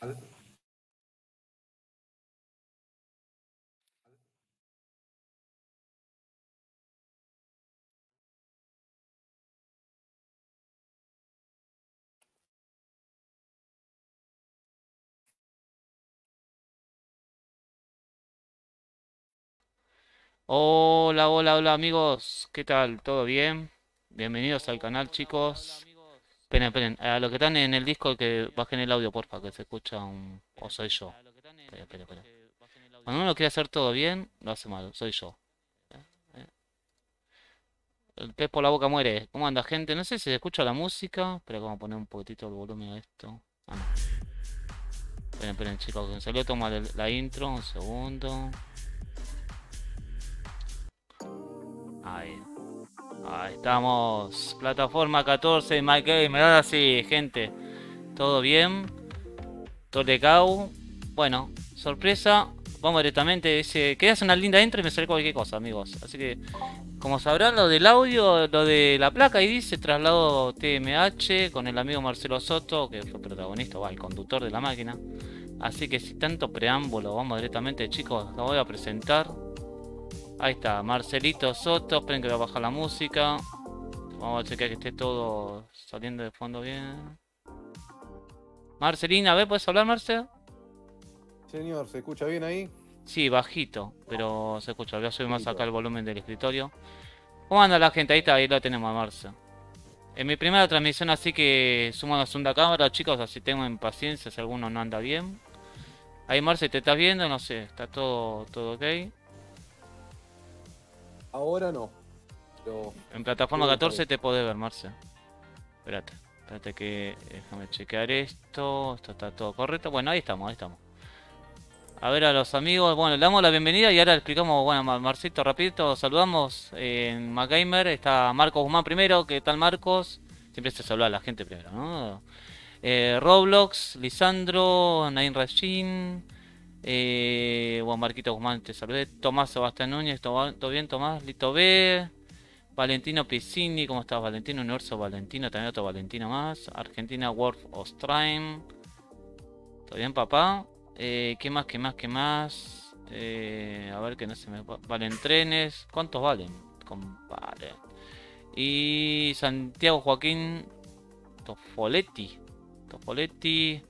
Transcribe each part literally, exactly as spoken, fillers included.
Al- Hola, hola, hola amigos, ¿qué tal? ¿Todo bien? Bienvenidos al canal, chicos. Esperen, esperen, a los que están en el disco que bajen el audio, porfa, que se escucha un... o soy yo. Espera, espera, espera. Cuando uno quiere hacer todo bien, lo hace mal, soy yo. Eh, El pez por la boca muere. ¿Cómo anda, gente? No sé si se escucha la música. Espera, vamos a poner un poquitito el volumen a esto. Ah, no. Esperen, esperen, chicos, que me salió a tomar el- la intro, un segundo. Ahí. Ahí estamos. Plataforma catorce, My Gamer. Ahora sí, gente. ¿Todo bien? Tolecau. Bueno, sorpresa. Vamos directamente. Dice, querías una linda intro y me sale cualquier cosa, amigos. Así que, como sabrán, lo del audio, lo de la placa, ahí dice traslado T M H con el amigo Marcelo Soto, que fue protagonista, va, el conductor de la máquina. Así que, sin tanto preámbulo, vamos directamente, chicos. Lo voy a presentar. Ahí está, Marcelito Soto. Esperen que voy a bajar la música. Vamos a checar que esté todo saliendo de fondo bien. Marcelina, a ver, ¿puedes hablar, Marce? Señor, ¿se escucha bien ahí? Sí, bajito, pero se escucha. Voy a subir más acá Listo. el volumen del escritorio. ¿Cómo anda la gente? Ahí está, ahí lo tenemos a Marce. En mi primera transmisión, así que sumo la segunda cámara, chicos, así tengo en paciencia si alguno no anda bien. Ahí, Marce, ¿te estás viendo? No sé, ¿está todo, todo ok? Ahora no, pero En plataforma creo que está bien. catorce te podés ver, Marce. Espérate, espérate que déjame chequear esto. Esto está todo correcto. Bueno, ahí estamos, ahí estamos. A ver a los amigos, bueno, le damos la bienvenida y ahora le explicamos, bueno, Marcito, rapidito, saludamos en MacGamer, está Marcos Guzmán primero, ¿qué tal Marcos? Siempre se saluda a la gente primero, ¿no? Eh, Roblox, Lisandro, Nain Rashid, eh, bueno, Marquito Guzmán, te saludé, Tomás Sebastián Núñez, ¿todo, todo bien Tomás? Lito B, Valentino Piccini, ¿cómo estás Valentino? Universo Valentino, también otro Valentino más, Argentina World of Stream, ¿todo bien papá? Eh, ¿qué más, qué más, qué más? Eh, a ver que no se me... va- Valen trenes. ¿Cuántos valen? Compadre. Y Santiago Joaquín Tofoletti. Tofoletti.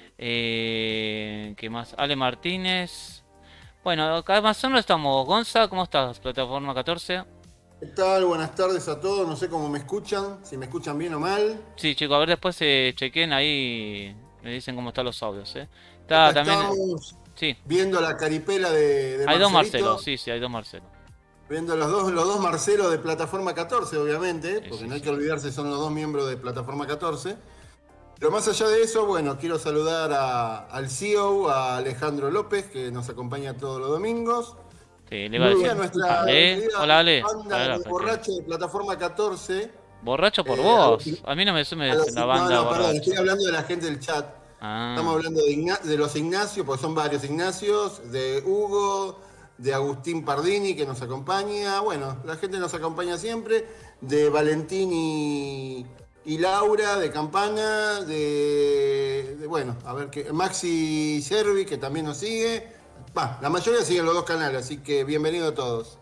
Eh, ¿qué más? Ale Martínez. Bueno, acá más o menos estamos. Gonza, ¿cómo estás? Plataforma catorce. ¿Qué tal? Buenas tardes a todos. No sé cómo me escuchan, si me escuchan bien o mal. Sí, chicos, a ver después se chequen ahí. Me dicen cómo están los audios, ¿eh? Está Acá también... estamos Sí, viendo la caripela de, de hay dos Marcelos. Marcelito, Sí, sí, hay dos Marcelos. viendo los dos, los dos Marcelos de Plataforma catorce, obviamente, Sí, porque sí, no hay sí. que olvidarse, son los dos miembros de Plataforma catorce. Pero más allá de eso, bueno, quiero saludar a- al C E O, a Alejandro López, que nos acompaña todos los domingos, Sí, le iba a Muy y a decir. buenas. nuestra Ale, querida hola Ale. banda Pará, de para que... borrachos de Plataforma catorce. Borracho por eh, a los, vos. A mí no me a sume los- la no, banda no, perdón, estoy borracho. hablando de la gente del chat. Estamos Ah, hablando de, Igna- de los Ignacios, porque son varios Ignacios, de Hugo, de Agustín Pardini, que nos acompaña. Bueno, la gente nos acompaña siempre. De Valentín y, y Laura, de Campana. De, de, bueno, a ver, que Maxi Servi, que también nos sigue. Va, la mayoría siguen los dos canales, así que bienvenido a todos.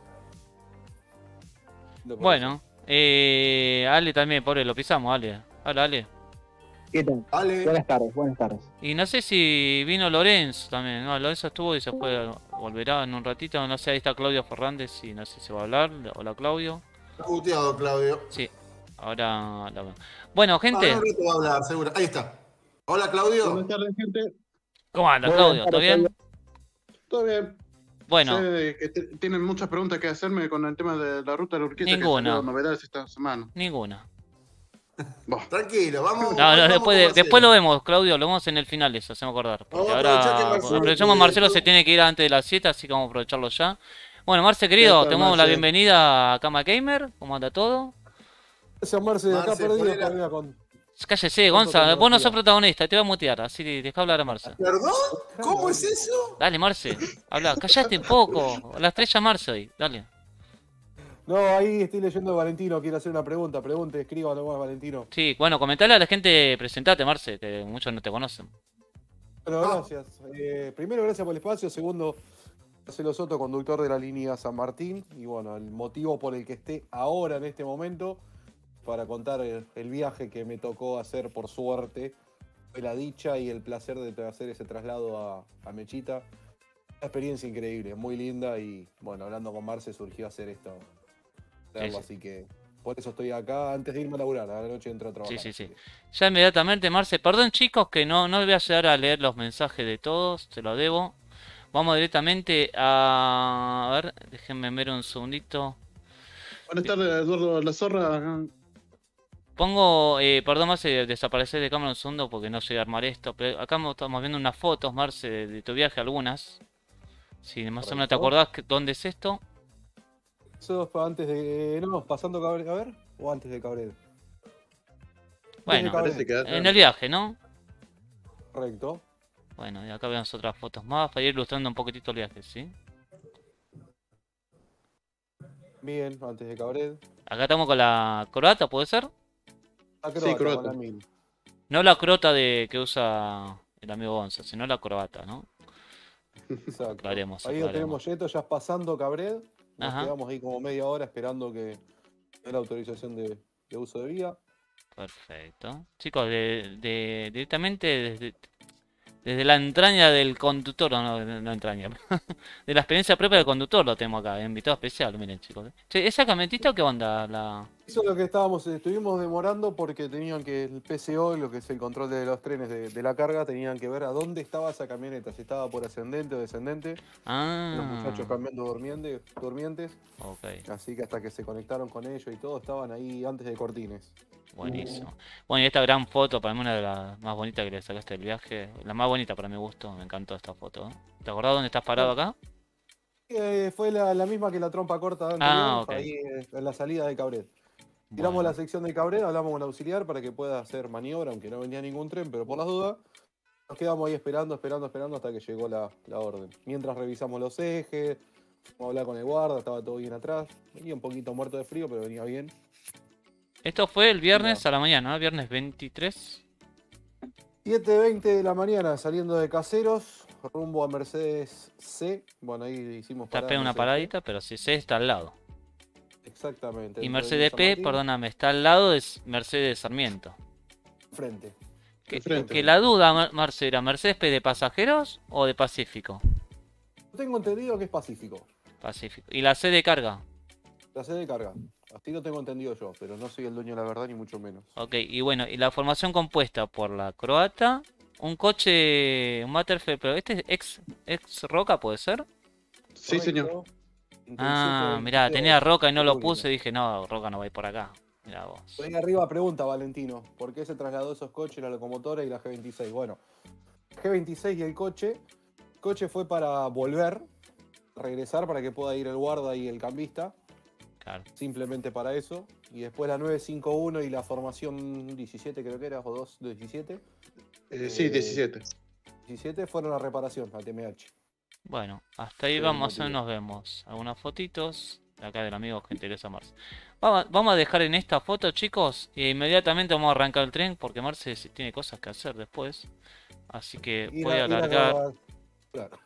Lo por eso. bueno. Eh, Ale también, pobre, lo pisamos, Ale. Hola, Ale. ¿Qué tal? Vale. Buenas tardes, buenas tardes. Y no sé si vino Lorenzo también. No, Lorenzo estuvo y se fue. Volverá en un ratito. No sé, ahí está Claudio Fernández y no sé si se va a hablar. Hola, Claudio. Está muteado, Claudio. Sí, ahora la veo. Bueno, Ah, en un gente. rato va a hablar, seguro. Ahí está. Hola, Buenas Claudio. tardes, gente. ¿Cómo anda, Buenas Claudio? ¿Todo tardes, Claudio. bien? ¿Todo bien? Bueno, Sé que te- tienen muchas preguntas que hacerme con el tema de la ruta de la Urquiza que salió ninguna. novedades esta semana. Ninguna. Bah. Tranquilo, vamos, No, hoy no, vamos después, con de- después lo Marcelo. vemos, Claudio, lo vemos en el final, eso, hacemos acordar. Vamos Porque a aprovechar que ahora Marcelo, aprovechamos, que Marcelo se todo- tiene que ir antes de las siete, así que vamos a aprovecharlo ya. Bueno, Marce, ¿Qué querido, te tal, damos la Marce? bienvenida a Cama Gamer. ¿Cómo anda todo? Gracias, Marce, acá Marce, perdido ponela. todavía con Cállese, tanta Gonza, vos no sos tecnología. protagonista, te voy a mutear, así deja hablar a Marce. ¿Perdón? Dejalo, ¿Cómo es dale. eso? Dale, Marce, habla, callate un poco. La estrella Marce hoy, dale. No, ahí estoy leyendo de Valentino, quiere hacer una pregunta. Pregunte, escríbalo vos, Valentino. Sí, bueno, comentale a la gente, presentate, Marce, que muchos no te conocen. Bueno, gracias. Eh, primero, gracias por el espacio. Segundo, Marcelo Soto, conductor de la línea San Martín. Y bueno, el motivo por el que esté ahora en este momento, para contar el, el viaje que me tocó hacer por suerte. Fue la dicha y el placer de hacer ese traslado a, a Mechita. Una experiencia increíble, muy linda. Y bueno, hablando con Marce surgió hacer esto. Sí, sí. Así que por eso estoy acá antes de irme a laburar. A la noche entro a trabajar. Sí, sí, sí. Ya inmediatamente, Marce. Perdón, chicos, que no, no voy a llegar a leer los mensajes de todos. Se lo debo. Vamos directamente a... A ver, déjenme ver un segundito. Buenas tardes, Eduardo La Zorra. Pongo, eh, perdón, Marce, desaparecer de cámara un segundo porque no sé armar esto. Pero acá estamos viendo unas fotos, Marce, de, de tu viaje, algunas. Si más o menos te acordás que, dónde es esto. Eso fue antes de... No, pasando Cabrera, a ver, o antes de Cabrera. Bueno, en el viaje, ¿no? Correcto. Bueno, y acá vemos otras fotos más para ir ilustrando un poquitito el viaje, ¿sí? Bien, antes de Cabrera. Acá estamos con la croata, ¿puede ser? La croata, sí, croata. con la mil. No la croata de que usa el amigo Gonza, sino la croata, ¿no? Exacto. Aclaremos, ahí lo aclaremos. tenemos Yeto, ya pasando Cabrera. Nos Ajá. quedamos ahí como media hora esperando que dé la autorización de, de uso de vía. Perfecto. Chicos, de, de, directamente desde, desde la entraña del conductor, no, no, no entraña, de la experiencia propia del conductor lo tenemos acá, invitado especial, miren chicos. Che, ¿esa camionetita qué onda? La... Eso es lo que estábamos, estuvimos demorando porque tenían que, el P C O, lo que es el control de los trenes de, de la carga, tenían que ver a dónde estaba esa camioneta, si estaba por ascendente o descendente. Ah. Los muchachos cambiando durmiente, durmientes. Ok. Así que hasta que se conectaron con ellos y todo, estaban ahí antes de Cortines. Buenísimo. Bueno, y esta gran foto, para mí una de las más bonitas que le sacaste del viaje. La más bonita para mi gusto, me encantó esta foto. ¿eh? ¿Te acordás dónde estás parado acá? Eh, fue la, la misma que la trompa corta anterior, Ah, ok. ahí eh, en la salida de Cabret. Tiramos Bueno. la sección de Cabret, hablamos con el auxiliar para que pueda hacer maniobra, aunque no venía ningún tren, pero por las dudas, nos quedamos ahí esperando, esperando, esperando hasta que llegó la, la orden. Mientras revisamos los ejes, fuimos a hablar con el guarda, estaba todo bien atrás. Venía un poquito muerto de frío, pero venía bien. Esto fue el viernes No. a la mañana, ¿no? Viernes veintitrés. siete veinte de la mañana, saliendo de Caseros, rumbo a Mercedes C. Bueno, ahí hicimos Tapé en una Mercedes paradita, pero si C está al lado. C. Exactamente. Y dentro de Mercedes San P, Martín, perdóname, está al lado de Mercedes Sarmiento. Frente. Que, Enfrente. que la duda, Mar- Marce, ¿era Mercedes P de pasajeros o de Pacífico? Tengo entendido que es Pacífico. Pacífico. ¿Y la C de carga? La sede de carga. Así lo tengo entendido yo, pero no soy el dueño de la verdad ni mucho menos. Ok, y bueno, y la formación compuesta por la croata, un coche, un Matterfield, pero este es ex, ex Roca, ¿puede ser? Sí, señor. Correcto. Ah, Intensito, mirá, veintisiete, tenía Roca y no lo Turbina. puse, dije, no, Roca no va a ir por acá. Mirá vos. Ahí arriba pregunta Valentino, ¿por qué se trasladó esos coches, la locomotora y la G veintiséis? Bueno, G veintiséis y el coche, el coche fue para volver, regresar para que pueda ir el guarda y el cambista, Claro. simplemente para eso. Y después la nueve cinco uno y la formación diecisiete creo que era, o dos de diecisiete. Eh, sí, diecisiete. diecisiete fueron a reparación, a T M H. Bueno, hasta ahí Sí, vamos, motivo. nos vemos. Algunas fotitos, acá del amigo que interesa a Marce. Vamos, a- vamos a dejar en esta foto, chicos, e inmediatamente vamos a arrancar el tren, porque Marce sí tiene cosas que hacer después. Así que Ir voy a ir alargar, grabar- Claro.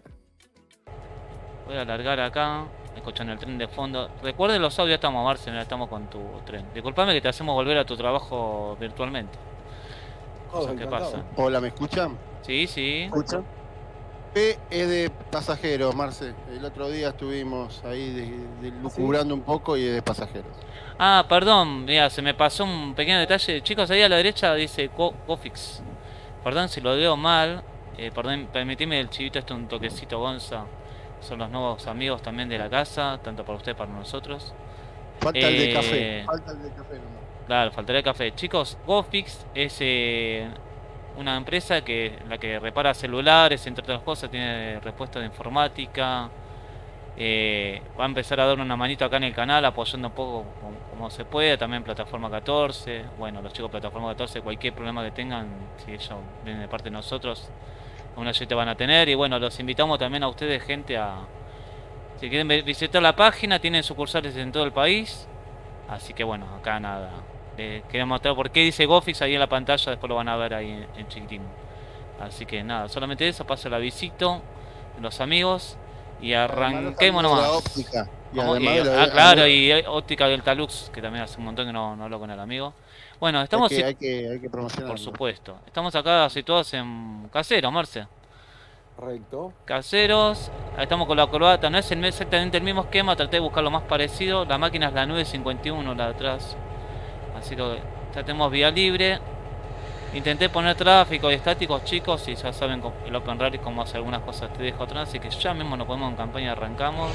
voy a alargar acá, escuchando el tren de fondo. Recuerden los audios, estamos Marce, mira, estamos con tu tren. Disculpame que te hacemos volver a tu trabajo virtualmente. Cosas que encantado. pasan. Hola, ¿me escuchan? Sí, sí. ¿Escuchan? P es de pasajeros, Marce. El otro día estuvimos ahí de, de lucubrando un poco y es de pasajeros. Ah, perdón, mira, se me pasó un pequeño detalle. Chicos, ahí a la derecha dice Go- Gofix. Perdón si lo leo mal. Eh, perdón, permitime el chivito este un toquecito, Gonza. Son los nuevos amigos también de la casa, tanto para usted como para nosotros. Falta el de Eh, café. Falta el de café nomás. Claro, faltaría café. Chicos, Gofix es eh, una empresa que la que repara celulares, entre otras cosas, tiene respuesta de informática. Eh, va a empezar a dar una manito acá en el canal, apoyando un poco como, como se puede. También Plataforma catorce. Bueno, los chicos de Plataforma catorce, cualquier problema que tengan, si ellos vienen de parte de nosotros, una ayuda van a tener. Y bueno, los invitamos también a ustedes, gente, a... Si quieren vi- visitar la página, tienen sucursales en todo el país. Así que bueno, acá nada. Les quería mostrar por qué dice Gofix ahí en la pantalla, después lo van a ver ahí en, en chiquitín. Así que nada, solamente eso, paso la visito, los amigos y Además, arranquemos los amigos de la nomás. óptica. Y Vamos, además y- de la- ah, claro, y eh, óptica del Talux, que también hace un montón que no, no hablo con el amigo. Bueno, estamos, hay, que, sit- hay, que, hay que promocionarlo. por supuesto, estamos acá situados en Caseros, Marce. Correcto. Caseros, ahí estamos con la corbata, no es el- exactamente el mismo esquema, traté de buscar lo más parecido. La máquina es la nueve cincuenta y uno, la de atrás. Así que ya tenemos vía libre. Intenté poner tráfico y estáticos, chicos, y ya saben con el Open Rally cómo hacer algunas cosas te dejo atrás, así que ya mismo nos ponemos en campaña, arrancamos.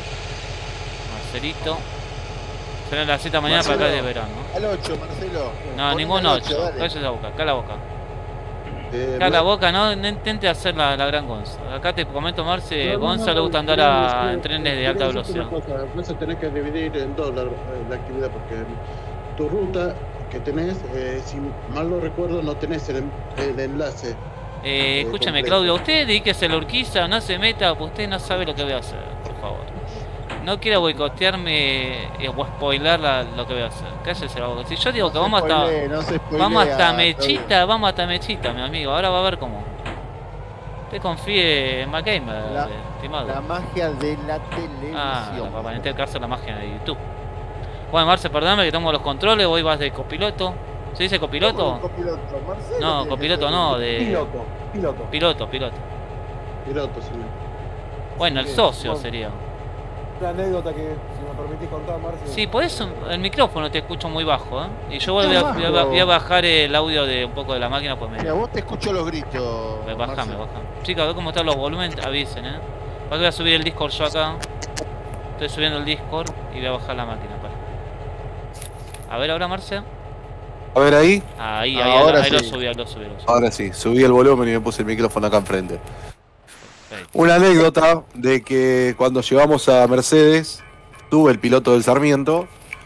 Marcelito. Será las siete de la mañana para acá de verano. Al ocho, Marcelo. No, Ponele ningún al ocho. dale. Cállate la boca, acá la boca. Eh, Acá la Mar- boca, no, no intente hacer la, la gran Gonza. Acá te comento, Marce, No, no, Gonza no, le gusta andar quería a, decir- en trenes de quería alta decirte velocidad. una cosa, vas a tener que dividir en dos la, la actividad porque tu ruta que tenés, eh, si mal no recuerdo, no tenés el, el enlace. Eh, Eh, escúchame, completo. Claudio, usted dedíquese a la Urquiza, no se meta, pues usted no sabe lo que voy a hacer, por favor. No quiera boicotearme eh, o spoiler la- lo que voy a hacer. Cállese la boca. Si yo digo que No se vamos hasta, spoilee, no se spoilea, vamos hasta Claudio. Mechita, vamos hasta Mechita, mi amigo. Ahora va a ver cómo. Usted confíe en MacGamer, La- estimado. La magia de la televisión. Ah, para en este caso la magia de YouTube. Bueno, Marce, perdóname que tomo los controles, hoy vas de copiloto. ¿Se dice ¿Cómo copiloto? copiloto? Marcelo No, tiene que copiloto ser no, el- de... Piloto, piloto. Piloto, piloto. Piloto, señor. Bueno, el Bien, socio bueno. sería. Una anécdota que, si me permitís contar, Marce. Sí, por eso el micrófono te escucho muy bajo, ¿eh? Y yo voy a, Está voy a- bajo. voy a bajar el audio de un poco de la máquina, pues me... Mira, vos te escucho los gritos. me- Bajame, Marcelo. bajame. Chicos, a ver cómo están los volúmenes, avisen, ¿eh? Ahora voy a subir el Discord yo acá. Estoy subiendo el Discord y voy a bajar la máquina, para. A ver ahora, Marce. A ver ahí. Ahí, ahí, Ahora ahí, ahí lo sí. subí, ahí lo subí, lo subí. Ahora sí, subí el volumen y me puse el micrófono acá enfrente. Perfecto. Una anécdota de que cuando llegamos a Mercedes, tuve el piloto del Sarmiento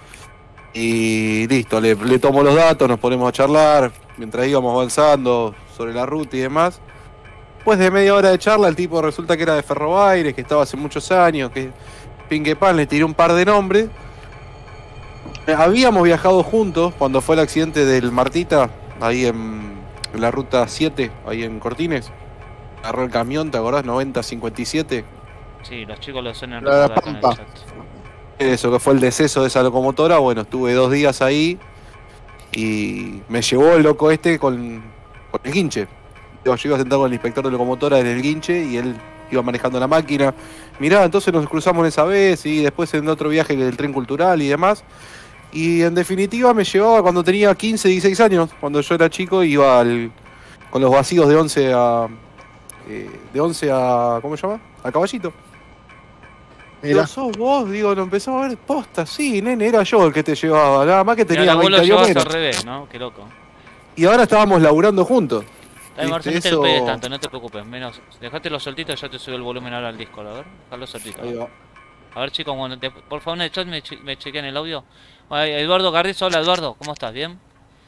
y listo, le, le tomo los datos, nos ponemos a charlar mientras íbamos avanzando sobre la ruta y demás. Después de media hora de charla, el tipo resulta que era de Ferrobaires, que estaba hace muchos años, que pin que pan, le tiré un par de nombres. Habíamos viajado juntos cuando fue el accidente del Martita, ahí en, en la ruta siete, ahí en Cortines. Agarró el camión, ¿te acordás? noventa cincuenta y siete. Sí, los chicos lo suelen La recordar acá en el Pampa. chat. Eso, que fue el deceso de esa locomotora. Bueno, estuve dos días ahí y me llevó el loco este con, con el guinche. Yo iba sentado con el inspector de locomotora en el guinche y él iba manejando la máquina. Mirá, entonces nos cruzamos esa vez y después en otro viaje del tren cultural y demás. Y en definitiva me llevaba cuando tenía quince, dieciséis años. Cuando yo era chico iba al, con los vacíos de once a... eh, de once a... ¿cómo se llama? A Caballito. Mira, Digo, sos vos, digo, lo empezamos a ver, posta, sí, nene, era yo el que te llevaba, nada más que Y tenía ahora vos lo veinte años llevas menos. al revés, ¿no? Qué loco. Y ahora estábamos laburando juntos. Ay, Marce, no Viste, te eso- pegues tanto, no te preocupes. Menos, dejate los soltitos, ya te subo el volumen ahora al Discord, a ver. Dejalo soltito. Ahí va. A ver, chicos, bueno, te- por favor en el chat me, che- me chequean el audio. Ay, Eduardo Carrizo, hola Eduardo, ¿cómo estás? ¿Bien?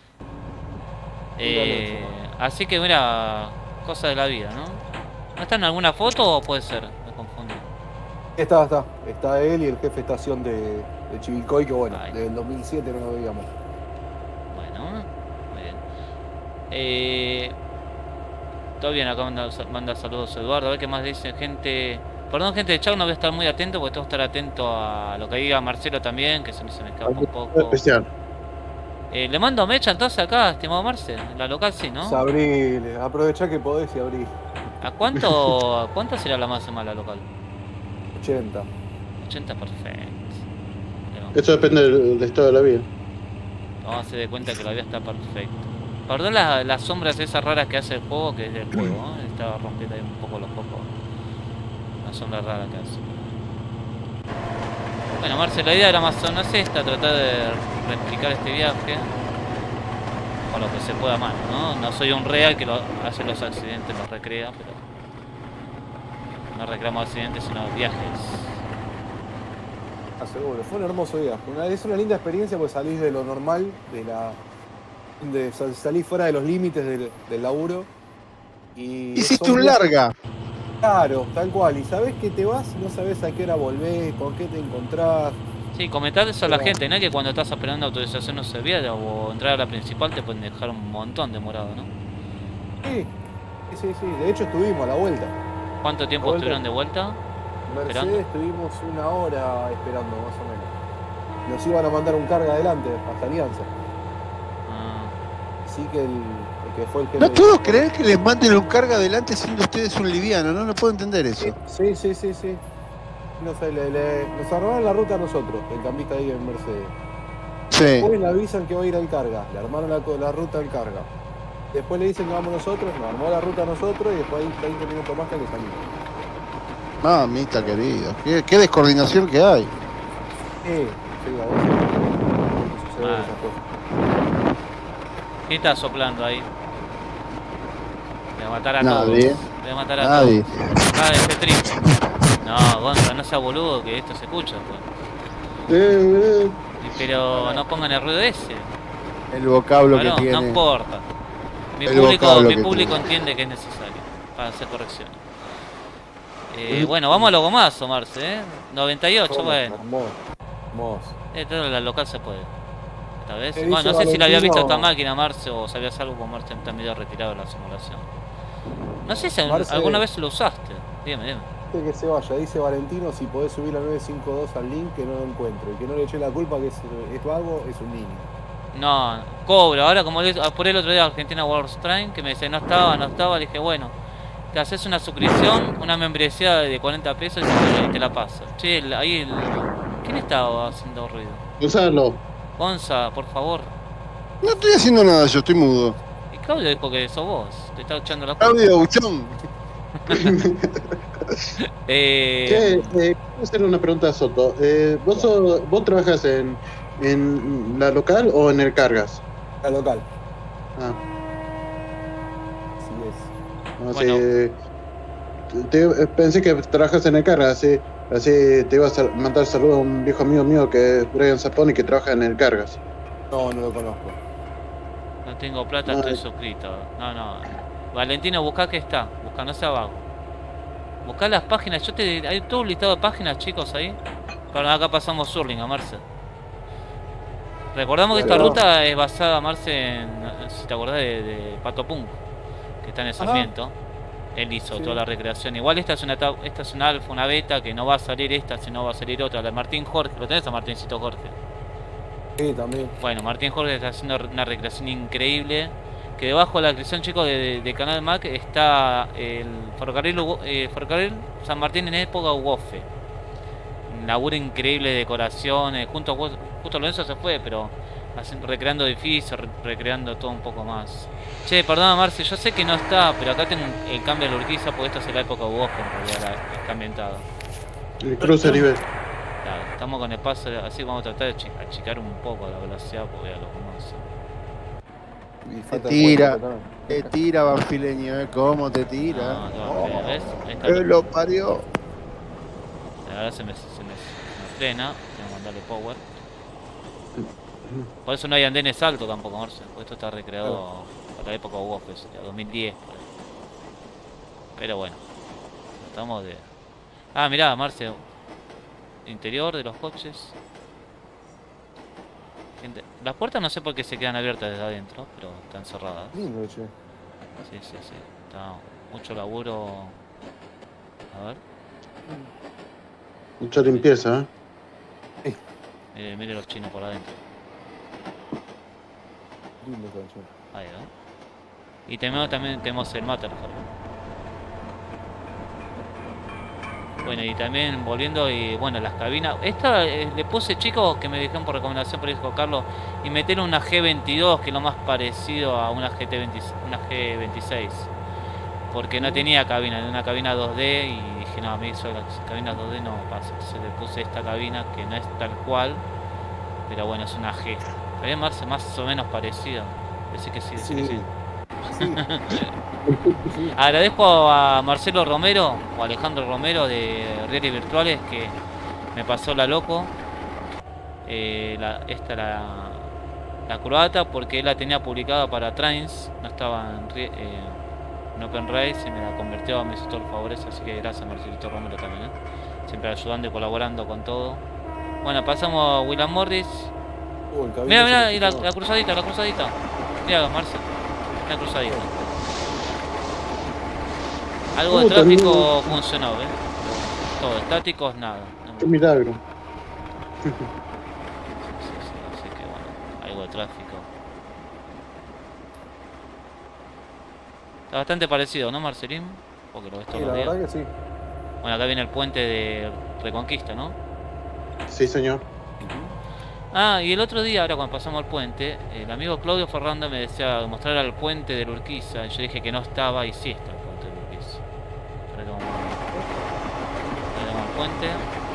Eh, así que mira, cosa de la vida, ¿no? ¿No está en alguna foto o puede ser? Me confundí. Está, está, está él y el jefe de estación de, de Chivilcoy, que bueno, Ay. desde el dos mil siete no nos veíamos. Bueno, muy bien. Eh, todo bien, acá manda, manda saludos Eduardo. A ver qué más dice gente. Perdón, gente de chat, no voy a estar muy atento porque tengo que estar atento a lo que diga Marcelo también, que se me, se me escapa un poco. Especial. Eh, le mando mecha entonces acá, estimado Marce. En la local sí, ¿no? Abrile, aprovechá que podés y abrí. ¿A cuánto, ¿a cuánto será la máxima la local? ochenta. ochenta, perfecto. Pero Esto depende del, del estado de la vía. vamos a hacer de cuenta que la vía está perfecta. Perdón las, las sombras esas raras que hace el juego, que es del juego, ¿eh? Estaba rompiendo ahí un poco los focos. Una sombra rara que hace. Bueno, Marce, la idea era más o menos esta, tratar de replicar este viaje con lo que se pueda más, ¿no? No soy un real que lo, hace los accidentes, los recrea, pero no recreamos accidentes, sino viajes. Ah, seguro, fue un hermoso viaje. Una, es una linda experiencia porque salís de lo normal, de la de sal- salís fuera de los límites del, del laburo. Y hiciste son un viajes- larga. Claro, tal cual. Y sabés que te vas y no sabés a qué hora volvés, con qué te encontrás. Sí, comentar eso a la Pero- gente, ¿no? Que cuando estás esperando autorización no se vea o entrar a la principal te pueden dejar un montón demorado, ¿no? Sí, Sí, sí, sí. De hecho estuvimos a la vuelta. ¿Cuánto tiempo Vuelta. estuvieron de vuelta? Mercedes Esperando. estuvimos una hora esperando, más o menos. Nos iban a mandar un carga adelante, hasta Alianza. Ah, Así que el, el que fue el jefe No de- puedo creer que les manden un carga adelante siendo ustedes un liviano, no, no puedo entender eso. Sí, sí, sí, sí. No sé, le, le- nos armaron la ruta a nosotros, el cambista ahí en Mercedes. Sí. Después le avisan que va a ir al carga, le armaron la, co- la ruta al carga. Después le dicen que vamos nosotros, nos armó la ruta a nosotros y después ahí veinte minutos más que le salimos. Mamita querida, qué, qué descoordinación que hay. Sí, sí, a veces suceden Ah. esas cosas. ¿quién está soplando ahí? Le va a matar a Nadie. todos. Le va a matar a Nadie. todos. Ah, ese triple. No, Gonza, no sea boludo que esto se escucha, pues. Eh, eh, Y- Pero no pongan el ruido ese. El vocablo Bueno, que tiene. no importa. Mi El público, vocablo mi que público tiene. entiende que es necesario para hacer correcciones. Eh, bueno, vamos a lo gomazo, Marce, ¿eh? noventa y ocho, Toma, bueno. Hermoso, hermoso. Esto en la local se puede. Esta vez. ¿Qué Bueno, dice no sé si la había visto Valentino? esta máquina, Marce, o sabías algo con Marce está medio retirado de la simulación. No sé si Marce- alguna vez lo usaste. Dime, dime. Antes que se vaya, dice Valentino, si podés subir la nueve cinco dos al link que no lo encuentro. Y que no le eché la culpa que es, es vago, es un niño. No, cobro. Ahora, como le, por el otro día Argentina World Train, que me dice no estaba, no estaba, le dije, bueno, te haces una suscripción, una membresía de cuarenta pesos y te la paso. Che, el- ahí el. ¿Quién estaba haciendo ruido? Gonzalo, Gonza, por favor. No estoy haciendo nada, yo estoy mudo. Y Claudio dijo que sos vos, te está echando la culpa. Claudio Buchón. Eh, che, eh, quiero hacer una pregunta a Soto. Eh, ¿vos, sos- ¿Vos trabajas en, en la local o en el Cargas? La local. Ah, Así es. no Bueno. sé. Te- eh, pensé que trabajas en el Cargas, así, así te iba a sal- mandar saludos a un viejo amigo mío que es Brian Zaponi que trabaja en el Cargas. No, no lo conozco. no tengo plata, No, estoy eh. suscrito. No, no. Valentino, buscá que está. Buscá, no sea vago. Buscá las páginas. Yo te. Hay todo un listado de páginas, chicos, ahí. Pero acá pasamos Surling a Marce. Recordamos que esta Claro. ruta es basada, Marce, en. Si te acordás de, de Pato Punk, que está en el Ajá. Sarmiento. Él hizo Sí. toda la recreación. Igual esta es una etapa- esta es una alfa, una beta, que no va a salir esta, sino va a salir otra. La de Martín Jorge. ¿Lo tenés a Martincito Jorge? Sí, también. Bueno, Martín Jorge está haciendo una recreación increíble. Que debajo de la descripción, chicos, de, de- de Canal Mac está el ferrocarril, Hugo- eh, ferrocarril San Martín en época Ugofe. Un laburo increíble de decoraciones. Junto a, Gu- justo Lorenzo se fue, pero hacen- recreando edificios, re- recreando todo un poco más. Che, perdona, Marce, yo sé que no está, pero acá tengo el cambio de la Urquiza porque esta es la época Ugofe, en realidad, la, está ambientada. El cruce nivel. Claro, estamos con el paso, así que vamos a tratar de achi- achicar un poco la velocidad porque a lo que más. Y falta el tira. puente también. Te tira, Banfileño, ¿eh? ¿Cómo te tira? No, no, ¿ves? Ahí está. Él lo parió. Ahora se me, se me, me frena, tengo que mandarle power. Por eso no hay andenes altos tampoco, Marce, porque esto está recreado para la época Hugo, pues, ya dos mil diez. por ahí. Pero bueno, tratamos de... Ah, mirá, Marce, interior de los coches. Gente, las puertas no sé por qué se quedan abiertas desde adentro, pero están cerradas. Lindo, che. Sí, sí, sí, está mucho laburo. A ver, Mucha limpieza, ¿eh? mire, mire los chinos por adentro. Lindo, che. Ahí va. Y tenemos, también tenemos el Matterhorn. Bueno, y también volviendo, y bueno, las cabinas. Esta eh, le puse, chicos, que me dijeron por recomendación por dijo Carlos, y meter una G veintidós, que es lo más parecido a una G T veinte, una G veintiséis. Porque no tenía cabina, era una cabina dos D, y dije, no, a mí eso de las cabinas dos D no pasa. Entonces le puse esta cabina, que no es tal cual, pero bueno, es una G. También más, más o menos parecida. Decir que sí, decir que sí. Sí. Sí. Agradezco a Marcelo Romero o Alejandro Romero de Reales Virtuales que me pasó la loco. Eh, la, esta la, la croata porque él la tenía publicada para Trains, no estaba en, ri- eh, en Open Race y me la convirtió, me hizo todo el favor, así que gracias a Marcelito Romero también, ¿eh? Siempre ayudando y colaborando con todo. Bueno, pasamos a William Morris. Uh, el cabello Mira, se mira, me y la, quitó. la cruzadita, la cruzadita. Mira, Marcel, la cruzadita. Algo de Oh, también- tráfico funcionó, ¿ves? Todo, estáticos, nada. No. Qué milagro. Sí, sí, así que bueno, algo de tráfico. Está bastante parecido, ¿no, Marcelín? Porque lo ves todos Sí, los la días. verdad que sí. Bueno, acá viene el puente de Reconquista, ¿no? Sí, señor. Ah, y el otro día, ahora cuando pasamos el puente, el amigo Claudio Ferranda me decía mostrar al puente de Urquiza. Y yo dije que no estaba, y sí está el puente de Urquiza. Ahora que vamos a ver. Ahí tenemos el puente.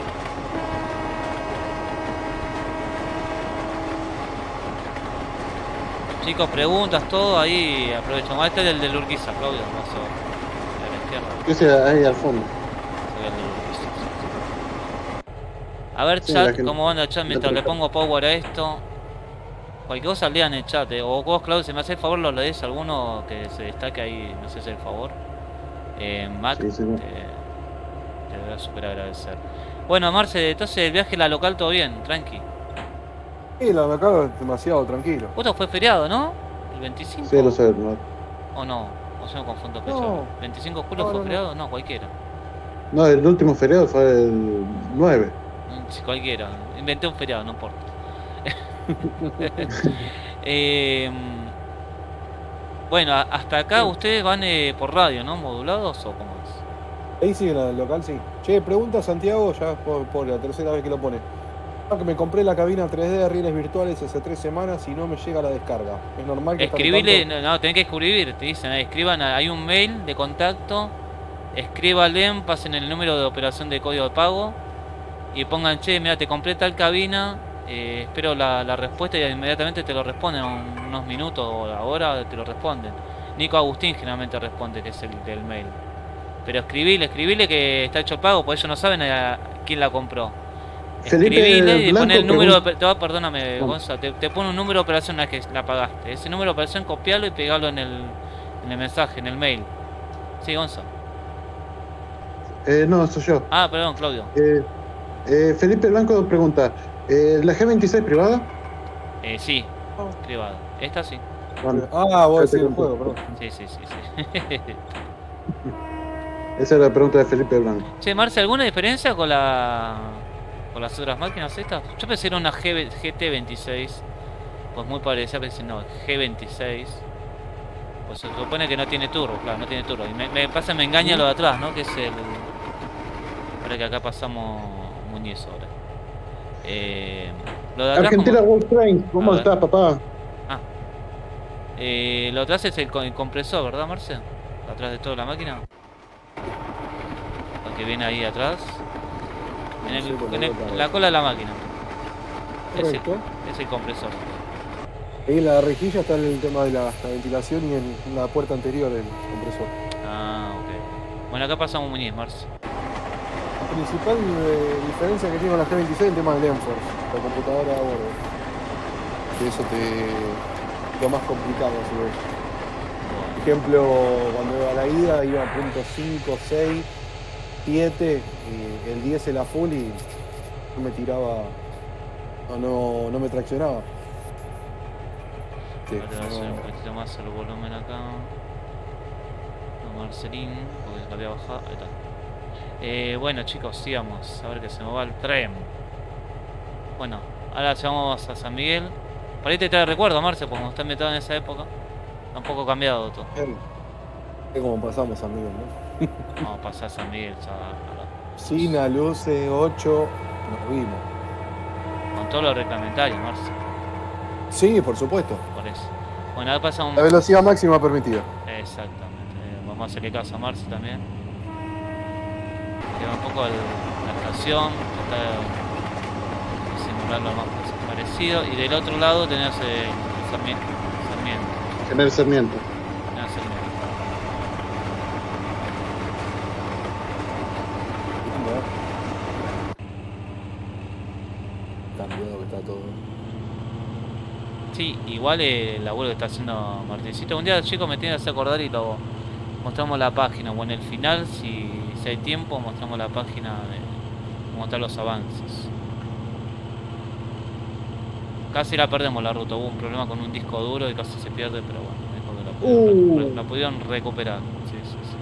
Chicos, preguntas, todo ahí, aprovechamos. Este es el de Urquiza, Claudio, vas a ver. A la izquierda. Ese ahí al fondo. Soy el de Urquiza, sí, sí. A ver, Sí, chat, la que- ¿cómo anda el chat? Mientras la- le pongo power a esto. Cualquier cosa lea en el chat, eh. O vos, Claudio, si me haces el favor, lo lees alguno que se destaque ahí, no sé si es el favor. Eh, Mac, Sí, señor. te, te voy a super agradecer. Bueno, Marce, entonces el viaje a la local todo bien, tranqui. Sí, la acá es demasiado tranquilo. Justo fue feriado, ¿no? El veinticinco. Sí, lo sé, no. ¿O no? O se me confundo fecha. No. ¿veinticinco de julio No, fue no, no. feriado? No, cualquiera. No, el último feriado fue el nueve. Mm, sí, cualquiera. Inventé un feriado, no importa. Eh, bueno, a- hasta acá ustedes van eh, por radio, ¿no? ¿Modulados o cómo es? Ahí sí, en el local sí. Che, pregunta Santiago, ya por, por la tercera vez que lo pone. Ah, que me compré la cabina tres D de rieles virtuales hace tres semanas y no me llega la descarga. Es normal que tarde Escribile, tanto? no, no, tenés que escribir, te dicen, ahí, escriban, hay un mail de contacto, escríbanle, pasen el número de operación de código de pago y pongan, che, mira, te compré tal cabina, eh, espero la, la respuesta y inmediatamente te lo responden, un- unos minutos o ahora te lo responden. Nico Agustín generalmente responde, que es el del mail. Pero escribile, escribile que está hecho el pago, porque ellos no saben a quién la compró. Felipe Escribile y Blanco pone el número de, pregunta- ope- te va- perdóname, No. Gonza, te, te pone un número de operación una vez que la pagaste. Ese número de operación copialo y pegalo en el, en el mensaje, en el mail. Sí, Gonza. Eh, no, soy yo. Ah, perdón, Claudio. Eh, eh, Felipe Blanco pregunta, eh, ¿la G veintiséis privada? Eh, sí, privado. Esta sí. Bueno, Ah, vos yo decís te el conté. juego, perdón. Sí, sí, sí, sí. Esa es la pregunta de Felipe Blanco. Che, Marce, ¿alguna diferencia con la con las otras máquinas estas? Yo pensé que era una G, G T veintiséis. Pues muy parecida, pensé no, G veintiséis. Pues se supone que no tiene turbo, claro, no tiene turbo. Y me, me pasa, me engaña lo de atrás, ¿no? Que es el... Ahora que acá pasamos Muñiz ahora. Eh, lo de atrás Argentina como- World Train, ¿cómo A estás, papá? eh, lo de atrás es el, co- el compresor, ¿verdad, Marce? Atrás de toda la máquina. Lo que viene ahí atrás. En, el- Sí, por la en el- boca. en la cola de la máquina. Es el, Correcto. es el compresor. Ahí en la rejilla está el tema de la, la ventilación y en la puerta anterior el compresor. Ah, ok. Bueno, acá pasamos Muñiz, Marce. La principal eh, diferencia que tiene con la G veintiséis es el tema del Enforce, la computadora a bordo. Que eso te lo más complicado a su vez. Por ejemplo, cuando iba a la ida iba a punto cinco, seis, siete, y el diez era full y no me tiraba, no, no, no me traccionaba. Sí, Ahora te voy a hacer un no. poquito más el volumen acá. No, Marcelín, porque lo había bajado. Ahí está. Eh, bueno, chicos, sigamos. A ver que se me va el tren. Bueno, ahora vamos a San Miguel. Por ahí te trae recuerdo, Marce, porque como está metido en esa época. Está un poco cambiado todo. Es como pasamos, amigos, ¿no? Vamos a pasar a San Miguel ya, ahora. Sina, Luce, ocho, nos vimos. Con todo lo reglamentario, Marce. Sí, por supuesto. Por eso. Bueno, ahora pasamos. La velocidad máxima permitida. Exactamente. Eh, Vamos a hacerle caso a Marce también. Queda un poco el- la estación, tratar de simular lo más parecido. Y del otro lado tenés eh, el Sarmiento. Sarmiento. General Sarmiento. tenés Sarmiento. Cambiado que está todo. Sí, igual eh, el laburo que está haciendo Martincito. Un día, chicos, me tiene que hacer acordar y lo mostramos la página. O en el final, si, si hay tiempo, mostramos la página de mostrar los avances. Casi la perdemos la ruta, hubo un problema con un disco duro y casi se pierde, pero bueno, mejor que la pudieron, Uh. re- la pudieron recuperar. Sí, sí, sí.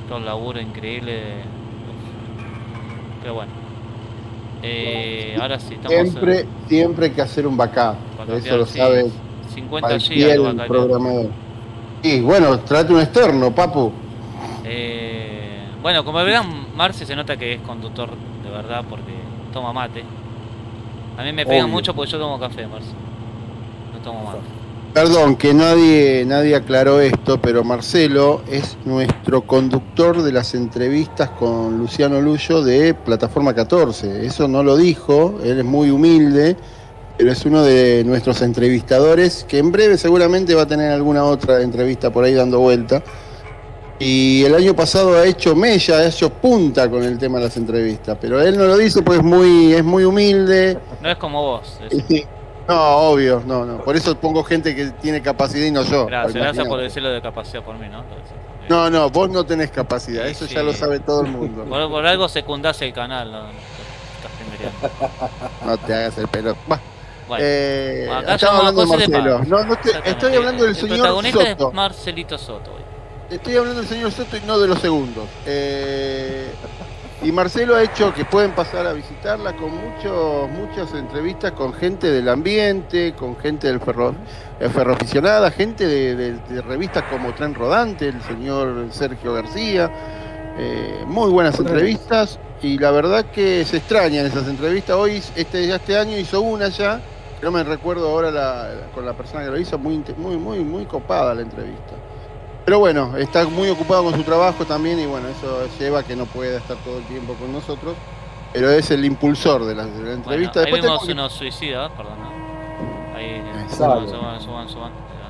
todo el laburo increíble. de- Pero bueno. Eh, ahora sí, estamos Siempre, en siempre hay que hacer un backup. backupear, Eso lo sí, sabe cincuenta gigas cualquier lo backupear. programador. Y bueno, trate un externo, papu. Eh, bueno, como verán, Marce se nota que es conductor de verdad porque toma mate. A mí me pegan Obvio. mucho porque yo tomo café, Marce. No tomo mate. Perdón, que nadie, nadie aclaró esto, pero Marcelo es nuestro conductor de las entrevistas con Luciano Luyo de Plataforma catorce. Eso no lo dijo, él es muy humilde, pero es uno de nuestros entrevistadores que en breve seguramente va a tener alguna otra entrevista por ahí dando vuelta. Y el año pasado ha hecho mella, ha hecho punta con el tema de las entrevistas, pero él no lo dice pues es muy, es muy humilde. No es como vos. es- Y- No, obvio, no, no. Por eso pongo gente que tiene capacidad y no yo. Gracias, gracias por Imagínate. decirlo de capacidad por mí, ¿no? Entonces, eh, No, no, vos no tenés capacidad, Sí, eso sí. ya lo sabe todo el mundo. Por, por algo secundás el canal, no, no, estás primereando. No te hagas el pelo. Bah, Bueno, eh, acá estaba llamamos hablando de a José de Marcelo. Paz. No, no te- Exactamente. estoy hablando del El señor protagonista Soto. es Marcelito Soto hoy. Estoy hablando del señor Soto y no de los segundos. Eh, y Marcelo ha hecho que pueden pasar a visitarla con muchos, muchas entrevistas con gente del ambiente, con gente del ferro, eh, ferroaficionada, gente de, de- de revistas como Tren Rodante, el señor Sergio García. Eh, muy buenas entrevistas y la verdad que se extrañan esas entrevistas. Hoy, este, ya este año hizo una ya, no me recuerdo ahora la- con la persona que lo hizo, muy, inte- muy, muy, muy copada la entrevista. Pero bueno, está muy ocupado con su trabajo también y bueno, eso lleva a que no pueda estar todo el tiempo con nosotros, pero es el impulsor de la, de la Bueno, entrevista. ahí Después vimos tengo que- unos suicidas, perdón. ¿no? Ahí, Exacto. suban, suban, suban, suban.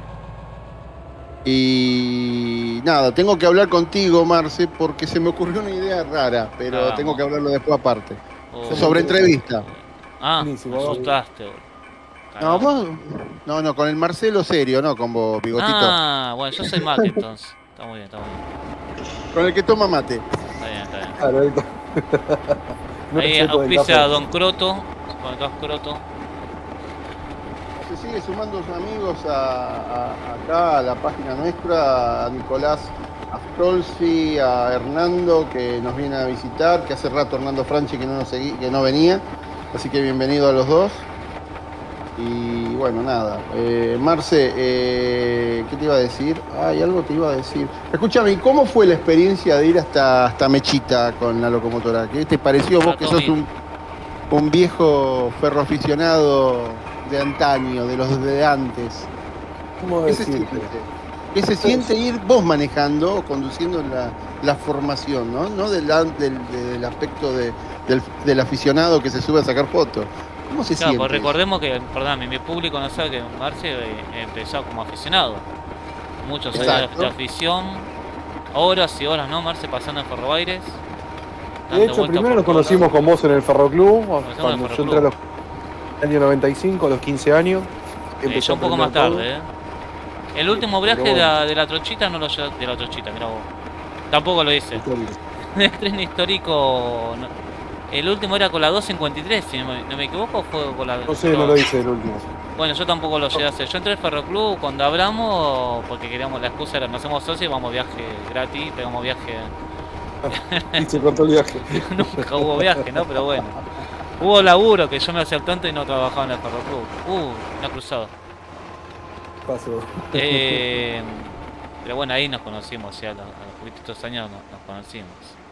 Y nada, tengo que hablar contigo, Marce, porque se me ocurrió una idea rara, pero Ah. tengo que hablarlo después aparte. Oh. Sobre entrevista. Ah, Buenísimo, me vamos. asustaste. boludo. No, Cagado. vos, no, no, con el Marcelo serio, no con vos, bigotito. Ah, bueno, yo soy mate entonces. Está muy bien, está muy bien. Con el que toma mate. Está bien, está bien. Claro, ahí está. No Ahí sé por el auspicia a café. Don Croto. Con el Don Croto. Se sigue sumando sus amigos a, a- acá a la página nuestra, a Nicolás Astrolfi, a Hernando que nos viene a visitar, que hace rato Hernando Franchi que no, nos segui- que no venía, así que bienvenido a los dos. Y bueno, nada, eh, Marce, eh, ¿qué te iba a decir? Ay, algo te iba a decir. Escúchame, ¿y cómo fue la experiencia de ir hasta, hasta Mechita con la locomotora? ¿Qué te pareció vos que sos un, un viejo ferroaficionado de antaño, de los de antes? ¿Cómo ¿Qué se decirte? siente? ¿Qué se siente ir vos manejando o conduciendo la, la formación, ¿no? No del, an- del, del aspecto de- del, del aficionado que se sube a sacar fotos. ¿Cómo se Claro, siente? pues recordemos que, perdón, mi público no sabe que Marce eh, empezó como aficionado. Muchos años de, Exacto. de afición, horas y horas, ¿no? Marce pasando en Ferrobaires. De dando hecho, vueltas primero por nos todos conocimos lados. con vos en el Ferroclub, Conocimos en cuando el yo entré a los años noventa y cinco, a los quince años. Eh, empecé yo a un poco más aprender todo. tarde, ¿eh? El último viaje pero de la, de la trochita no lo llevé, de la trochita, mirá vos. Tampoco lo hice. Histórico. El tren histórico. no- El último era con la doscientos cincuenta y tres, si no me, no me equivoco, o fue con la. No sé, no lo hice el último. Bueno, yo tampoco lo llegué a hacer. Yo entré al Ferroclub cuando hablamos, porque queríamos, la excusa era, nos hacemos socios y vamos viaje gratis, pegamos viaje. Y se cortó el viaje. Nunca hubo viaje, ¿no? Pero bueno. Hubo laburo que yo me hacía tanto y no trabajaba en el Ferroclub. Uh, una cruzada. Pasó. Eh, pero bueno, ahí nos conocimos, ya a los, a los poquitos años nos, nos conocimos.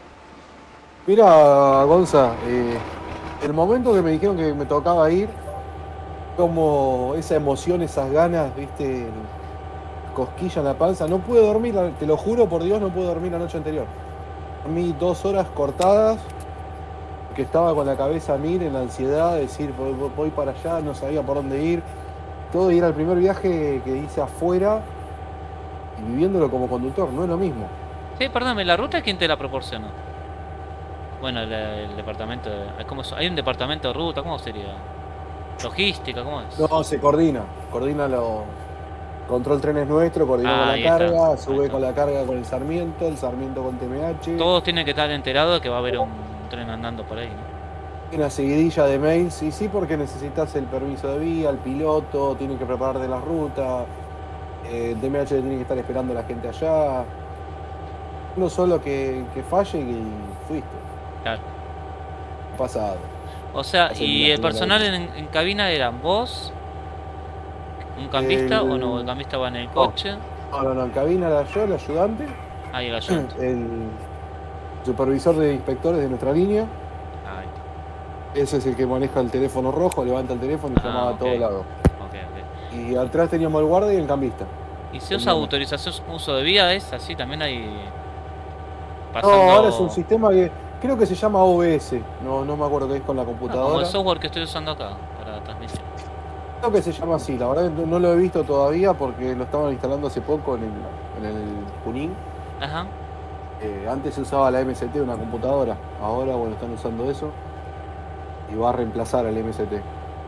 Mira, Gonza, eh, el momento que me dijeron que me tocaba ir, como esa emoción, esas ganas, viste, el cosquilla en la panza, no pude dormir, la- te lo juro por Dios, no pude dormir la noche anterior. Dormí dos horas cortadas, que estaba con la cabeza a mil en la ansiedad, de decir voy, voy- voy para allá, no sabía por dónde ir. Todo, y era el primer viaje que hice afuera y viviéndolo como conductor, no es lo mismo. Sí, perdóname, ¿la ruta quién te la proporciona? Bueno, el, el departamento de, ¿cómo es? Hay un departamento de ruta, ¿cómo sería? Logística, ¿cómo es? No, se coordina, coordina lo. Control Trenes nuestro, coordina Ah, con ahí la está, carga, ahí sube está. con la carga con el Sarmiento, el Sarmiento con T M H. Todos tienen que estar enterados de que va a haber un tren andando por ahí, ¿no? Una seguidilla de mails, y sí, porque necesitas el permiso de vía, el piloto, tiene que prepararte la ruta, eh, el T M H tiene que estar esperando a la gente allá. Uno solo que, que falle y fuiste. Claro. Pasado. O sea, Hace ¿y una el personal primera en, en cabina eran vos? ¿Un cambista El- o no? ¿El cambista va en el No. coche? No, no, no, en cabina era yo, el ayudante, Ahí el ayudante. el supervisor de inspectores de nuestra línea. Ahí está. Ese es el que maneja el teléfono rojo, levanta el teléfono y Ah, llama ok. a todos lados. Ok, ok. Y atrás teníamos el guardia y el cambista. ¿Y si usa Bien. autorización uso de vía? ¿Es así? También hay. No, Pasando... ahora es un sistema que creo que se llama O B S. No, no me acuerdo qué es con la No, como computadora. el software que estoy usando acá para transmisión. Creo que se llama así, la verdad no, no lo he visto todavía porque lo estaban instalando hace poco en el, en el Junín. Ajá. Eh, antes se usaba la M S T, una computadora. Ahora, bueno, están usando eso. Y va a reemplazar al M S T.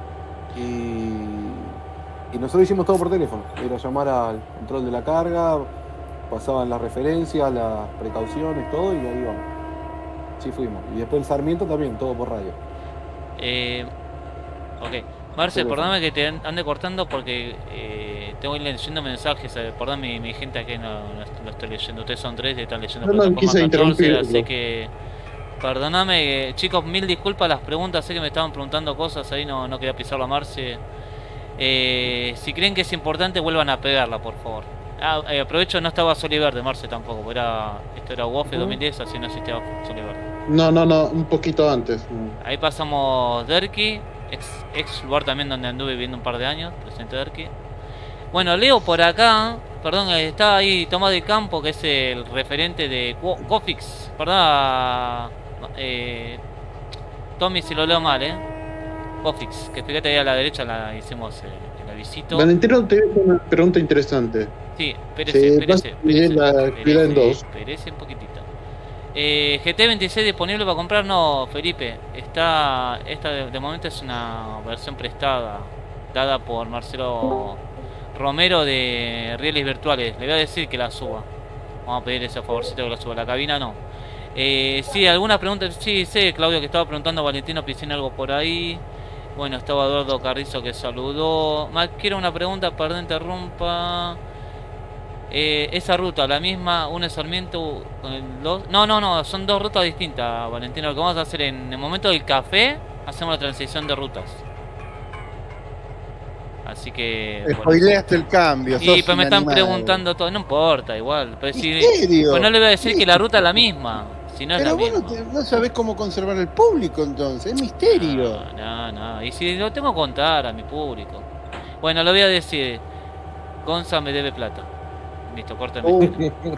Y, y nosotros hicimos todo por teléfono. Era llamar al control de la carga, pasaban las referencias, las precauciones, todo, y ahí vamos. Sí fuimos. Y después el Sarmiento también, todo por radio. Eh, ok. Marce, Teléfono. perdóname que te ande cortando porque eh, tengo que ir leyendo mensajes. Eh, perdón, mi, mi gente aquí no, no est- lo estoy leyendo. Ustedes son tres y están leyendo No, no, plataforma quise catorce, interrumpirlo. así que perdóname, eh, chicos, mil disculpas las preguntas. Sé que me estaban preguntando cosas ahí, no, no quería pisarlo a Marce. Eh, si creen que es importante, vuelvan a pegarla, por favor. Ah, eh, aprovecho, no estaba Sol y Verde, Marce tampoco, porque era, esto era U O F Ujú. dos mil diez, así no existía Sol y Verde. No, no, no, un poquito antes. Ahí pasamos Derki, ex, ex lugar también donde anduve viviendo un par de años, presidente Derki. Bueno, Leo por acá, perdón, eh, está ahí Tomás de Campo, que es el referente de Go- Gofix, perdón, eh, Tommy si lo leo mal, eh. Gofix, que fíjate ahí a la derecha la hicimos eh, el avisito. Valentino, te hago una pregunta interesante. Sí, espérese, Sí, espérese, vas a dividir espérese, la actividad en espérese, dos. espérese un poquitito. Eh, G T veintiséis disponible para comprar, no, Felipe. Está, esta de, de momento es una versión prestada, dada por Marcelo Romero de Rieles Virtuales. Le voy a decir que la suba. Vamos a pedir ese favorcito que la suba. La cabina no. Eh, sí, alguna pregunta. Sí, sé, Claudio, que estaba preguntando a Valentino Piscina algo por ahí. Bueno, estaba Eduardo Carrizo que saludó. Más quiero una pregunta, perdón, interrumpa. Eh, esa ruta, la misma, un Sarmiento con el dos. No, no, no, son dos rutas distintas, Valentino. Lo que vamos a hacer en el momento del café, hacemos la transición de rutas. Así que. bueno. Spoileaste el cambio. Y sos pues me un están animal. preguntando todo, no importa, igual. Pero si, ¿En serio? pues no le voy a decir que la ruta es la misma. Si no es Pero la vos no, misma. te- no sabés cómo conservar el público entonces, es misterio. No, no, no. Y si lo tengo que contar a mi público. Bueno, lo voy a decir. Gonza me debe plata. Listo, córtame. Uh.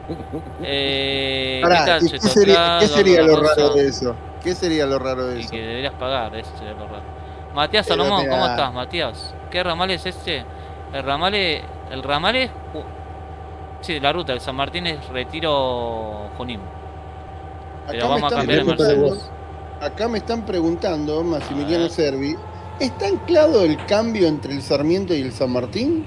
Eh, Pará, ¿qué tal, ¿y ¿qué Cheto? sería, Acá, qué sería lo Gonza. raro de eso? ¿Qué sería lo raro de Y eso? que deberías pagar, eso sería lo raro. Matías Pero Salomón, te ¿cómo da- estás, Matías? ¿Qué ramal es este? El ramal es... El ramal es... Ju- Sí, la ruta, el San Martín es Retiro Junín. Pero Acá me, vamos a están cambiar de preguntando, Mercedes. acá me están preguntando, Massimiliano ver. Servi, ¿está anclado el cambio entre el Sarmiento y el San Martín?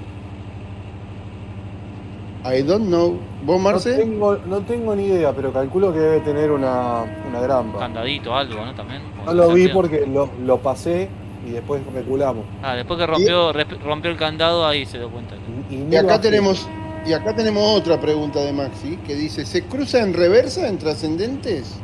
I don't know. ¿Vos, No Marce? tengo, no tengo ni idea, pero calculo que debe tener una, una grampa. Candadito, algo, ¿no? También. como No que lo vi salió. porque lo, lo pasé y después reculamos. Ah, después que rompió, rep- rompió el candado, ahí se dio cuenta. Y, Y ni acá bajé. tenemos y acá tenemos otra pregunta de Maxi que dice, ¿se cruza en reversa en trascendentes?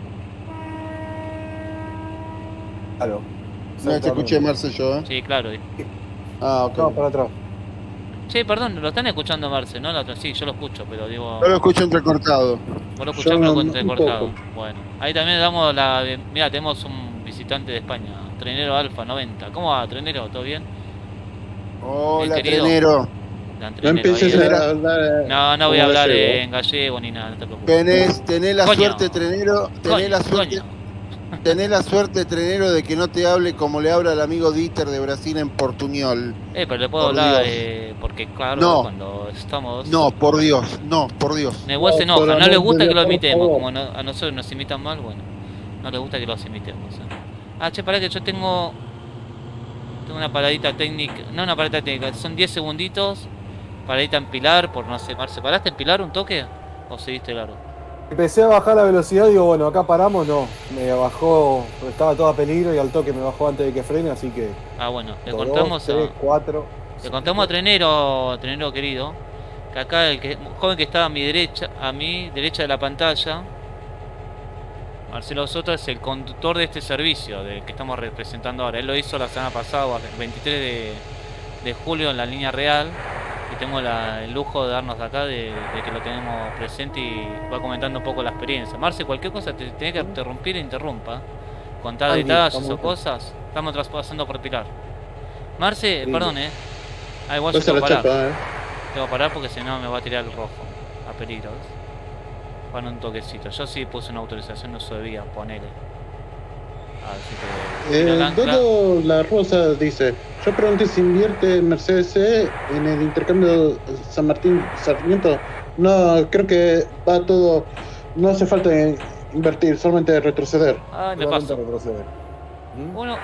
Claro. No te escuché, Marce, yo, ¿eh? Sí, claro. Ah, ok. No, para atrás. Sí, perdón, lo están escuchando Marce, ¿no? La otra, sí, yo lo escucho, pero digo... Yo lo escucho entrecortado. Vos lo escuchás Yo pero no- con un entrecortado. poco. Bueno, ahí también damos la... Mira, tenemos un visitante de España, Trenero Alfa noventa. ¿Cómo va, Trenero? ¿Todo bien? Hola, querido. trenero. Gran No Trenero empieces ahí. a hablar. No, no voy a como hablar gallego. en gallego ni nada, no te preocupes. Tenés, tenés la Coño. suerte, trenero, tenés Coño, la suerte, coño. tenés la suerte, trenero, de que no te hable como le habla el amigo Dieter de Brasil en portuñol. Eh, pero le puedo Por hablar, Dios. eh, porque claro, No. cuando estamos... No, por Dios, no, por Dios. Neguá se No, por enoja, no amor le de gusta Dios, que lo por imitemos, favor. como no- a nosotros nos imitan mal, bueno, no le gusta que los imitemos. ¿eh? Ah, che, pará que yo tengo, tengo una paradita técnica, no una paradita técnica, son diez segunditos, paradita en Pilar, por no sé, Marce, ¿paraste en Pilar un toque? ¿O seguiste largo? Empecé a bajar la velocidad, digo, bueno, acá paramos, no. Me bajó, estaba todo a peligro y al toque me bajó antes de que frene, así que. Ah, bueno, le dos, contamos tres, a, cuatro. le contamos a Trenero, Trenero querido, Que acá el que, joven que está a mi derecha, a mi derecha de la pantalla, Marcelo Soto, es el conductor de este servicio, del que estamos representando ahora. Él lo hizo la semana pasada, el veintitrés de julio en la línea real. Y tengo la, el lujo de darnos de acá, de, de que lo tenemos presente y va comentando un poco la experiencia. Marce, cualquier cosa te tiene que interrumpir, interrumpa. Contar Ay, detalles estamos o cosas. Estamos traspasando por Pilar. Marce, Sí. perdón, eh. Ah, igual No yo se tengo la que parar. chapa, ¿eh? Tengo que parar porque si no me va a tirar el rojo. A peligro, ¿ves? Para un toquecito. Yo sí puse una autorización de uso de vía, ponele. Así que... Eh, tiro el ancla. Dodo La Rosa dice, yo pregunté si invierte Mercedes E en el intercambio San Martín Sarmiento. No, creo que va todo, no hace falta invertir, solamente retroceder. Ay, me Solamente paso. retroceder. ¿Mm? Uno.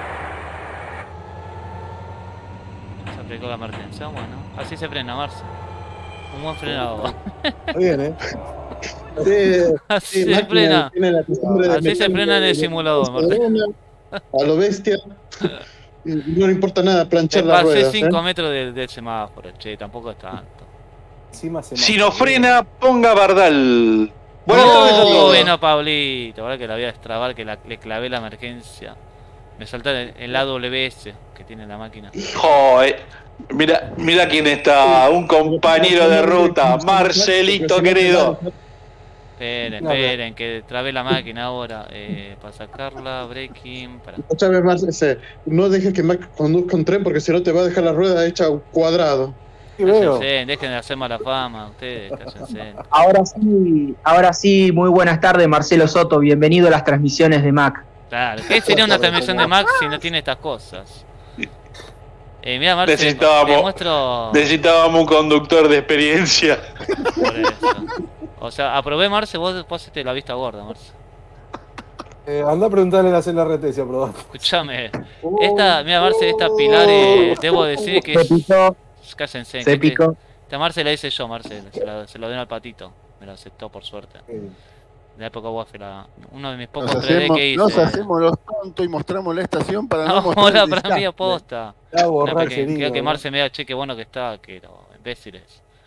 Se aplicó la emergencia, bueno. Así se frena, Marce. Un buen frenado. Está bien, ¿eh? Sí, Así sí, se máquina frena. tiene la costumbre de Así se meterle frena en el de- simulador, de- Martín. a lo bestia. Y no le importa nada Te planchar las pasé ruedas. cinco ¿eh? metros del, del semáforo, che, tampoco es tanto. Encima se Si mata, no frena, ponga Bardal. Buenas no, tardes a todos. bueno, Pablito, ahora que la voy a destrabar, que la- le clavé la emergencia. Me salta el, el A W S que tiene la máquina. Joder. Mira, mira quién está, un compañero de ruta, Marcelito querido. Esperen, No, esperen, que trabé la máquina ahora. Eh, para sacarla, breaking, para... Escúchame más, ese, no dejes que Mac conduzca un tren porque si no te va a dejar la rueda hecha un cuadrado. Sí, veo. Cállense, dejen de hacer mala fama, ustedes, cállense. Ahora sí, ahora sí, muy buenas tardes, Marcelo Soto. Bienvenido a las transmisiones de Mac. Claro, ¿qué sería una transmisión de Max si no tiene estas cosas? Eh, mira, Marce, Necesitábamos- te muestro... Necesitábamos un conductor de experiencia. Por eso. O sea, aprobé, Marce, vos, vos hacete la vista gorda, Marce. Eh, anda a preguntarle a la C L R T si aprobó. Escuchame. Esta, mira, Marce, esta Pilar, eh, debo decir que Se es... picó, Cállense, se que este- picó. esta Marce la hice yo, Marce, se la, se lo den al patito. Me lo aceptó por suerte. Eh, De la época Waffle, la- uno de mis Nos pocos tres D hacemos, que hice. nos hacemos los tontos y mostramos la estación para no, No, mostrar ahora el para mí desastre. aposta. Está No, borracho porque herido, quiero que ¿no? Marce me diga, che, qué bueno que está, que no, imbéciles.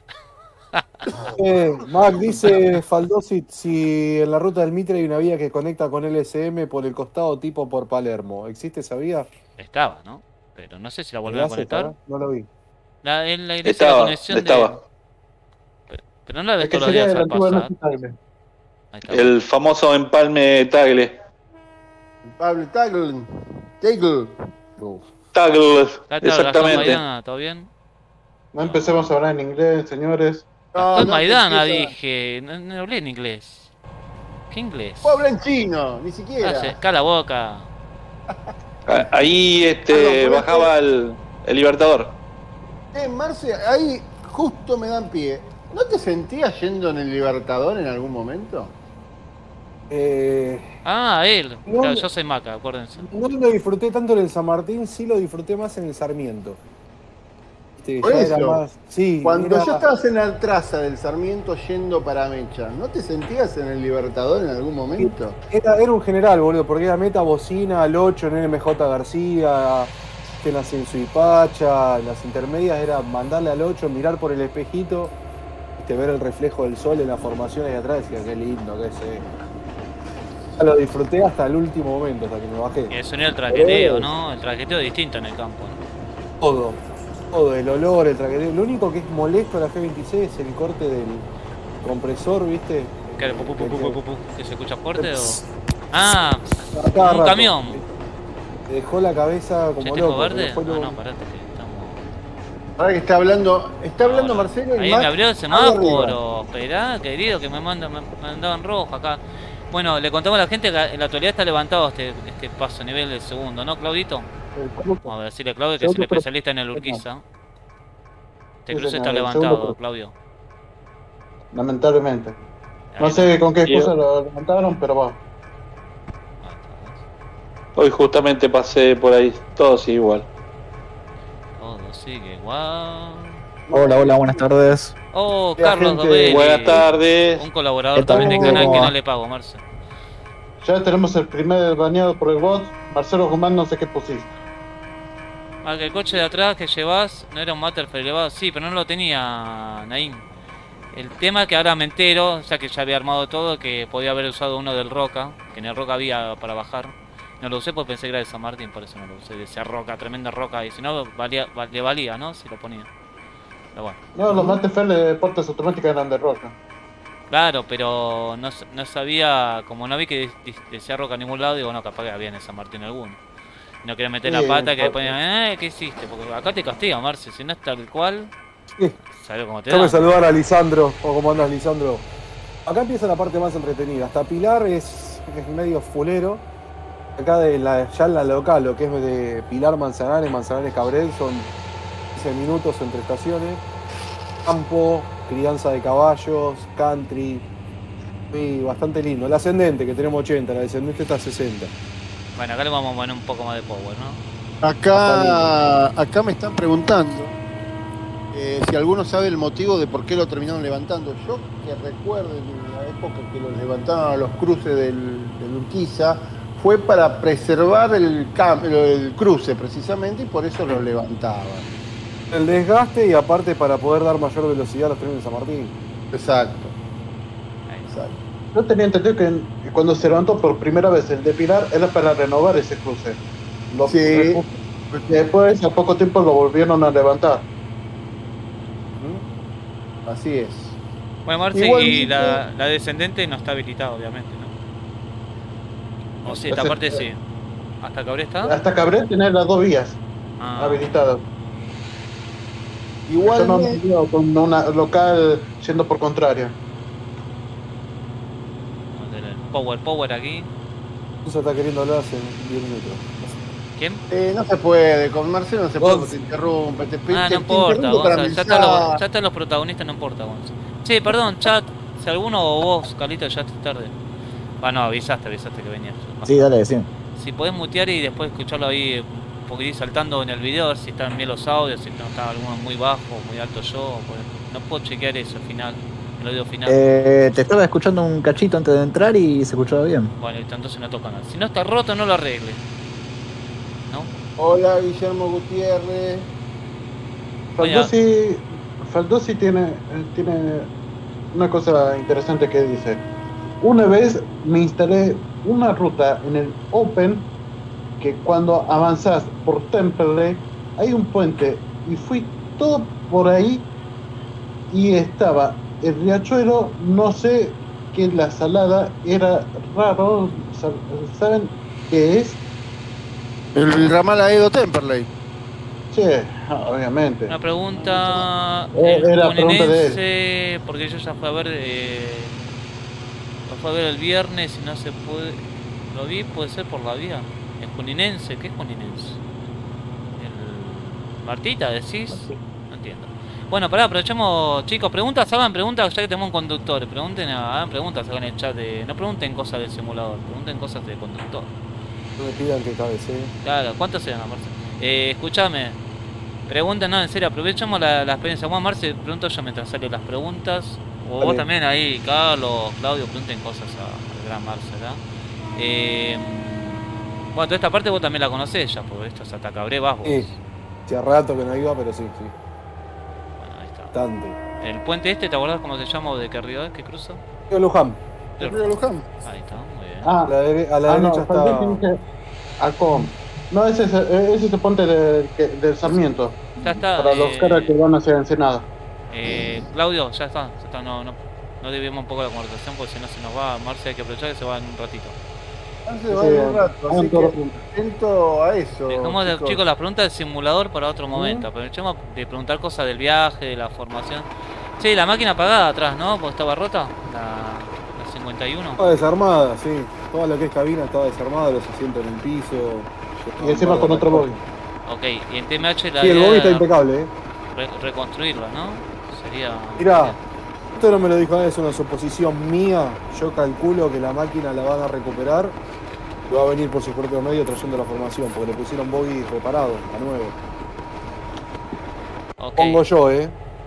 Eh, Mac dice Faldosi si en la ruta del Mitre hay una vía que conecta con L S M por el costado tipo por Palermo. ¿Existe esa vía? Estaba, ¿no? Pero no sé si la volvieron a ¿Enlace conectar. está? No lo vi. La, en la iglesia de Estaba, la conexión estaba. de... Pero, pero no la ves Es que todos los sería días de la al antigua pasar. Noche Tagle. Ahí está. El famoso empalme Tagle. Pablo Tagle. Tagle. Uf. Tagle, Acá está Gastón exactamente. Maidana, ¿todo bien? No empecemos a hablar en inglés, señores. Gastón Maidana, empieza- dije. No, no hablé en inglés. ¿Qué inglés? Puedo hablar en chino, ni siquiera. Hace, cala la boca. Ah, Ahí este Perdón, ¿puede bajaba el, el Libertador. Eh, Marce, ahí justo me dan pie. ¿No te sentías yendo en el Libertador en algún momento? Eh, Ah, él. No, Claro, no. yo soy Maca, acuérdense. no lo disfruté tanto en el San Martín, sí lo disfruté más en el Sarmiento. Viste, Por ya era eso, más. Sí, Cuando era- ya estabas en la traza del Sarmiento yendo para Mecha, ¿no te sentías en el Libertador en algún momento? Era, era un general, boludo, porque era meta bocina, al ocho en M J García, en en Suipacha, en las intermedias era mandarle al ocho, mirar por el espejito, viste, ver el reflejo del sol en la formación ahí atrás, decía qué lindo, qué sé. Ya lo disfruté hasta el último momento, hasta que me Y bajé. el sonido del traqueteo, ¿no? El traqueteo es distinto en el campo, ¿no? Todo, todo, el olor, el traqueteo. Lo único que es molesto a la G veintiséis es el corte del compresor, viste. ¿Qué hace? Pu, pu, pu, pu, pu, pu, pu. ¿Que se escucha fuerte o...? Pss, Ah, a cada un rato. camión. Te dejó la cabeza ¿Ya como tengo loco. verde? te dejó Ah, lo- no, parate que estamos... Ahora que está hablando, está hablando Ahora. Marcelo y Ahí Mac, me abrió el algo semáforo. Esperá, querido, que me mandan, me mandaban rojo acá. Bueno, le contamos a la gente que en la actualidad está levantado este, este paso a nivel del segundo, ¿no, Claudito? Vamos a decirle a Claudio que es el Segundo, pero- especialista en el Urquiza. Este Sí, cruce señor, está el levantado, segundo. Claudio. Lamentablemente. No Ahí sé con qué Y- excusa lo levantaron, pero va. está, ahí Hoy justamente pasé por ahí, todos igual. está. Todo sigue igual. Hola, hola, buenas tardes. Oh, Hola, Carlos gente. Dovelli. Buenas tardes. Un colaborador ¿Qué tal? también del canal que ¿Cómo no va? le pago, Marce. Ya tenemos el primer baneado por el bot. Marcelo Guzmán, no sé qué pusiste. Ah, que el coche de atrás que llevas no era un Matterford elevado. Sí, pero no lo tenía Naim. El tema que ahora me entero, ya que ya había armado todo, que podía haber usado uno del Roca, que en el Roca había para bajar. No lo usé porque pensé que era de San Martín, por eso no lo usé. De esa roca, tremenda roca, y si no, valía, le valía, ¿no? Si lo ponía. Pero bueno. No, los Mantefel de puertas automáticas eran de roca. Claro, pero no, no sabía, como no vi que decía roca a ningún lado, digo, no, capaz que había en San Martín alguno. Y no quería meter Sí, la pata que porque- después, eh, ¿qué hiciste? Porque acá te castiga, Marce, si no es tal cual, Sí. ¿sabes cómo te Tengo da? que saludar a Lisandro. ¿O cómo andas, Lisandro? Acá empieza la parte más entretenida. Hasta Pilar es, es medio fulero. Acá de la, ya en la local, lo que es de Pilar Manzanares, Manzanares Cabrel, son quince minutos entre estaciones. Campo, crianza de caballos, country. Y bastante lindo. El ascendente, que tenemos ochenta, la descendente está a sesenta. Bueno, acá le vamos a poner un poco más de power, ¿no? Acá, acá me están preguntando eh, si alguno sabe el motivo de por qué lo terminaron levantando. Yo que recuerdo en la época que los levantaron a los cruces del, del Urquiza, fue para preservar el, cam- el cruce precisamente y por eso los levantaban. El desgaste y aparte para poder dar mayor velocidad a los trenes de San Martín. Exacto, Ahí. exacto. Yo tenía entendido que en- cuando se levantó por primera vez el de Pilar era para renovar ese cruce. Lo- Sí. Después, a poco tiempo, lo volvieron a levantar. ¿Mm? Así es. Bueno, Marce, y Igualmente- la, la descendente no está habilitada, obviamente, ¿no? O sí, esta Ese- parte sí. ¿Hasta Cabré está? Hasta Cabrera tiene las dos vías Ah, habilitadas. Yo no Igualmente, me veo con una local yendo por contraria. el power, power aquí. Eso está queriendo hablar hace diez minutos. ¿Quién? eh, no se puede, con Marcelo no se puede, Vos- porque te interrumpe, te, Ah, te- no te importa, interrumpe para Gonzalo, ya, están los, mensaje. ya están los protagonistas, no importa, Gonzalo. Sí, perdón, chat, si alguno o vos, Carlito, ya es tarde. Ah, no, avisaste, avisaste que venías. Sí, dale, decime. Si podés mutear y después escucharlo ahí un poquitín saltando en el video, a ver si están bien los audios, si no está alguno muy bajo, muy alto yo, pues, no puedo chequear eso al final, el audio final. Eh, te estaba escuchando un cachito antes de entrar y se escuchaba bien. Bueno, y entonces no toca nada. Si no está roto, no lo arregle. ¿No? Hola, Guillermo Gutiérrez. Oye. Faldosi, Faldosi tiene, eh, tiene una cosa interesante que dice. Una vez me instalé una ruta en el Open que cuando avanzás por Temperley hay un puente y fui todo por ahí y estaba el riachuelo, no sé qué la salada era raro, sa- ¿saben qué es? El ramal Aedo Temperley. Sí, obviamente. Una pregunta. Eh, el era pregunta de Juninense, porque yo ya fui a ver. Eh, lo fue a ver el viernes y no se puede. Lo vi, puede ser por la vía. El Juninense, ¿qué es Juninense? El. Martita, decís. No entiendo. Bueno, pará, aprovechamos, chicos, preguntas, hagan preguntas ya que tenemos un conductor. Pregunten, hagan preguntas, hagan el chat de. No pregunten cosas del simulador, pregunten cosas de conductor. No me pidan que cabecee. Claro, ¿cuántos se llama, Marce? Eh, escúchame. Pregunta, no, en serio, aprovechamos la, la experiencia. Juan Marce, pregunto yo mientras salen las preguntas. O vos Dale. también ahí, Carlos, Claudio, pregunten cosas a- al gran Marce, ¿verdad? Eh, bueno, toda esta parte vos también la conocés ya, porque esto es hasta Cabré, vas vos. Sí. Hacía rato que no iba, pero sí, sí. Bueno, ahí está. Bastante. El puente este, ¿te acordás cómo se llama o de qué río es que cruza? Yo Luján. El río Luján. Ahí está, muy bien. Ah, A la, dere- a la ah, no, derecha Faldosi está. dice Alcón. No, ese es, ese es el puente de- que- del Sarmiento. Ya está. Para los eh, caras que van hacia Ensenada. eh, Claudio, ya está, ya está, no, no, no desviemos un poco la conversación porque si no se nos va, Marce hay que aprovechar que se va en un ratito. Hace va en un rato, hagan así todo que atento a eso. Dejamos, de- chicos. chicos, las preguntas del simulador para otro momento. Aprovechemos de preguntar cosas del viaje, de la formación. Sí, la máquina apagada atrás, ¿no? Porque estaba rota. La, la cincuenta y uno. Estaba desarmada, sí. Toda lo que es cabina estaba desarmada, los asientos en el piso. Y encima con otro bogey. Ok, y en T M H la Sí, el idea bogey está era impecable, eh. re- reconstruirla, ¿no? Sería. Mirá, esto no me lo dijo nadie, es una suposición mía. Yo calculo que la máquina la van a recuperar y va a venir por sus propios medios trayendo la formación, porque le pusieron bogey reparado, a nuevo. Ok. Pongo yo, eh.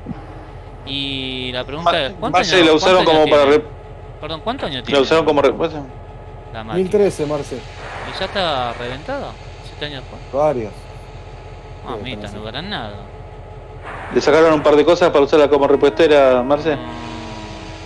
Y la pregunta es: ¿cuántos Marce años, la usaron cuántos años como para. tiene? re- Perdón, ¿cuántos años tiene La usaron como repuesto. la mil máquina? trece, Marce. ¿Y ya está reventada? ¿Siete años después? Varias. Ah, Sí, mita, sí. no ganan nada. Le sacaron un par de cosas para usarla como repuestera, Marce. Mm,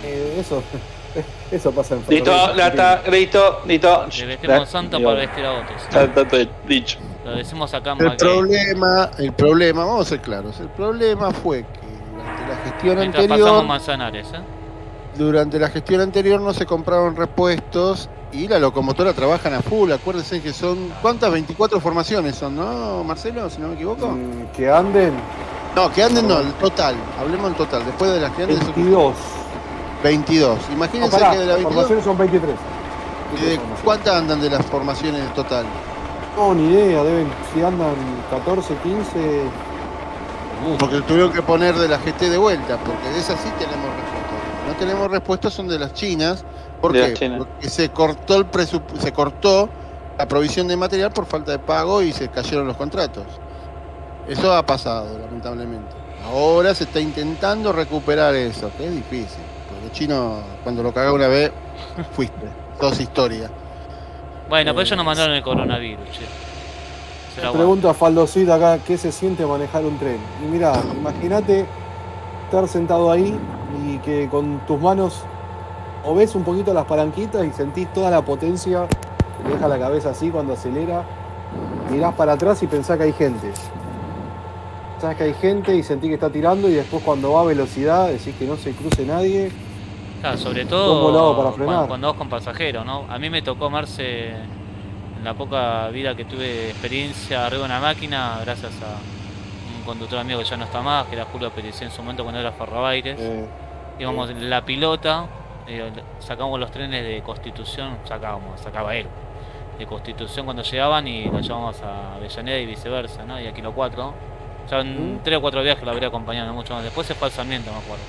Eh, eso, eso pasa en Listo, ferrocarril. ya está, listo, listo. Le vestimos santo Digo, para vestir a otros. ya está todo dicho. Lo decimos acá en El Maguey. problema, el problema, vamos a ser claros, el problema fue que durante la gestión Mientras anterior, pasamos Manzanares, ¿eh? durante la gestión anterior no se compraron repuestos y la locomotora trabajan a full. Acuérdense que son, ¿cuántas? veinticuatro formaciones son, ¿no, Marcelo? Si no me equivoco. Mm, Que anden No, que anden no, el total. Hablemos del total. Después de las que anden son veintidós. veintidós. No, Imagínense pará, que de la las veintidós, formaciones son veintitrés. ¿y de ¿cuántas andan de las formaciones en total? No, ni idea, deben, si andan catorce, quince. Porque tuvieron que poner de la G T de vuelta, porque de esas sí tenemos respuestas. No tenemos respuestas, son de las chinas. ¿Por De qué? las chinas. Porque se cortó el presup se cortó la provisión de material por falta de pago y se cayeron los contratos. Eso ha pasado, lamentablemente. Ahora se está intentando recuperar eso, que es difícil. Porque los chinos, cuando lo cagás una vez, fuiste. Sos historia. Bueno, pero Eh, ellos nos mandaron el coronavirus, che. Se la Pregunto a Faldocita acá, ¿qué se siente manejar un tren? Y mirá, imagínate estar sentado ahí y que con tus manos movés un poquito las palanquitas y sentís toda la potencia que te deja la cabeza así cuando acelera. Mirás para atrás y pensás que hay gente. Pensás que hay gente y sentís que está tirando y después cuando va a velocidad decís que no se cruce nadie. Claro, sobre ¿Cómo lo hago todo para frenar? cuando, cuando vas con pasajeros, ¿no? A mí me tocó, Marce, en la poca vida que tuve de experiencia arriba de una máquina, gracias a un conductor amigo que ya no está más, que era Julio Pericé en su momento cuando era Ferrobaires. Eh, Íbamos en la pilota, eh, sacábamos los trenes de Constitución, sacábamos, sacaba él, de Constitución cuando llegaban y los llevábamos a Avellaneda y viceversa, ¿no? Y a Kilo cuatro. Ya en ¿Mm? tres o cuatro viajes lo habría acompañado, no mucho más. Después se fue al Sarmiento, me acuerdo.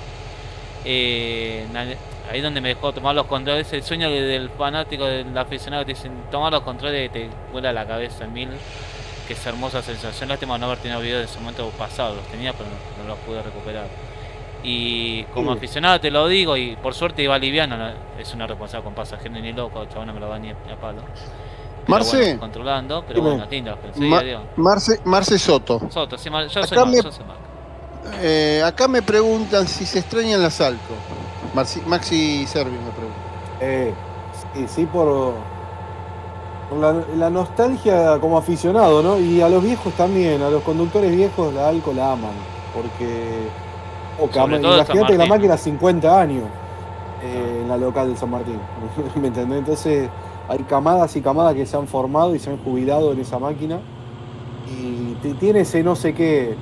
Eh, na- ahí donde me dejó tomar los controles, el sueño de- del fanático, del aficionado, que te dicen tomar los controles y te vuela la cabeza en mil, que es hermosa sensación. Lástima no haber tenido videos de ese momento pasado, los tenía pero no, no los pude recuperar. Y como Sí. aficionado te lo digo, y por suerte iba liviano, no, es una responsable con pasajeros ni loco, el chabón no me lo va ni a, ni a palo. Pero Marce. bueno, controlando, pero Dime. bueno, lindo, pero sí, Ma- adiós. Marce, Marce Soto. Soto, sí, ma- yo soy Acá Mac, me- yo soy Mac. Eh, acá me preguntan si se extrañan las Alco. Marci- Maxi Servi me pregunta. eh, sí, sí, por, por la, la nostalgia como aficionado, ¿no? Y a los viejos también, a los conductores viejos la Alco la aman, porque oh, que Sobre ama- todo de San imagínate que la Martín. máquina cincuenta años eh, en la local de San Martín, ¿me entendés? Entonces hay camadas y camadas que se han formado y se han jubilado en esa máquina y te- tiene ese no sé qué,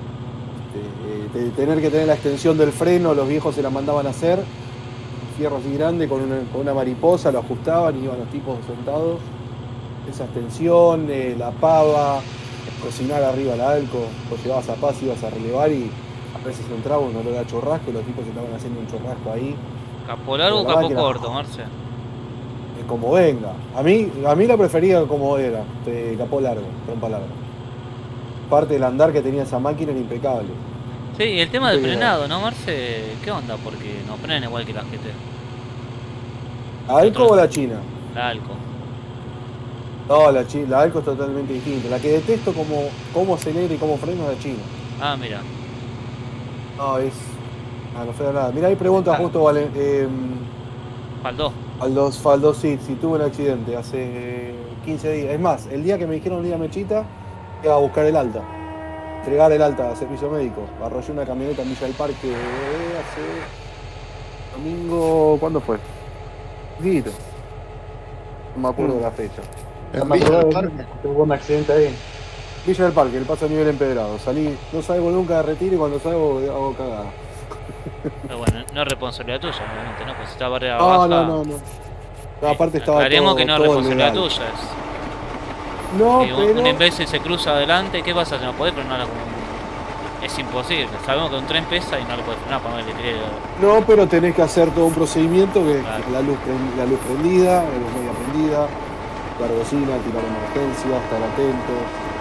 de, de tener que tener la extensión del freno, los viejos se la mandaban a hacer, un fierro así grande con una, con una mariposa, lo ajustaban y iban los tipos sentados, esa extensión, eh, la pava, cocinar arriba la Alco, lo llevabas a paz, ibas a relevar y a veces entraba un olor a churrasco y los tipos estaban haciendo un churrasco ahí, ¿Capo largo o la capo máquina. corto, Marce? eh, como venga. A mí, a mí la prefería como era, de capó largo, trompa larga. Parte del andar que tenía esa máquina era impecable. Sí, y el tema del Sí, frenado, ¿no, Marce? ¿Qué onda? Porque no frenan igual que la G T. ¿La Alco o la China? La Alco. No, la, chi- la Alco es totalmente distinta. La que detesto como cómo acelera y cómo frena es la China. Ah, mira. No, es. Ah, no frena nada. Mira, ahí pregunta Ah. justo Valen, eh, Faltó. Aldos, Faldo, sí, si tuve un accidente hace quince días. Es más, el día que me dijeron día mechita, iba a buscar el alta. Entregar el alta a servicio médico. Arrollé una camioneta en Villa del Parque eh, hace. Domingo. ¿Cuándo fue? Dito. No me acuerdo de la fecha. En Me Villa acordaba del de Parque. que hubo un accidente ahí. Villa del Parque, el paso a nivel empedrado. Salí, no salgo nunca de retiro y cuando salgo hago cagada. Pero bueno, no es responsabilidad tuya, obviamente, ¿no? Pues si está barrera No, baja. no, no, no. No, aparte estaba Aclaremos todo, que no es todo responsabilidad legal. tuya. Es, No, que un, un pero... imbécil se cruza adelante, ¿qué pasa? No podés frenar como un- Es imposible. Sabemos que un tren pesa y no lo podés frenar para no le tiré. No, pero tenés que hacer todo un procedimiento que Claro. la luz, pre- la luz prendida, la luz media prendida, la bocina, tirar emergencia, estar atento.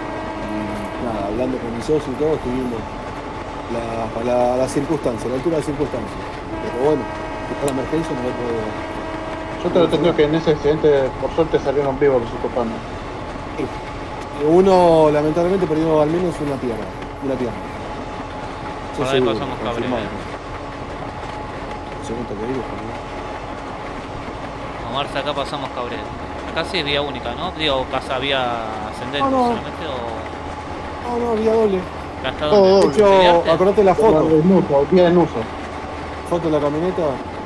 Y nada, hablando con mi socio y todo, estuvimos la, la, la circunstancia, la altura de circunstancia. Pero bueno, está la emergencia no lo puedo. Yo te lo tengo que en ese accidente, por suerte, salieron vivos los ocupantes. Uno lamentablemente perdió al menos una pierna. Una pierna. Eso Por ahí seguro, pasamos cable, confirmado. eh. estacionamiento que digo. ¿No? Marce, acá pasamos Cabrera. Acá sí es vía única, ¿no? Digo, pasa vía ascendente No, no. solamente o. No, no, vía doble. ¿Hasta Todo dónde? De hecho, ¿Llegaste? acordate la foto. Desnudo, vía desnudo. Foto de la camioneta.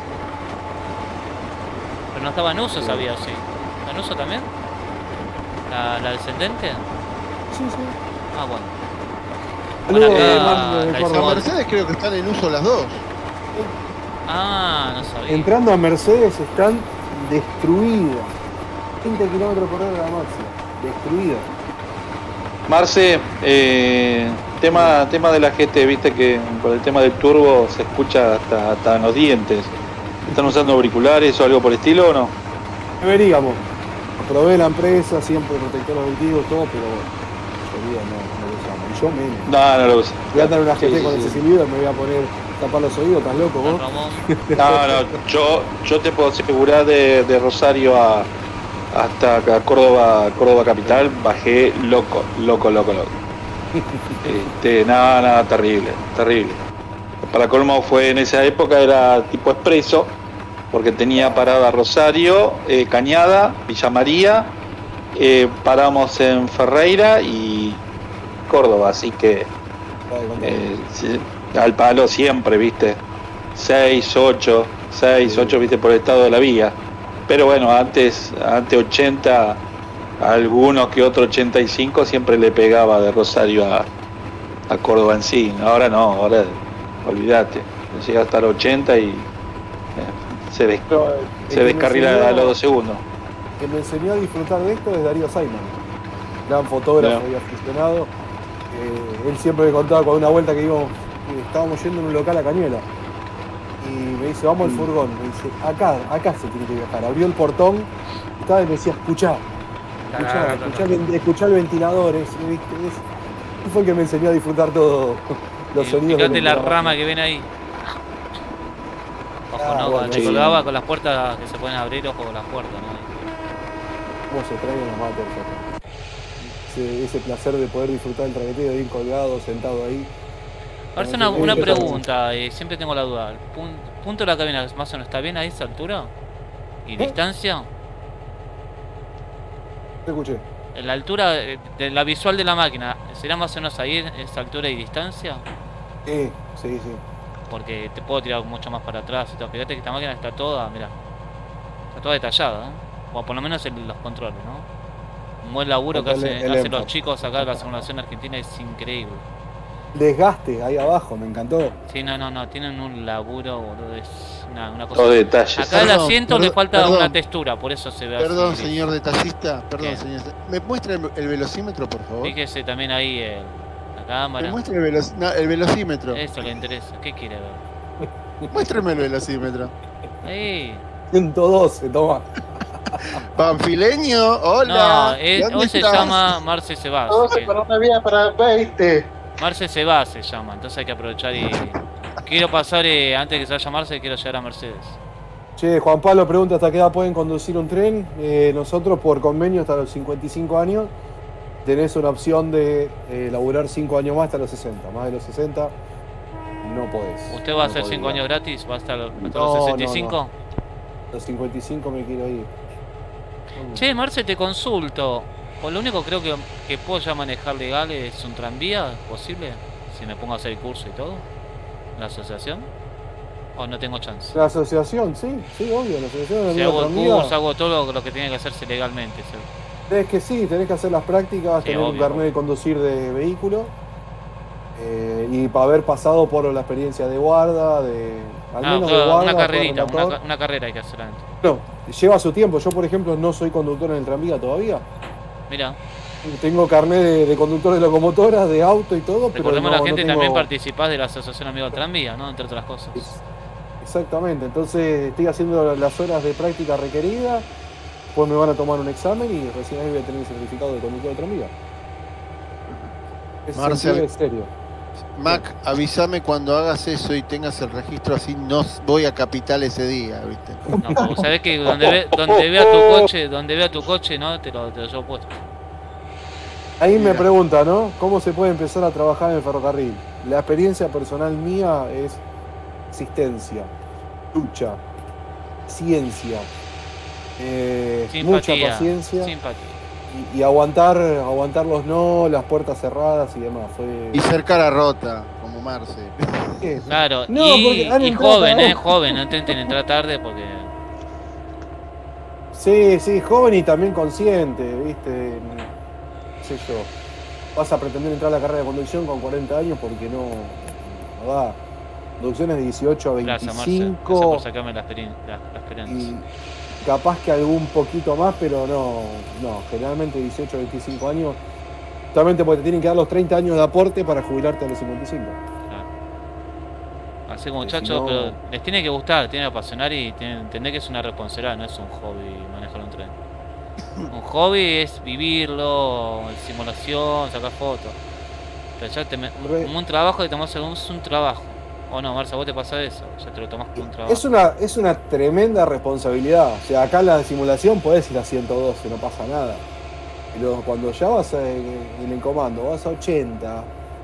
Pero no estaba en uso esa vía, ¿sí? ¿Está en uso también? ¿La, la descendente? Sí, sí. Ah, bueno. Saludos, Bueno, acá Hernán, de la Córdoba. hicimos- Las Mercedes creo que están en uso las dos. Ah, no sabía. Entrando a Mercedes están destruidas. veinte kilómetros por hora la máxima. Destruidas. Marce, eh, tema, tema de la G T, viste que por el tema del turbo se escucha hasta, hasta en los dientes. ¿Están usando auriculares o algo por el estilo o no? Deberíamos. Probé la empresa, siempre protector auditivo, todo, pero bueno, la mayoría no, no lo usamos. Y yo menos. No, no lo uso. Voy a andar en una G T Sí, sí, con sí. accesibilidad, me voy a poner tapar los oídos, ¿estás loco Don vos? Ramón. No, no, yo, yo te puedo asegurar de, de Rosario a, hasta acá, Córdoba, Córdoba capital, bajé loco, loco, loco, loco. Este, nada, nada, terrible, terrible. Para colmo fue en esa época, era tipo expreso, porque tenía parada Rosario, eh, Cañada, Villa María, eh, paramos en Ferreira y Córdoba, así que eh, sí, al palo siempre, viste, seis, ocho, seis, ocho, viste, por el estado de la vía. Pero bueno, antes, antes ochenta, algunos que otro ochenta y cinco siempre le pegaba de Rosario a, a Córdoba en sí. Ahora no, ahora olvídate, llega hasta el ochenta y eh, se, des- Pero, eh, se el que me descarrila enseñó- a los dos segundos. que me enseñó a disfrutar de esto es Darío Simon, gran fotógrafo Ya. y aficionado. Eh, él siempre me contaba con una vuelta que íbamos, eh, estábamos yendo en un local a Cañuela y me dice, vamos al furgón, me dice, acá, acá se tiene que viajar. Abrió el portón, estaba y me decía, escuchá, escuchá, escuchá, el- escuchá el ventilador, es, ¿viste? Es- él fue el que me enseñó a disfrutar todo los Y sonidos. fíjate de la rama que ven ahí. Ojo, Ah, no, bueno, cuando se sí. colgaba con las puertas que se pueden abrir, ojo con las puertas, ¿no? Cómo se traen los mates, ese, ese placer de poder disfrutar el traqueteo bien colgado, sentado ahí. Ahora es Bueno, una, sí, una sí, pregunta, y siempre tengo la duda. ¿El pun- punto de la cabina más o menos está bien a esa altura? ¿Y ¿Eh? distancia? Te escuché. ¿La altura eh, de la visual de la máquina será más o menos ahí en esa altura y distancia? Sí, sí, sí. Porque te puedo tirar mucho más para atrás y todo. Fíjate que esta máquina está toda, mira, está toda detallada, ¿eh? O por lo menos en los controles, ¿no? Un buen laburo que El- hace- el hacen Enfo. los chicos acá de la simulación argentina es increíble. Desgaste ahí abajo, me encantó. Sí, no, no, no, tienen un laburo, boludo, es una, una cosa. Todo detalles. Acá el Perdón, asiento le perdón, falta perdón. una textura, por eso se ve así. Perdón, gris. señor detallista. Perdón, ¿Qué? señor. ¿Me muestra el, el velocímetro, por favor? Fíjese también ahí el- la Me cámara. muestra el, velo- no, el velocímetro. Eso le interesa. ¿Qué quiere ver? Muéstrame el velocímetro. Ahí. ciento doce, toma. Panfileño, hola. No, eh, ¿Dónde hoy se estás? llama Marce se va. No así sé, que- para una vía para veinte. Marce se va se llama, entonces hay que aprovechar y. Quiero pasar, eh, antes que se vaya Marce, quiero llegar a Mercedes. Che, Juan Pablo pregunta hasta qué edad pueden conducir un tren. Eh, nosotros por convenio hasta los cincuenta y cinco años tenés una opción de eh, laburar cinco años más hasta los sesenta. Más de los sesenta no podés. ¿Usted va a No hacer cinco podría. años gratis? ¿Va a estar hasta No, los sesenta y no, cinco? A los cincuenta y cinco me quiero ir. Che, Marce, te consulto. Pues lo único creo que, que puedo ya manejar legal es un tranvía, ¿es posible? Si me pongo a hacer el curso y todo. ¿La asociación? ¿O no tengo chance? La asociación, sí, sí, obvio. La asociación de Si Amigo hago el Tranvía. curso, hago todo lo que tiene que hacerse legalmente. ¿sí? Tenés que sí, tenés que hacer las prácticas, Sí, tener un obvio, carnet obvio. de conducir de vehículo eh, y para haber pasado por la experiencia de guarda, de al Ah, menos de claro, guarda, una por carrerita, una, relator. ca- una carrera hay que hacer antes. No, lleva su tiempo. Yo, por ejemplo, no soy conductor en el tranvía todavía. Mira, Tengo carnet de, de conductor de locomotoras, de auto y todo, pero recordemos no, la gente no tengo... también participás de la Asociación Amigo del Tranvía, ¿no? Entre otras cosas. Exactamente, entonces estoy haciendo las horas de práctica requeridas, después me van a tomar un examen y recién ahí voy a tener el certificado de conductor de tranvía. Ese Marcel. sentido es serio. Mac, avísame cuando hagas eso y tengas el registro, así no voy a Capital ese día, ¿viste? No, porque sabés que donde, ve, donde vea tu coche, donde vea tu coche, ¿no? Te lo, te lo llevo puesto. Ahí me Mira. pregunta, ¿no? ¿Cómo se puede empezar a trabajar en el ferrocarril? La experiencia personal mía es asistencia. lucha, ciencia, eh, Simpatía, mucha paciencia simpatía. y, y aguantar, aguantar los no, las puertas cerradas y demás. Fue... Y ser cara rota, como Marce. ¿Qué? Claro, No, y, porque han y entrado joven, cada eh, uno. joven, no intenten entrar tarde porque... Sí, sí, joven y también consciente, ¿viste? No sé yo. Vas a pretender entrar a la carrera de conducción con cuarenta años porque no, no da. Conducciones de dieciocho a Gracias, Marce. Gracias veinticinco por sacarme la, experien- la, la esperanza. y capaz que algún poquito más, pero no, no, generalmente dieciocho a veinticinco años, solamente porque te tienen que dar los treinta años de aporte para jubilarte a los cincuenta y cinco. Claro. Así como Que si muchachos, no- pero les tiene que gustar, tiene que apasionar y tienen que entender que es una responsabilidad, no es un hobby manejar un tren. Un hobby es vivirlo, simulación, sacar fotos. Pero ya te me- Re- como un trabajo que tomás como un trabajo. O no, Marcia, vos te pasa eso, ya te lo tomás como un trabajo. Es una, es una tremenda responsabilidad. O sea, acá en la simulación podés ir a ciento doce, no pasa nada. Pero cuando ya vas a- en el comando, vas a ochenta,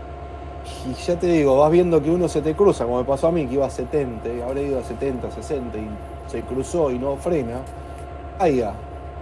y ya te digo, vas viendo que uno se te cruza, como me pasó a mí, que iba a setenta, y habré ido a setenta, sesenta, y se cruzó y no frena, ahí ya.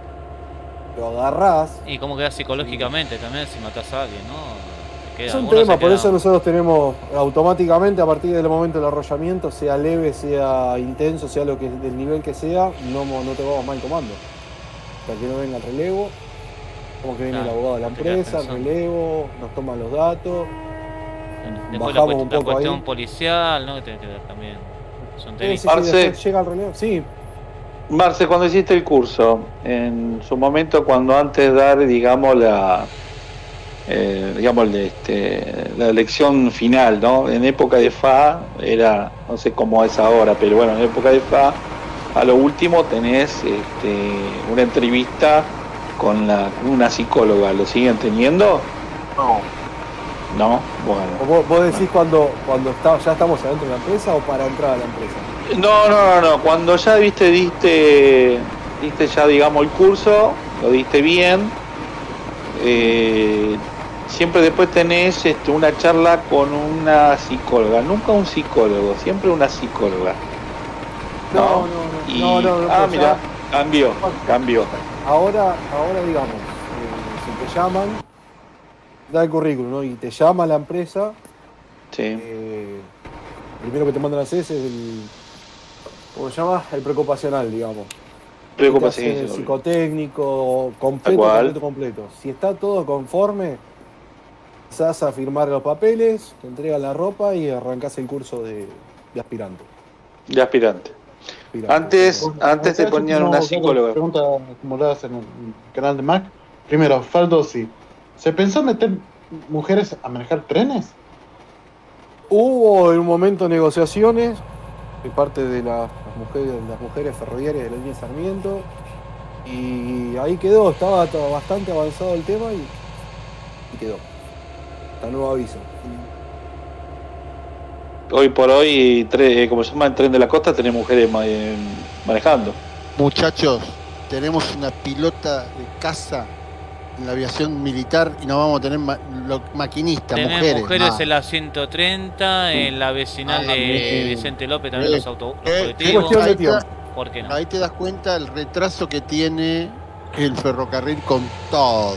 Lo agarrás. Y cómo quedás psicológicamente también si matás a alguien, ¿no? Te queda- Es un algunos se tema, por quedan- eso nosotros tenemos automáticamente a partir del momento del arrollamiento, sea leve, sea intenso, sea lo que del nivel que sea, no, mo- no te vamos más en comando. Hasta que no venga el relevo, como que viene Claro, el abogado de la no te quedas empresa, el pensando. relevo, nos toman los datos, Después la, bajamos cuest- un la poco cuestión ahí. policial, ¿no? Que tiene que ver también. Son Sí, temas. sí, sí, Marce. después llega el relevo. Sí, Marce, cuando hiciste el curso, en su momento, cuando antes de dar, digamos, la, eh, digamos, el- este, la lección final, ¿no? En época de F A era, no sé cómo es ahora, pero bueno, en época de F A, a lo último tenés este, una entrevista con la, una psicóloga. ¿Lo siguen teniendo? no. No, bueno. ¿O vos, vos decís cuando, cuando está, ya estamos adentro de la empresa o para entrar a la empresa? No, no, no, no. Cuando ya viste, diste, diste ya, digamos, el curso, lo diste bien. eh, siempre después tenés este, una charla con una psicóloga. Nunca un psicólogo, siempre una psicóloga. No, No, no, no. Y, no, no, no, ah, pues mira, ya- cambió, cambió. Ahora, ahora digamos, eh, si te llaman, da el currículum, ¿no? Y te llama la empresa, Sí, eh, primero que te mandan a hacer es el, ¿cómo se llama? El preocupacional, digamos. preocupación. Te hacen el psicotécnico, completo, cual. completo, completo. Si está todo conforme, empezás a firmar los papeles, te entregan la ropa y arrancás el curso de, de aspirante. De aspirante. aspirante. Antes, antes te Muchachos, ponían no, una cada psicóloga. Pregunta acumuladas en el canal de Mac. Primero, Faldo, sí. ¿Se pensó meter mujeres a manejar trenes? Hubo en un momento negociaciones de parte de la- las mujeres, las mujeres ferroviarias de la línea Sarmiento y ahí quedó, estaba to- bastante avanzado el tema y, y quedó. Hasta nuevo aviso. Hoy por hoy, tre- eh, como se llama el tren de la costa, tenés mujeres ma- eh, manejando. Muchachos, tenemos una pilota de caza en la aviación militar y no vamos a tener ma- lo- maquinistas, Tenés mujeres. mujeres, más. en la ciento treinta, en la vecinal Ah, de bien. Vicente López también Eh, los, auto, los eh, colectivos. cuestión de ahí, tiempo. te, ¿Por qué no? ahí te das cuenta el retraso que tiene el ferrocarril con todo.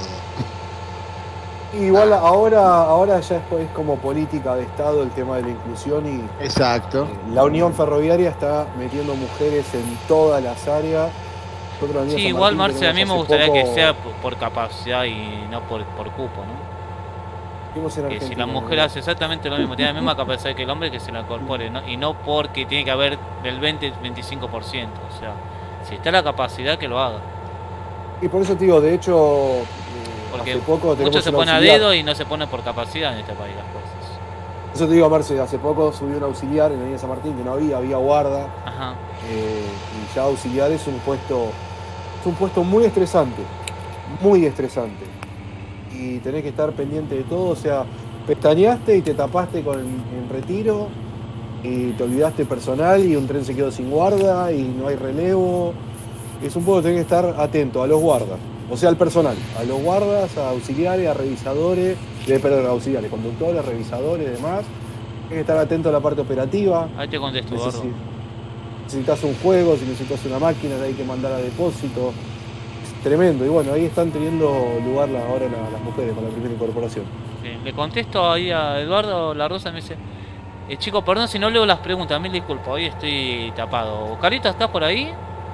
Igual ahora, ahora ya es, es como política de Estado el tema de la inclusión y Exacto. eh, la Unión Ferroviaria está metiendo mujeres en todas las áreas. Nosotros en la línea Sí, San igual Martín Marce, a mí tenemos me hace gustaría que poco- sea por, por capacidad y no por, por cupo, ¿no? vimos en Que si Argentina, la mujer ¿no? hace exactamente lo mismo, tiene la misma capacidad que el hombre, que se la incorpore, ¿no? Y no porque tiene que haber del veinte veinticinco por ciento, o sea, si está la capacidad que lo haga. Y por eso te digo, de hecho, eh, Porque hace poco tenemos mucho se un pone a auxiliar. dedo y no se pone por capacidad en este país las cosas. Eso te digo, Marce, hace poco subió un auxiliar en la línea San Martín que no había, había guarda. Ajá. eh, y ya auxiliar es un puesto, es un puesto muy estresante, muy estresante. Y tenés que estar pendiente de todo, o sea, pestañeaste y te tapaste con en retiro y te olvidaste personal y un tren se quedó sin guarda y no hay relevo. Es un poco que tenés que estar atento a los guardas, o sea, al personal, a los guardas, a auxiliares, a revisadores, de, perdón, auxiliares, conductores, revisadores y demás. Tienes que estar atento a la parte operativa. Ahí te contesto, Necesi- gordo. necesitas un juego, si necesitas una máquina, hay que mandar a depósito. Es tremendo. Y bueno, ahí están teniendo lugar la, ahora la, las mujeres con la primera incorporación. Bien, le contesto ahí a Eduardo La Rosa, me dice, eh, chico, perdón si no leo las preguntas, mil disculpas, hoy estoy tapado. Carita, ¿estás por ahí?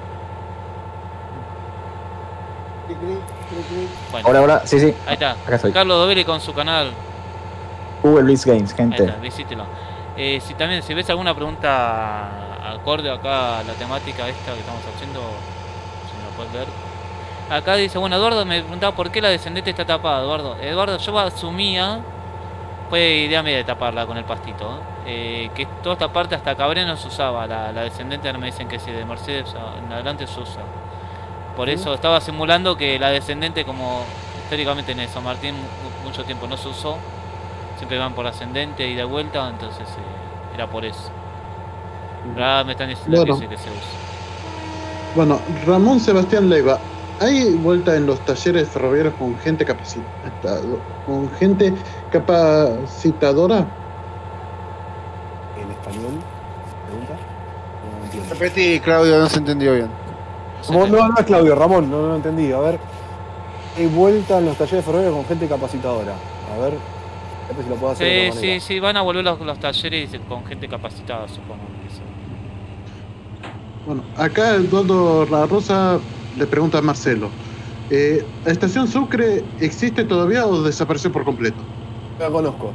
Bueno, Hola, hola, sí, sí. ahí está. Acá estoy. Carlos Dovelli con su canal. Google Blitz Games, Ahí gente. está, visítelo. Eh, si también, si ves alguna pregunta acorde acá a la temática esta que estamos haciendo, si me lo puedes ver. Acá dice, bueno, Eduardo me preguntaba por qué la descendente está tapada, Eduardo. Eduardo, yo asumía, fue idea mía de taparla con el pastito, eh, que toda esta parte hasta Cabré no se usaba, la, la descendente ahora me dicen que sí, de Mercedes en adelante se usa. Por eso estaba simulando que la descendente, como históricamente en San Martín mucho tiempo no se usó, siempre van por ascendente y de vuelta, entonces eh, era por eso. Ahora me están diciendo Bueno. que sí que se usa. Bueno, Ramón Sebastián Leiva, ¿hay vuelta en los talleres ferroviarios con gente capacitada, con gente capacitadora? ¿En español? ¿Pregunta? No entiendo. Repetí, Claudio, no se entendió bien. No, no, no es Claudio, Ramón, no lo entendí. A ver, hay vuelta en los talleres ferroviarios con gente capacitadora. A ver, a ver si lo puedo hacer de Sí, otra sí, manera. sí, van a volver los, los talleres con gente capacitada, supongo. que sí. Bueno, acá Eduardo La Rosa le pregunta a Marcelo, eh, ¿la estación Sucre existe todavía o desapareció por completo? No la conozco.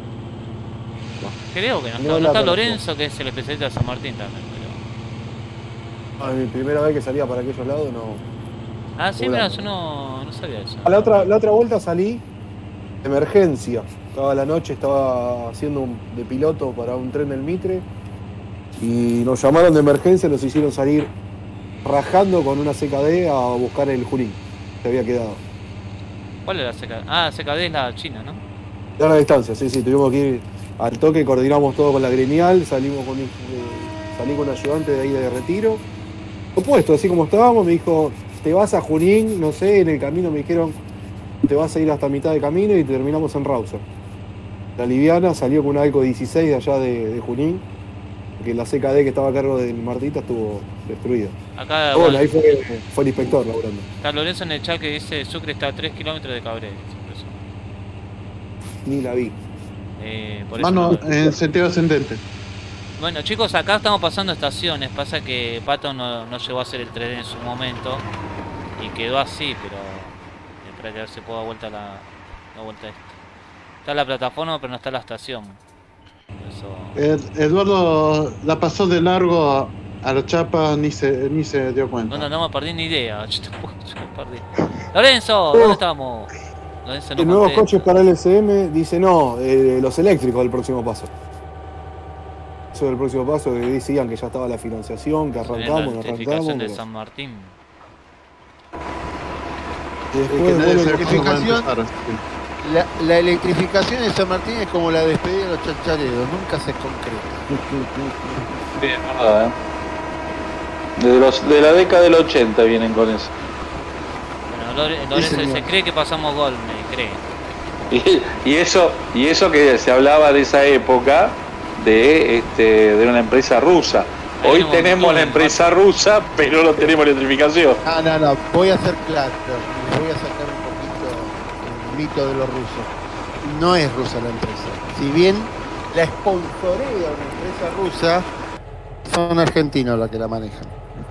Creo que no está, No no la está conozco. Lorenzo, que es el especialista de San Martín también. Pero... Ah, mi primera vez que salía para aquellos lados, no. Ah, sí, mira, Volando. yo no, no sabía eso. A la otra, la otra vuelta salí de emergencia. Estaba a la noche, estaba haciendo un, de piloto para un tren del Mitre. Y nos llamaron de emergencia, nos hicieron salir rajando con una C K D a buscar el Junín. Se había quedado. ¿Cuál es la C K D? Ah, C K D es la China, ¿no? De la distancia, sí, sí, tuvimos que ir al toque, coordinamos todo con la gremial, salimos con, eh, salí con un ayudante de ahí de retiro. Opuesto, así como estábamos, me dijo, te vas a Junín, no sé, en el camino me dijeron, te vas a ir hasta mitad de camino y terminamos en Rauser. La liviana salió con una Alco dieciséis de allá de, de Junín, que la C K D que estaba a cargo del Martita estuvo destruida. Acá, Pero bueno, bueno, ahí fue, fue el inspector laburando. está Lorenzo en el chat que dice Sucre está a tres kilómetros de Cabré. Por eso. Ni la vi. Eh, por eso Mano, no- en sentido ascendente. Bueno, chicos, acá estamos pasando estaciones. Pasa que Pato no, no llegó a hacer el tres D en su momento y quedó así, pero espera que a ver si puedo dar vuelta la, la vuelta esta. Está la plataforma, pero no está la estación. Por eso... Ed- Eduardo la pasó de largo a, a la chapa, ni se, ni se dio cuenta. No, no, no me perdí ni idea. Yo tampoco yo me perdí. Lorenzo, ¿dónde estamos? Lorenzo, no El nuevos contesta. coches para el S M dice no, eh, los eléctricos del próximo paso. Eso del próximo paso que decían que ya estaba la financiación, que Viene la arrancamos, no electrificación arrancamos. de pero- San Martín. y después que nadie vuelven sabe con- cuándo va a certificación. empezar, sí. La, la electrificación de San Martín es como la despedida de los chachareros, nunca se concreta. Bien, verdad, ¿eh? Desde los, de la década del ochenta vienen con eso. Bueno, Lore- Lorenzo señor. dice, cree que pasamos gol, me cree. Y, y eso y eso que se hablaba de esa época de este de una empresa rusa. Ahí Hoy tenemos tenemos la un- empresa rusa, pero no tenemos electrificación. Ah, no, no, voy a ser claro, y voy a sacar un poquito el mito de los rusos. No es rusa la empresa. Si bien la sponsorea una empresa rusa, son argentinos los que la manejan.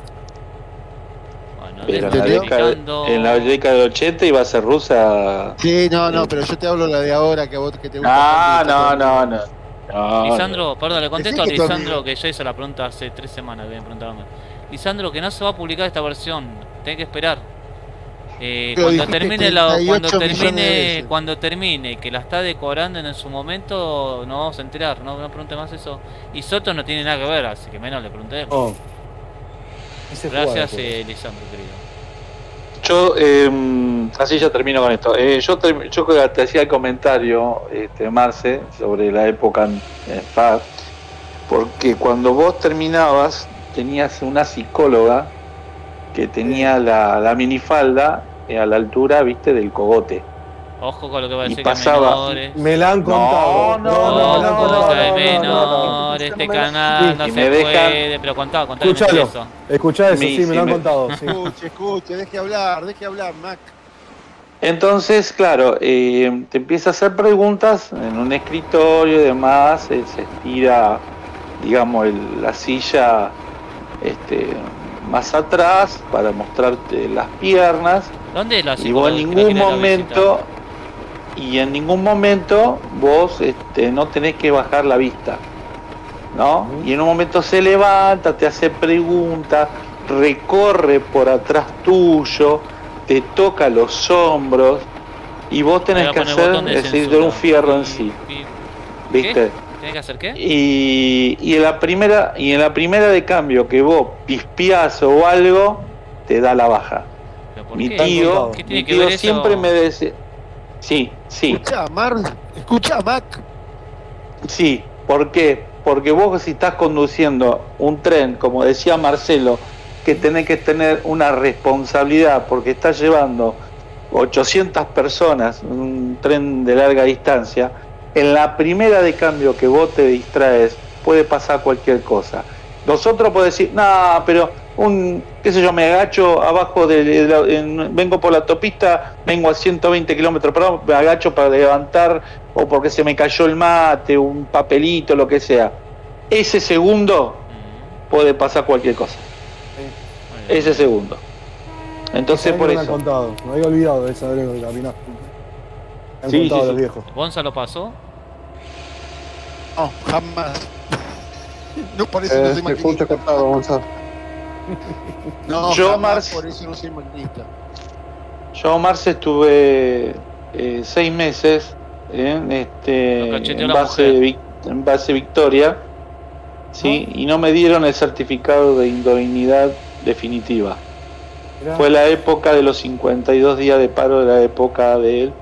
Bueno, Pero en Lorenzo la, ¿Entendió? década, verificando- en la década del ochenta iba a ser rusa. Sí, no, no, pero yo te hablo la de ahora que a vos que te gusta. Ah, tanto, no, está no, todo- no. No, Lisandro, perdón, le contesto a Decí que tu Lisandro amigo- que yo hice la pregunta hace tres semanas que me preguntaban. Lisandro, que no se va a publicar esta versión, tenés que esperar. Eh, Pero cuando dijiste termine la, treinta y cuando ocho millones de termine, veces. cuando termine, que la está decorando en su momento, nos vamos a enterar, no, no pregunte más eso. Y Soto no tiene nada que ver, así que menos le pregunté. a él. No. Ese fue Gracias, después. eh, Lisandro, querido. Yo, eh, así ya termino con esto. Eh, yo, te, yo te hacía el comentario, este, Marce, sobre la época en, en F A D, porque cuando vos terminabas tenías una psicóloga que tenía la, la minifalda eh, a la altura, viste, del cogote. Ojo con lo que va a Y decir pasaba- que menores. Me la han contado. No, no, Ojo no, con no, lo no, que hay no, menores. no, Este no, canal sí, no y se me dejan- puede. Pero contá, contá Escuchalo. eso. Escuchá eso, Mi- sí, me sí, lo han me- contado. Sí. Escuche, escuche, deje hablar, deje hablar, Mac. Entonces, claro, eh, te empieza a hacer preguntas en un escritorio y demás, eh, se estira, digamos, el- la silla este, más atrás para mostrarte las piernas ¿Dónde es la y vos en psicóloga que la ningún quiere ir a momento y en ningún momento vos este, no tenés que bajar la vista, ¿no? Y en un momento se levanta, te hace preguntas, recorre por atrás tuyo, te toca los hombros y vos tenés Ahí que va a poner hacer, botón de es decir, censura. un fierro en Pi, sí, pi. ¿viste? ¿Qué? ¿Tenés que hacer qué? Y, y en la primera y en la primera de cambio que vos pispiás o algo, te da la baja. ¿Pero por Mi qué? tío, ¿Qué mi tiene que tío ver eso? siempre me decía, sí, sí, Escucha, Mar, escucha, Mac. sí, ¿por qué? Porque vos si estás conduciendo un tren, como decía Marcelo, que tenés que tener una responsabilidad porque estás llevando ochocientas personas, un tren de larga distancia, en la primera de cambio que vos te distraes puede pasar cualquier cosa. Nosotros podemos decir, no, pero un, qué sé yo, me agacho abajo de, de la- en- vengo por la autopista, vengo a ciento veinte kilómetros por hora, me agacho para levantar o porque se me cayó el mate, un papelito, lo que sea. Ese segundo Mm, puede pasar cualquier cosa. muy bien. Ese segundo. Entonces Esa por me la han eso. contado. Me había olvidado de esa de caminar. Me han Sí, contado sí, los sí. viejos. ¿Gonza lo pasó? No, jamás. No, por eso no Eh, soy se maquinista. escucha cortado, Gonzalo. No, Yo, jamás, Marce- por eso no soy maquinista. Yo, Marce, estuve eh, seis meses en, Lo este, cacheteó en, la base mujer. Vic- en base Victoria, ¿sí? Y no me dieron el certificado de indemnidad definitiva. Mirá. Fue la época de los cincuenta y dos días de paro, de la época del,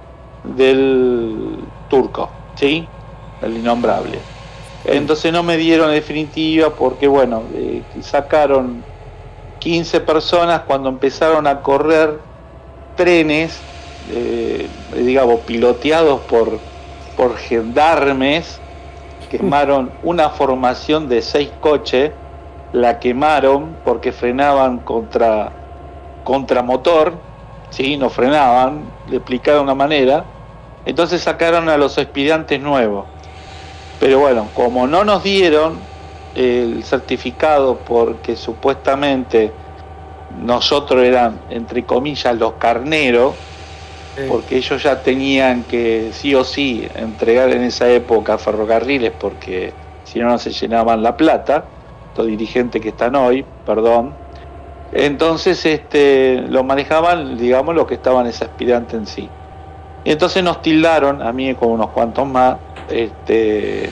del turco, ¿sí? El innombrable. Entonces no me dieron definitiva porque, bueno, eh, sacaron quince personas cuando empezaron a correr trenes, eh, digamos, piloteados por, por gendarmes, quemaron una formación de seis coches, la quemaron porque frenaban contra, contra motor, ¿sí? No frenaban, le explicaron una manera, entonces sacaron a los aspirantes nuevos. Pero bueno, como no nos dieron el certificado porque supuestamente nosotros eran, entre comillas, los carneros, Sí. porque ellos ya tenían que sí o sí entregar en esa época ferrocarriles porque si no no se llenaban la plata, los dirigentes que están hoy, perdón. Entonces este lo manejaban, digamos, los que estaban ese aspirante en sí. Y entonces nos tildaron, a mí y con unos cuantos más, este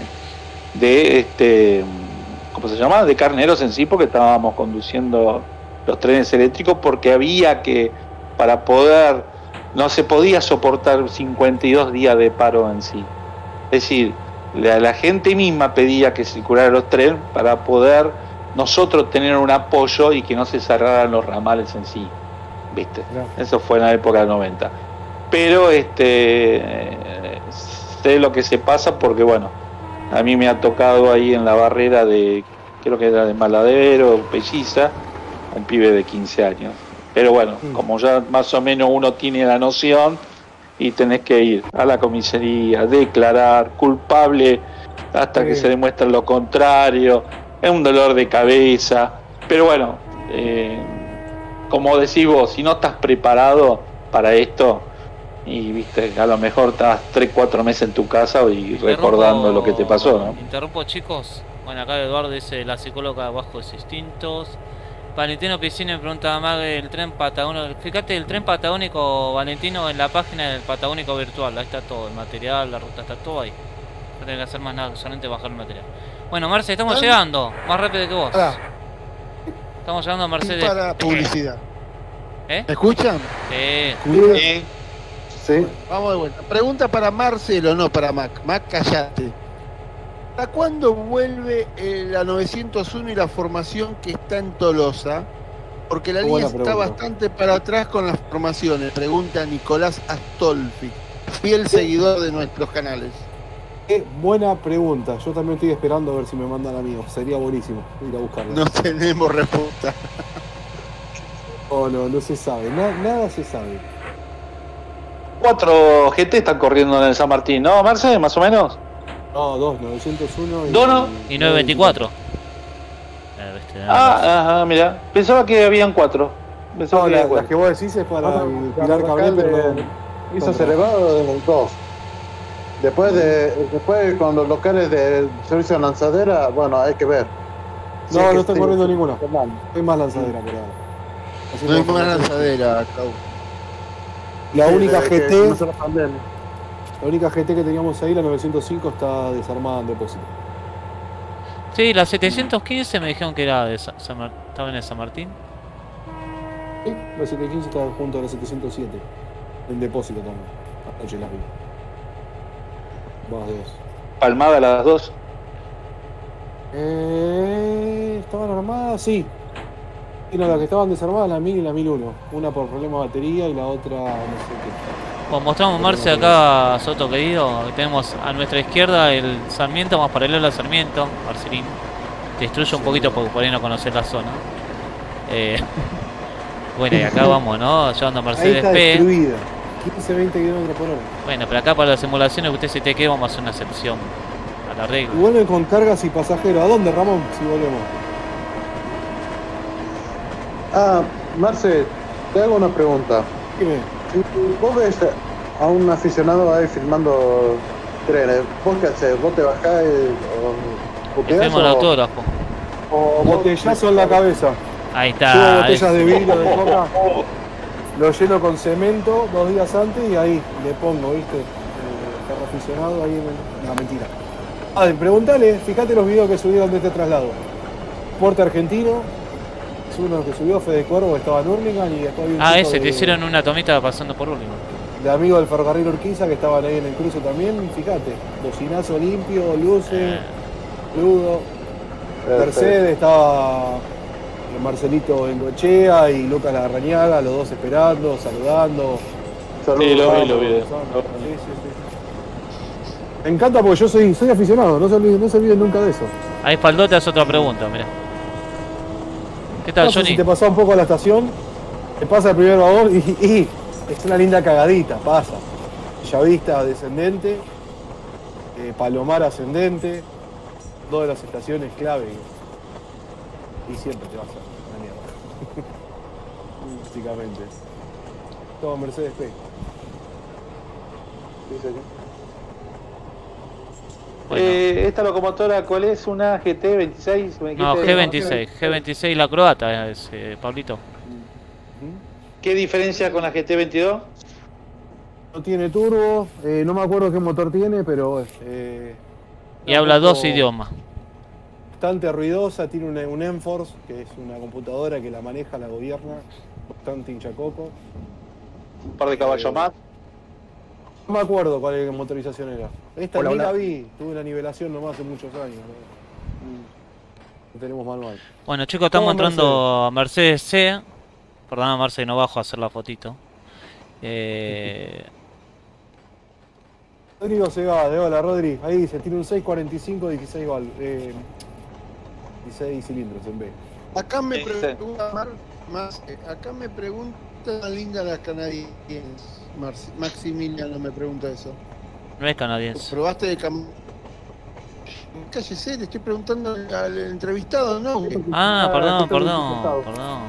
de este ¿cómo se llama? De carneros en sí, porque estábamos conduciendo los trenes eléctricos porque había que, para poder, no se podía soportar cincuenta y dos días de paro en sí. Es decir, la, la gente misma pedía que circularan los trenes para poder nosotros tener un apoyo y que no se cerraran los ramales en sí, ¿viste? Mirá. Eso fue en la época del noventa. Pero este eh, sé lo que se pasa porque, bueno, a mí me ha tocado ahí en la barrera de, creo que era de Maladero, Pelliza, un pibe de quince años. Pero bueno, Mm. como ya más o menos uno tiene la noción y tenés que ir a la comisaría, declarar culpable hasta que Sí. se demuestre lo contrario, es un dolor de cabeza. Pero bueno, eh, como decís vos, si no estás preparado para esto, y viste, a lo mejor estás tres cuatro meses en tu casa y recordando Interrumpo- lo que te pasó, ¿no? Interrumpo, chicos. Bueno, acá Eduardo dice la psicóloga bajos instintos. Valentino Piscina me pregunta a Mag el tren patagónico. Fíjate, el tren patagónico, Valentino, en la página del patagónico virtual. Ahí está todo, el material, la ruta, está todo ahí. No tengo que hacer más nada, solamente bajar el material. Bueno, Marce, estamos Ah. llegando. Más rápido que vos. Pará, Estamos llegando a y Mercedes. para publicidad. ¿Eh? ¿Me escuchan? Eh, Sí. Sí. Vamos de vuelta. Pregunta para Marcelo, no para Mac. Mac, callate. ¿Hasta cuándo vuelve eh, la novecientos uno y la formación que está en Tolosa? Porque la Buena línea está pregunta. bastante para atrás con las formaciones, pregunta Nicolás Astolfi, fiel seguidor de nuestros canales. Qué buena pregunta. Yo también estoy esperando a ver si me mandan a mí. Sería buenísimo ir a buscarlo. No tenemos respuesta. Oh, no, no se sabe. Na- nada se sabe. Cuatro G T están corriendo en el San Martín, ¿no, Marce? Más o menos. No, dos, novecientos uno y... ¿Dono? Y nueve veinticuatro. Eh, viste, nada más. Ah, ajá, mira. Pensaba que habían cuatro. Pensaba No, que la- había las que cuatro. vos decís es para Ah, el la Pilar Cabré, local pero de- no. Hizo no, elevado en los dos. Después de después con los locales de servicio de lanzadera, bueno, hay que ver. Si No, es que no estoy sí, corriendo sí, ninguna. está mal. Hay más lanzadera por ahora. Así No hay que- más lanzadera, Clau. La Sí, única desde que G T, comenzó la pandemia. la única G T que teníamos ahí, la novecientos cinco, está desarmada en depósito. Sí, la setecientos quince me dijeron que era de Sa- San Mar- estaba en el San Martín. Sí, la setecientos quince está junto a la setecientos siete. En depósito también. Anoche las vi. Más dos. Palmada las dos. Eh, ¿Estaban armadas? Sí. Y no, las que estaban desarmadas, la mil y la mil uno. Una por problema de batería y la otra no sé qué. Como mostramos Marce acá, Soto querido, tenemos a nuestra izquierda el Sarmiento, más paralelo al Sarmiento, Marcelín. Te destruye un poquito porque por ahí no conocer la zona. Eh, bueno, y acá vamos, ¿no? Llevando a Ahí Mercedes está P. destruida. quince, veinte kilómetros por hora. Bueno, pero acá para las simulaciones que usted se te quede vamos a hacer una excepción a la regla. Y vuelven con cargas y pasajeros. ¿A dónde, Ramón? Si volvemos. Ah, Marce, te hago una pregunta. Dime. Si vos ves a un aficionado ahí filmando trenes, ¿vos qué haces? ¿Vos te bajás y, o, Le firmo el autógrafo. o vos- Botellazo en la cabeza. Ahí Llevo está. botellas de es- vidrio de coca. Lo lleno con cemento dos días antes y ahí le pongo, ¿viste? Eh, carro aficionado ahí en el... No, mentira. Ah, preguntale, fíjate los videos que subieron de este traslado. Porte argentino. Es uno que subió Fede Cuervo, estaba en Hurlingham y después había un Ah, chico ese, te de- hicieron una tomita pasando por último. de amigos del ferrocarril Urquiza que estaban ahí en el cruce también. Y fíjate, bocinazo limpio, luces, Eh, ludo. Perfecto. Mercedes estaba Marcelito Engochea y Lucas Larrañaga, los dos esperando, saludando. Saludos. Sí, lo vi, Vamos, lo vi. pasando. Sí, sí, sí. Me encanta porque yo soy, soy aficionado, no se, olviden, no se olviden nunca de eso. ahí Faldote hace otra pregunta, mirá. ¿Qué tal, No sé Johnny? si te pasó un poco a la estación, te pasa el primer vagón y, y es una linda cagadita, pasa. Llavista descendente, eh, Palomar ascendente, dos de las estaciones clave y, y siempre te vas a la mierda. Básicamente. Todo Mercedes P. Sí, señor. Bueno. Eh, esta locomotora, ¿cuál es? ¿Una G T veintiséis? ¿Me No, dijiste? G veintiséis. G veintiséis la croata es, eh, Pablito. ¿Qué diferencia con la G T veintidós? No tiene turbo, eh, no me acuerdo qué motor tiene, pero eh, Y habla dos poco- idiomas. bastante ruidosa, tiene una- un Enforce, que es una computadora que la maneja, la gobierna, bastante hinchacoco. Un par de caballos más. No me acuerdo cuál es- motorización era. Esta Hola, ni hola. la vi, tuve una nivelación nomás hace muchos años. ¿no? No tenemos manual. Bueno, chicos, estamos ¿Cómo entrando a Mercedes C. Perdón, Marce, no bajo a hacer la fotito. Eh, Rodrigo Segade, hola Rodri, ahí dice, tiene un seis cuarenta y cinco, dieciséis val, eh, dieciséis cilindros en B. Acá me Sí, sí. pregunta Mar- más, eh, acá me pregunta tan linda la canadiense. Marci- Maximiliano me pregunta eso. no es canadiense. ¿Probaste de cam... Cállese, le estoy preguntando al entrevistado, ¿no? Ah, Ah, perdón, justo el perdón, costado. perdón.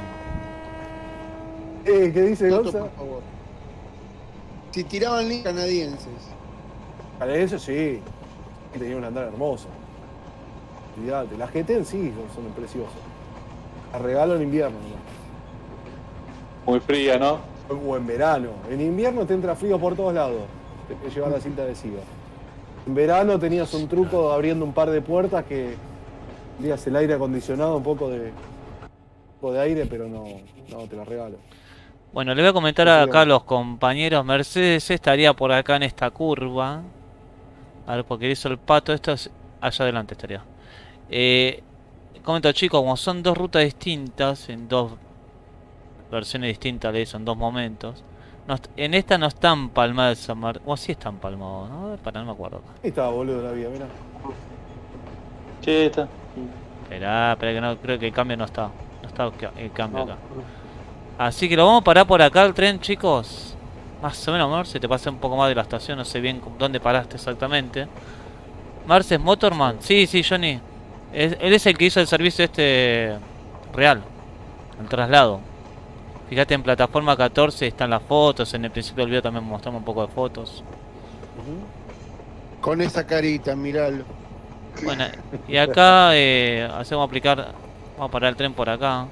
Eh, ¿qué dice Toto, Gonza? por favor. Si tiraban link canadienses. Para eso sí, tenía un andar hermoso. Olvídate, las G T en sí son, son preciosas. Las regalo en invierno, ¿no? Muy fría, ¿no? O en verano. En invierno te entra frío por todos lados. Te que llevar la cinta adhesiva. En verano tenías un truco abriendo un par de puertas que tenías el aire acondicionado, un poco de, un poco de aire, pero no, no te la regalo. Bueno, le voy a comentar Sí, acá a digamos. los compañeros. Mercedes C estaría por acá en esta curva. A ver, porque hizo el pato. Esto es allá adelante estaría. Eh, comento, chicos, como son dos rutas distintas, en dos versiones distintas de eso en dos momentos. No, en esta no está empalmada San Martín. O sí está empalmado, ¿no? Para, no me acuerdo. Ahí estaba, boludo, la vía, mirá. Sí, está. Esperá, esperá que no, creo que el cambio no está. No está el cambio No. acá. Así que lo vamos a parar por acá el tren, chicos. Más o menos, Marce, te pasé un poco más de la estación, no sé bien dónde paraste exactamente. Marce es Motorman. Sí, sí, Johnny. Es, él es el que hizo el servicio este real. El traslado. Fíjate en plataforma catorce están las fotos. En el principio del video también mostramos un poco de fotos. Con esa carita, miralo. Bueno, y acá eh, hacemos aplicar. Vamos a parar el tren por acá.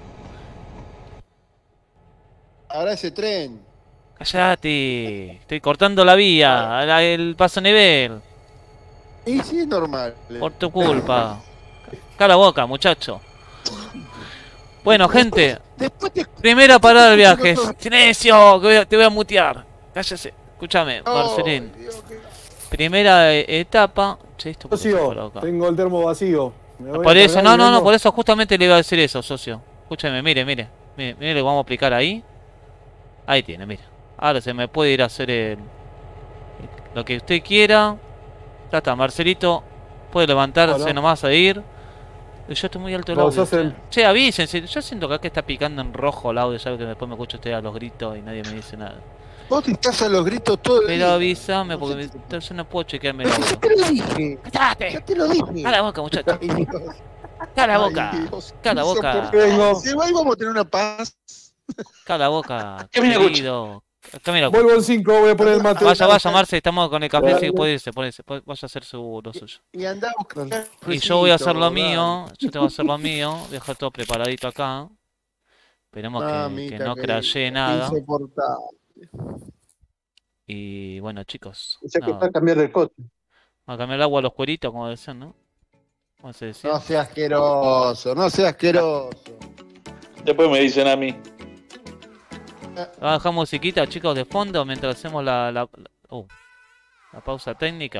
Ahora ese tren. Cállate. Estoy cortando la vía. la- el paso a nivel. Y sí, es normal. Por tu culpa. Cala boca, muchacho. Bueno, gente. Después te... Primera parada del viaje. Silencio, que voy a- te voy a mutear. Cállese. Escúchame, Oh, Marcelín. Dios, qué- Primera eh, etapa. Che, esto por qué se Socio, coloca. tengo el termo vacío. Me voy Por a eso, cargar no, y no, no, vengo. por eso justamente le iba a decir eso, socio. Escúchame, mire, mire. Mire, mire lo que vamos a aplicar ahí. Ahí tiene, mire. Ahora se me puede ir a hacer el... lo que usted quiera. Ya está, Marcelito. Puede levantarse Bueno. nomás a ir. Y yo estoy muy alto el Vos audio. sos el- Che, avísense. Yo siento que acá está picando en rojo el audio. Sabe que después me escucho usted a los gritos y nadie me dice nada. Vos te estás a los gritos todo el Pero día. avísame No porque sé me- si- entonces no puedo chequearme el Pero ya audio. te lo dije. ¡Cállate! Ya te lo dije. ¡Cala la boca, muchacho! Ay, Dios. ¡Cala la Ay, boca! Dios. ¡Cala la boca! Insoportable. Vengo. Se va y vamos a tener una paz. ¡Cala la boca! ¿Qué me Querido. Acá mira. Vuelvo en cinco, voy a poner el mate. Vaya, vaya, Marce, estamos con el café, Dale. sí, puede irse, puede irse, puede- vaya a hacer su, lo suyo. Y andá a buscar Y yo voy a hacer lo fresito, mío, yo tengo que hacer lo mío, voy a dejar todo preparadito acá. Esperemos que, Mamita que no querida, crashee qué nada. insoportable. Y bueno, chicos, O sea que nada, está a cambiar el coche. vamos a cambiar el agua a los cueritos, como decían, ¿no? ¿Cómo se decía? No sea asqueroso, no sea asqueroso. Después me dicen a mí. Vamos a dejar musiquita, chicos, de fondo mientras hacemos la, la, la, uh, la pausa técnica.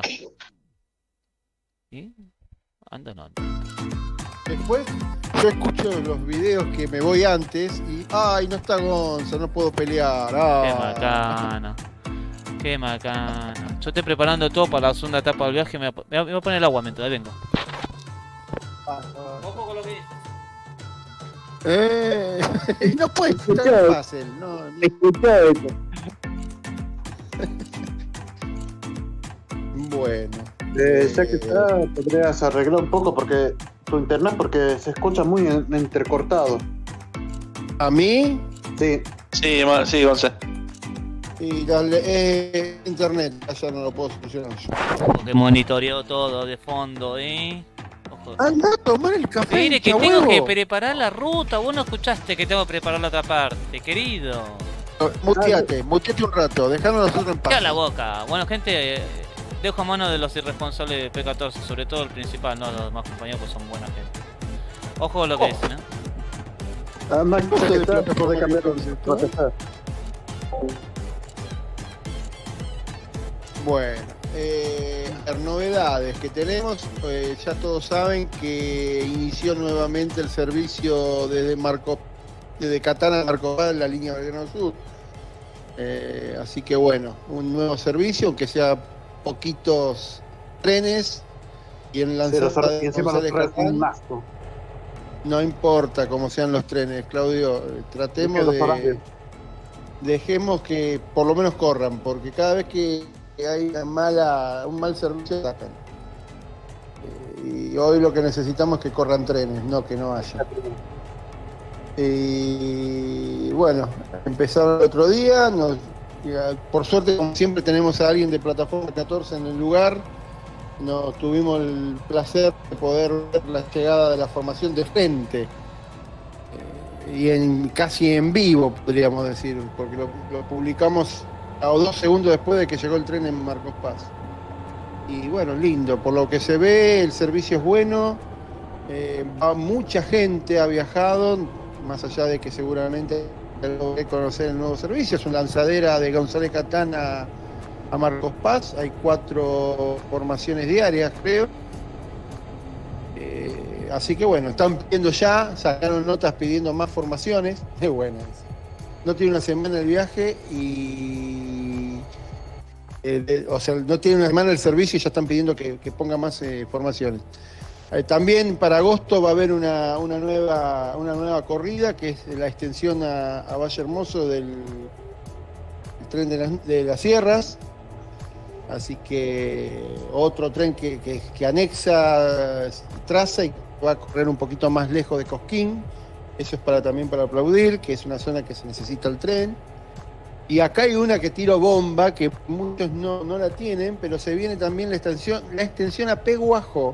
¿Y? Anda, no, anda. Después yo escucho los videos que me voy antes y ay, no está Gonza, no puedo pelear. Qué Ah. macana. Qué macana. Yo estoy preparando todo para la segunda etapa del viaje. Me voy a, me voy a poner el agua mientras vengo. Ah, ah. Ojo con lo que dice. Eh, no puede ser tan Escuchá. fácil. No, no. Escuchá eso. Bueno. Eh, ya que está, podrías arreglar un poco porque tu internet porque se escucha muy en- entrecortado. A mí Sí, Sí, ma- sí, Gonzalo. y dale, eh, internet, allá no lo puedo solucionar yo. Porque monitoreó todo de fondo, ¿eh? Ojo. Anda a tomar el café. Mire, que hincha tengo que huevo. preparar la ruta. Vos no escuchaste que tengo que preparar la otra parte, querido. Muteate, muteate un rato, dejanos nosotros en paz. Calla la boca. Bueno, gente, eh, dejo a mano de los irresponsables de P catorce, sobre todo el principal, no los demás compañeros que son buena gente. Ojo con lo que dicen, ¿eh? además Costo ya que de está, plataforma podés cambiar que el concepto. protestar. Bueno, eh, las novedades que tenemos, eh, ya todos saben que inició nuevamente el servicio desde Marco, desde Catana a Marco Paz en la línea Belgrano Sur. Eh, así que bueno, un nuevo servicio, aunque sea poquitos trenes y en Pero Lanzada son- y de encima los González traen un Catán, asco. no importa cómo sean los trenes, Claudio, eh, tratemos Es que los de horarios. dejemos que por lo menos corran, porque cada vez que hay una mala, un mal servicio sacan. Eh, Y hoy lo que necesitamos es que corran trenes, no que no haya. Y bueno, empezaron el otro día, nos- y, ah, por suerte como siempre tenemos a alguien de Plataforma catorce en el lugar, nos tuvimos el placer de poder ver la llegada de la formación de frente. Eh, y en, casi en vivo, podríamos decir, porque lo, lo publicamos a dos segundos después de que llegó el tren en Marcos Paz. Y bueno, lindo, por lo que se ve, el servicio es bueno, eh, va mucha gente, ha viajado, más allá de que seguramente lo que conocer el nuevo servicio, es una lanzadera de González Catán a, a Marcos Paz, hay cuatro formaciones diarias, creo. Eh, así que bueno, están pidiendo ya, sacaron notas pidiendo más formaciones. Es buena esa. No tiene una semana el viaje y... Eh, eh, o sea, no tiene una semana el servicio y ya están pidiendo que, que ponga más eh, formaciones. Eh, también para agosto va a haber una, una, nueva, una nueva corrida, que es la extensión a, a Valle Hermoso del el tren de las, de las Sierras. Así que otro tren que, que, que anexa traza y va a correr un poquito más lejos de Cosquín. Eso es para, también para aplaudir, que es una zona que se necesita el tren. Y acá hay una que tiro bomba, que muchos no, no la tienen, pero se viene también la extensión, la extensión a Peguajó.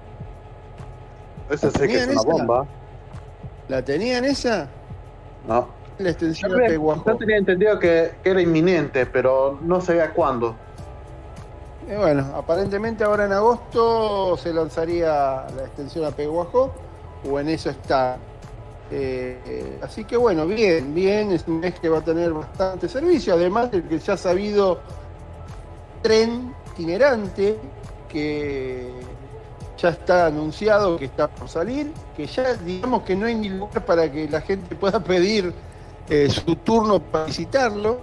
Esa sí que es una esa? bomba. ¿La tenían esa? No. La extensión Yo a Peguajó. yo tenía entendido que, que era inminente, pero no sabía cuándo. Eh, bueno, aparentemente ahora en agosto se lanzaría la extensión a Peguajó, o en eso está. Eh, eh, así que bueno, bien, bien, es un mes que va a tener bastante servicio, además del que ya ha sabido tren itinerante, que ya está anunciado que está por salir, que ya digamos que no hay ni lugar para que la gente pueda pedir eh, su turno para visitarlo.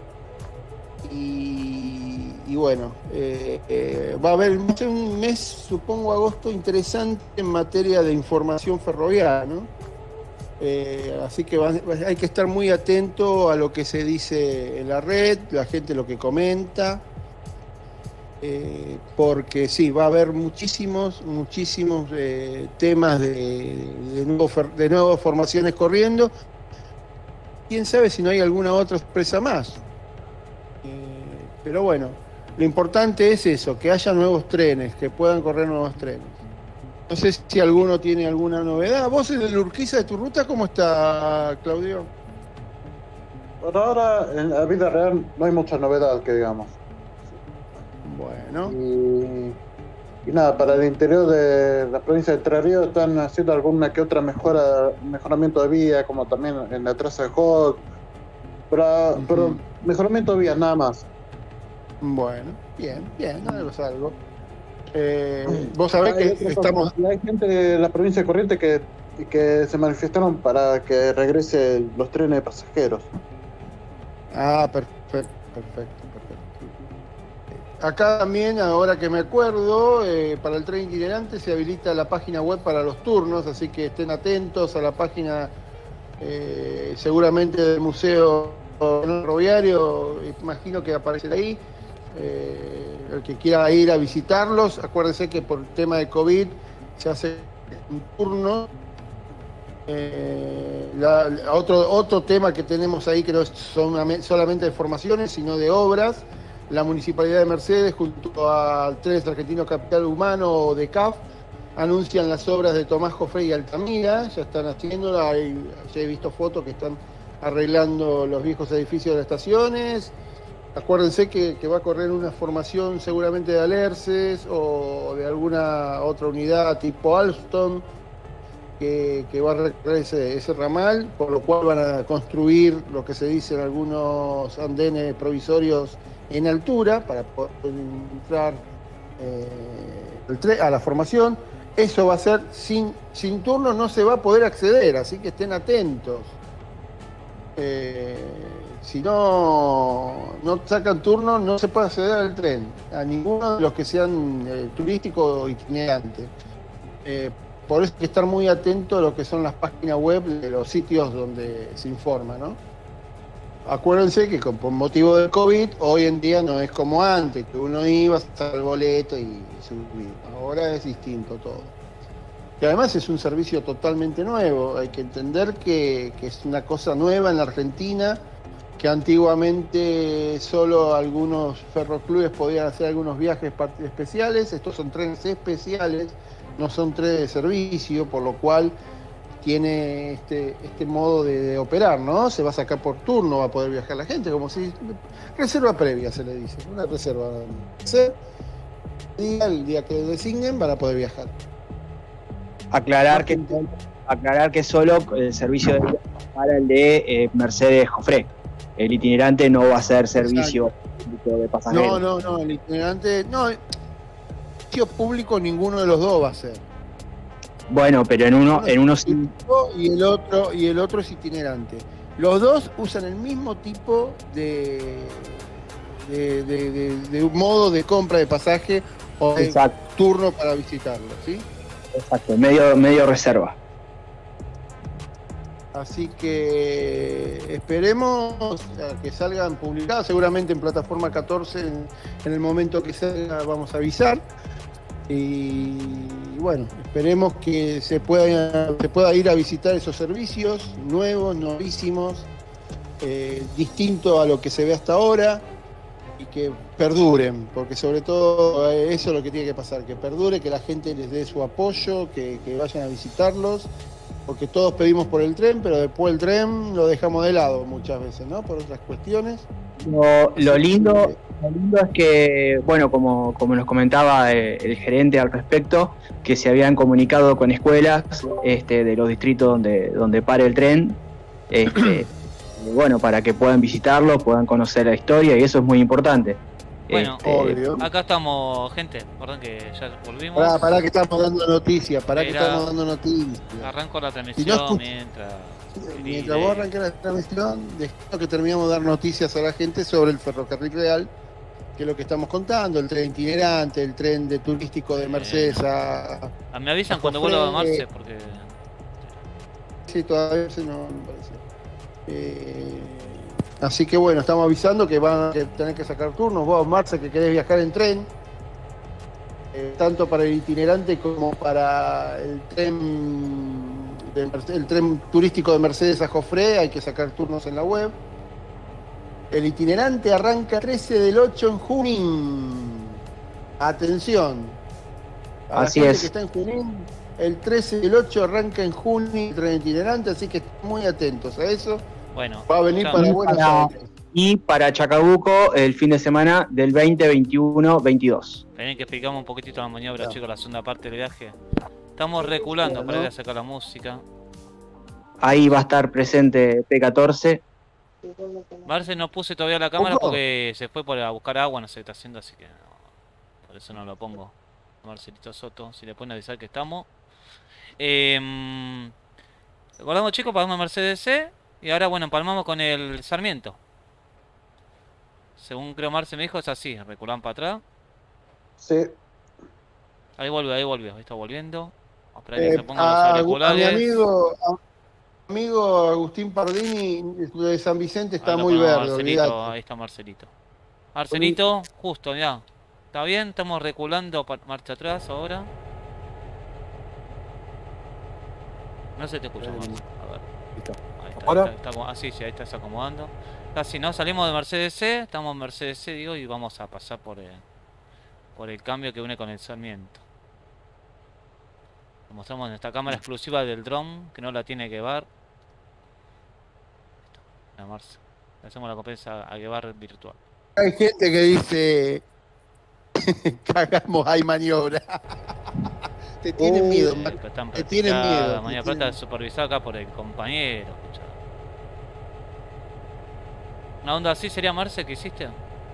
Y, y bueno, eh, eh, va a haber un mes, supongo agosto, interesante en materia de información ferroviaria, ¿no? Eh, así que va, hay que estar muy atento a lo que se dice en la red, la gente lo que comenta, eh, porque sí, va a haber muchísimos, muchísimos eh, temas de, de, nuevo, de nuevas formaciones corriendo. Quién sabe si no hay alguna otra sorpresa más. Eh, pero bueno, lo importante es eso, que haya nuevos trenes, que puedan correr nuevos trenes. No sé si alguno tiene alguna novedad. ¿Vos en el Urquiza de tu ruta cómo está, Claudio? Por ahora, en la vida real, no hay mucha novedad, que digamos. Bueno. Y, y nada, para el interior de la provincia de Entre Ríos están haciendo alguna que otra mejora, mejoramiento de vía, como también en la traza de Hot. Pero, uh-huh. pero mejoramiento de vía, nada más. Bueno, bien, bien, algo es algo. Eh, vos sabés hay, que estamos... Hay gente de la provincia de Corrientes que, que se manifestaron para que regrese los trenes de pasajeros. Ah, perfecto, perfecto, perfecto. Acá también, ahora que me acuerdo, eh, para el tren itinerante se habilita la página web para los turnos, así que estén atentos a la página eh, seguramente del Museo Ferroviario, imagino que aparecerá ahí. Eh, el que quiera ir a visitarlos, acuérdense que por el tema de COVID se hace un turno. Eh, la, la, otro, otro tema que tenemos ahí que no son solamente de formaciones, sino de obras. La Municipalidad de Mercedes junto al Trenes Argentino Capital Humano de C A F anuncian las obras de Tomás Jofré y Altamira, ya están haciéndola, ya he visto fotos que están arreglando los viejos edificios de las estaciones. Acuérdense que, que va a correr una formación seguramente de Alerces o de alguna otra unidad tipo Alstom que, que va a recorrer ese, ese ramal, por lo cual van a construir lo que se dicen algunos andenes provisorios en altura para poder entrar eh, el tre- a la formación. Eso va a ser sin, sin turno, no se va a poder acceder, así que estén atentos. Eh, si no, no sacan turno, no se puede acceder al tren, a ninguno de los que sean eh, turísticos o itinerantes. Eh, por eso hay que estar muy atento a lo que son las páginas web de los sitios donde se informa, ¿no? Acuérdense que con, por motivo del COVID, hoy en día no es como antes, que uno iba, sacaba el boleto y subía. Ahora es distinto todo. Y además es un servicio totalmente nuevo. Hay que entender que, que es una cosa nueva en la Argentina, que antiguamente solo algunos ferroclubes podían hacer algunos viajes especiales. Estos son trenes especiales, no son trenes de servicio, por lo cual tiene este, este modo de, de operar, ¿no? Se va a sacar por turno, va a poder viajar la gente, como si... Reserva previa se le dice, una reserva. El día que designen van a poder viajar. Aclarar que, aclarar que solo el servicio de viaje para el de eh, Mercedes Jofré. El itinerante no va a ser servicio público de pasajeros. No, no, no, el itinerante... No, el servicio público ninguno de los dos va a ser. Bueno, pero en uno, en uno sí. Y el otro, y el otro es itinerante. Los dos usan el mismo tipo de, de, de, de, de modo de compra de pasaje o de Exacto. turno para visitarlo, ¿sí? Exacto, medio, medio reserva. Así que esperemos a que salgan publicados, seguramente en plataforma catorce, en, en el momento que salga vamos a avisar. Y bueno, esperemos que se pueda, se pueda ir a visitar esos servicios nuevos, novísimos, eh, distintos a lo que se ve hasta ahora, y que perduren, porque sobre todo eh, eso es lo que tiene que pasar, que perdure, que la gente les dé su apoyo, que, que vayan a visitarlos, porque todos pedimos por el tren, pero después el tren lo dejamos de lado muchas veces, ¿no? Por otras cuestiones. Lo, lo lindo, lo lindo es que, bueno, como, como nos comentaba eh, el gerente al respecto, que se habían comunicado con escuelas este, de los distritos donde, donde pare el tren, este, bueno, para que puedan visitarlo, puedan conocer la historia, y eso es muy importante. Bueno, Este, acá estamos, gente. Perdón que ya volvimos. Pará, pará que estamos dando noticias, pará que Era- estamos dando noticias. Arranco la transmisión Si no escuch- mientras. Mientras vos arranques la transmisión, dejamos que terminamos de dar noticias a la gente sobre el ferrocarril real, que es lo que estamos contando, el tren itinerante, el tren de turístico de Mercedes a... Ah, me avisan a cuando Jofre. vuelva a Marce porque. Sí, todavía se no me parece. Eh, así que bueno, estamos avisando que van a tener que sacar turnos. Vos, Marce, que querés viajar en tren, eh, tanto para el itinerante como para el tren de Merce- el tren turístico de Mercedes a Jofre, hay que sacar turnos en la web. El itinerante arranca trece del ocho en Junín. Atención. A Así la gente es. que está en Junín, el trece del ocho arranca en Junín el tren itinerante, así que estén muy atentos a eso. Bueno, Va a venir ya- para Y Buenos para- Aires. y para Chacabuco el fin de semana del veinte, veintiuno, veintidós. Tienen que explicarme un poquitito la maniobra, Ya. chicos, la segunda parte del viaje. Estamos reculando Bueno. para ir a sacar la música. Ahí va a estar presente P catorce. Marce no puse todavía la cámara ¿Poco? porque se fue por a buscar agua, no sé qué está haciendo, así que no, por eso no lo pongo. Marcelito Soto, si le pueden avisar que estamos. Eh, recordamos, chicos, pagamos Mercedes C y ahora, bueno, empalmamos con el Sarmiento. Según creo Marce me dijo, es así, reculan para atrás. Sí. Ahí vuelve, ahí volvió, ahí está volviendo. Vamos a esperar que Eh, se pongan los a, a mi auriculares. amigo, a mi amigo Agustín Pardini de San Vicente está Ahí lo muy ponemos a verde, Marcelito, olvidate. ahí está Marcelito. Marcelito, justo, ya. ¿Está bien? Estamos reculando pa- marcha atrás ahora. No se te escucha, Marce. A ver. Listo. Ahí está, ¿Ahora? ahí está, está, ah, sí, sí, ahí está se acomodando. Casi no, salimos de Mercedes C, estamos en Mercedes C, digo, y vamos a pasar por el, por el cambio que une con el Sarmiento. Lo mostramos en esta cámara exclusiva del dron, que no la tiene Guevar. A Marce. Le hacemos la compensa a Guevar virtual. Hay gente que dice, cagamos, hay maniobra. Te tienen Oh. miedo, Eh, Mar- pero están te tienen practicadas, miedo. Mañana te Plata tienen- supervisada acá por el compañero. escuchá. Una onda así sería Marce que hiciste.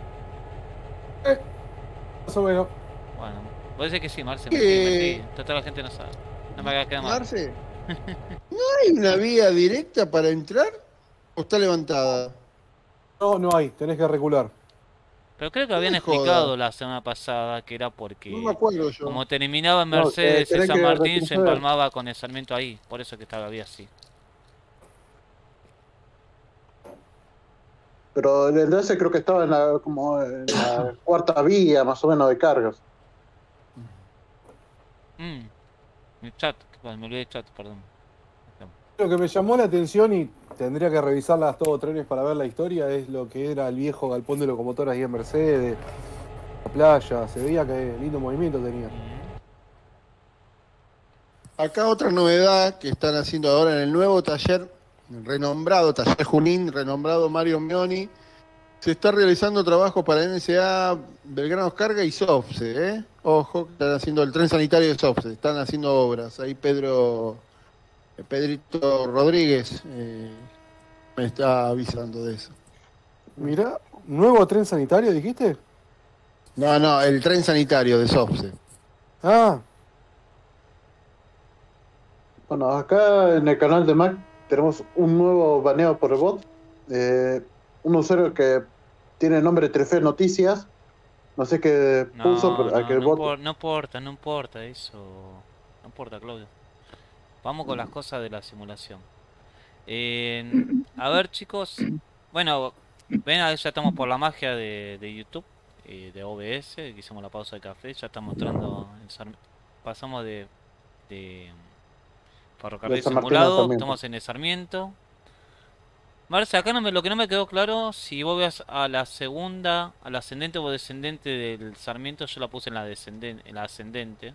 Más o menos. Bueno, puede ser que sí, Marce. ¿Qué? Metí, metí. Total la gente no sabe. No me hagas quedar mal. Marce, ¿no hay una vía directa para entrar o está levantada? No, no hay, tenés que recular. Pero creo que habían me jodas. explicado la semana pasada que era porque No me acuerdo yo. como terminaba en No, Mercedes eh, y tenés San que Martín se retroceder. empalmaba con el Sarmiento ahí. Por eso que estaba había así. Pero el D S creo que estaba en la, como en la cuarta vía, más o menos, de cargas. Mm. El chat, me olvidé del chat, perdón. Lo que me llamó la atención y tendría que revisarlas todos trenes para ver la historia es lo que era el viejo galpón de locomotoras ahí en Mercedes, la playa, se veía que lindo movimiento tenía. Acá otra novedad que están haciendo ahora en el nuevo taller, el renombrado taller Junín, renombrado Mario Meoni, se está realizando trabajo para N S A, Belgrano Carga y SOFSE, ¿eh? Ojo, que están haciendo el tren sanitario de SOFSE, están haciendo obras. Ahí Pedro, Pedrito Rodríguez eh, me está avisando de eso. Mirá, ¿nuevo tren sanitario dijiste? No, no, el tren sanitario de SOFSE. Ah, Bueno, acá en el canal de Mac tenemos un nuevo baneo por el bot. Eh, un usuario que tiene el nombre Trefe Noticias. No sé qué No, puso, pero no, a que el no, bot. impor- no importa, no importa eso. No importa, Claudio. Vamos con las cosas de la simulación. Eh, a ver, chicos. Bueno, ven, ahí ya estamos por la magia de, de YouTube, eh, de O B S, que hicimos la pausa de café. Ya estamos entrando en Sarm- pasamos de, de ferrocarril De San Martín a simulado, Sarmiento. estamos en el Sarmiento. Marce, acá no me, lo que no me quedó claro, si vos veas a la segunda, al ascendente o descendente del Sarmiento, yo la puse en la descendente, en la ascendente.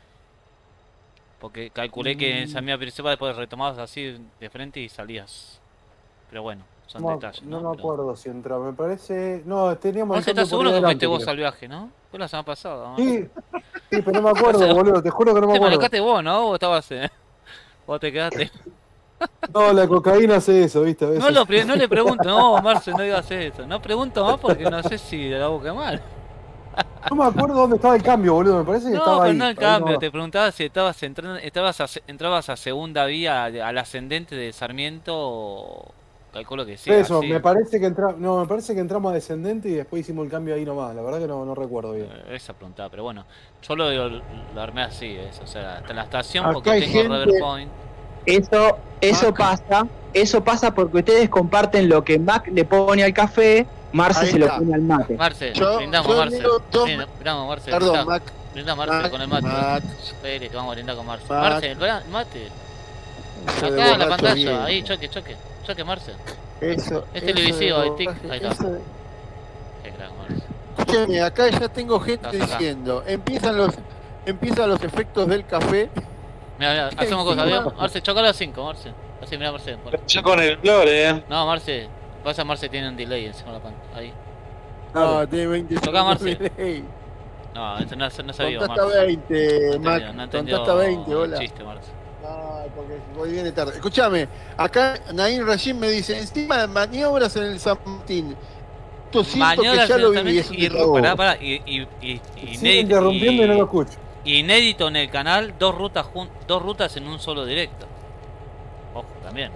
Porque calculé que en esa mía principal después retomabas así de frente y salías. Pero bueno, son No, detalles, no ¿no? me Pero- acuerdo si entró, me parece. No, teníamos Marce, el cambio ¿estás por seguro ahí que adelante, fuiste vos creo. al viaje, no? Fue la semana pasada, ¿no? Sí, sí, pero no me acuerdo, boludo, te juro que no me Te acuerdo. manejaste vos, ¿no? Vos estabas, eh, vos te quedaste. No, la cocaína hace eso, ¿viste? A veces. No, lo pre- no le pregunto, no, Marce, no digas eso. No pregunto más porque no sé si la boca mal. No me acuerdo dónde estaba el cambio, boludo, me parece que No, estaba pero ahí. no el ahí cambio, nomás. te preguntaba si estabas entrando, estabas a se- entrabas a segunda vía al al ascendente de Sarmiento o... Calculo que sí, Eso, así. me parece que entra... no, me parece que entramos a descendente y después hicimos el cambio ahí nomás. La verdad que no, no recuerdo bien. Eh, Esa preguntaba, pero bueno, yo lo, lo, lo armé así, eso, o sea, hasta la estación Acá porque hay tengo gente- Rever Point. Eso, eso Mac. pasa, eso pasa porque ustedes comparten lo que Mac le pone al café, Marce Ahí se lo está. pone al mate. Marce, Yo- brindamos, yo Marce. leo dos- Brinda- Brindamos, Marce. Perdón, brinda- Mac. Brinda, Marce, Mac, con el mate. Mac. Espere, que vamos a brindar con Marce. Mac. Marce, el bra- mate. Eso de Acá en la borracho pantalla, bien. ahí, choque, choque. Choque, Marce. Eso, Es eso televisivo, de ahí, tic, borracho, ahí está. eso de- Qué crack, Marce. Escúcheme, acá ya tengo gente Estás acá. diciendo, empiezan los, empiezan los efectos del café. Mira, mira, hacemos cosas, ¿vio? Marce, choca a las cinco, Marce. Así, mira, Marce. por- Ya con el flore, eh. No, Marce. Pasa, Marce tiene un delay encima de la pantalla. Ahí. No, tiene veinte Toca, segundos Marce. de delay. No, eso no, no sabía, Contá hasta Marce. veinte, No Mac. entendió, no entendió Contá hasta veinte, el hola. chiste, Marce. Ay, porque voy viene tarde. Escúchame, acá Naim Rajim me dice, encima de maniobras en el San Martín. Esto siento que Mañolas ya lo también viví, es un y, déjà vu. pará, pará, y, y, y, y Sigue inédito- interrumpiendo y no lo y- escucho. inédito en el canal, dos rutas jun- dos rutas en un solo directo. Ojo, también.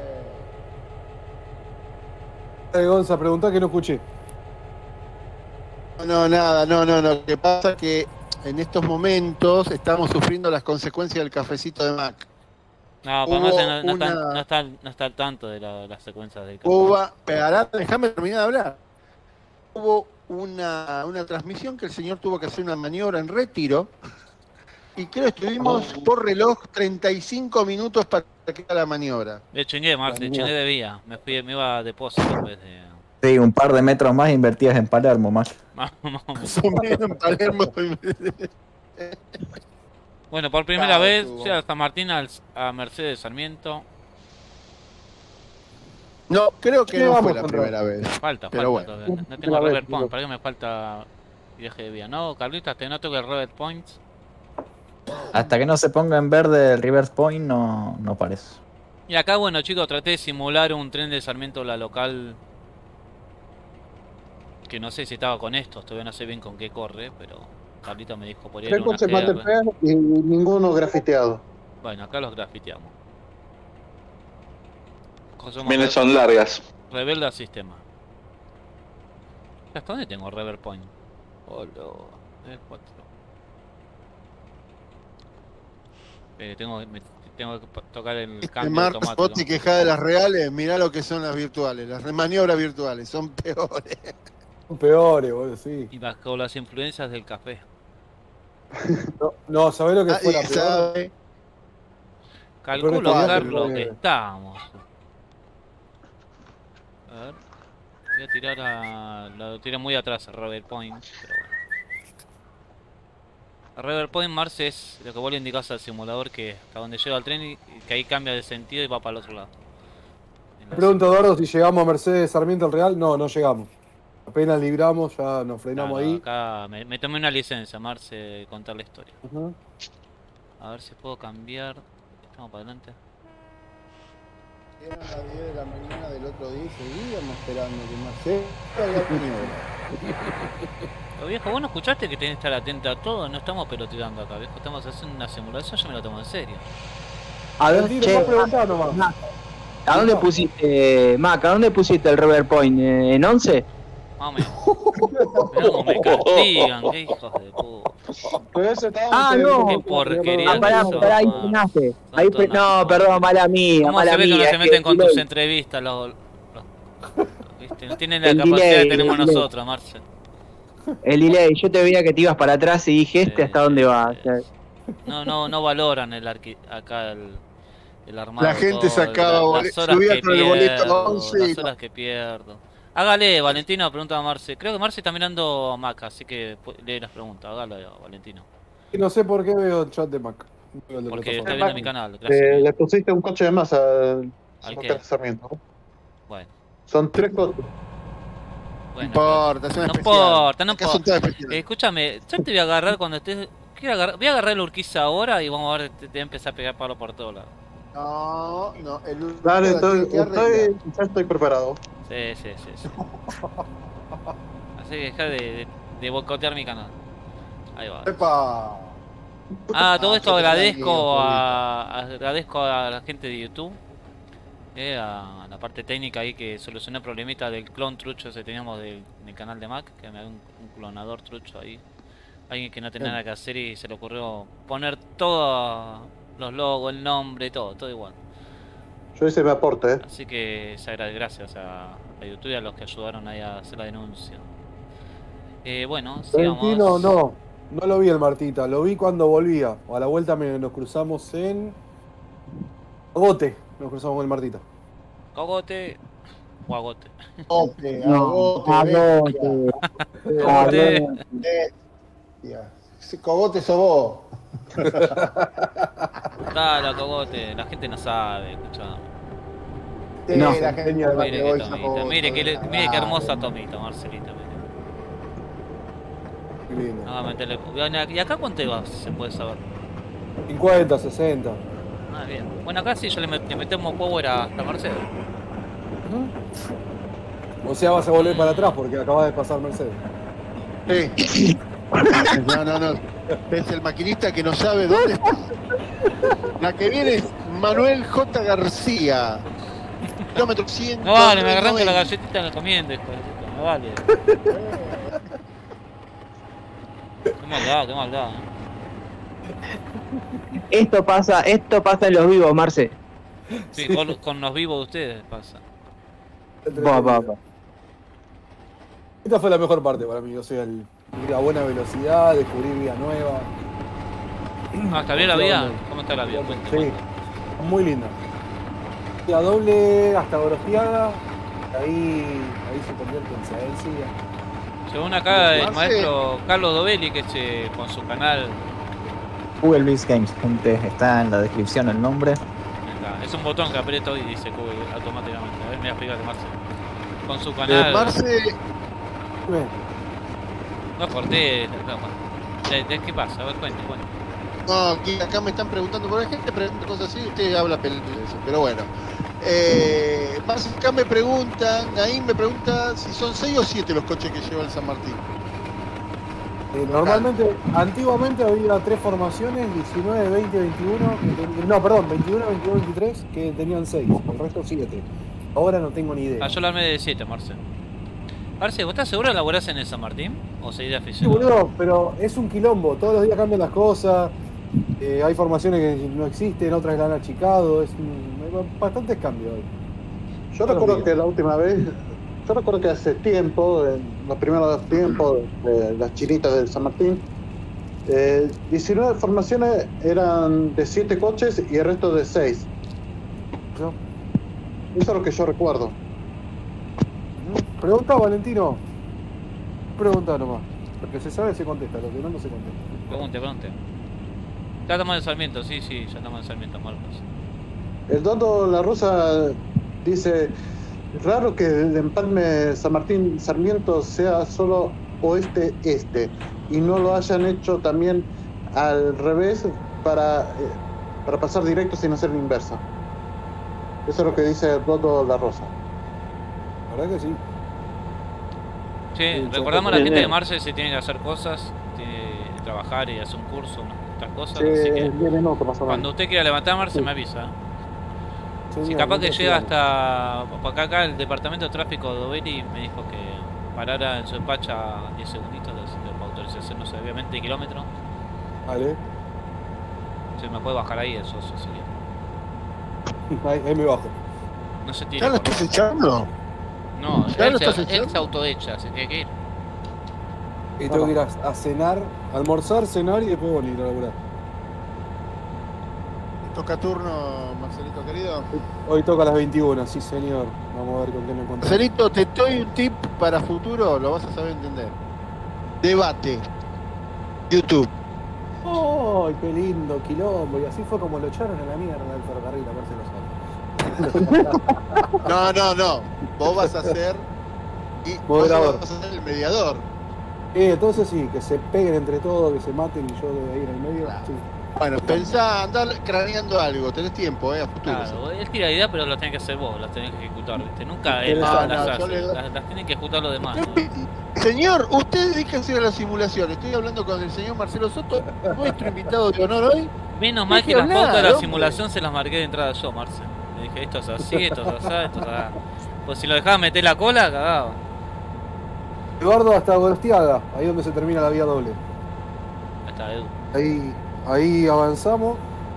Eh, Gonza, preguntá que no escuché. No, no, nada, no, no, no. Lo que pasa es que en estos momentos estamos sufriendo las consecuencias del cafecito de Mac. No, Hubo para más no, no, está, una- no, está, no está al tanto de la- las secuencias del canal. Hubo, pero déjame terminar de hablar. Hubo una, una transmisión que el señor tuvo que hacer una maniobra en retiro y creo que estuvimos por reloj treinta y cinco minutos para que haga la maniobra. De chingué, Marce, chingué de vía. Me fui, me iba a depósito en vez de. Sí, un par de metros más invertidas en Palermo, más. Más o menos en Palermo. Bueno, por primera Claro, vez, estuvo. fui a San Martín al- a Mercedes Sarmiento. No, creo que ¿Qué no vamos fue la contra? primera vez. Falta, Pero falta bueno. todavía. No Una tengo vez, Rever Point, digo. para que me falta viaje de vía. No, Carlitas, te no tengo el Rever Points. Hasta que no se ponga en verde el Reverse Point, no, no parece. Y acá, bueno, chicos, traté de simular un tren de Sarmiento, la local. Que no sé si estaba con estos, todavía no sé bien con qué corre, pero Carlitos me dijo por ahí Tres una coches más de G R. pegar y ninguno grafiteado. Bueno, acá los grafiteamos. Somos Miren, re- son largas. Rebelde al sistema. ¿Hasta dónde tengo Rever Point? Hola. Eh, cuatro. Eh, tengo, me- tengo que pa- tocar el Este cambio Marx, automático. vos te quejás de las reales, mirá lo que son las virtuales. Las maniobras virtuales son peores. Son peores, boludo, sí. Y bajo las influencias del café. No, no ¿sabés lo que fue la Nadie peor? sabe. Calculo, Pero está Carlos, bien, que porque- estamos. A ver. Voy a tirar a. Lo tiré muy atrás a Rever Point, pero bueno. A Rever Point, Marce, es lo que vos le indicás al simulador que hasta donde llega el tren y y que ahí cambia de sentido y va para el otro lado. En Me la pregunta Eduardo si llegamos a Mercedes Sarmiento al Real. No, no llegamos. Apenas libramos, ya nos frenamos No, no, ahí. acá me, me tomé una licencia, Marce, de contar la historia. Ujú. A ver si puedo cambiar. Estamos para adelante. Eran las diez de la mañana del otro día y seguíamos esperando que Marcelo haga maniobra. Pero viejo, vos no escuchaste que tenés que estar atento a todo, no estamos peloteando acá, viejo, estamos haciendo una simulación, yo me lo tomo en serio. A ver, Valentino, che, vos preguntá nomás. ¿a dónde pusiste, Mac, a dónde pusiste el River Point? ¿En once? Más o menos. Mirá cómo me castigan, qué hijos de puta. Pero ese estaba Ah, en- no. Qué porquería Ah, pará, que sos, pará, ahí man. frenaste. Son Ahí todas fre- No, unas perdón, cosas. mala mía, ¿Cómo mala se ve que mía. no es se meten el con tus delay. entrevistas los, los- ¿viste? No tienen la El capacidad delay, que tenemos el delay. nosotros, Marce. El delay, yo te veía que te ibas para atrás y dije, ¿este Sí, hasta dónde sí, va? sí. O sea, No, no, no valoran el arqui acá el, el armado. La gente todo, sacaba la- bolet- las horas subía que con el boleto pierdo, once y las horas que pierdo. Hágale, Valentino, pregunta a Marce. Creo que Marce está mirando a Mac, así que pu- lee las preguntas. Hágalo, Valentino. Y no sé por qué veo el chat de Mac. No veo el de Porque plataforma. está viendo mi canal. Eh, Gracias. le pusiste un coche de más al ¿Al Martín qué? Sarmiento. ¿no? Bueno, Son tres coches. No bueno. importa, es una No especial. importa, no Acá son importa. todas especiales. Eh, escúchame, yo te voy a agarrar cuando estés. quiero agarrar- Voy a agarrar la Urquiza ahora y vamos a ver, te, te voy a empezar a pegar palo por todos lados. No, no, el Dale, la estoy, tiene que arreglar. estoy, ya estoy preparado. Sí, sí, sí, sí. Así que deja de, de, de boicotear mi canal. Ahí va. Epa. Ah, todo Ah, esto yo te agradezco digo, a, agradezco a la gente de YouTube, eh, a la parte técnica ahí que solucionó el problemita del clon trucho que teníamos del, del canal de Mac, que me dio un, un clonador trucho ahí. Alguien que no tenía nada que hacer y se le ocurrió poner todos los logos, el nombre, todo, todo igual. Yo hice mi aporte, ¿eh? Así que se agradece, gracias a, a YouTube y a los que ayudaron ahí a hacer la denuncia. Eh, bueno, Valentino, sigamos. no. No lo vi el Martita, lo vi cuando volvía. A la vuelta me, nos cruzamos en. Agote, nos cruzamos con el Martita. Cogote o agote. Agote, No, agote, agote. Cogote. bestia. Ese cogote sos vos. Dale, cogote, la gente no sabe, escuchame. Sí, No, la gente genial. no Mire te qué voy a tomita, foto, mire qué, le- dale. mire qué hermosa tomita, Marcelita, mire. Qué lindo. No, metele- ¿Y acá cuánto va? Se puede saber. cincuenta, sesenta. Ah, bien. Bueno, acá sí yo le, met- le metemos power a, a Mercedes. O sea, vas a volver para atrás porque acabas de pasar Mercedes. Sí. No, no, no. Es el maquinista que no sabe dónde está. La que viene es Manuel J. García. Kilómetro cien. No vale, me agarraste la galletita en el comiendo, hijo de puta, no vale. Qué maldad, qué maldad. Esto pasa, esto pasa en los vivos, Marce. Sí, con, con los vivos de ustedes pasa. Va, va, va. Esta fue la mejor parte para mí, o sea, el, ir a buena velocidad, descubrir vía nueva. Ah, ¿está bien la vía? ¿Cómo está la vía? Cuente, Sí, cuente. muy linda. La doble hasta Gorostiaga, ahí, ahí se convierte en Saencia. Según acá el Marce- maestro Carlos Dovelli, que es eh, con su canal, Google Biz Games, gente, está en la descripción el nombre. acá, es un botón que aprieto y dice Google automáticamente. A ver, me voy a explicar, Marce. Con su Eh, canal, Marce, Bien. no corté, no, bueno. ¿De, de qué pasa? A ver, cuente, cuente. no, aquí acá me están preguntando, por la gente pregunta cosas así, usted habla pel- eso, pero bueno. Eh, Marce, acá me preguntan, ahí me pregunta si son seis o siete los coches que lleva el San Martín. Eh, normalmente, antiguamente había tres formaciones, diecinueve, veinte, veintiuno, que ten- no, perdón, veintiuno, veintidós, veintitrés, que tenían seis, el resto siete. Ahora no tengo ni idea. Ah, yo la armé de siete, Marce. Marce, ¿vos estás seguro de laburás en el San Martín? ¿O seguís de Sí, aficionado? boludo, pero es un quilombo, todos los días cambian las cosas, eh, hay formaciones que no existen, otras la han achicado, es un- hay bastantes cambios hoy. Yo recuerdo que la última vez, yo recuerdo que hace tiempo, en los primeros tiempos de las chinitas del San Martín, eh, diecinueve formaciones eran de siete coches y el resto de seis. ¿No? Eso es lo que yo recuerdo. Pregunta, Valentino. Pregunta nomás. Lo que se sabe se contesta, lo que no, no se contesta. Pregunte, pregunte. Ya estamos en Sarmiento, sí, sí, ya estamos en Sarmiento, Marcos. El Dondo La Rosa dice, raro que el empalme San Martín Sarmiento sea solo oeste-este y no lo hayan hecho también al revés para, eh, para pasar directo sin hacer la inversa. Eso es lo que dice el Dondo La Rosa. La verdad que sí. Sí, Sí, recordamos a la bien, gente de bien. Marce si tiene que hacer cosas, tiene que trabajar y hacer un curso, una- otras cosas. Sí, así que diez minutos más o menos. cuando usted quiera levantar, Marce, me avisa. Señor, Si capaz que nunca llega llegamos. hasta por acá, acá el departamento de tráfico de Overi me dijo que parara en su despacha diez segunditos de, de autorización, no sé, obviamente de kilómetros. Vale. Si me puede bajar ahí, eso, eso sería. Ahí, ahí me bajo. No se tire. ¿Ya lo por estás favor. echando? No, ¿Ya él lo se, estás él echando? se autoecha, se tiene que ir. Y tengo que ir a, a cenar, almorzar, cenar y después volver a laburar. Toca turno, Marcelito querido. Hoy toca a las veintiuna, sí señor. Vamos a ver con qué me encontramos. Marcelito, te doy un tip para futuro, lo vas a saber entender. Debate. YouTube. ¡Ay, qué lindo quilombo! Y así fue como lo echaron a la mierda del ferrocarril a Marcelo Sala. No, no, no. Vos vas a ser. Y vos Moderador. vas a ser el mediador. Eh, entonces sí, que se peguen entre todos, que se maten y yo de ahí en el medio. Claro. Sí. Bueno, pensá, andar craneando algo, tenés tiempo, eh, a futuro. Claro, él tira idea, pero las tenés que hacer vos, las tenés que ejecutar, ¿viste? Nunca él No, las, no, hace, yo le doy- las, las tienen que ejecutar los demás. Yo- ¿no? Señor, usted dedíquese a la simulación. Estoy hablando con el señor Marcelo Soto, nuestro invitado de honor hoy. Menos mal Deje que las hablar, pautas de la hombre. simulación se las marqué de entrada yo, Marce. Le dije, esto es así, esto es así, esto es así. Pues si lo dejaba meter la cola, cagaba. Eduardo hasta Gorostiaga, ahí donde se termina la vía doble. Ahí está, Edu. Ahí, ahí avanzamos.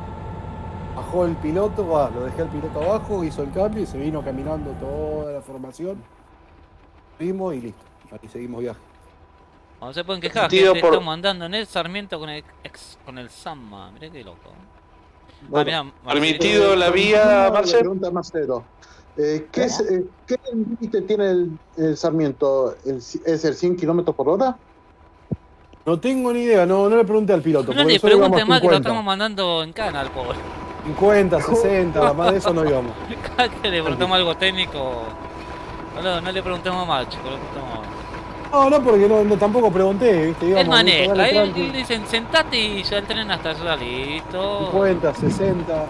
Bajó el piloto, va, lo dejé al piloto abajo, hizo el cambio y se vino caminando toda la formación. Vimos y listo. Aquí seguimos viaje. No se pueden quejar, Sentido gente, por- estamos andando en el Sarmiento con el ex, con el Samma. Mirá qué loco. Ah, Bueno, mirá, Marcelito. Permitido la Eh, vía, le Marcel. pregunta a Marcelo. Eh, ¿qué, es, eh, ¿Qué límite tiene el, el Sarmiento? ¿El, ¿Es el cien kilómetros por hora? no tengo ni idea, no, no le pregunté al piloto. No porque le nosotros íbamos pregunte más que lo cincuenta, estamos mandando en cana al pobre. cincuenta, sesenta, más de eso no íbamos. Cada que le preguntamos algo técnico. No, no, no le preguntemos más, chicos, le preguntamos más. No, no, porque no, no, tampoco pregunté, ¿viste? Él Íbamos, maneja, dale, él, tranqui. él dicen sentate y ya el tren hasta allá, listo. cincuenta, sesenta.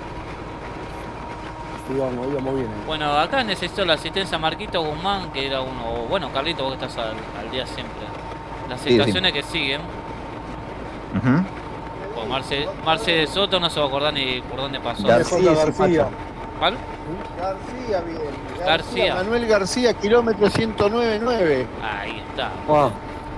Íbamos, íbamos bien. eh. Bueno, acá necesito la asistencia Marquito Guzmán, que era uno. Bueno, Carlito, vos que estás al, al día siempre. Las Sí, sí. estaciones que siguen. Ujú. Pues Marce, Marce de Soto no se va a acordar ni por dónde pasó. García. J. sí, García. Pacha. ¿Cuál? García, bien. García. Manuel García, kilómetro ciento nueve nueve. Ahí está. Ah,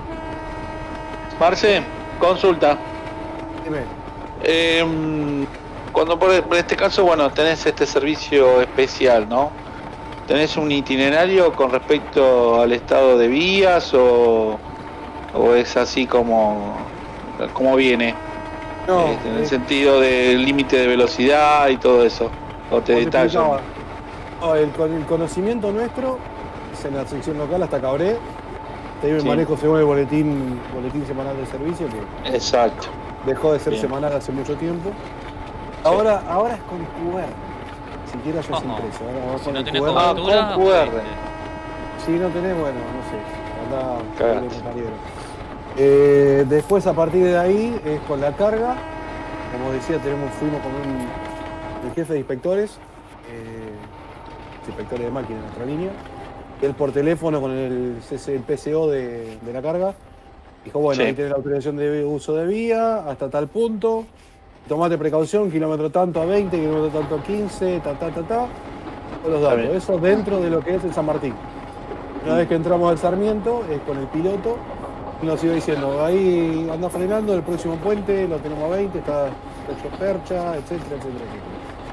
Marce, consulta. dime. Eh, cuando por, por este caso, bueno, tenés este servicio especial, ¿no? ¿Tenés un itinerario con respecto al estado de vías o, o es así como, como viene? No, Este, en el eh, sentido del límite de velocidad y todo eso. O te como te detallan. explicaba, no, el, con el conocimiento nuestro es en la sección local hasta Cabré. Te digo el Sí. manejo según el boletín, boletín semanal de servicio, que Exacto. dejó de ser Bien. semanal hace mucho tiempo. Ahora, ahora es con Q R. Siquiera ya es Ojo. impreso. Ahora va Si con no el tenés Q R. Ah, cobertura, con Q R. fuiste. Si no tenés, bueno, no sé. Andá Cagaste. con el compañero. Eh, después, a partir de ahí, es con la carga. Como decía, tenemos, fuimos con un, el jefe de inspectores, eh, inspectores de máquina en nuestra línea. Él por teléfono con el, C C el P C O de, de la carga. Dijo, bueno, Sí. ahí tenés la autorización de uso de vía hasta tal punto. Tomate precaución, kilómetro tanto a veinte, kilómetro tanto a quince, ta, ta, ta, ta. Todos los datos. bien. Eso dentro de lo que es el San Martín. Una vez que entramos al Sarmiento, es con el piloto, y nos iba diciendo, ahí anda frenando, el próximo puente lo tenemos a veinte, está hecho percha, etcétera, etcétera, etcétera.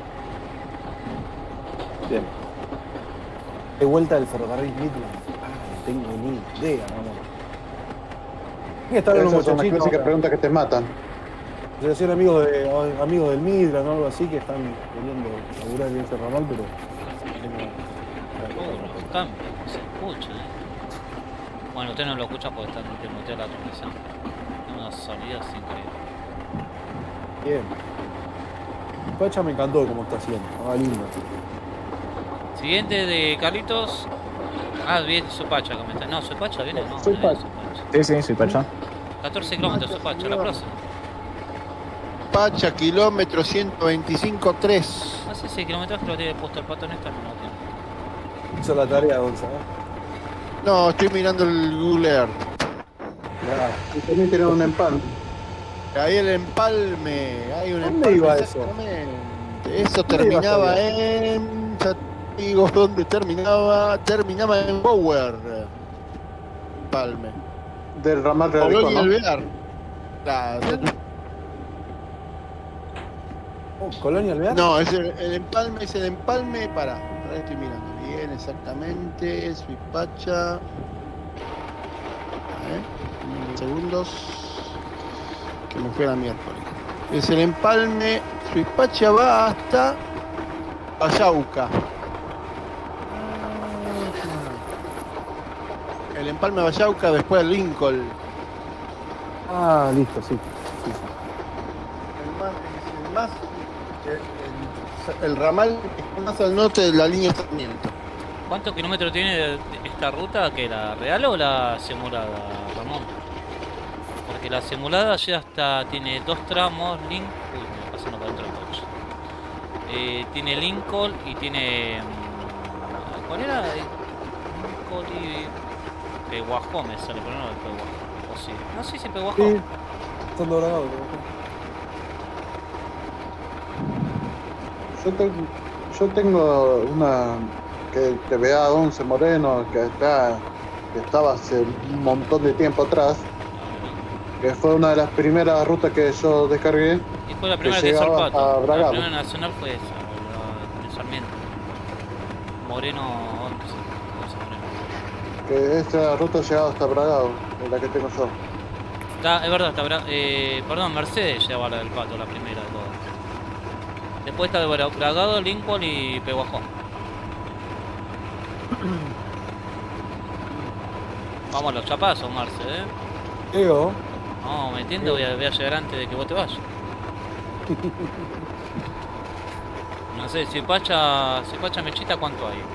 Bien. De vuelta del ferrocarril Midland. Ah, no tengo ni idea, mamá. Tiene que estar unos Esas son las muchachitos. clásicas ahora. preguntas que te matan. Debe ser amigos, de, amigos del Midland o algo así que están queriendo laburar en ese ramal, pero. Uh, los cambios, se escucha, eh. Bueno, usted no lo escucha porque está desmuteada la transmisión. Tiene una salida increíble. Bien. Pacha me encantó cómo está haciendo, estaba lindo. Siguiente de Carlitos. Ah, bien, Sopacha comenta. No, Sopacha viene, no. Soy no viene Pacha. Sopacha. Sí, sí, soy Pacha. catorce kilómetros Sopacha, la próxima. Pacha, kilómetro ciento veinticinco tres. No sé si el kilometraje lo tiene puesto el pato en esta no lo tiene. Hizo la tarea, Gonzalo. No, estoy mirando el Google Earth. Claro. Y también tiene un empalme. Ahí el empalme, hay un ¿Dónde empalme. iba eso? Exactamente. Eso ¿Dónde terminaba iba en. Ya te digo dónde terminaba. Terminaba en Bower. Empalme. Del ramal Realico, Colonia ¿no? Alvear. Claro, Oh, ¿Colonia Alvear? no, es el, el empalme es el empalme. Para, ahora estoy mirando bien, exactamente. Suipacha. A ver, unos segundos. Que me fue la miércoles. Es el empalme. Suipacha va hasta Vallauca. El empalme Vallauca, después el Lincoln. Ah, listo, sí. sí, sí. El más, es el más el, el ramal que está más al norte de la línea de Sarmiento. ¿Cuántos kilómetros tiene de- de esta ruta? ¿Que la real o la simulada, Ramón? Porque la simulada llega hasta. Tiene dos tramos, Link. Uy, me pasando por dentro del coche. Eh, tiene Lincoln y tiene. mm, ¿Cuál era? Eh, Lincoln y. Peguajó me sale, pero no es Peguajó. O sí. No, sí, sí, Peguajó. Sí, están dorados. Yo, te- yo tengo una que T V A once Moreno que está que estaba hace un montón de tiempo atrás, que fue una de las primeras rutas que yo descargué. Y fue la que primera que hizo el llegaba Pato. a La Bragado. primera nacional fue esa, la de Sarmiento. Moreno once. once Moreno. Que esa ruta llegaba hasta Bragado, es la que tengo yo. Está, es verdad, está Bra- eh, perdón, Mercedes llevaba la del Pato, la primera de todas. Después está de Bra- Bragado, Lincoln y Peguajó. Vamos a los chapazos, Marce, ¿eh? Diego, No, me entiendo, voy a, voy a llegar antes de que vos te vayas. No sé, si Pacha, si Pacha Mechita, ¿cuánto hay?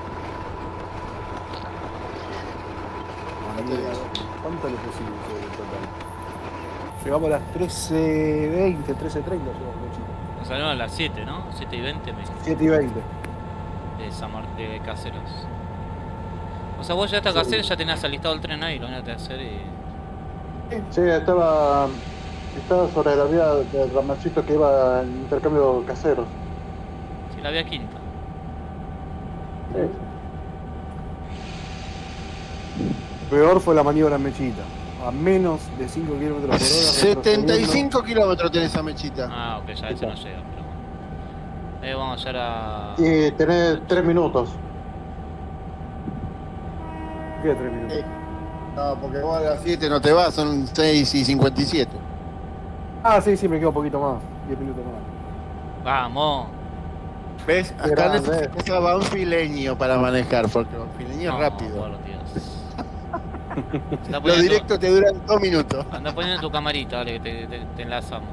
¿cuánto le pusimos en total? Llegamos a las trece veinte, trece treinta, llegamos, chicos. Nos salieron a las siete, ¿no? siete y veinte me siete y veinte. de, San Mar- de Caseros. O sea, vos ya hasta Caseros ya tenías alistado el tren ahí, lo único que tenés que hacer y... Sí, estaba, estaba sobre la vía del ramalcito que iba en intercambio casero. Si la vía quinta. Peor fue la maniobra en Mechita. A menos de cinco kilómetros por hora. setenta y retrocediendo. cinco kilómetros tiene esa mechita. Ah, ok, ya ese no llega, pero bueno. Eh, vamos a llegar a... Y tenés tres minutos. ¿Qué tres minutos? Sí. No, porque vos a las siete no te vas, son seis y cincuenta y siete. Ah, sí, sí, me quedo un poquito más. diez minutos más. Vamos. ¿Ves? Acá Grande. necesitas a banfileño para manejar, porque banfileño es No, rápido. por Dios. Anda Los poniendo- directos te duran dos minutos. Anda poniendo tu camarita, dale, que te, te, te enlazamos.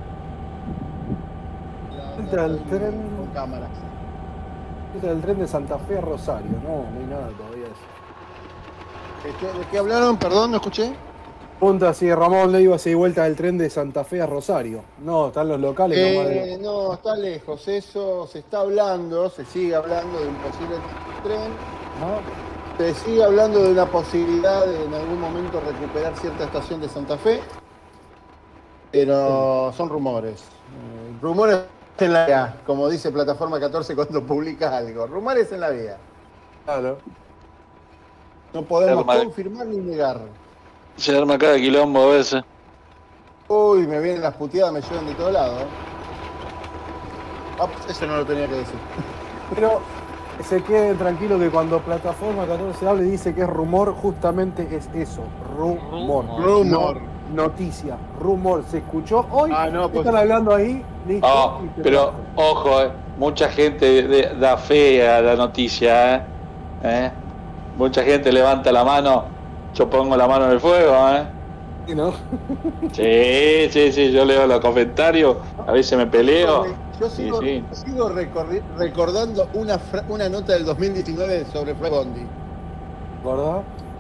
Entra el tren. Con cámaras. Este es el tren de Santa Fe a Rosario. No, no hay nada todavía de eso. ¿De qué, de qué hablaron? Perdón, no escuché. Punta si Ramón le iba a seguir vuelta del tren de Santa Fe a Rosario. No, están los locales nomás de- Eh, no, está lejos. Eso se está hablando, se sigue hablando de un posible tren. ¿no? Se sigue hablando de una posibilidad de en algún momento recuperar cierta estación de Santa Fe, pero son rumores. Eh, rumores en la vía, como dice Plataforma catorce cuando publica algo. Rumores en la vía. Claro. No podemos Madre. confirmar ni negar. Se arma cada quilombo a veces. Uy, me vienen las puteadas, me llevan de todos lados. Ah, pues eso no lo tenía que decir. Pero se queden tranquilos que cuando Plataforma catorce hable y dice que es rumor, justamente es eso. Rumor. Rumor. Rumor. No, noticia. Rumor. Se escuchó hoy. Ah, no, pues- Están hablando ahí. Listo. Oh, y se pero pasa. ojo, eh, mucha gente de- da fe a la noticia, ¿eh? ¿Eh? Mucha gente levanta la mano, yo pongo la mano en el fuego, ¿eh? Sí, ¿no? Sí, sí, sí, yo leo los comentarios, a veces me peleo. Yo sigo, Sí, sigo recorri- recordando una, fra- una nota del dos mil diecinueve sobre Fred Bondi. ¿Verdad?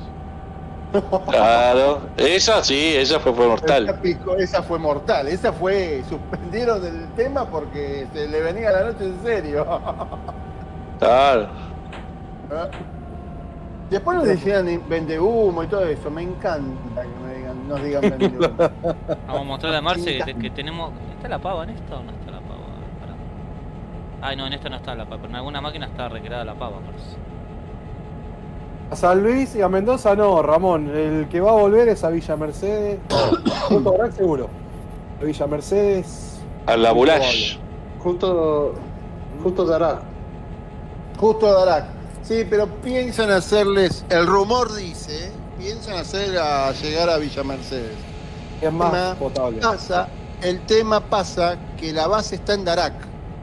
Claro, esa sí, esa fue, fue Esa, mortal. picó- esa fue mortal, esa fue, suspendieron el tema porque se le venía la noche en serio. Claro. Ya Después nos decían vende humo y todo eso. Me encanta que me digan, nos digan vende humo. Vamos a mostrarle a Marce que, que tenemos... ¿Está la pava en esto o no está la pava? Pará. Ay, no, en esta no está la pava, pero en alguna máquina está recreada la pava, Marce. A San Luis y a Mendoza no, Ramón. El que va a volver es a Villa Mercedes. Justo ahora seguro. A Villa Mercedes. A la Bulash. Justo, justo dará. Justo Darac. Sí, pero piensan hacerles, el rumor dice, ¿eh? piensan hacer a llegar a Villa Mercedes. Es más tema potable. Pasa, el tema pasa que la base está en Darac.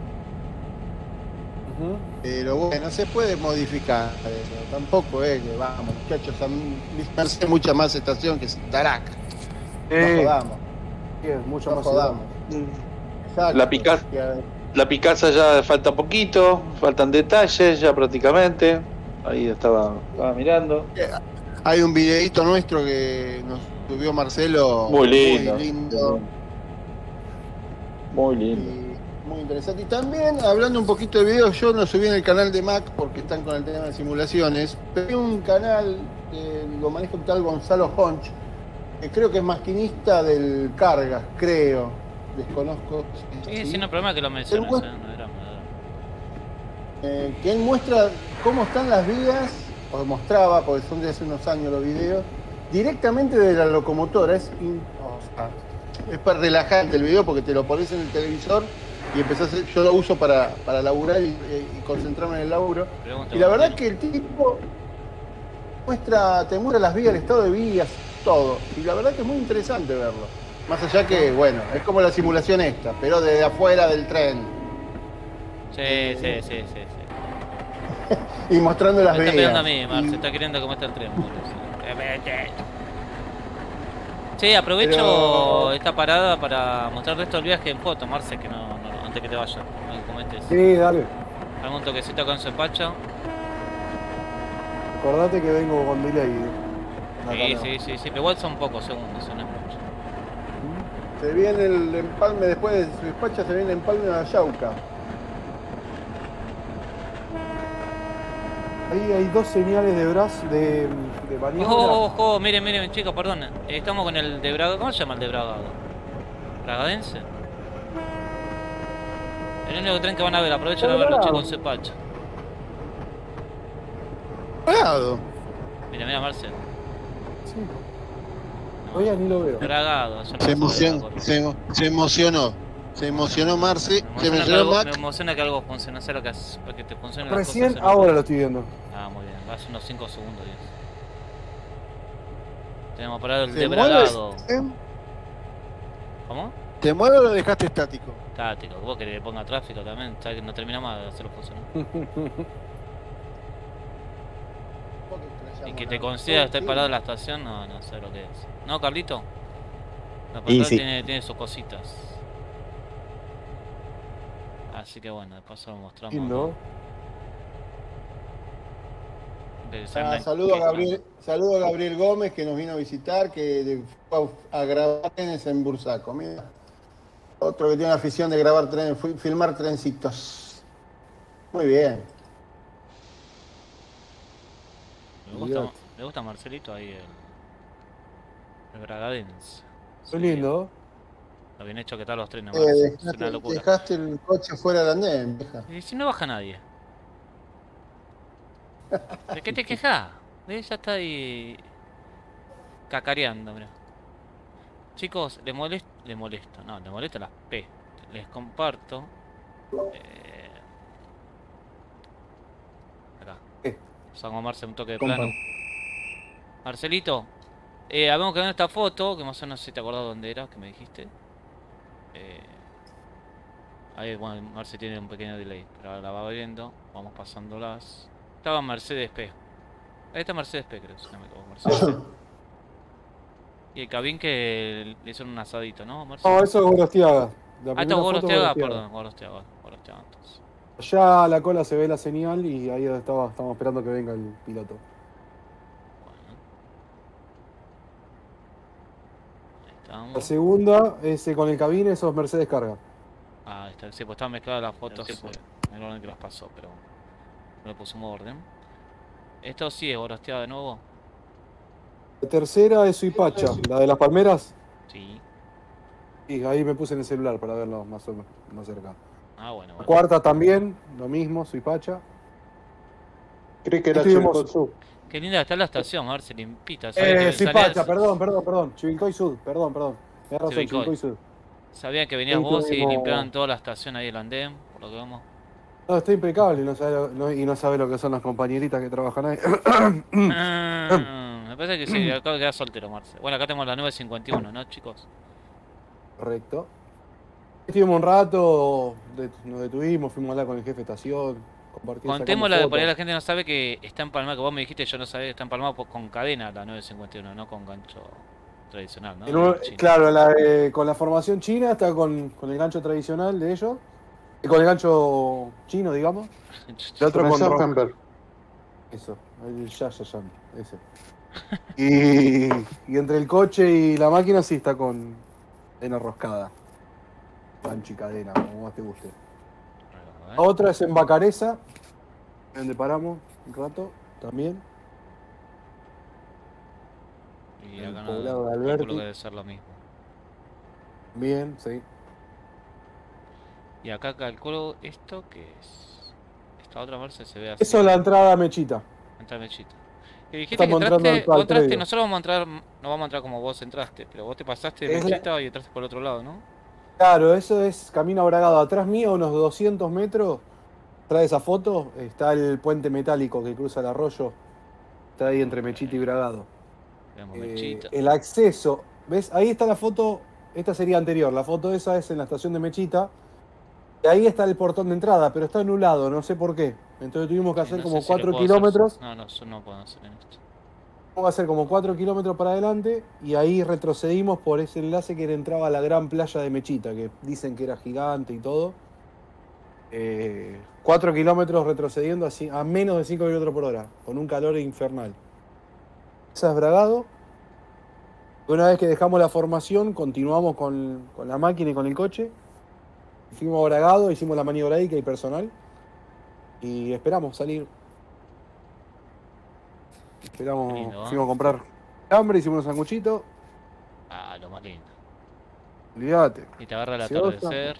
Uh-huh. Pero bueno, se puede modificar eso. Tampoco es que vamos, muchachos, a Villa Mercedes mucha más estación que Darac. Eh, No jodamos. sí, es mucho No más jodamos. Exacto. La Picasso. La Picasa ya falta poquito, faltan detalles ya prácticamente. Ahí estaba, estaba mirando. Hay un videíto nuestro que nos subió Marcelo. Muy lindo. Muy lindo. Muy lindo. Y muy interesante. Y también, hablando un poquito de videos, yo no subí en el canal de Mac porque están con el tema de simulaciones. Pero hay un canal que lo maneja un tal Gonzalo Honch, que creo que es maquinista del Cargas, creo. Desconozco. Sí, sí, no hay problema que lo menciones, Pero, eh, no era, no era. Eh, que él muestra cómo están las vías, o mostraba, porque son de hace unos años los videos, directamente de la locomotora. Es, in, o sea, es para relajante el video porque te lo pones en el televisor y empezás a, yo lo uso para, para laburar y, y concentrarme en el laburo. Pregunta, Y la verdad Martín. que el tipo muestra, te muestra las vías, el estado de vías, todo. Y la verdad que es muy interesante verlo. Más allá que, bueno, es como la simulación esta, pero desde afuera del tren. Sí, sí, sí, sí, sí. Y mostrando las Me está vías. pidiendo a mí, Marce, Y- está queriendo cómo está el tren. boludo. Sí, aprovecho Pero- esta parada para mostrar el resto del viaje en foto, Marce, que no, no antes que te vayas, no que comentes. Sí, dale. Algún toquecito con su pacho. Acordate que vengo con delay. Sí, sí, sí, sí, pero igual son pocos segundos, no es mucho. Se viene el empalme, después de su despacha se viene el empalme de la Yauca. Ahí hay dos señales de brazo de, de maniobra. Ojo, ojo, miren, miren, chicos, perdón. eh, Estamos con el de Braga. ¿Cómo se llama el de Bragado? ¿Bragadense? El único tren que van a ver, aprovechen a verlo, chicos, en Cepacho. Bragado. Mira, mira, Marcel. Sí. Todavía ni lo veo. Bragado. yo no Se, sé emocion- de la se, emo- se emocionó. Se emocionó Marce. Me Se emociona, que emocionó algo, Mac. me emociona que algo funcione, hacer lo que haces, para que te funcione las Recién cosas, ¿no? ahora lo estoy viendo. Ah, muy bien, hace unos cinco segundos, diez. Tenemos parado el ¿Te de mueves? Bragado. ¿Eh? ¿Cómo? ¿Te mueves o lo dejaste estático? Tático, vos querés que le ponga tráfico también, sabes que no termina más de hacerlo funcionar. Y que te consiga estar parado en la estación, no, no sé lo que es. ¿No, Carlito? La Y patrona sí. tiene, tiene sus cositas. Así que bueno, de paso lo mostramos. Lindo. De Ah, Sunlight. saludo, a Gabriel, saludo a Gabriel Gómez que nos vino a visitar, que de- fue a grabar trenes en Bursaco. Mira, otro que tiene la afición de grabar trenes, fui- filmar trencitos. Muy bien. Me gusta, me gusta Marcelito ahí, el, el Bragadense. Muy lindo. Lo bien hecho que están los trenes, Eh, Marce, es dejaste, una locura. dejaste el coche fuera del andén, vieja. Y si no baja nadie. ¿De qué te quejas? ¿Ves? Ya está ahí cacareando, mira. Chicos, le molesta, le molesta, no, le molesta las P. Les comparto. Eh, acá. ¿Qué? Vamos a Marce un toque de Compa. plano. Marcelito, eh, habíamos quedado en esta foto, que más o menos si te acordás dónde era, que me dijiste. Eh, ahí, bueno, Marce tiene un pequeño delay, pero ahora la va viendo. Vamos pasándolas. Estaba Mercedes P. Ahí está Mercedes P, creo, si no me equivoco. Mercedes P. Y el cabín que le hicieron un asadito, ¿no, Marce? No, eso es Gorostiaga. La Ah, primera está foto es Gorostiaga, Gorostiaga. perdón, Gorostiaga, Gorostiaga entonces. Ya a la cola se ve la señal y ahí estaba, estamos esperando que venga el piloto. Bueno. Ahí estamos. La segunda, ese con el cabine, eso es Mercedes Carga. Ah, está, sí, pues estaban mezcladas las fotos eh, en el orden que las pasó, pero no le pusimos orden. Esto sí es borosteado de nuevo. La tercera es Suipacha, la de las palmeras. Sí. Y ahí me puse en el celular para verlo más o menos más cerca. Ah, bueno, La bueno. cuarta también, lo mismo, Suipacha. Creí que era Estuvimos- Chivilcoy Sur. Qué linda está la estación, a ver si limpita. Eh, Suipacha, perdón, perdón, perdón. Chivilcoy Sud, perdón, perdón. Me razón, Chivilcoy. Chivilcoy Sud. Sabían que venías Ahí vos y tuvimos- limpiaron toda la estación ahí del andén, por lo que vemos. No, está impecable y no, sabe lo, no- y no sabe lo que son las compañeritas que trabajan ahí. Ah, me parece que sí, acá queda soltero, Marce. Bueno, acá tenemos la nueve cincuenta y uno, ¿no, chicos? Correcto. Estuvimos un rato, de- nos detuvimos, fuimos a hablar con el jefe de estación, compartimos. Contémosla, por ahí la gente no sabe que está empalmada, que vos me dijiste, yo no sabía, está empalmada por- con cadena la nueve cincuenta y uno, no con gancho tradicional, ¿no? En un- Chino. claro, la de- con la formación china está con, con el gancho tradicional de ellos, y con el gancho chino, digamos. El otro Con el con ro- Schaufelberg. Eso, el Yashayan, ese. Y, y entre el coche y la máquina sí está con cadena roscada. Gancho y cadena, como más te guste. ¿Eh? La otra es en Bacareza, donde paramos un rato también. Y el acá poblado de no, Alberti. calculo que debe ser lo mismo. Bien, sí. Y acá calculo esto que es. Esta otra Marce se ve así. Eso es la entrada a Mechita. Entra Mechita. Que dijiste Estamos que entrando entraste, al vos entraste, predio. nosotros vamos a entrar, no vamos a entrar como vos entraste, pero vos te pasaste de Es la- Mechita y entraste por el otro lado, ¿no? Claro, eso es Camino a Bragado. Atrás mío, unos doscientos metros, trae esa foto, está el puente metálico que cruza el arroyo. Está ahí entre Mechita y Bragado. Vemos Eh, Mechita. el acceso, ¿ves? Ahí está la foto, esta sería anterior, la foto esa es en la estación de Mechita. Y ahí está el portón de entrada, pero está anulado, no sé por qué. Entonces tuvimos que Sí, hacer no como sé si lo cuatro puedo kilómetros. hacer- No, no, eso no puedo hacer en esto. Vamos a hacer como cuatro kilómetros para adelante y ahí retrocedimos por ese enlace que entraba a la gran playa de Mechita, que dicen que era gigante y todo. Eh, cuatro kilómetros retrocediendo así, a menos de cinco kilómetros por hora, con un calor infernal. Esa es Bragado. Una vez que dejamos la formación, continuamos con, con la máquina y con el coche. Fuimos a Bragado, hicimos la maniobra ahí, que hay personal. Y esperamos salir. Esperamos, Lindo, ¿eh? fuimos a comprar hambre, hicimos unos sanguchitos. Ah, lo más lindo. Olvídate. Y te agarra el Gaseosa. atardecer.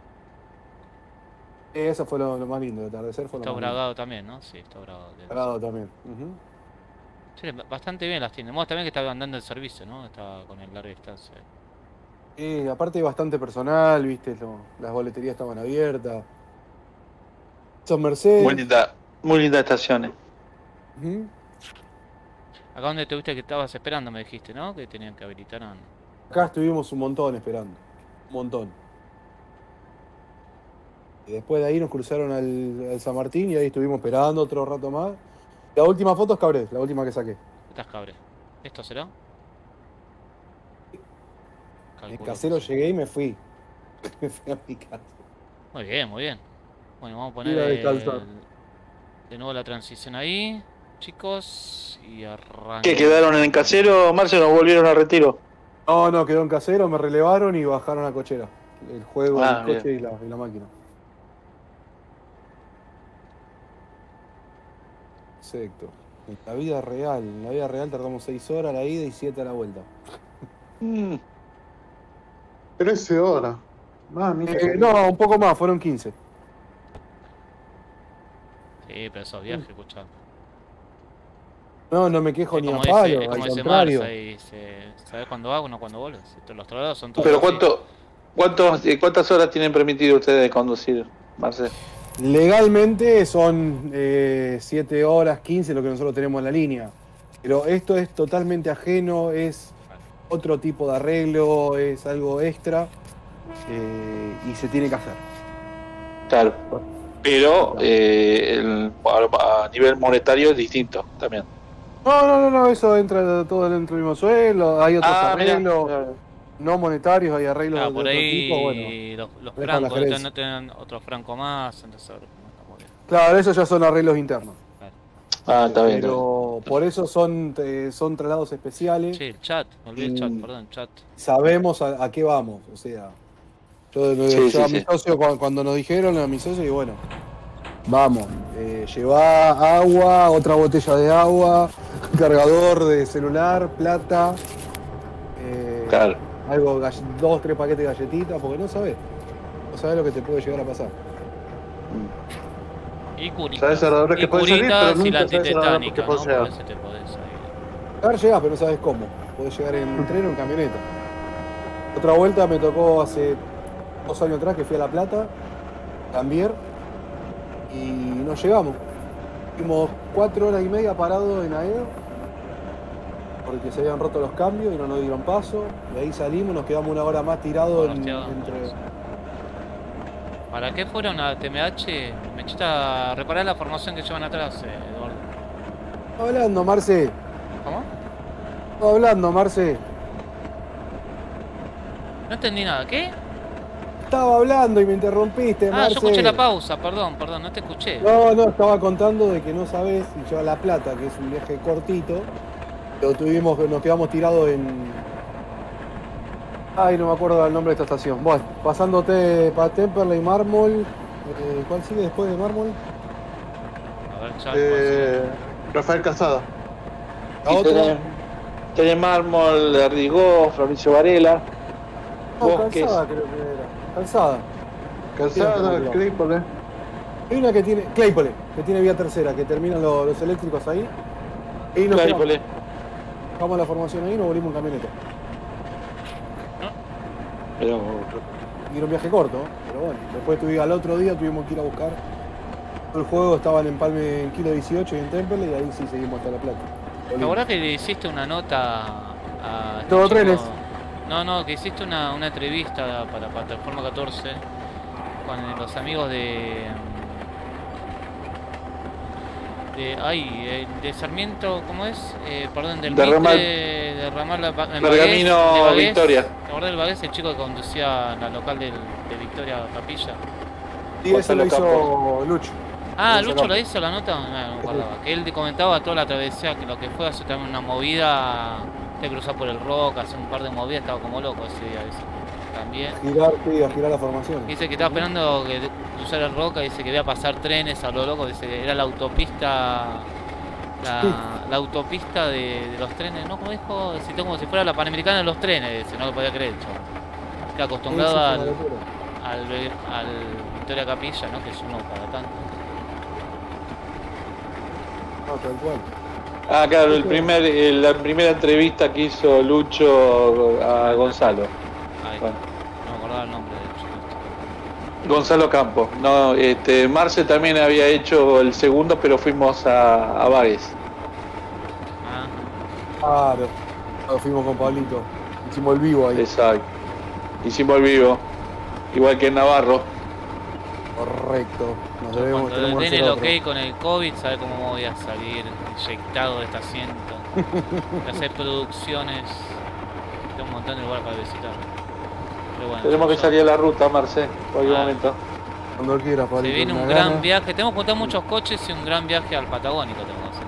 Eh, Eso fue lo, lo más lindo, el atardecer fue Está lo más lindo. bragado también, ¿no? Sí, está bragado. Bragado también. Ujú. Sí, bastante bien las tiene. Vos también que estaba andando el servicio, ¿no? Estaba con el larga distancia. Eh, aparte hay bastante personal, viste, Lo- las boleterías estaban abiertas. Son Mercedes. Muy linda, muy lindas estaciones. Ujú. Acá donde te viste que estabas esperando, me dijiste, ¿no? Que tenían que habilitar a... Acá estuvimos un montón esperando. Un montón. Y después de ahí nos cruzaron al, al San Martín y ahí estuvimos esperando otro rato más. La última foto es Cabrés, la última que saqué. Estás cabre. ¿Esto será? En Calculo casero que sí. llegué y me fui. Me fui a mi casa. Muy bien, muy bien. Bueno, vamos a poner Iba a el- descalzar. de nuevo la transición ahí, chicos, y arranca. ¿Qué quedaron en el casero, Marce, no volvieron a retiro? No, no, quedó en casero, me relevaron y bajaron a cochera. El juego, Ah, el coche bien. y la, y la máquina. Exacto. En la vida real, en la vida real tardamos seis horas a la ida y siete a la vuelta. Mm, trece horas. Mamita Eh, querida. no, un poco más, fueron quince. Sí, pero esos viajes, escuchá. No, no me quejo Es ni a como palo, dice, es al como dice contrario. Marza, y dice, ¿sabes cuándo va? No cuando vuelves. Estos- Los traslados son todos Pero así. ¿cuánto, cuántos, eh, ¿cuántas horas tienen permitido ustedes conducir, Marce? Legalmente son siete horas, quince lo que nosotros tenemos en la línea. Pero esto es totalmente ajeno, es otro tipo de arreglo, es algo extra eh, y se tiene que hacer. Claro. Pero eh, el- a, a nivel monetario es distinto también. No, no, no, no, eso entra todo dentro del mismo suelo, hay otros Ah, mirá. arreglos no monetarios, hay arreglos Ah, de por otro ahí tipo, bueno. los, los dejan la francos, gerencia. no tienen otro franco más, entonces ahora no está muy bien. Claro, esos ya son arreglos internos. Ah, está bien. está bien. Pero por eso son, eh, son traslados especiales. Sí, el chat, me olvidé el chat, Mm. perdón, chat. Sabemos a, a qué vamos, o sea, yo, Sí, yo a sí, mi sí. socio cuando, cuando nos dijeron a mi socio y bueno, Vamos, eh, llevá agua, otra botella de agua, cargador de celular, plata, eh, Claro. algo, gall- dos, tres paquetes de galletitas, porque no sabés. No sabés lo que te puede llegar a pasar. Y curitas. Sabes a la hora y que puede salir, curitas pero y nunca la sabes a la hora antitetánica, que ¿no? puede llegar. Por eso te podés salir. Llegar llegás, pero no sabes cómo. Podés llegar en tren o en camioneta. Otra vuelta me tocó hace dos años atrás que fui a La Plata, Gambier, y no llegamos. Fuimos cuatro horas y media parados en Aedo, porque se habían roto los cambios y no nos dieron paso. De ahí salimos, nos quedamos una hora más tirados en- Hostia. entre... ¿Para qué fueron a T M H? Me chista reparar la formación que llevan atrás, eh, Eduardo. Estaba hablando, Marce. ¿Cómo? Estaba hablando, Marce. No entendí nada. ¿Qué? Estaba hablando y me interrumpiste, Ah, Marce. yo escuché la pausa, perdón, perdón, no te escuché. No, no, estaba contando de que no sabés si lleva La Plata, que es un viaje cortito. Lo tuvimos, nos quedamos tirados en... Ay, no me acuerdo el nombre de esta estación. Bueno, pasándote para Temperley, Mármol. Eh, ¿Cuál sigue después de Mármol? A ver, ya. Eh, Rafael Casada. La Y otra. tenés, tenés Mármol, Ardigó, Florencio Varela, No, Bosques. Calzada creo que era. Calzada. Casada, Tiempo, Claypole. Hay una que tiene... Claypole, que tiene vía tercera, que terminan los, los eléctricos ahí. Y nos Claypole. quedamos. Vamos a la formación ahí y nos volvimos en camioneta. Pero, Y era un viaje corto, ¿no? Pero bueno, después tuve, al otro día tuvimos que ir a buscar. El juego estaba en Empalme en Kilo dieciocho y en Temple, y ahí sí seguimos hasta La Plata. ¿Te acordás que le hiciste una nota a... este Todo chico? trenes. No, no, que hiciste una, una entrevista para Plataforma catorce con los amigos de... de ay, eh, de Sarmiento, ¿cómo es? Eh, perdón, del De Mitre, Ramal- de Ramal, en Bagués, Pergamino, de Bagués. Victoria. ¿Te acordás del Bagués? El chico que conducía la local del, de Victoria Capilla. Y ese lo Gonzalo hizo Lucho. Ah, Gonzalo Lucho lo Campos. hizo la nota, no, no me acordaba. Que él te comentaba toda la travesía, que lo que fue hacer también una movida, de cruzar por el rock, hacer un par de movidas, estaba como loco ese día, dice. También. Girar, sí, a girar la formación. Dice que estaba esperando que de- cruzar el roca, dice que veía pasar trenes a lo loco, dice que era la autopista, la, la autopista de, de los trenes, ¿no? Como dijo, citó como si fuera la Panamericana de los trenes, dice, no lo podía creer, chaval. Que acostumbrado Sí, sí, fue al, una locura. al, Be- al Victoria Capilla, ¿no? Que es uno para tanto. No, tal cual. ah, claro, el primer, el- la primera entrevista que hizo Lucho a Gonzalo. Ahí, Bueno. no me acordaba el nombre de hecho. Gonzalo Campos. No, este, Marce también había hecho el segundo, pero fuimos a, a Bagués. Ah, Claro. Nos fuimos con Pablito. Hicimos el vivo ahí. Exacto. Hicimos el vivo. Igual que en Navarro. Correcto. Nos yo debemos, cuando tenemos den que el hacer ok otro. con el COVID, sabe cómo voy a salir inyectado de este asiento. De hacer producciones. Tengo un montón de lugares para visitar. Pero bueno, Tenemos yo- que salir a la ruta, Marce, en cualquier Ah. momento. Cuando quieras, Se Pablito. viene un una gran gana. viaje. Tenemos que juntar muchos coches y un gran viaje al Patagónico tenemos que hacer.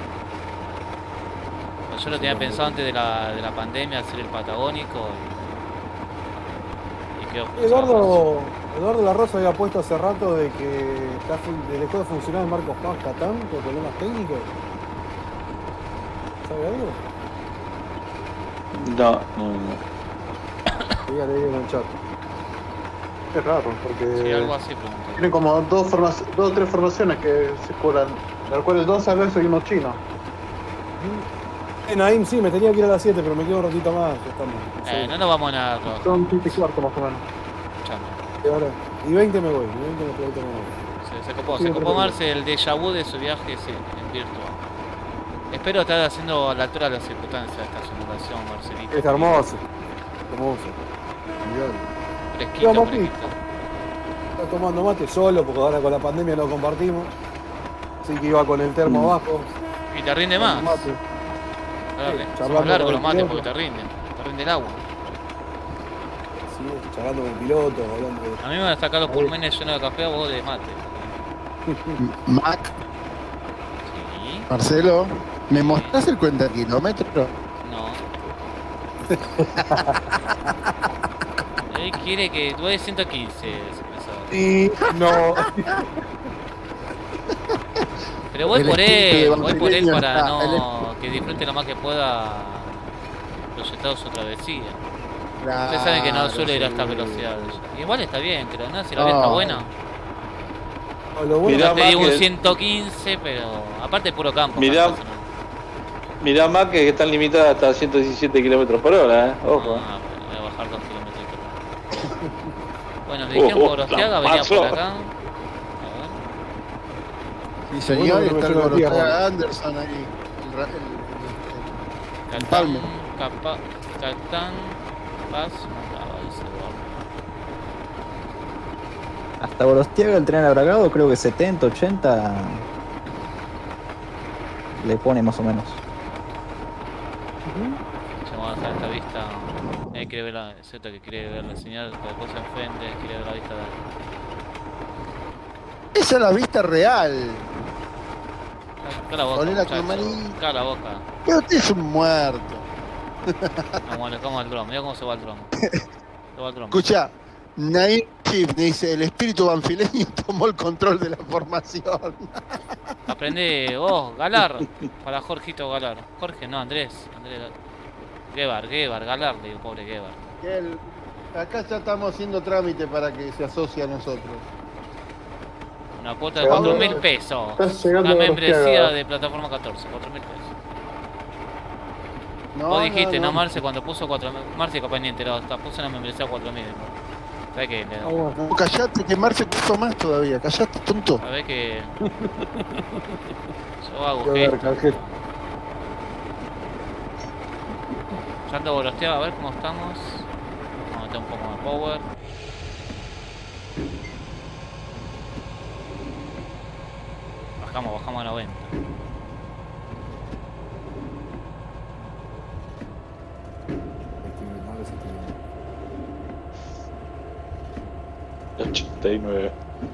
Pues yo lo tenía pensado antes de la, de la pandemia, hacer el Patagónico y, y quedó Eduardo, Eduardo La Rosa había puesto hace rato de que está fun- de dejó de funcionar el Marcos Paz Catán por problemas técnicos. ¿Sabe algo? No, no, no. Sí, ya leí en el chat. Es raro, porque Sí, algo así pregunté. tienen como dos, formas, dos o tres formaciones que circulan, de las cuales dos salvesos y uno chino. En Naim sí, me tenía que ir a las siete, pero me quedo un ratito más. Ya estamos. Eh, Sí. no nos vamos a nada a trabajar. Son siete y cuarto más o menos. Escuchame. Y, ahora, y veinte me voy, y veinte me quedo me voy. Se, se copó, Sí, se no te copó preocupes. Marce el déjà vu de su viaje sí, en virtual. Espero estar haciendo a la altura de las circunstancias de esta simulación, Marcelito. Es hermoso. Hermoso. Mirá. Fresquito, Vamos, fresquito. Está tomando mate solo, porque ahora con la pandemia no compartimos. Así que iba con el termo abajo. Y te rinde más. Mate. Claro Sí, que son charlando largos con los el mates piloto. porque te rinden. Te rinde el agua. Sí, charlando con el piloto, hablando de... A mí me van a sacar los pulmones llenos de café, a vos de mate. Mac, Sí, Marcelo, ¿me mostrás el cuenta kilómetro? no. Él quiere que tú des ciento quince, ese pesado. Sí, no. Pero voy El por espíritu él, de voy por él Evangelion para está, el no que disfrute lo más que pueda proyectado su travesía. Ustedes saben que no Claro, suele ir a sí. estas velocidades. Igual está bien, creo, ¿no? Si la vía está No. buena. No, lo bueno Mirá, No te digo más un que- ciento quince, pero aparte es puro campo. Mirá. campo, ¿no? Mirá más que están limitadas hasta ciento diecisiete kilómetros por hora, eh. Ojo. Ah, bueno, voy a bajar dos kilómetros. Bueno, me dijeron Oh, que Gorostiaga venía paso. por acá. A Sí, señor, Bueno, y está el pero me metí, Gorostiaga amor. Anderson ahí. El, ra- el, el- ver. el Catán, Palme. Capa, Catán, Paz, Montaba, dice Eduardo. Hasta Gorostiaga el tren abragado creo que setenta, ochenta le pone más o menos. Ya vamos a dejar esta vista. Ahí quiere ver la Z que quiere ver la señal, después se enfrente, quiere ver la vista de. Esa es la vista real. Cala la boca, Poné la muchacho. camarita. Cala la boca. Pero usted es un muerto. Vamos, le como al dron. Mira cómo se va el dron. Se va el dron. Escucha, Nair Chip dice, el espíritu banfileño tomó el control de la formación. Aprende vos, Galar. Para Jorgito Galar. Jorge, no, Andrés. Andrés. Guevar, Guevar, Galar, le digo, pobre Guevar. Que el- acá ya estamos haciendo trámite para que se asocie a nosotros. Una cuota de Llegando- cuatro mil pesos. estás llegando Una a membresía Gorostiaga. de plataforma catorce, cuatro mil pesos. No, Vos dijiste, no, no. Marce, cuando puso cuatro mil. Marce capaz ni enterado, hasta puso una membresía de cuatro mil. ¿Sabés qué? Le- Ah, bueno. No, callate, que Marce puso más todavía. Callate, tonto. ¿Sabés que yo hago Qué ver, gestos? canje. Ya ando Gorostiaga, a ver cómo estamos. Vamos a meter un poco de power. Bajamos, bajamos a noventa. ochenta y nueve.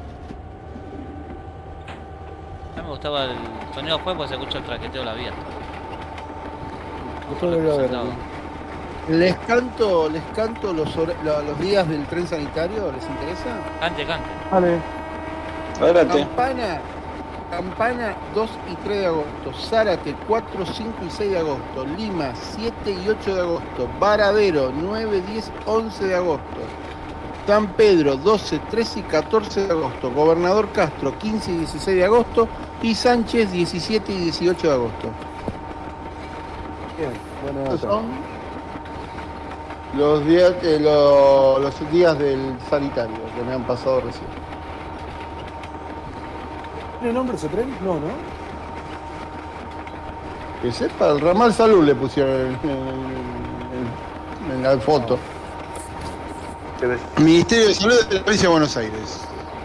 A mí me gustaba el sonido fue porque se escucha el traqueteo de la vía. Después lo voy a ver. Sentado. Les canto, les canto los, hora- la- los días del tren sanitario, ¿les interesa? Cante, cante. Vale. Adelante. Campana, Campana dos y tres de agosto, Zárate cuatro, cinco y seis de agosto, Lima siete y ocho de agosto, Varadero nueve, diez, once de agosto, San Pedro doce, trece y catorce de agosto, Gobernador Castro quince y dieciséis de agosto y Sánchez diecisiete y dieciocho de agosto. Bien, buena Estos nota. son los días, eh, lo- los días del sanitario que me han pasado recién. ¿Tiene nombre ese tren? No, ¿no? Que sepa, el ramal Salud le pusieron en, en- en- en la foto. Ministerio de Salud de la provincia de Buenos Aires.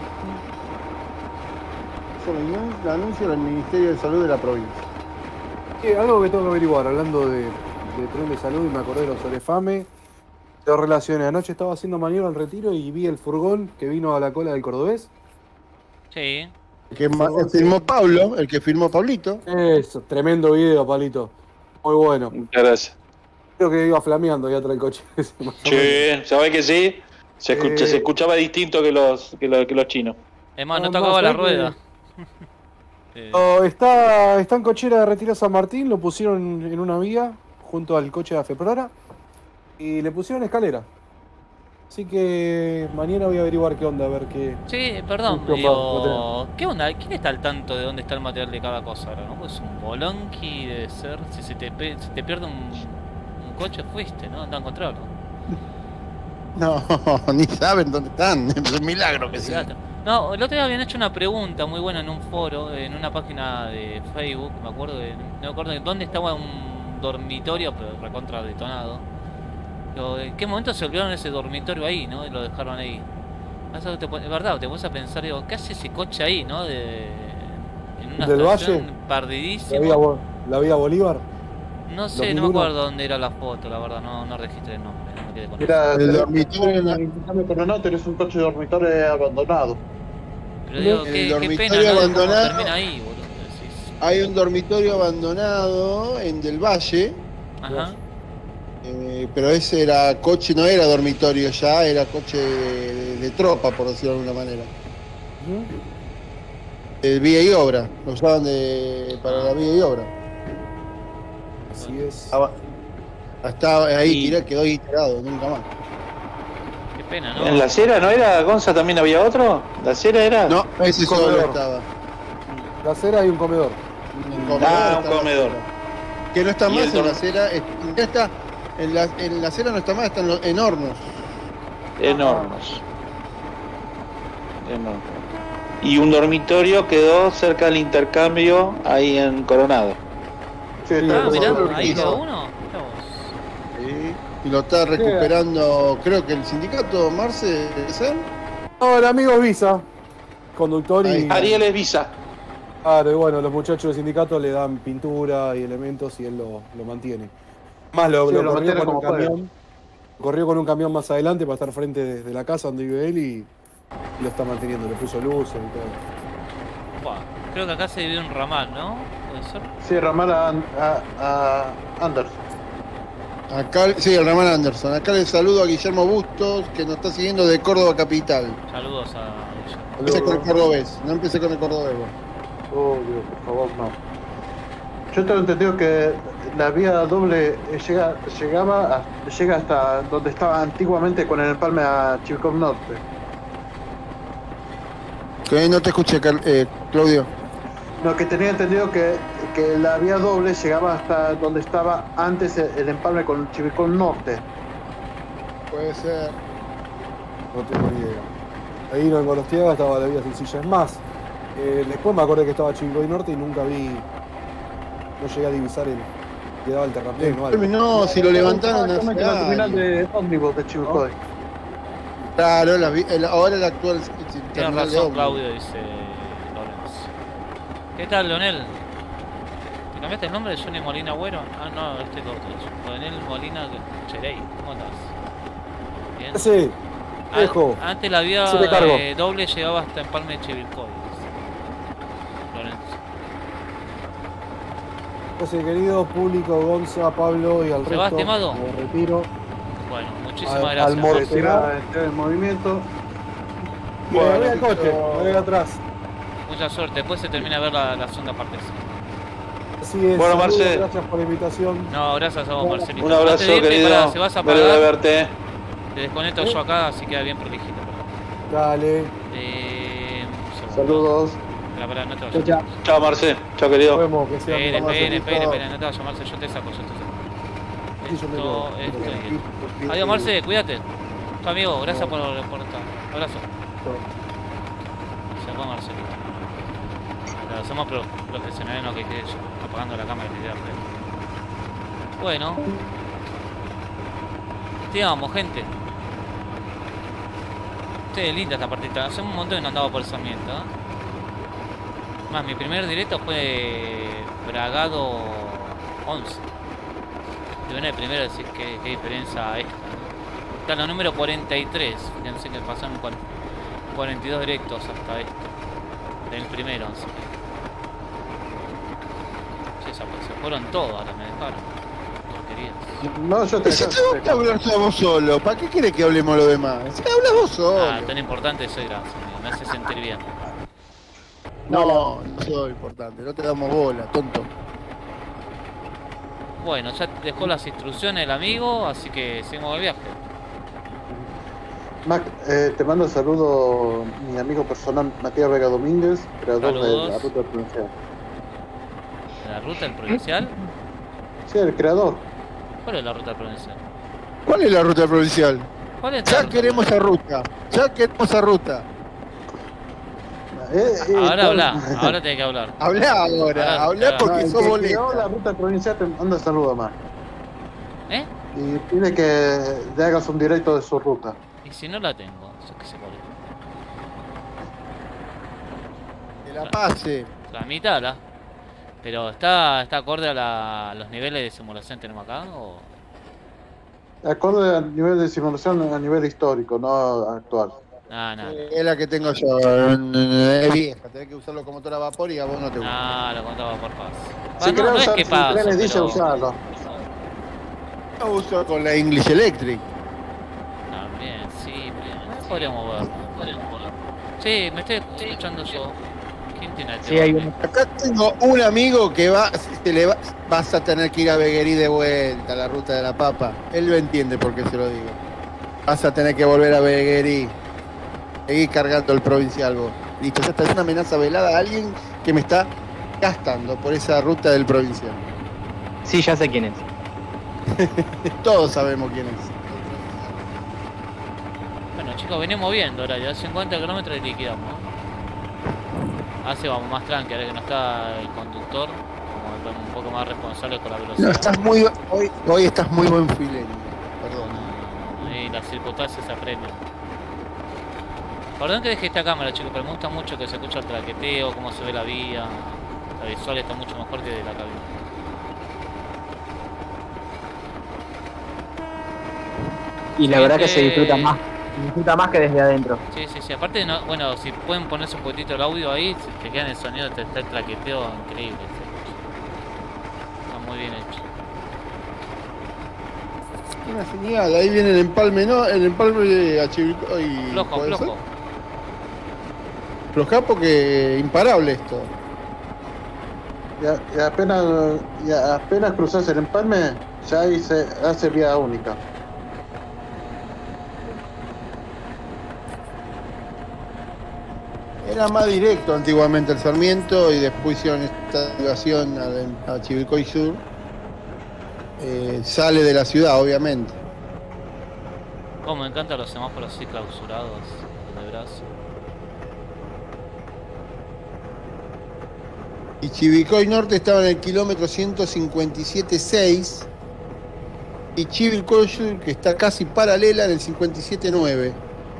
Eso lo anun- lo anuncio del Ministerio de Salud de la provincia. Eh, algo que tengo que averiguar, hablando de, de tren de salud, y me acordé de los Orefame. Dos relaciones. Anoche estaba haciendo maniobra al retiro y vi el furgón que vino a la cola del cordobés. Sí. Que ma- firmó Pablo, el que firmó Pablito. Eso, tremendo video, Palito. Muy bueno. Muchas gracias. Creo que iba flameando ahí atrás del coche. Más o menos. Sí, ¿sabés que sí? Se, escucha- Eh. se escuchaba distinto que los, que los, que los chinos. Es más, no Ah, tocaba no, la ¿sabés que- rueda. Eh, Oh, está, está en cochera de Retiro San Martín, lo pusieron en una vía junto al coche de Afeprora y le pusieron escalera. Así que mañana voy a averiguar qué onda, a ver qué. Sí, perdón, Justo digo, ¿qué onda? ¿Quién está al tanto de dónde está el material de cada cosa ahora? ¿No? Pues un bolonqui debe ser. Si se te, pe- si te pierde un, un coche, fuiste, ¿no? Anda a encontrarlo. No, ni saben dónde están. Es un milagro que sí. Olvidate. No, el otro día habían hecho una pregunta muy buena en un foro, en una página de Facebook, me acuerdo de, no me acuerdo de dónde estaba un dormitorio, pero recontra detonado. Digo, ¿en qué momento se olvidaron ese dormitorio ahí, no? Y lo dejaron ahí. Eso te pon- es verdad, te pones a pensar, digo, ¿qué hace ese coche ahí, no? De, en una ¿Del estación Valle? La perdidísimo. vía, Bo- la vía Bolívar. No sé, dos mil no me uno. acuerdo dónde era la foto, la verdad, no, no registré el nombre, no me quedé con eso. Mira, El dormitorio en la- en el intercambio Coronado tenés un coche de dormitorio abandonado. Pero digo, el qué, qué dormitorio pena, ¿no? ¿Cómo abandonado. termina ahí, boludo? Decís, Hay un dormitorio abandonado en Del Valle. ajá. Eh, pero ese era coche, no era dormitorio ya, era coche de, de tropa, por decirlo de alguna manera. de vía y obra. Lo usaban de, para la vía y obra. Así es. Ah, Hasta ahí Y- tiré, quedó ahí tirado, nunca más. Qué pena, ¿no? ¿En la acera no era, Gonza, también había otro? ¿La acera era? No, ese solo comedor. estaba. La acera y un comedor. Un comedor Ah, un estaba comedor. afuera. Que no está Y más el en la dorm- acera, es- ya está. En la, en la acera no está más, está en, los- en hornos. Enormes. Enormes. Y un dormitorio quedó cerca del intercambio ahí en Coronado. Sí, está Ah, todo mirá, lo ahí que quedó hizo. uno. Mirá vos. Sí. Y lo está recuperando, creo que el sindicato, Marce, ¿debe ser? No, el amigo es Visa, conductor y. Ahí. Ariel es Visa. Claro, y bueno, los muchachos del sindicato le dan pintura y elementos y él lo, lo mantiene. Más lo, Sí, lo lo corrió mantiene con un como puede. camión. Corrió con un camión más adelante para estar frente de, de la casa donde vive él y, y lo está manteniendo. Le puso luces y todo. Buah, creo que acá se divide un ramal, ¿no? ¿Puede ser? Sí, ramal a, a, a Anders. Acá, sí, el Ramón Anderson. Acá le saludo a Guillermo Bustos, que nos está siguiendo de Córdoba Capital. Saludos a ella. Empieza con el cordobés, no empiece con el cordobés. vos. Oh, Dios, por favor, no. Yo tengo entendido que la vía doble eh, llega, llegaba a- llega hasta donde estaba antiguamente con el empalme a Chivilcoy Norte. Que no te escuché, Car- eh, Claudio. No, que tenía entendido que, que la vía doble llegaba hasta donde estaba antes el, el empalme con Chivilcoy Norte. Puede ser. No tengo ni idea. Ahí en Gorostiaga estaba la vía sencilla. Es más, eh, después me acordé que estaba Chivilcoy Norte y nunca vi. No llegué a divisar el. Quedaba el terraplén o algo. No, si lo levantaron hace Exactamente, la terminal años. de ómnibus de Chivilcoy. Claro, la vi- el- ahora el actual Tienes terminal de razón, ómnibus. Claudio, dice Lorenzo. ¿Qué tal, Leonel? ¿Te cambiaste el nombre de Johnny Molina Agüero? Ah, no, este es otro. Leonel Molina Cherey. ¿Cómo estás? Bien. Sí, An- viejo. Antes la vía Se te cargo. eh, doble llegaba hasta Empalme de Chivilcoy. Lorenzo. Entonces, querido público, Gonza, Pablo y al ¿Se va, resto. estimado? Me retiro. Bueno, muchísimas Al- gracias. al mor- Se tira el movimiento. Bueno, me voy al coche, me voy atrás. Mucha suerte. Después se termina de ver la, la segunda parte. Así es. Bueno, saludos, Marce. gracias por la invitación. No, gracias a vos, Marcelito. Un abrazo, Antes de irte, querido. pará, si vas a Me alegro de apagar, verte. te desconecto yo acá, así queda bien prolijito. Dale. Eh, un segundo. Saludos. Pará, pará, no te Chao, vayas. chao. Chao, Marce. Chao, Nos querido. vemos, que sea Esperen, más esperen, esperen, feliz. esperen, no te vayas, Marce, yo te saco, yo te saco. Sí, yo me Esto, quedo. esto y esto. Adiós, Marce, cuídate. Chao, amigo, gracias por, por estar. Abrazo. Se fue Marcelito. Claro, somos pro- profesionales, no que quede yo apagando la cámara y tirarle. Bueno. Sigamos, gente. Che, linda esta partita. Hace un montón que no andaba por Sarmiento, ¿eh? Más, mi primer directo fue Bragado once. Y bueno, primero decir qué, qué diferencia esta. Está en la número cuarenta y tres. Fíjense que pasaron cuar- cuarenta y dos directos hasta esto. Del primero, así que. Sí, esa- se fueron todos, ahora me dejaron. Porquerías. No, yo te Si te gusta hablar solo vos solo, ¿para qué querés que hablemos lo demás? Si hablas vos solo. Ah, tan importante soy, gracias, amigo. Me hace sentir bien. No, no soy importante, no te damos bola, tonto. Bueno, ya dejó las instrucciones el amigo, así que seguimos el viaje. Mac, eh, te mando un saludo mi amigo personal Matías Vega Domínguez, creador Saludos. de la ruta provincial. ¿La ruta del provincial? Sí, el creador. ¿Cuál es la ruta provincial? ¿Cuál es la ruta provincial? ¿Cuál es la Ya ruta queremos esa ruta, ya queremos esa ruta. Eh, eh, Ahora todo- habla, ahora tenés que hablar. Habla ahora, Ahora, habla ahora. porque el sos que creó boleta. la ruta provincial te manda un saludo más. ¿Eh? Y pide que le hagas un directo de su ruta. Y si no la tengo, eso que se pone. Que la pase. Tramitala. Pero está, está acorde a, la- a los niveles de simulación que tenemos acá o. Acorde al nivel de simulación a nivel histórico, no actual. Nah, nah, Es la que tengo yo, es vieja, tenés que usarlo como motor a vapor y a vos no te gusta. nah, lo contaba por paz. Si Ah, no, querés no es usar que si paso, trenes dice pero- usarlo. Yo uso con la English Electric. También, sí, bien. Podríamos verlo. Podríamos verlo. Sí, me estoy escuchando yo. ¿Quién tiene el Sí, hay T-Bone? uno. Acá tengo un amigo que va, se le va, vas a tener que ir a Beguerí de vuelta, a la ruta de la papa. Él lo entiende por qué se lo digo. Vas a tener que volver a Beguerí. Seguir cargando el provincial vos. Listo, ya está, es una amenaza velada a alguien que me está gastando por esa ruta del provincial. Sí, ya sé quién es. Todos sabemos quién es. Bueno, chicos, venimos viendo ahora, ya cincuenta kilómetros y liquidamos, ¿no? Así vamos más tranqui, ahora que no está el conductor, como un poco más responsable con la velocidad. No, estás muy, hoy, hoy estás muy buen fileño. Perdón. Y las circunstancias se aprenden. Perdón que deje esta cámara, chicos, pero me gusta mucho que se escucha el traqueteo, cómo se ve la vía. La visual está mucho mejor que de la cabina. Y la verdad que se disfruta más. Se disfruta más que desde adentro. Sí, sí, sí. Aparte, no, bueno, si pueden ponerse un poquitito el audio ahí, se te queda en el sonido, te está el traqueteo increíble. Está muy bien hecho. Una señal, ahí viene el empalme, ¿no? El empalme de Chivilcoy. Flojo, ¿puede flojo. ser? Floja porque imparable esto. Y, y apenas, y apenas cruzas el empalme, ya ahí se hace vía única. Era más directo antiguamente el Sarmiento y después hicieron esta derivación a, a Chivilcoy Sur. Eh, sale de la ciudad, obviamente. Como me encantan los semáforos así clausurados de brazo. Y Chivilcoy Norte estaba en el kilómetro ciento cincuenta y siete punto seis y Chivilcoy Sur, que está casi paralela, en el cincuenta y siete punto nueve.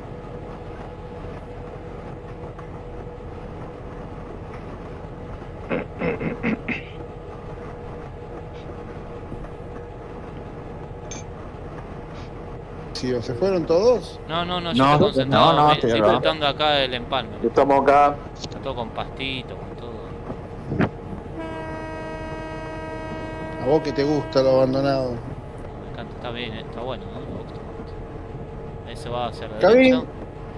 Sí, ¿o se fueron todos? No, no, no, yo No, estoy concentrado, no, no, me- estoy estoy acá. disfrutando acá el empalme. Estamos acá. Está todo con pastito, con todo. A vos que te gusta lo abandonado. Me encanta, está bien, eh, está bueno, ¿no? Me gusta. Ahí se va hacia la Está derecha. bien.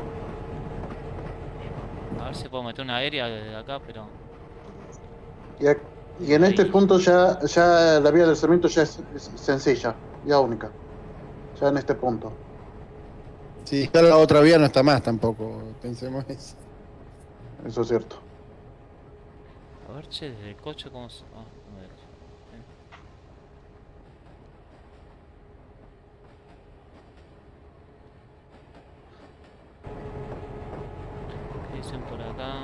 A ver si puedo meter una aérea desde acá, pero... Y, a- y en este punto ya, ya la vía del Sarmiento ya es, es sencilla, vía única. Ya en este punto. Sí, ya la otra vía no está más tampoco, pensemos eso. Eso es cierto. A ver, che, desde el coche, ¿cómo se...? Ah, a ver. ¿Qué dicen por acá?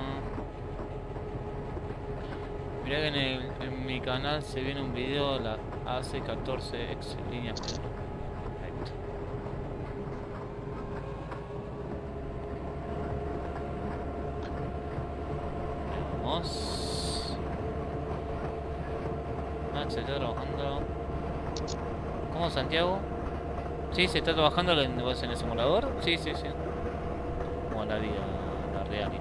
Mirá que en, el, en mi canal se viene un video, la A C catorce X línea cero. Perfecto. Vamos. Ah, se está trabajando. ¿Cómo, Santiago? Sí, se está trabajando en, en el simulador. Sí, sí, sí. Como la vida, la reality.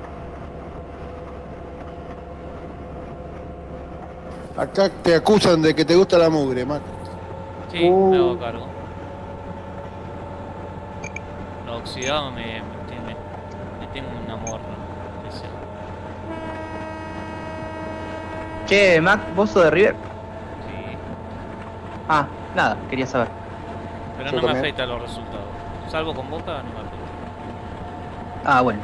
Acá te acusan de que te gusta la mugre, Mac. Sí, Uh. me hago cargo. Lo oxidado me, me, tiene- me tengo un amor especial. Che, Mac, ¿vos sos de River? Sí, Ah, nada, quería saber. pero Yo no me también. afecta los resultados. Salvo con Boca, no me afecta. Ah, bueno.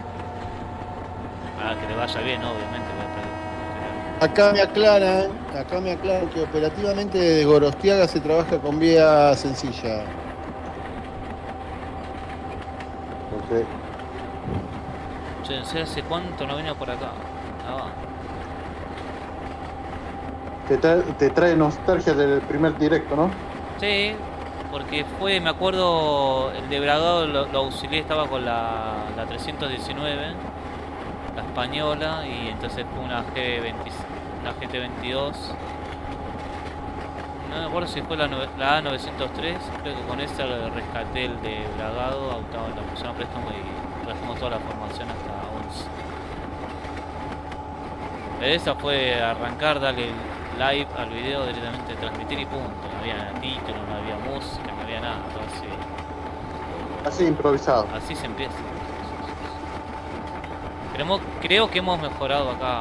Ah, que le vaya bien, obviamente. voy a perder. Acá me aclaran, acá me aclaran que operativamente desde Gorostiaga se trabaja con vía sencilla. Ok. Che, no sé hace cuánto no venía por acá. Ah, va. Te, tra- te trae nostalgia del primer directo, ¿no? Sí, porque fue, me acuerdo, el de Bragado lo, lo auxilié, estaba con la, la trescientos diecinueve, la española, y entonces fue una G veinte, una G T veintidós. No me acuerdo si fue la, nove- la A novecientos tres, creo que con esa lo rescaté el de Bragado, octavo, la pusieron a préstamo y trajimos toda la formación hasta once. Pero esa fue arrancar, darle live al video, directamente transmitir y punto. No había título, no había música, no había nada, todo así. Así improvisado. Así se empieza. Creo, creo que hemos mejorado acá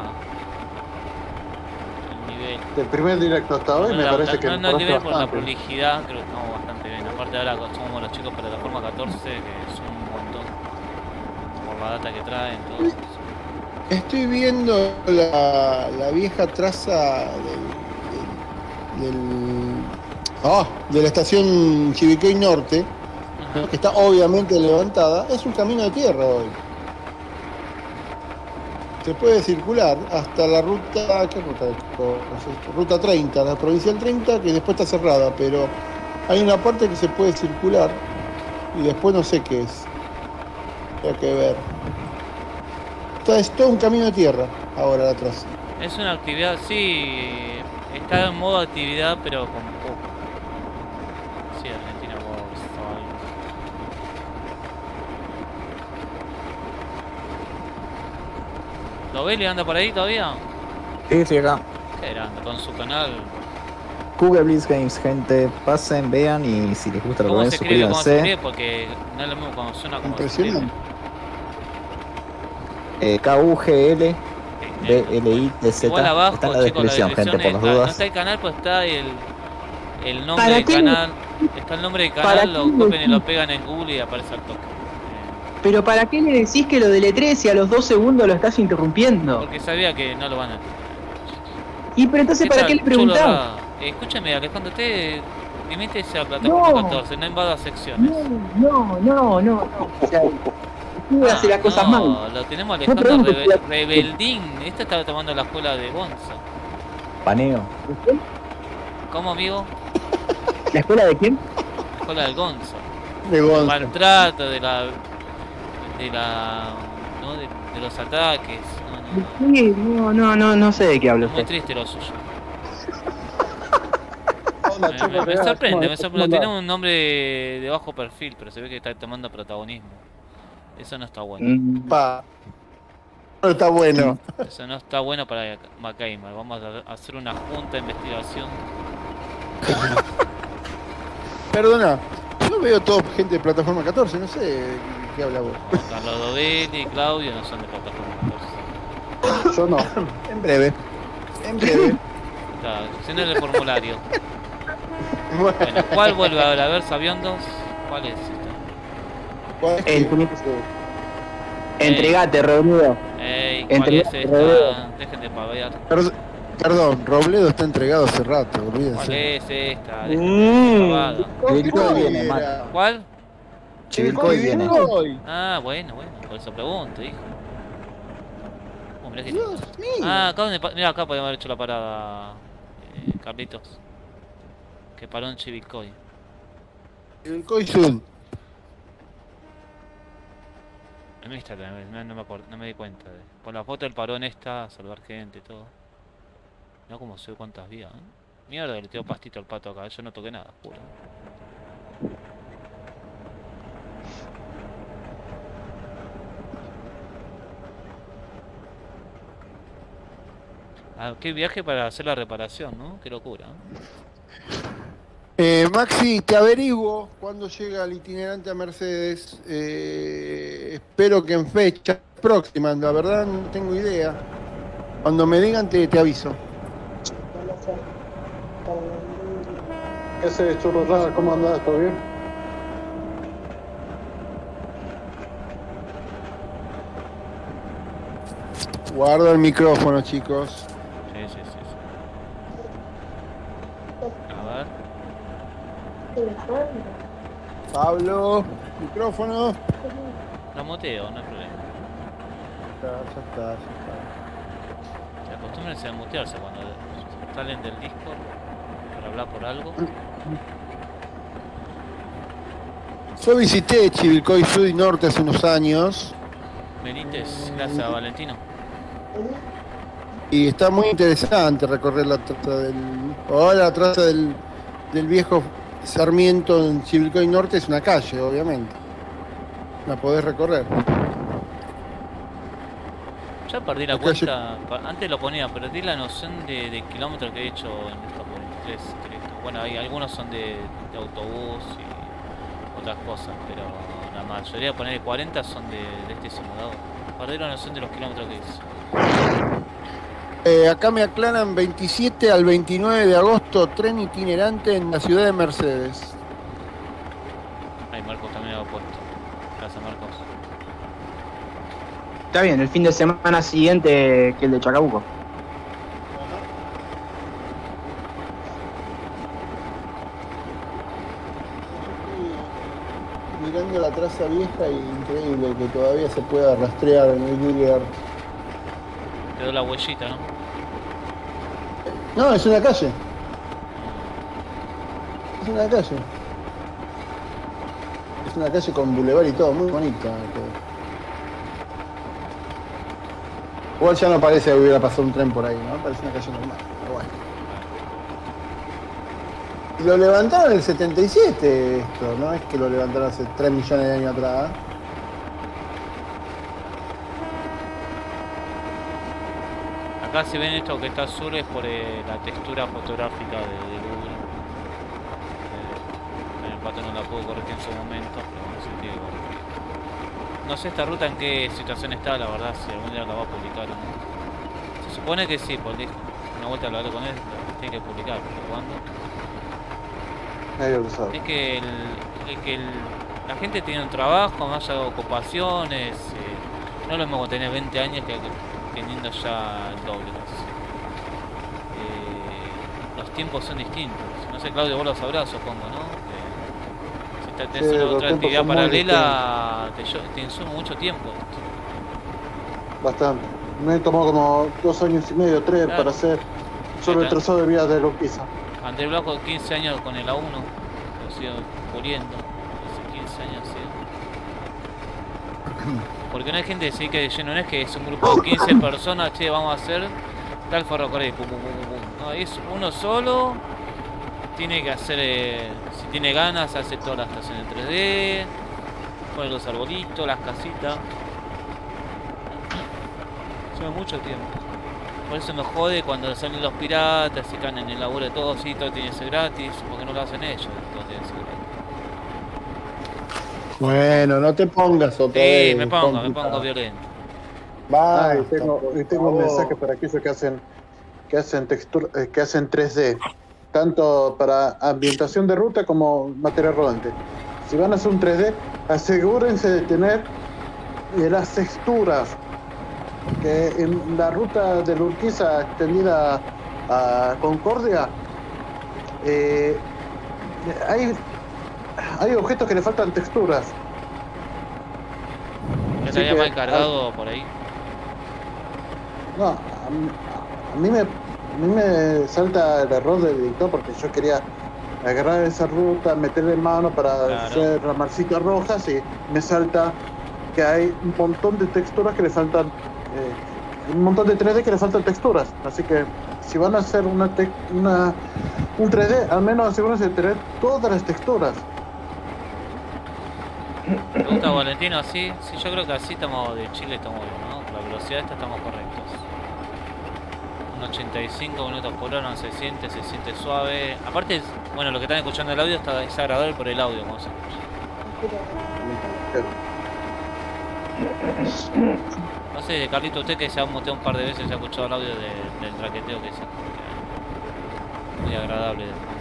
el nivel. Del primer directo hasta hoy No, me la- parece la- que no, no el mejoraste nivel por la bastante. prolijidad, creo que estamos bastante bien. Aparte ahora somos los chicos plataforma catorce, que es un montón por la data que traen, todo. Estoy viendo la, la vieja traza del, del, del- ah, de la estación Chivilcoy Norte, Ajá. que está obviamente levantada. Es un camino de tierra hoy. Se puede circular hasta la ruta, ¿qué ruta? es? Ruta treinta, la provincial treinta, que después está cerrada, pero hay una parte que se puede circular y después no sé qué es. Hay que ver. Está, es todo un camino de tierra ahora atrás. Es una actividad, sí, está en modo actividad, pero con poco. Sí, Argentina Wars, ¿lo ves? ¿Le anda por ahí todavía? Sí, sí, acá. Qué grande, con su canal. Google Blitz Games, gente, pasen, vean y si les gusta lo que ¿Cómo ven, se escribe? ¿Cómo se escribe? suscríbanse. Porque no es lo mismo cuando suena como se escribe. Impresionante. Eh, K U G L B L I T Z. Igual abajo, Está en la chicos, descripción, gente, por las está, no dudas. está el canal, pues está el, el nombre ¿Para del qué? canal. Está el nombre del ¿Para canal, lo qué? copian y lo pegan en Google y aparece al toque. Eh, Pero ¿para qué le decís que lo deletrés y a los dos segundos lo estás interrumpiendo? porque sabía que no lo van a entender. Y pero entonces, ¿para tal, qué le chulo preguntás? ra- Eh, escúchame, Alejandro, usted limítese a plataforma No. catorce, no invada secciones. No, no, no, no, no. O sea, usted hace las cosas no, mal. lo tenemos a No Alejandro pregunto Rebe- si la- Rebeldín. Este estaba tomando la escuela de Gonza. Paneo. ¿Cómo, amigo? ¿La escuela de quién? La escuela del Gonza. De Gonza. Maltrato, de la. de la. ¿no? de, de los ataques. No, no, no. Sí, no, no, no, no sé de qué habla Es muy usted. triste lo suyo. Hola, Me, chicos, me- me real, sorprende, ¿cómo me estás? sorprende. Tiene un nombre de, de bajo perfil, pero se ve que está tomando protagonismo. Eso no está bueno. Mm, Pa. No está bueno. Eso no está bueno para Macaimer. Vamos a hacer una junta de investigación. Perdona, yo veo todo gente de plataforma catorce, no sé de qué habla vos. Carlos Dovelli y Claudio no son de plataforma catorce. Yo no. En breve. En breve. Está, llena el formulario. Bueno, Bueno, ¿cuál vuelve ahora? A ver, Sabiondos. ¿Cuál es esta? ¿cuál es que- el- Entregate, Rodrigo. Ey, ¿cuál Entre- es esta? Dejen de pavear. Per- Perdón, Robledo está entregado hace rato, ¿Cuál olvídense. es esta? Dejen de Mm. pavada. Chivilcoy viene, Era. Matt. ¿Cuál? Chivilcoy viene. Chivilcoy. Ah, bueno, bueno, por eso pregunto, hijo. Oh, mirá que lindo. Dios mío. Ah, acá donde pa- mirá, acá podemos haber hecho la parada, eh, Carlitos. Que paró en Chivilcoy. Chivilcoy Sud. En Instagram, no, no me acuerdo, no me di cuenta. De... Por la foto del paró en esta, a salvar gente y todo. No como sé cuántas vías, ¿eh? Mierda, le tengo pastito al pato acá, yo no toqué nada, juro. Ah, qué viaje para hacer la reparación, ¿no? Qué locura. ¿eh? Eh, Maxi, te averiguo cuándo llega el itinerante a Mercedes. Eh, espero que en fecha próxima, la verdad no tengo idea. Cuando me digan te, te aviso. ¿Qué haces, Churro Rara? ¿Cómo andás? ¿Todo bien? Guardo el micrófono, chicos. Sí, sí, sí, sí. A ver. Pablo, micrófono. Lo muteo, no hay problema. Ya está, ya está, ya está. Se acostúmbrense a mutearse cuando salen del Discord para hablar por algo. Yo visité Chivilcoy Sud y Norte hace unos años Benítez, gracias a Valentino. y está muy interesante recorrer la traza del. Ahora la traza del, del viejo Sarmiento en Chivilcoy Norte es una calle, obviamente. La podés recorrer. Ya perdí la Acá yo- cuenta, pa- antes lo ponía, perdí la noción de, de kilómetros que he hecho en estos cuarenta y tres directos. Bueno, hay algunos son de, de autobús y otras cosas, pero la mayoría, poner cuarenta son de, de este simulador. Perdí la noción de los kilómetros que hizo. Eh, acá me aclaran veintisiete al veintinueve de agosto, tren itinerante en la ciudad de Mercedes. Ahí Marcos también lo ha puesto. Gracias, Marcos. Está bien, el fin de semana siguiente que el de Chacabuco. Mirando la traza vieja y increíble que todavía se pueda rastrear en el Google Earth. Quedó la huellita, ¿no? No, es una calle. Es una calle. Es una calle con bulevar y todo, muy bonita. Igual ya no parece que hubiera pasado un tren por ahí, ¿no? Parece una calle normal, pero bueno. Y lo levantaron en el setenta y siete esto, no es que lo levantaron hace tres millones de años atrás. Acá si ven esto que está azul es por eh, la textura fotográfica de, de Google. Eh, el pato no la pudo corregir en su momento, pero bueno, se tiene que corregir. No sé esta ruta en qué situación está, la verdad, si algún día la va a publicar o no. Se supone que sí, por dijo. Una vuelta lo hablé con él, lo tiene que publicar, pero ¿cuándo? Nadie lo sabe. Es que, el, es que el, la gente tiene un trabajo, más ocupaciones, eh, no es lo mismo cuando tenés veinte años que teniendo ya el doble casi. Eh, los tiempos son distintos. No sé, Claudio, vos lo sabrás, supongo, ¿no? Que si te tenés Sí, una los otra tiempos actividad son muy paralela, te, llo- te insume mucho tiempo. Bastante. Me tomó como dos años y medio, tres, Claro. para hacer solo el trazado de vías de Urquiza. Andrés Blanco, quince años con el A uno, lo sigo puliendo. Hace quince años, sí. Porque no hay gente así que lleno, no es que es un grupo de quince personas, che, vamos a hacer tal ferrocarril, pum, pum, pum, pum, pum. No, es uno solo, tiene que hacer, eh, si tiene ganas, hace todas las estaciones en tres D, pone los arbolitos, las casitas. Lleva mucho tiempo. Por eso nos jode cuando salen los piratas y caen en el laburo de todo, sí, todo tiene que ser gratis, porque no lo hacen ellos, todo tiene que ser gratis. Bueno, no te pongas otra Sí, vez. me pongo, me complicado. pongo violento. Ah, Basta, y tengo, y tengo un por mensaje favor. para aquellos que hacen que hacen textura, eh, que hacen tres D, tanto para ambientación de ruta como material rodante. Si van a hacer un tres D, asegúrense de tener eh, las texturas, que en la ruta de la Urquiza extendida a Concordia eh, hay hay objetos que le faltan texturas. ¿Ya Así te había que, mal cargado por ahí? No, a mí, a mí me, a mí me salta el error del editor porque yo quería agarrar esa ruta, meterle mano para Claro. hacer ramarcitas rojas y me salta que hay un montón de texturas que le faltan, eh, un montón de tres D que le faltan texturas. Así que si van a hacer una, te- una un tres D, al menos asegúrense de tener todas las texturas. ¿Te gusta Valentino así? Sí, yo creo que así estamos de Chile, estamos bien, ¿no? Por la velocidad esta estamos correctos. Un ochenta y cinco minutos por hora, no se siente, se siente suave. Aparte, bueno, lo que están escuchando el audio está, es agradable por el audio, como se escucha. No sé, Carlito, usted que se ha muteado un par de veces, se ha escuchado el audio de- del traqueteo que es muy agradable. de fondo.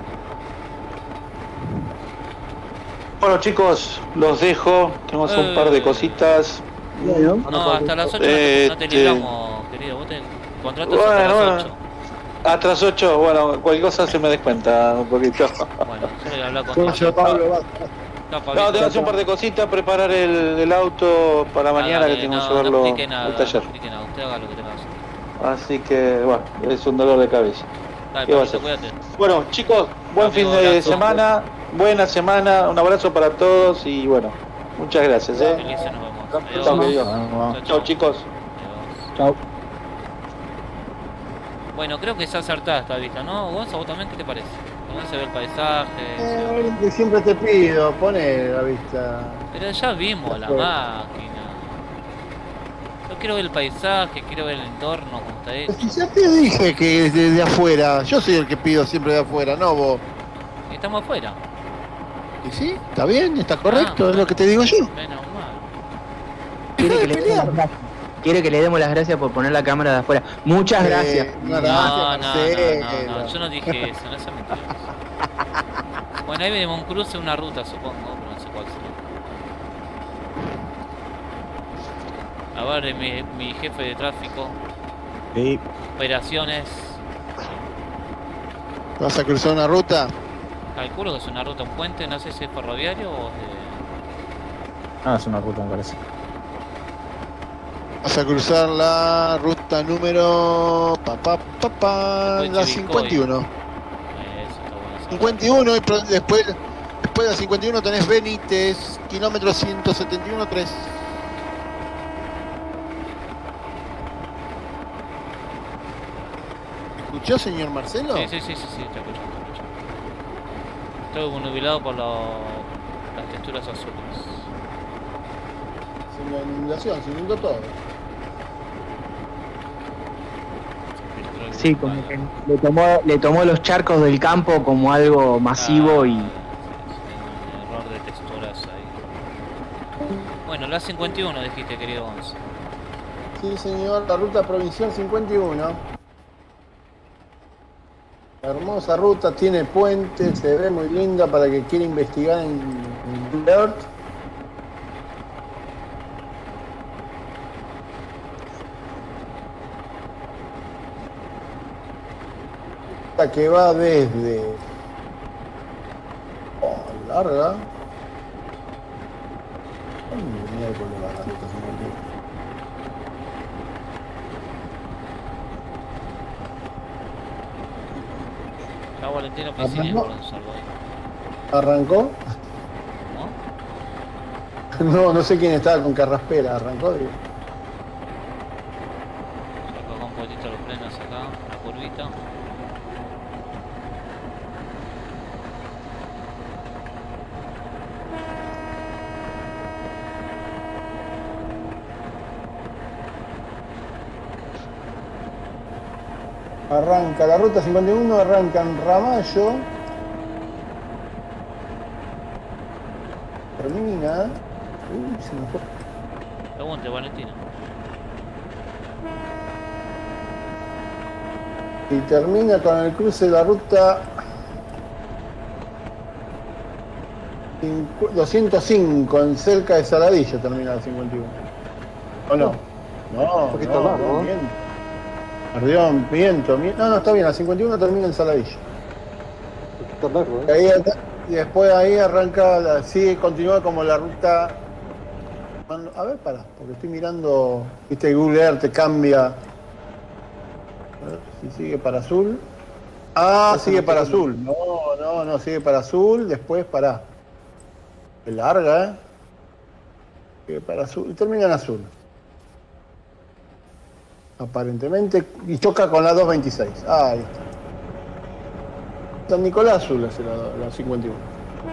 Bueno chicos, los dejo. Tenemos un par de Eh. cositas. No, hasta las ocho Eh, no te este- libramos, querido. Vos te contratas Bueno, hasta las bueno. ocho. Hasta las ocho, bueno, cualquier cosa se me descuenta un poquito. Bueno, yo le voy a hablar con Soy Pablo, basta. No, No, Pablito. tenemos un par de cositas, preparar el, el auto para mañana Hágale, que tenemos no, que verlo no explique nada, al taller. no explique nada, usted haga lo que tenga que hacer. Así que, bueno, es un dolor de cabeza. Dale, ¿Qué va a Pablito, hacer? cuídate. Bueno, chicos, buen Amigo, fin de abrazo. semana, buena semana, un abrazo para todos y bueno, muchas gracias, ¿eh? Felices, nos vemos. Adiós. Chao, querido. Chao, Chao, chicos. Adiós. Chao. Bueno, creo que es acertada esta vista, ¿no? Gonza, ¿vos también qué te parece? ¿Dónde se ve el paisaje? Se ve- Eh, que siempre te pido, pone la vista. Pero ya vimos la máquina. Yo quiero ver el paisaje, quiero ver el entorno, cómo está hecho. Si ya te dije que desde de afuera, yo soy el que pido siempre de afuera, no vos. Y estamos afuera. ¿Y sí? ¿Está bien? ¿Está correcto? Ah, es lo que te digo yo. Menos mal. Quiere Deja que de le pelear. den las gracias. quiere que le demos las gracias por poner la cámara de afuera. Muchas Eh, gracias. no, No, no, no, Marcelo. no, no, yo no dije eso, no se mentiroso. Bueno, ahí venimos un cruce, una ruta, supongo, pero no sé cuál será. A ver, mi, mi jefe de tráfico, Sí. operaciones, ¿Vas a cruzar una ruta? calculo que es una ruta, un puente, no sé si es ferroviario o es de... Ah, es una ruta, me parece. Vas a cruzar la ruta número... Pa, pa, pa, pa, Después la Chivilcoy. cincuenta y uno. Eh, eso está bueno saber. cincuenta y uno y pro- después, después de la cincuenta y uno tenés Benítez, kilómetro ciento setenta y uno tres. ¿Escuchó, señor Marcelo? Sí, sí, sí, sí, sí, te escucho, te escucho. Estoy nubilado por lo- las texturas azules. Sin la inundación, se inundó todo. Filtró el Sí, brutal. como que le tomó, le tomó los charcos del campo como algo masivo Ah, y sí, sí, un error de texturas ahí. Bueno, la cincuenta y uno dijiste, querido Gonzo. Sí, señor, la ruta provincial cincuenta y uno. Hermosa ruta, tiene puente, se ve muy linda para que quiera investigar en en Google Earth. Ruta que va desde... Oh, larga. ¿Dónde miércoles va la ruta cincuenta y uno? Ya Valentino Piscini no. por un salvo ahí. ¿Arrancó? ¿No? No, no sé quién estaba con Carraspera, arrancó. digo. Sacó un poquito los frenos acá, la curvita. Arranca la ruta cincuenta y uno, arranca en Ramallo. Termina. Uy, se me fue. Pregunte, Valentino. Y termina con el cruce de la ruta cincu- doscientos cinco, en cerca de Saladillo termina la cincuenta y uno. ¿O no? No, Un poquito no, largo, no, ¿eh? miento. Perdón, miento, miento. No, no, está bien, la cincuenta y uno termina en Saladillo. Está largo, Y, ¿eh? ahí ata- y después ahí arranca, la, sigue, continúa como la ruta... A ver, pará, porque estoy mirando, viste, Google Earth te cambia. A ver si sigue para azul. Ah, Eso sigue no para te- azul. No, no, no, sigue para azul, después para... Es larga, ¿eh? Sigue para azul, y termina en azul. Aparentemente, y choca con la doscientos veintiséis. Ah, ahí está. San Nicolás Azul es la, la cincuenta y uno.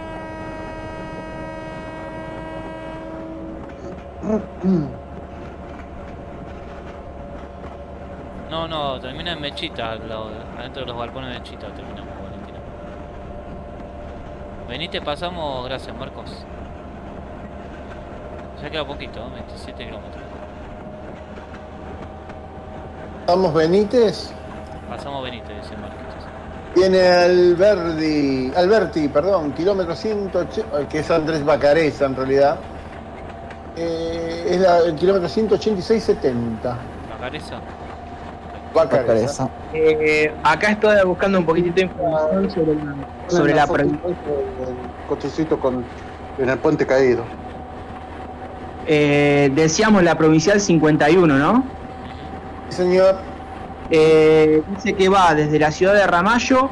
No, no, termina en Mechita, al lado de- adentro de los galpones de Mechita terminamos, Valentino. Venite, pasamos, gracias Marcos. Ya queda poquito, ¿eh? veintisiete kilómetros. Vamos Benítez. Pasamos Benite, dice Marcos. Viene Alberti, Alberti, perdón, kilómetro ciento ochenta, que es Andrés Bacareza en realidad. Eh, es la- el kilómetro ciento ochenta y seis setenta. ¿Bacareza? Bacareza. Bacareza. eh, acá estoy buscando un poquitito de información sobre la, sobre la pro- El cochecito con, en el puente caído. eh, decíamos la provincial cincuenta y uno, ¿no? Sí, señor. Eh, dice que va desde la ciudad de Ramallo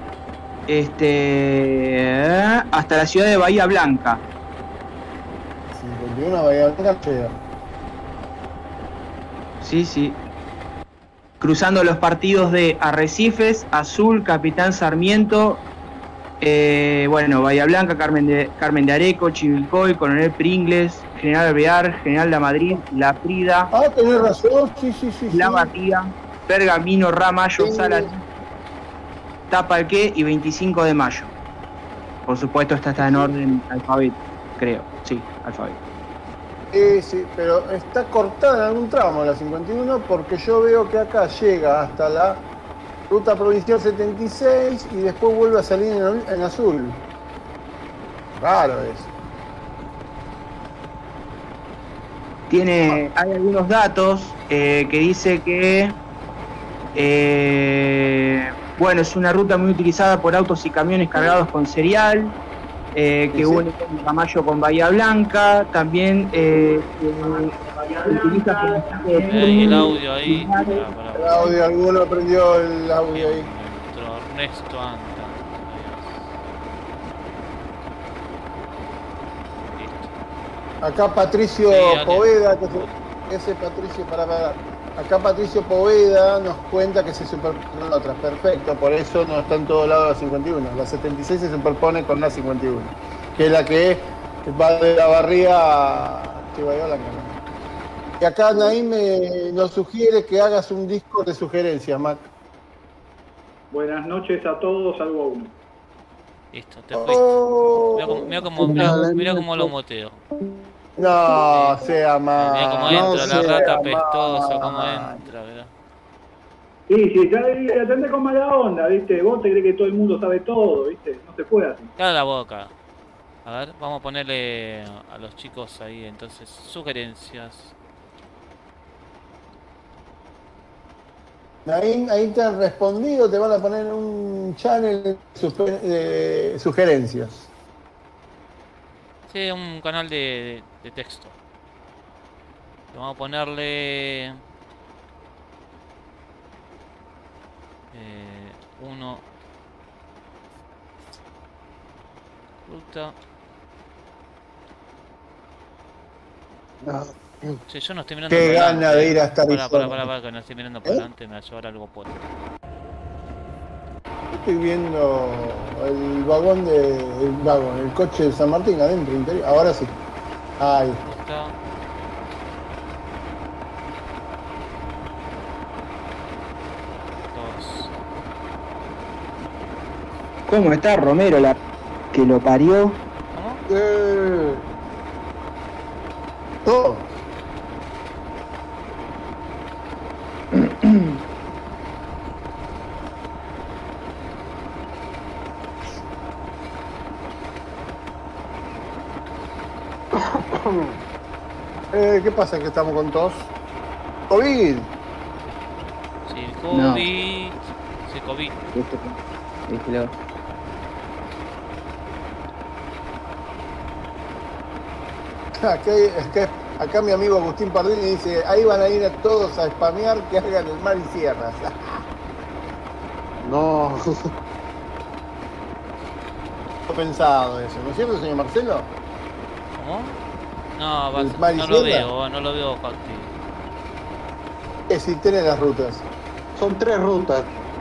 este, hasta la ciudad de Bahía Blanca. cincuenta y uno Bahía Blanca llega. Sí, sí. Cruzando los partidos de Arrecifes, Azul, Capitán Sarmiento, eh, bueno, Bahía Blanca, Carmen de, Carmen de Areco, Chivilcoy, Coronel Pringles, General Alvear, General de Madrid, La Prida, Ah, tenés razón, sí, sí, sí. La sí. Batía, Pergamino, Ramallo, Sí. Salas, Tapalqué y veinticinco de mayo. Por supuesto, esta está en orden alfabeto, creo, sí, alfabeto. Eh, sí, pero está cortada en algún tramo la cincuenta y uno porque yo veo que acá llega hasta la ruta provincial setenta y seis y después vuelve a salir en, en azul. Raro eso. Tiene, hay algunos datos eh, que dice que eh, bueno, es una ruta muy utilizada por autos y camiones cargados con cereal, eh, que Sí, sí. une con Ramallo con Bahía Blanca, también eh, que utiliza como tipo de Eh, y el término, audio ahí. Pará, pará, El pará. audio, alguno prendió el audio ahí. Entró Ernesto Anta. Listo. Acá Patricio Sí, dale. Poveda, que se- ese Patricio, para para. Acá Patricio Poveda nos cuenta que se superponen otras. Perfecto, por eso no está en todos lados la cincuenta y uno. La setenta y seis se superpone con la cincuenta y uno, que es la que va de la barría a Bahía Blanca, ¿no? Y acá Naim me- nos sugiere que hagas un disco de sugerencias, Mac. Buenas noches a todos, salvo a uno. Listo, te fuiste. Oh, Mira cómo, mira cómo, mira, mira cómo lo moteo. no, sea más. Mira cómo no entra la sea rata pestosa, más. cómo entra, ¿verdad? Sí, sí, está ahí, atendé con mala onda, ¿viste? Vos te crees que todo el mundo sabe todo, ¿viste? No se puede así. Cala la boca. A ver, vamos a ponerle a los chicos ahí entonces sugerencias. Ahí, ahí te han respondido, te van a poner un channel de suspe- de sugerencias. Sí, un canal de, de texto. Vamos a ponerle... Eh, uno... Ruta... Sí, yo no estoy mirando Qué para gana adelante. de ir hasta Para, para, Arizona. para, para, que no estoy mirando para ¿Eh? adelante, me va a llevar algo por... Estoy viendo el vagón de. El vagón, el coche de San Martín adentro, interior. Ahora sí. Ahí. Está. Dos. ¿Cómo está Romero, la que lo parió? ¿Cómo? Eh. Todo. Eh, ¿Qué pasa que estamos con tos? COVID. Sí, el No. COVID. Sí, COVID. ¿Viste? ¿Viste lo? Acá, acá, acá mi amigo Agustín Pardini dice, ahí van a ir a todos a spamear que hagan el mar y sierras. No. No he pensado eso, ¿no es cierto, señor Marcelo? ¿Cómo? No, va- ¿El no lo Maricela? veo, no lo veo factible. Que si tiene las rutas. Son tres rutas.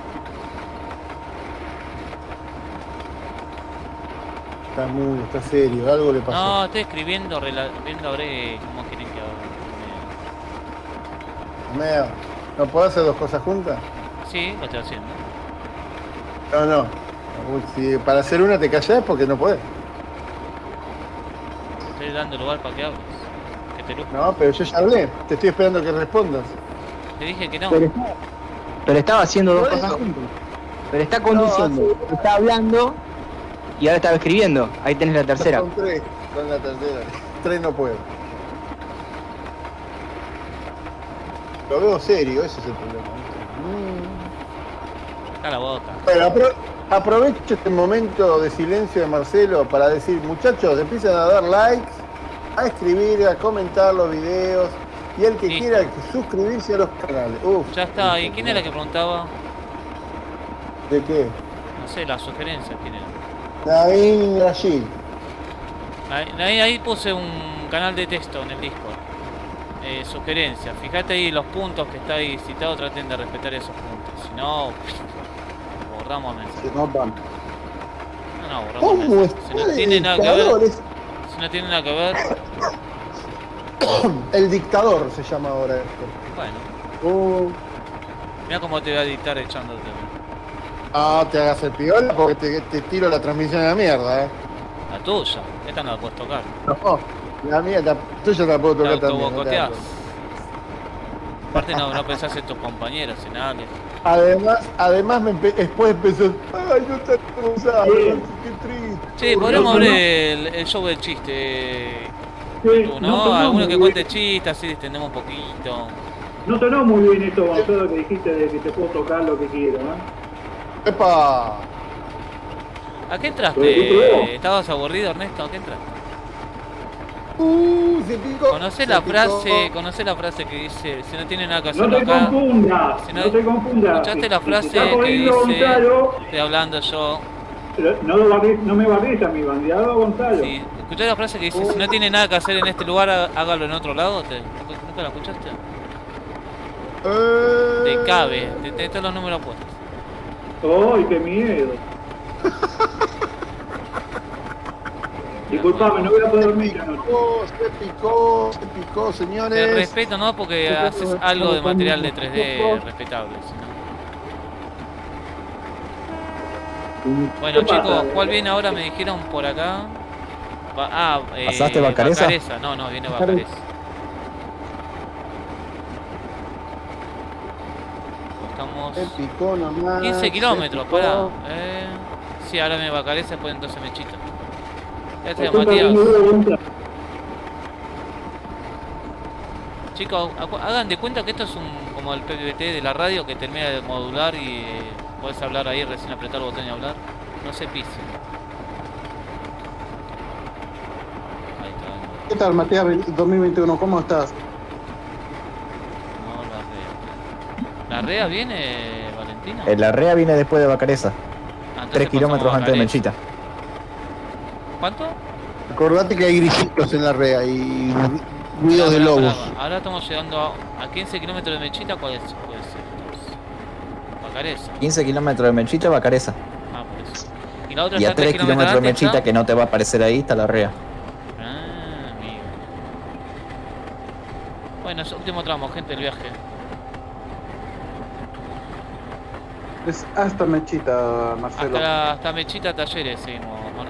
Está muy, está serio, algo le pasó. No, estoy escribiendo, rela- viendo a ver cómo quieren que haga. Meo, ¿no puedo hacer dos cosas juntas? Sí, lo estoy haciendo. No, no. Uy, si para hacer una te callás porque no podés. Estoy dando lugar para que hables. Que te luzca. No, pero yo ya hablé. Te estoy esperando que respondas. Te dije que no. Pero, pero estaba haciendo dos Por cosas eso. juntas. Pero está conduciendo, está hablando y ahora estaba escribiendo. Ahí tenés la tercera. Son tres, son la tercera. Tres no puedo. Lo veo serio, ese es el problema. Mm. Cala la boca. Bueno, apro- aprovecho este momento de silencio de Marcelo para decir, muchachos, empiecen a dar likes, a escribir, a comentar los videos y el que Listo. quiera suscribirse a los canales. Uf, Ya está. ¿Y quién era que preguntaba? ¿De qué? No sé, la sugerencia, ¿quién era? Naim Rashid. Ahí, ahí, ahí puse un canal de texto en el Discord. Eh, sugerencia. Fíjate ahí los puntos que está ahí citado, traten de respetar esos puntos. Si no, borramos el mensaje. Se notan. No, no, borramos el ¿Cómo mensaje. está Si no el tiene nada que dictador? ver, Es- si no tiene nada que ver, El dictador se llama ahora esto. bueno. Uh, Mira cómo te voy a dictar echándote. ah, te hagas el piola porque te, te tiro la transmisión a la mierda, eh. La tuya. Esta no la puedes tocar. No, La mía, la tuya la puedo Te tocar también. no te autobocoteás. hagas. Aparte no, no pensás en tus compañeros, en nadie. Además, además me empe- después empezó, ay, no está Rosario, qué triste. Sí, podríamos ver el, el show del chiste. Sí, Tú, no ¿no? sonó Alguno muy que bien. cuente chistes, así distendemos un poquito. No sonó muy bien esto, Gonzalo, que dijiste de que te puedo tocar lo que quiero, ¿eh? ¡Epa! ¿A qué Pero, entraste? ¿Estabas aburrido, Ernesto? ¿A qué entraste? Uh, se picó. ¿Conocés se la picó. frase, conocés la frase que dice, si no tiene nada que hacer No te acá? confundas, Si no te confundas. ¿Escuchaste Si- la si frase te está que jodiendo dice, Gonzalo, estoy hablando yo? pero no, lo barres- no me barres a mi bandeado, Gonzalo. Si, ¿escuchaste la frase que dice, si no tiene nada que hacer en este lugar, há- hágalo en otro lado? ¿Te, ¿Nunca nunca la escuchaste? Eh, Te cabe, te tenés todos los números puestos. ¡Ay, qué miedo! Disculpame, no voy a poder dormir esta noche. picó, se picó, se picó, Te señores. respeto, ¿no? Porque haces algo de material de tres D respetable. si no. Bueno, ¿Qué pasa? chicos, ¿cuál viene ahora? Me dijeron por acá. Va- ah, eh, ¿Pasaste Bacareza? Bacareza. No, no, viene Bacareza. Estamos Se picó nomás. quince se kilómetros, picó. pará. Eh, sí, ahora me Bacareza, después entonces me chito. Ya está, Estoy Matías. perdiendo Gonzalo. Chicos, acu- hagan de cuenta que esto es un como el P P T de la radio que termina de modular y eh, podés hablar ahí, recién apretar el botón y hablar. No se pisen. Ahí está. ¿Qué tal, Matías dos mil veintiuno? ¿Cómo estás? No, la rea. ¿La rea viene, Valentina? El Arrea viene después de Bacareza. Ah, entonces Tres kilómetros pasamos antes de Bacareza. Menchita. ¿Cuánto? Acordate que hay grillitos en la rea y ruidos de Pará, pará, lobos. pará. Ahora estamos llegando a, a quince kilómetros de Mechita. ¿Cuál es? Puede ser entonces. Bacareza. quince kilómetros de Menchita, Bacareza. Ah, por eso. Y la otra Y a está tres tres kilómetros de antes, Menchita, ¿está? que no te va a aparecer ahí, está la Arrea. Ah, amigo. Bueno, es último tramo, gente, del viaje. Es hasta Mechita, Marcelo. Hasta, hasta Mechita Talleres seguimos, Marcos.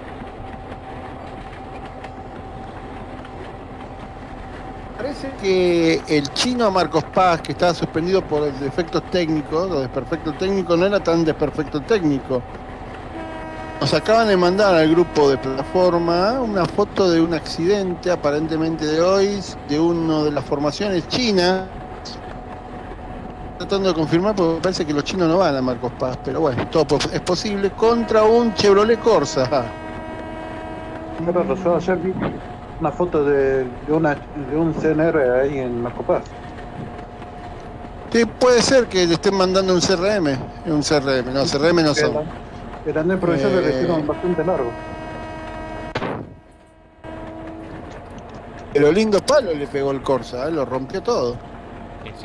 Parece que el chino Marcos Paz, que estaba suspendido por defectos técnicos, o desperfecto técnico, no era tan desperfecto técnico. Nos acaban de mandar al grupo de plataforma una foto de un accidente, aparentemente de hoy, de una de las formaciones chinas. Tratando de confirmar, porque parece que los chinos no van a Marcos Paz, pero bueno, todo po- es posible, contra un Chevrolet Corsa. Mira, Rosado, ayer vi una foto de, de, una, de un C N R ahí en Macopaz. Sí, puede ser que le estén mandando un C R M. Un C R M, no, C R M no son. El andén provincial Eh. le hicieron bastante largo. Pero lindo palo le pegó el Corsa, ¿eh? Lo rompió todo. Sí, sí.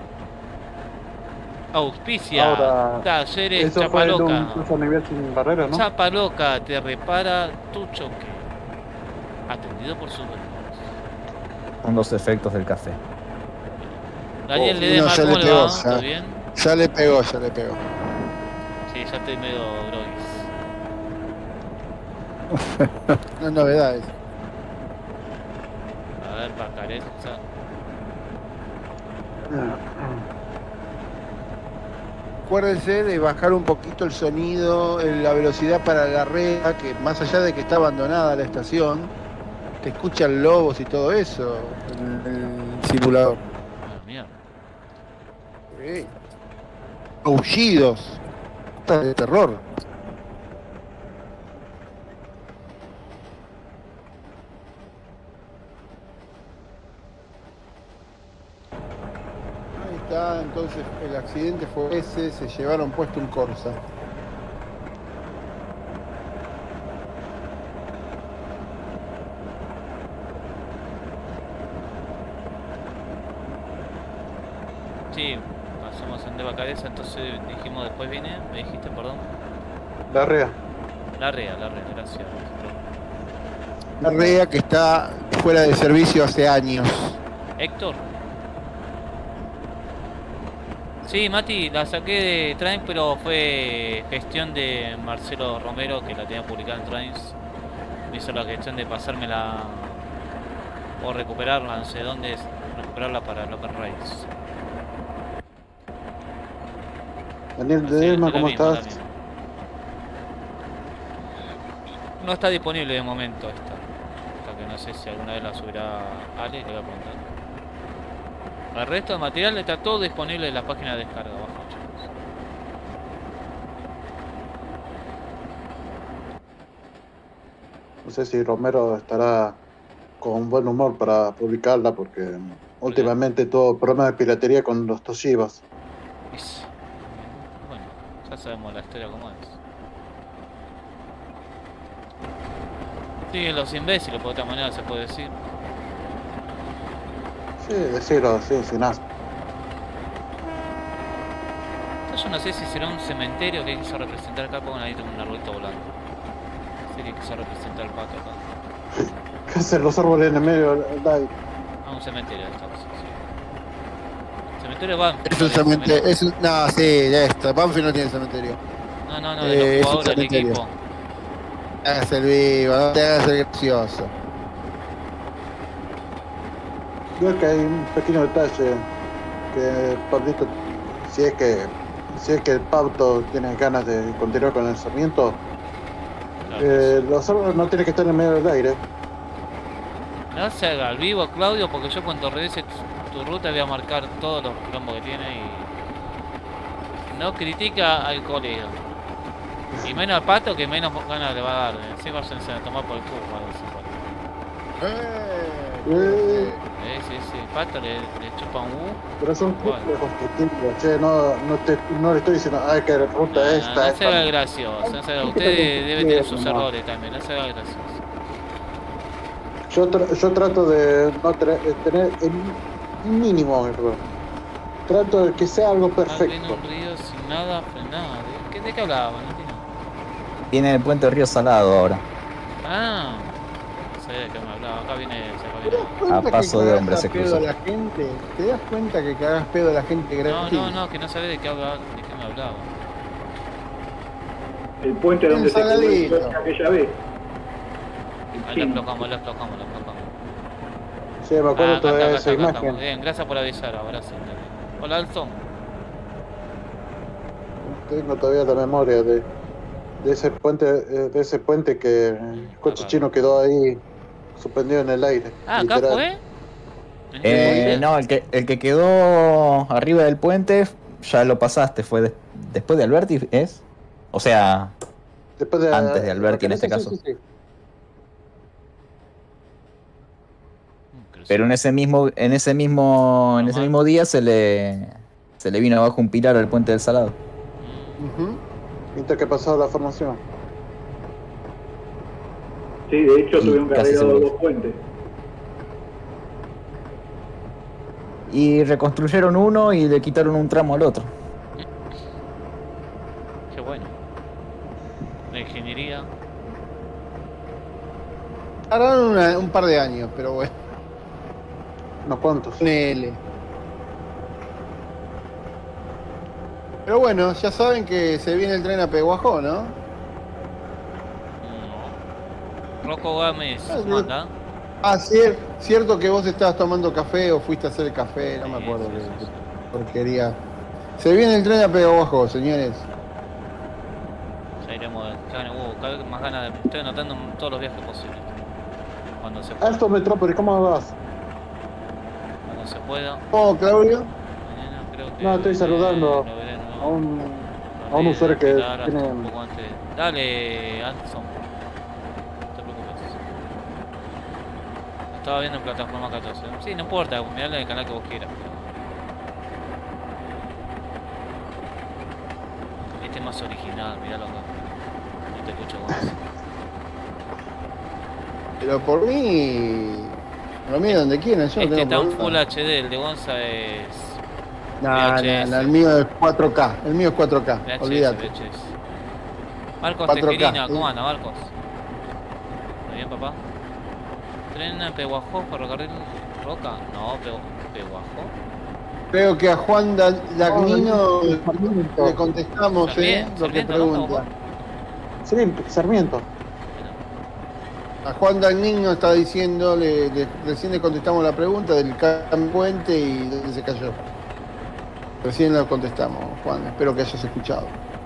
Auspicia. Ahora, Talleres Eso fue en un Chapaloca. curso a nivel sin barrera, ¿no? Chapaloca te repara tu choque. Atendido por sus dueños. Son los efectos del café. Daniel Oh, Ledesma, no, ya ¿cómo le le pegó, va? ya. ¿Todo bien? Ya le pegó, ya le pegó. Sí, ya estoy medio groguis. No es novedad eso. A ver, Bacareza. Acuérdense de bajar un poquito el sonido, eh, la velocidad para la rea, que más allá de que está abandonada la estación, te escuchan lobos y todo eso en el simulador. Ah, mierda. Sí. Aullidos. Está de terror. Ahí está, entonces el accidente fue ese, se llevaron puesto un Corsa. Sí, pasamos en de Bacareza, entonces dijimos después viene, me dijiste, perdón. La rea. La rea, la rea, gracias. La rea que está fuera de servicio hace años. Héctor. Sí, Mati, la saqué de Trains, pero fue gestión de Marcelo Romero, que la tenía publicada en Trains. Me hizo la gestión de pasarme la, O recuperarla, no sé dónde es. Recuperarla para el Open Race. Daniel Así, Delma, es la ¿cómo misma, la estás? misma. No está disponible de momento esta. Hasta que no sé si alguna vez la subirá Ale, le voy a preguntar. El resto de material está todo disponible en la página de descarga abajo, chicos. No sé si Romero estará con buen humor para publicarla, porque últimamente todo problema de piratería con los Toshibas. Es- Bueno, ya sabemos la historia como es. Sí, los imbéciles, por otra manera se puede decir. Sí, decirlo así, sin asco. Yo no sé si será un cementerio que quiso representar acá, pongan ahí un arbolito volando. Sí que quiso representar el pato acá. ¿Qué hacen los árboles en el medio del aire? Ah, un cementerio esta cosa, sí. Cementerio Banfield. Es un cementerio. Es un... No, sí, ya está. Banfield no tiene cementerio. No, no, no, Eh, de es los un jugadores del cementerio. equipo. Hágase el vivo, no te hagas el gracioso. Creo que hay un pequeño detalle que Pablito, si es que si es que el Pauto tiene ganas de continuar con el Sarmiento, Claro. eh, los árboles no tienen que estar en medio del aire. No se haga al vivo, Claudio, porque yo cuando regrese tu, tu ruta voy a marcar todos los quilombos que tiene y... No critica al colega. Y menos al pato que menos ganas le va a dar. Encima se se va a tomar por el culo. A ver si puede. Eh, Eh, Eh, sí, sí, el pato le, le chupa un U. pero son Bueno. constructivos, che, no, no, te, no le estoy diciendo, ay, que la ruta No, esta, no se esta. haga el gracioso. No se haga- Usted debe tener sus errores también. No se haga el gracioso. Yo, tra- yo trato de no tra- de tener el mínimo error. Trato de que sea algo Están viendo perfecto. un río sin nada frenado. ¿De qué, de qué hablaba? No entiendo. Tiene el puente Río Salado ahora. Ah, no sabía de qué me hablaba. Acá viene, acá ¿Te das viene. cuenta A paso que de cagás hombre a se pedo cruzó. a la gente? ¿Te das cuenta que cagás pedo a la gente No, gratis? no, no, que no sabía de qué hablaba, de qué me hablaba. El puente donde se Ensaladito. quedó aquella vez. Ahí lo explotamos, lo explotamos, lo explotamos. Sí, me acuerdo Ah, acá todavía de está, esa acá está, acá estamos. imagen. Bien, gracias por avisar, ahora sí. Hola, Alson. Tengo todavía la memoria de, de ese puente, eh, de ese puente que el coche chino quedó ahí suspendido en el aire. Ah, ¿acá literal. fue? ¿En Eh, este puente? no, el que, el que quedó arriba del puente ya lo pasaste, fue de- después de Alberti, ¿es? O sea, Después de, antes de Alberti en este sí, caso. sí, sí. Pero en ese mismo, en ese mismo, en ese mismo día se le, se le vino abajo un pilar al puente del Salado. Ujú. Pinta que pasó la formación. Sí, de hecho Y tuvieron que casi arreglar los seguro. dos puentes. Y reconstruyeron uno y le quitaron un tramo al otro. Qué bueno. La ingeniería. Tardaron una- un par de años, pero bueno. Unos cuantos. Ponele. Pero bueno, ya saben que se viene el tren a Peguajó, ¿no? No. Rocco Gámez Ah, sí. manda. Ah, cier- cierto que vos estabas tomando café o fuiste a hacer café, no me Sí, acuerdo sí, qué, sí, qué sí. porquería. Se viene el tren a Peguajó, señores. Ya iremos. Ya, uh, cada vez más ganas de. Estoy anotando todos los viajes posibles. Cuando se pueda. Alto Metrópolis, ¿cómo vas? Cuando se pueda. ¿Cómo, Claudio? Mañana creo que. No, estoy eh, saludando lo veré de nuevo. A un, Lo a un haré usuario que esperar hasta tiene... un poco antes. Dale, Anderson. No te preocupes. Lo estaba viendo en plataforma catorce. Sí, no importa, miralo en el canal que vos quieras. pero- Este es más original, miralo acá. No te escucho más. Pero por mí. Por mí, donde quieran, yo no Este tengo está en problema. Full H D, el de Gonza es. No, no, V H S. no, el mío es cuatro K. El mío es cuatro K, V H S, olvídate. V H S. Marcos cuatro K, Tejerina, sí. ¿cómo anda, Marcos? ¿Está bien, papá? ¿Tren a Peguajó, ferrocarril Roca? No, Pegu- Peguajó. Creo que a Juan Da- Dagnino Sarmiento. le contestamos, ¿eh? Sarmiento, Lo que Sarmiento, ¿no? pregunta. Sí, Sarmiento. A Juan Dagnín nos está diciendo, le, le- recién le contestamos la pregunta del cambio puente y dónde se cayó. Recién lo contestamos, Juan, espero que hayas escuchado.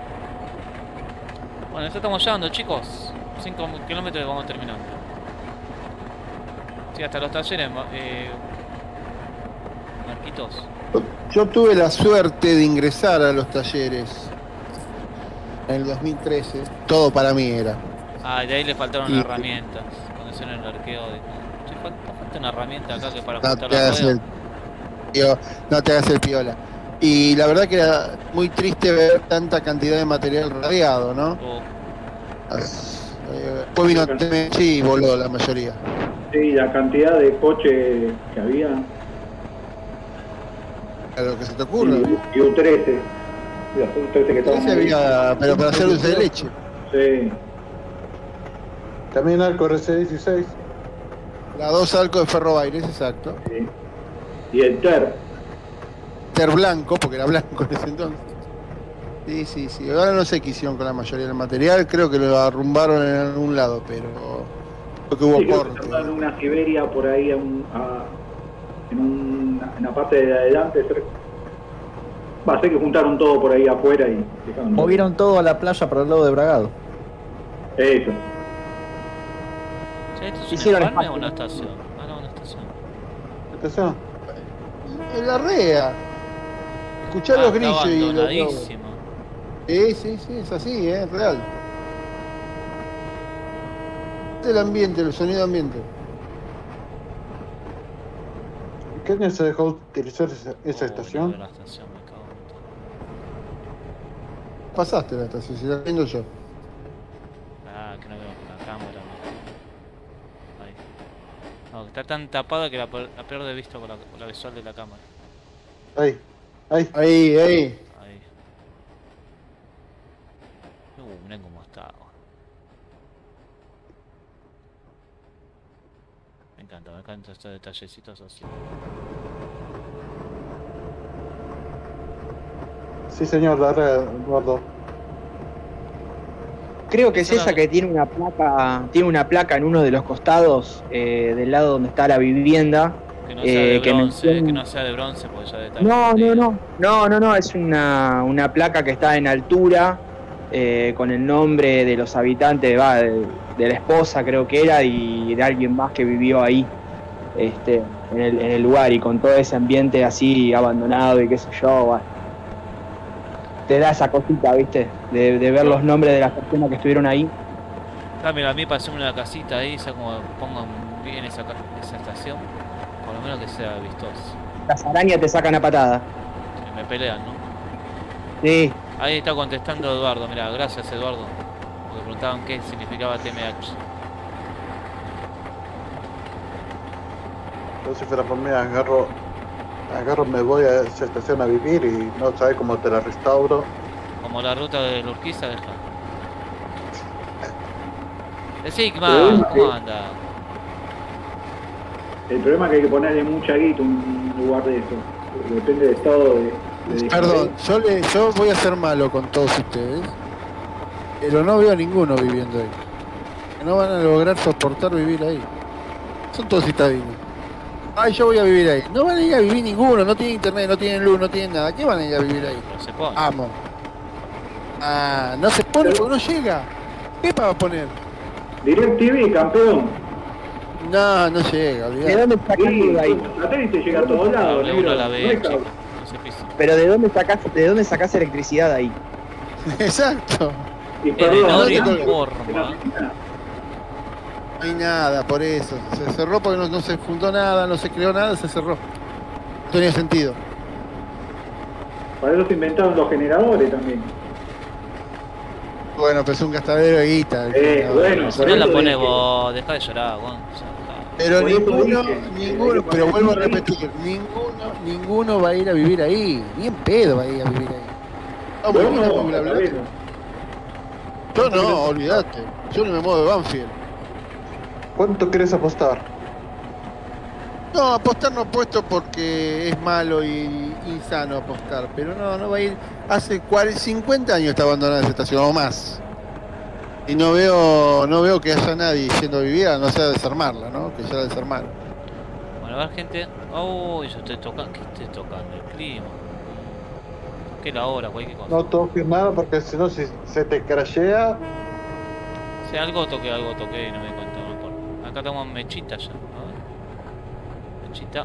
Bueno, ya estamos llegando, chicos. cinco kilómetros y vamos terminando. Sí, hasta los talleres, ma- eh... Marquitos. Yo tuve la suerte de ingresar a los talleres en el dos mil trece. Todo para mí era. Ah, y de ahí le faltaron Y- herramientas. Cuando hicieron el arqueo de... Che, falta, falta una herramienta acá que para No ajustar te la hagas rueda. el pio- no te hagas el piola. Y la verdad que era muy triste ver tanta cantidad de material radiado, ¿no? Oh, Eh, Después vino T M C y voló la mayoría. Sí, la cantidad de coches que había. A lo que se te ocurre. Y, y un trece. Los U trece que estaban Ese ahí. había, pero para hacer dulce de leche. Sí. También Arco R C dieciséis. La dos Alco de Ferrobaires, exacto. Sí. Y el Ter. Ter blanco, porque era blanco en ese entonces. Sí, sí, sí. Ahora no sé qué hicieron con la mayoría del material. Creo que lo arrumbaron en algún lado, pero creo que hubo Sí, creo que corte. estaban en una Siberia por ahí a un- a- en, un- en la parte de adelante. cerca. Va a ser que juntaron todo por ahí afuera y dejaron todo. Movieron todo a la playa para el lado de Bragado. Eso. che, ¿esto es un Hicieron empalme espacio. o una estación? Ah, no, una estación. ¿Estación? En la rea. Escuchá Ah, los está grillos y los abandonadísimo. Sí, sí, sí, es así, ¿eh? Es real. Este es el ambiente, el sonido ambiente. ¿En qué año se dejó utilizar esa, esa Oh, estación? la estación, me cago en todo. Pasaste la estación, si la viendo yo. Ah, que no veo la cámara. me- Ahí. No, está tan tapada que la, per- la pierde de vista con la, con la visual de la cámara. Ahí, ahí. Ahí, ahí. Ahí. Uh, miren cómo está. Me encanta, me encantan estos detallecitos así. Sí, señor, la red, Eduardo. Creo que es Esa esa no- que tiene una placa, tiene una placa en uno de los costados, eh, del lado donde está la vivienda. Que no sea Eh, de que bronce, menciona- que no sea de bronce porque ya de estar No, no, fundida. no, no, no, no, es una, una placa que está en altura, eh, con el nombre de los habitantes, va, de, de la esposa creo que era, y de alguien más que vivió ahí, este, en el, en el lugar, y con todo ese ambiente así abandonado y qué sé yo, va. Te da esa cosita, viste, de, de ver los nombres de las personas que estuvieron ahí. Ah, mira, a mí pasó una casita ahí, ya como pongan bien esa, ca- esa estación, por lo menos que sea vistoso. Las arañas te sacan a patada. Que me pelean, ¿no? Sí, Ahí está contestando Eduardo, mira, gracias Eduardo. Porque preguntaban qué significaba T M H. Yo si fuera por mí, agarro, agarro, me voy a esa estación a vivir y no sabes cómo te la restauro. Como la ruta de la Urquiza, deja. El Sigma, Pero, ¿cómo eh, anda? El problema es que hay que ponerle mucha guita un lugar de eso. Depende del estado de. de Perdón, yo, le, yo voy a ser malo con todos ustedes, pero no veo a ninguno viviendo ahí. No van a lograr soportar vivir ahí. Son todos citadinos. Ay, yo voy a vivir ahí. No van a ir a vivir ninguno, no tienen internet, no tienen luz, no tienen nada. ¿Qué van a ir a vivir ahí? No se pone. Amo. Ah, no se pone porque no llega. ¿Qué va a poner? DirecTV, campeón. No, no llega, ¿de olvidate. dónde sacás Sí, todo ahí? el satélite llega a todos lados. Hable uno negro. a la No vez, es cable. chicos. No se pisa. Pero ¿de dónde sacás, de dónde sacás electricidad ahí? Exacto. Y En perdón, menor no te forma. No hay nada, por eso. Se cerró porque no, no se fundó nada, no se creó nada, se cerró. No tenía sentido. Para eso se inventaron los generadores también. Bueno, pero es un gastadero de guita. Eh, bueno, Si no la eso pones dije. vos, dejá de llorar, Gonza. Pero Por eso ninguno, dije, ninguno, hay que pero poner vuelvo a ahí. repetir, ninguno, ninguno va a ir a vivir ahí. Ni en pedo va a ir a vivir ahí. Vamos, Bueno, bla, bla, bla, bla. bueno. Yo no, olvídate. Yo no me muevo de Banfield. ¿Cuánto querés apostar? No, apostar no apuesto porque es malo y insano apostar. Pero no, no va a ir. Hace cuarenta, cincuenta años está abandonada esa estación o más. Y no veo, no veo que haya nadie yendo a vivir, a no sea desarmarla, ¿no? Que ya la desarmaron. Bueno, a ver, gente. Oh, yo estoy tocando. ¿Qué estoy tocando? El clima. Toqué la hora, cualquier cosa. No toques nada porque si no, si se te crashea. Si algo toqué, algo toqué y no me di cuenta. No importa. Acá tenemos mechita ya. A ver. Mechita.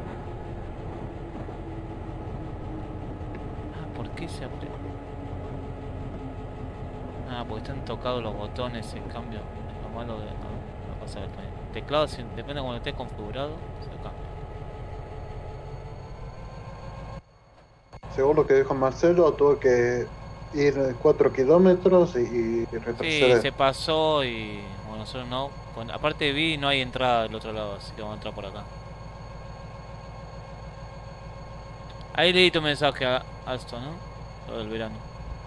Ah, ¿por qué se aprieta? Ah, porque están tocados los botones, en cambio. Es lo malo de. No, no pasa el teclado, si, depende de cómo esté configurado, se cambia. Según lo que dijo Marcelo, tuve que ir cuatro kilómetros y, y Sí, retroceder. se pasó y. Bueno, nosotros no. Con, aparte vi, no hay entrada del otro lado, así que vamos a entrar por acá. Ahí leí tu mensaje a Alston, ¿no? Todo el verano.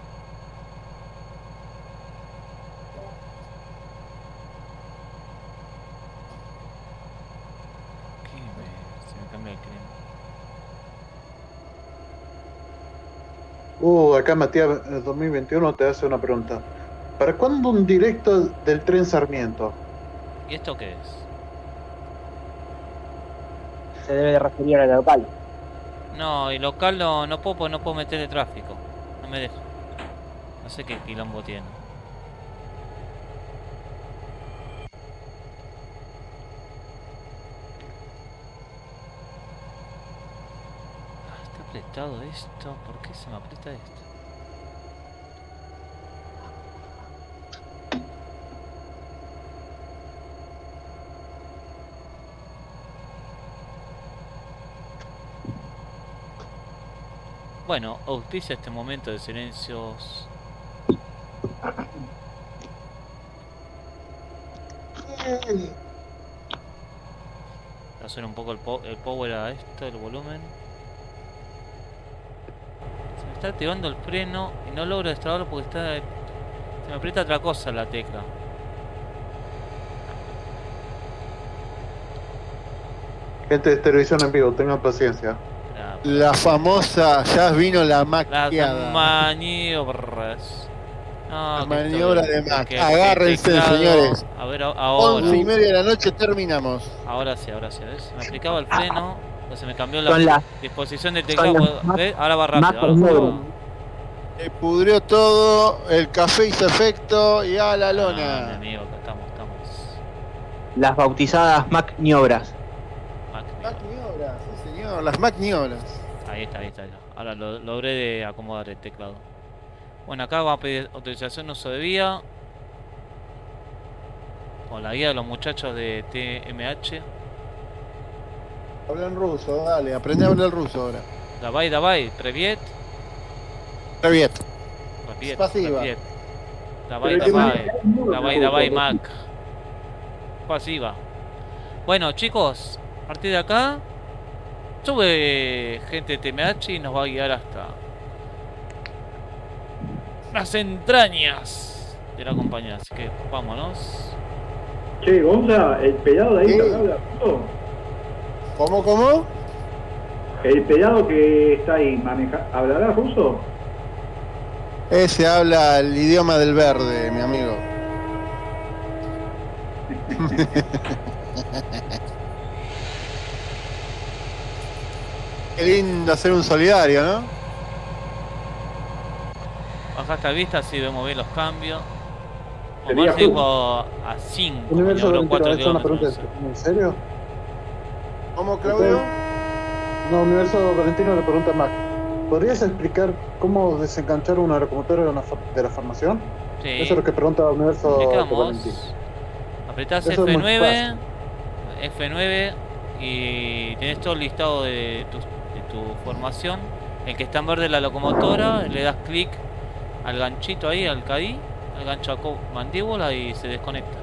¿Qué me, se me cambia el clima? Uh, acá Matías eh, dos mil veintiuno te hace una pregunta. ¿Para cuándo un directo del tren Sarmiento? ¿Y esto qué es? Se debe de referir al local. No, y local no, no puedo, no puedo meterle tráfico. No me deja. No sé qué quilombo tiene. Ah, está apretado esto. ¿Por qué se me aprieta esto? Bueno, auspicia este momento de silencios. Voy a hacer un poco el, po el power a esto, el volumen. Se me está activando el freno y no logro destrabarlo porque está... Se me aprieta otra cosa la tecla. Gente de televisión en vivo, tengan paciencia. La famosa, ya vino la Las maquiada. maniobras. No, La que maniobra estoy- de Mac. que- que Agárrense, teclado. señores. A ver, a- ahora. Once y media de la noche terminamos. Ahora sí, ahora sí, ¿ves? Me aplicaba el freno, pues se me cambió Son la las- disposición del son teclado. las pues, Mac- ¿ves? Ahora va rápido. Mac ahora- Model. Se pudrió todo, el café hizo efecto y a la Ah, mi lona. amigo, acá estamos, estamos. Las bautizadas Maniobras. Mac, Maniobras, sí señor, las maniobras. ahí está, ahí está. Ya. Ahora lo, logré de acomodar el teclado. Bueno, acá va a pedir autorización de uso de vía. Con la guía de los muchachos de T M H. Habla en ruso, dale, aprende a hablar ruso ahora. Davai, davai, previet. Reviet. Previet, Pasiva. previet. Davai, Pero davai. que me- Davai, davai, Mac. Pasiva. Bueno, chicos, a partir de acá sube gente de T M H y nos va a guiar hasta las entrañas de la compañía. Así que vámonos. Che, Gonza, el pelado de ahí ¿Qué? que habla ruso. ¿Cómo, cómo? El pelado que está ahí, maneja, ¿hablará ruso? Ese habla el idioma del verde, mi amigo. Qué lindo hacer un solidario, ¿no? Baja esta vista, así vemos bien los cambios. Sería Omar se justo. dijo a cinco, Universo logró Valentino, cuatro ¿es una pregunta kilómetros. en serio? ¿Cómo, Claudio? No, Universo Valentino le pregunta a Mac. ¿Podrías explicar cómo desenganchar una locomotora de, una for- de la formación? Sí, Eso es lo que pregunta Universo explicamos. Valentino. Apretás Eso es F muy nueve, F nueve y tenés todo el listado de tu, de tu formación. El que está en verde es la locomotora, le das clic al ganchito ahí, al C A D I, al gancho a co- mandíbula y se desconecta.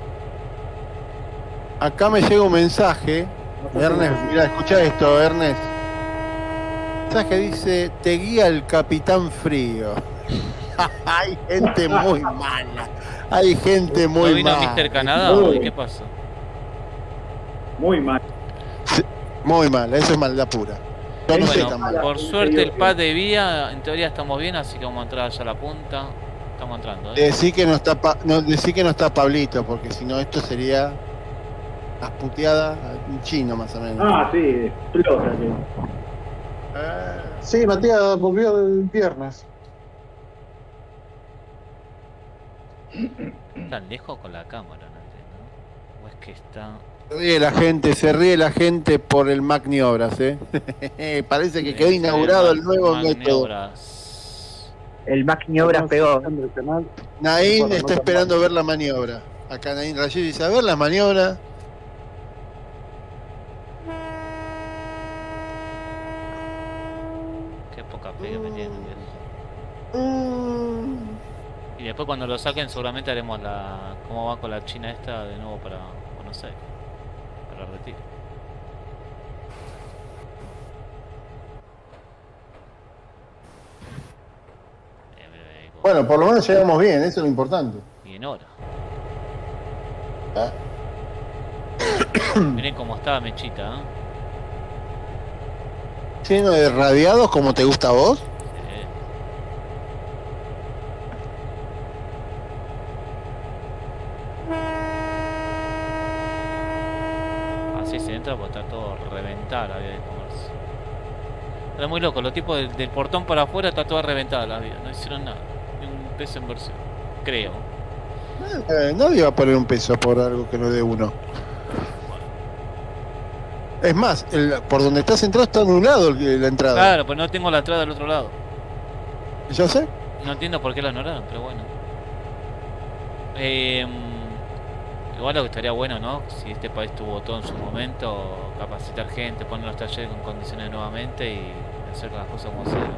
Acá me llega un mensaje. Ernest, mira, escucha esto, Ernest. Mensaje dice, te guía el Capitán Frío. Hay gente muy mala. Hay gente ¿No muy vino mala. mister Canadá Uy. hoy? ¿Qué pasó? Muy mal. Muy mal, eso es maldad pura. Yo no sé Bueno, tan mal. por suerte el pad de vía, en teoría estamos bien, así que vamos a entrar allá a la punta. Estamos entrando, ¿eh? Decí que no está, pa no, decí que no está Pablito, porque si no esto sería las puteadas en chino más o menos. Ah, sí, explota. Que... Ah. Sí, Matías volvió el viernes. Tan lejos con la cámara, no entiendo. ¿O es que está...? Se ríe la gente, se ríe la gente por el Maniobras, ¿eh? Parece que quedó inaugurado el nuevo método. El Maniobras pegó. Naín está esperando ver la maniobra. Acá Naín Rayid dice, a ver la maniobra. Qué poca fe que me tienen, viejo. Y después cuando lo saquen seguramente haremos la... cómo va con la China esta de nuevo para... no sé. Para retiro. Bueno, por lo menos llegamos bien, eso es lo importante. Y en hora. ¿Ah? Miren cómo está Mechita, ¿eh? Lleno de radiados como te gusta a vos. Así se entra porque está todo reventada la vía de comercio. Era muy loco, los tipos del, del portón para afuera está toda reventada la vía, no hicieron nada, ni un peso en inversión, creo. Eh, nadie va a poner un peso por algo que no dé uno. Es más, el, por donde estás entrado está anulado el, la entrada. Claro, pues no tengo la entrada del otro lado. ¿Ya sé? No entiendo por qué la anularon, pero bueno. Eh, igual lo que estaría bueno, ¿no? Si este país tuvo todo en su momento, capacitar gente, poner los talleres con condiciones nuevamente y hacer las cosas como se deben,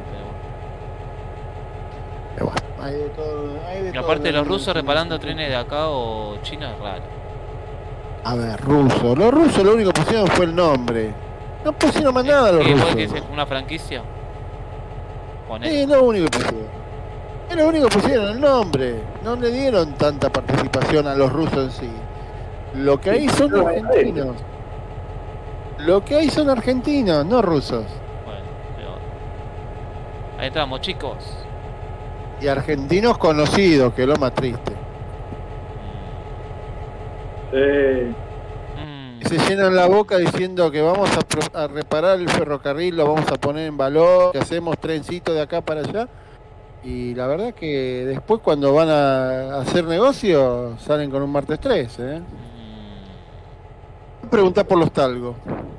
pero bueno. Pero bueno, hay de todo, hay de Y todo aparte de los en- rusos reparando trenes de acá o China es raro. A ver, ruso. Los rusos lo único que pusieron fue el nombre. No pusieron más nada los ¿Y igual rusos. que es una franquicia? Ponele. Sí, es lo único que pusieron. Es lo único que pusieron, el nombre. No le dieron tanta participación a los rusos en sí. Lo que hay son argentinos. Lo que hay son argentinos, no rusos. Bueno, pero... Ahí estamos, chicos. Y argentinos conocidos, que es lo más triste. Eh, Mm, Y se llenan la boca diciendo que vamos a, pro- a reparar el ferrocarril, lo vamos a poner en valor, que hacemos trencito de acá para allá. Y la verdad que después cuando van a hacer negocio salen con un martes tres, ¿eh? mm. Preguntar por los talgos.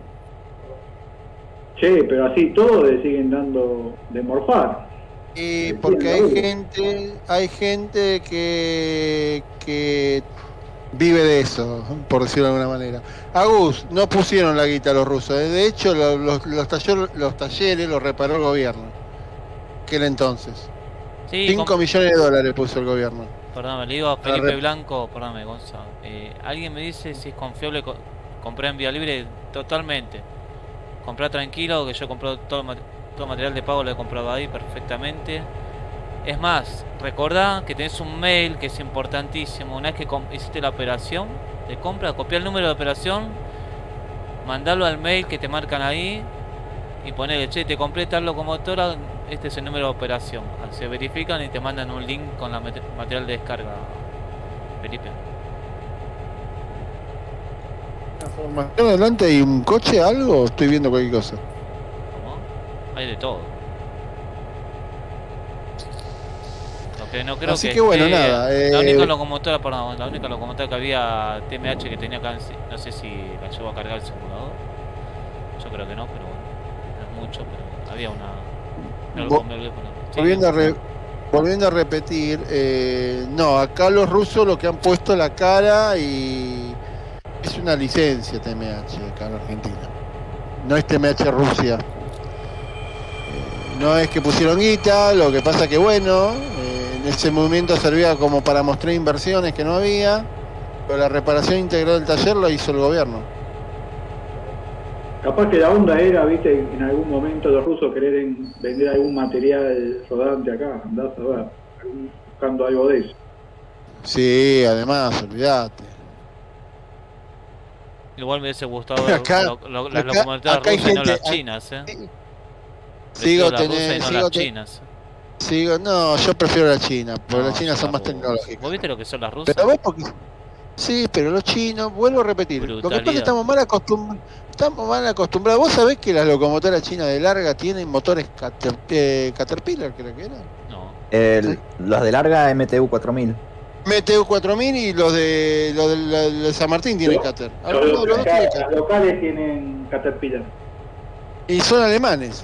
che, pero así todos le siguen dando de morfar. Y porque hay gente, hay gente que, que vive de eso, por decirlo de alguna manera. Agus, no pusieron la guita los rusos, ¿eh? De hecho lo- los, los, taller- los talleres los reparó el gobierno. Aquel entonces. Sí, cinco com- millones de dólares puso el gobierno. Perdóname, le digo a Para Felipe re- Blanco, perdóname, Gonzalo. Eh, ¿Alguien me dice si es confiable co- comprar en Vía Libre? Totalmente. Comprar tranquilo, que yo he comprado todo, mat- todo material de pago, lo he comprado ahí perfectamente. Es más, recordá que tenés un mail que es importantísimo. Una vez que com- hiciste la operación de compra, copiá el número de operación, mandalo al mail que te marcan ahí y ponele, che, te compré tal locomotora, este es el número de operación. Se verifican y te mandan un link con la mat- material de descarga, Felipe. Más adelante hay un coche, algo, estoy viendo cualquier cosa. ¿Cómo? Hay de todo. Lo que no creo Así que, que bueno, esté- nada, La eh, única locomotora, perdón, la única locomotora que había T M H que tenía acá, en sí- no sé si la llevó a cargar el simulador. Yo creo que no, pero bueno, no es mucho, pero había una. No lo Vo- compré, lo- sí, Volviendo a, re- volviendo a repetir, eh, no, acá los rusos lo que han puesto la cara y es una licencia T M H acá en Argentina. No es T M H Rusia. Eh, no es que pusieron guita, lo que pasa que bueno, eh, en ese momento servía como para mostrar inversiones que no había, pero la reparación integral del taller lo hizo el gobierno. Capaz que la onda era, viste, en algún momento los rusos querer vender algún material rodante acá, andás a ver, algún- buscando algo de eso. Sí, además, olvídate. Igual me hubiese gustado ver Acá- lo- lo- las acá- locomotoras acá hay rusas y no gente- las chinas, eh. Sigo, Prefiero las rusas tener- y no sigo las te- chinas. Sigo, no, yo prefiero la China, porque No, las chinas son más rusas. tecnológicas. ¿Vos viste lo que son las rusas? Pero vos porque... Sí, pero los chinos, vuelvo a repetir, lo que pasa es que estamos mal acostumbrados. Estamos mal acostumbrados. ¿Vos sabés que las locomotoras chinas de larga tienen motores cater- eh, Caterpillar, creo que era? No. El- los de larga M T U cuatro mil. M T U cuatro mil y los de los de, la- de San Martín tienen Los- Cater. Los, Algunos de los dos locales, tienen los Cater. locales tienen Caterpillar. Y son alemanes.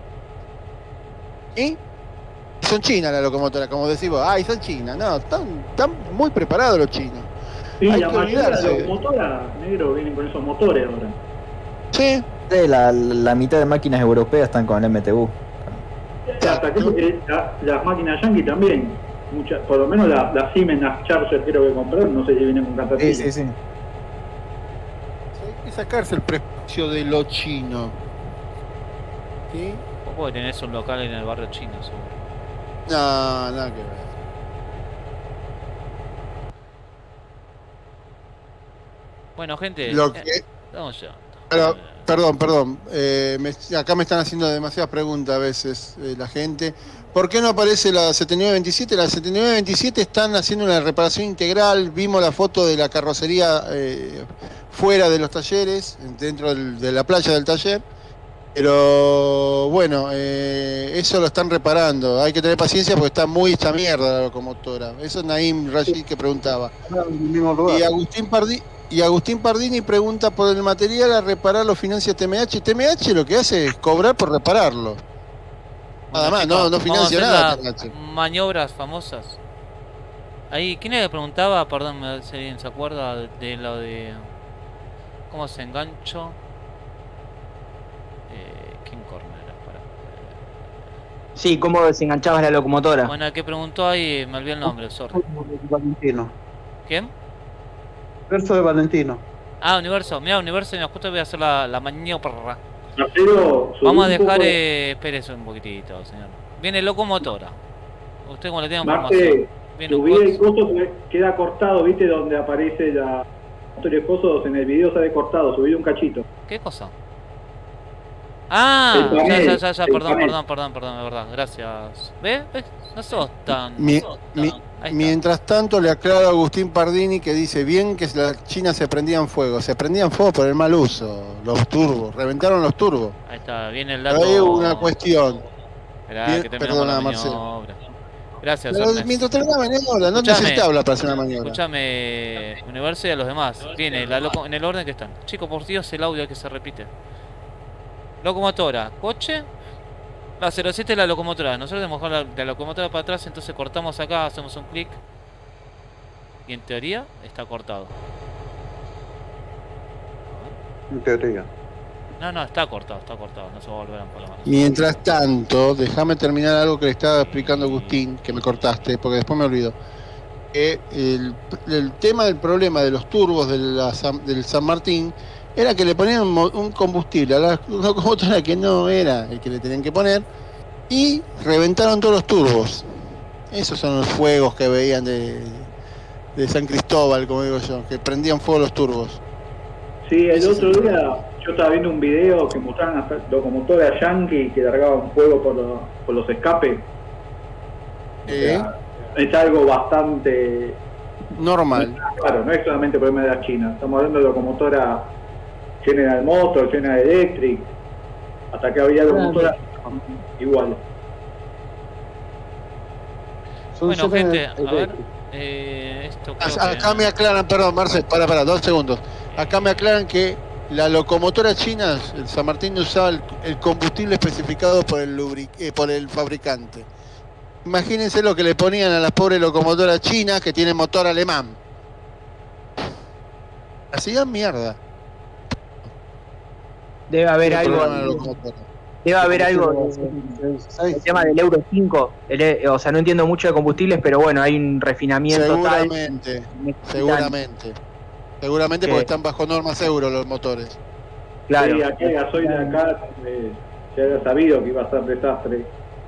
¿Y? Son chinas las locomotoras, como decís vos. Ay, son chinas. No, están, están muy preparados los chinos. Sí, Hay la que mayoría de olvidarse. las locomotoras, negro, vienen con esos motores ahora. Sí. Sí, la, la mitad de máquinas europeas están con M T U. Hasta creo que la- las máquinas Yankee también. Muchas, por lo menos la, la Siemens las Charger creo que compraron, no sé si vienen con Caterpillar. Sí, sí, sí. Hay que sacarse el precio de lo chino. ¿Sí? Vos podés tener un local en el barrio chino, seguro. No, nada que ver. Bueno, gente. Lo eh, que- Vamos ya. Pero, perdón, perdón. eh, me- acá me están haciendo demasiadas preguntas a veces eh, la gente. ¿Por qué no aparece la setenta y nueve veintisiete? La setenta y nueve veintisiete están haciendo una reparación integral. Vimos la foto de la carrocería eh, fuera de los talleres, dentro del- de la playa del taller. Pero bueno, eh, eso lo están reparando. Hay que tener paciencia porque está muy hecha mierda la locomotora. Eso es Naim Rashid que preguntaba. En el mismo lugar. Y Agustín Pardi- y Agustín Pardini pregunta por el material a reparar lo financia T M H. T M H lo que hace es cobrar por repararlo. Nada Bueno, más, chicos, no, no vamos a financia hacer nada las T M H. maniobras famosas. Ahí, ¿quién le preguntaba? Perdón, me- si alguien se acuerda de lo de cómo se engancho. Eh, ¿Quién corner era? Para- Sí, cómo desenganchabas la locomotora. Bueno, el que preguntó ahí, me olvidé el nombre, sorry. Valentino. ¿Quién? Verso de Valentino. Ah, Universo. Mira, Universo, y justo voy a hacer la, la maniobra. Marcelo, subí Vamos a un dejar, poco- eh, espérese un poquitito, señor. Viene locomotora. Usted como le tiene Marce, información. Viene un subí el coso. coso que queda cortado, viste, donde aparece la motor y cosos en el video sale cortado, subí un cachito. ¿Qué cosa? Ah, El ya, panel, ya, ya, ya, el perdón, panel. perdón, perdón, perdón, de verdad, gracias. ¿Ves? ¿Ves? No sos tan... Mi- no sos tan- mi- Ahí está. mientras tanto le aclaro a Agustín Pardini que dice bien que las chinas se prendían fuego. Se prendían fuego por el mal uso. Los turbos, reventaron los turbos. Ahí está, viene el Pero dato... hay una cuestión. Esperá, Bien, que terminamos perdona, la Marcelo. maniobra. Gracias, Pero Ernest. mientras terminaba la maniobra, no Escuchame. necesita hablar para hacer una maniobra. Escúchame, Universo y a los demás. Viene la loco en el orden que están. Chicos, por Dios, el audio que se repite. Locomotora, coche. La cero siete es la locomotora. Nosotros tenemos que bajar la, la locomotora para atrás, entonces cortamos acá, hacemos un clic. Y en teoría está cortado. En teoría. No, no, está cortado, está cortado. No se va a volver a por la mano. Mientras tanto, déjame terminar algo que le estaba explicando Agustín, que me cortaste, porque después me olvido. Eh, el, el tema del problema de los turbos de la San- del San Martín era que le ponían un, mo- un combustible a la locomotora que no era el que le tenían que poner y reventaron todos los turbos. Esos son los fuegos que veían de, de San Cristóbal, como digo yo, que prendían fuego los turbos. Sí, el Ese es otro el día problema. yo estaba viendo un video que mostraban hasta locomotoras Yankee que largaban fuego por, los- por los escapes. Eh, Es algo bastante normal. claro, no es solamente problema de la China. Estamos hablando de locomotora General Motors, General Electric, hasta que había locomotoras igual. Son Bueno, General gente, a ver. Electric. Eh, esto creo Acá que- acá me aclaran, perdón, Marcel, para, para, dos segundos. Acá me aclaran que la locomotora china, el San Martín, usaba el, el combustible especificado por el, lubri- eh, por el fabricante. Imagínense lo que le ponían a las pobres locomotoras chinas que tienen motor alemán. Hacían mierda. Debe haber el algo. problema de la locomotora. Debe haber algo. El tema del Euro cinco. el e- o sea, no entiendo mucho de combustibles, pero bueno, hay un refinamiento tal. Seguramente, seguramente. Seguramente ¿Qué? porque están bajo normas euro los motores. Claro. Sí, aquí el gasoil de acá eh, se había sabido que iba a ser desastre.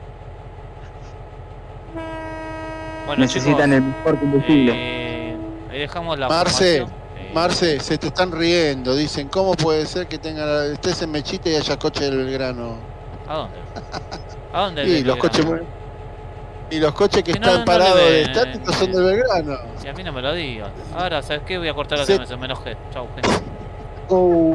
Bueno, Necesitan chicos, el mejor combustible. eh, ahí dejamos la Marce, formación. Eh, Marce, se te están riendo. Dicen, ¿cómo puede ser que tenga estés en Mechita y haya coche del Belgrano? ¿A dónde? ¿A dónde? Sí, viene los el coches grano? muy... Y los coches que Que no- están no parados le de ven. estáticos son de Belgrano. Y a mí no me lo digas. Ahora, ¿sabes qué? Voy a cortar la Se- transmisión, me enojé. Chau, gente. Oh,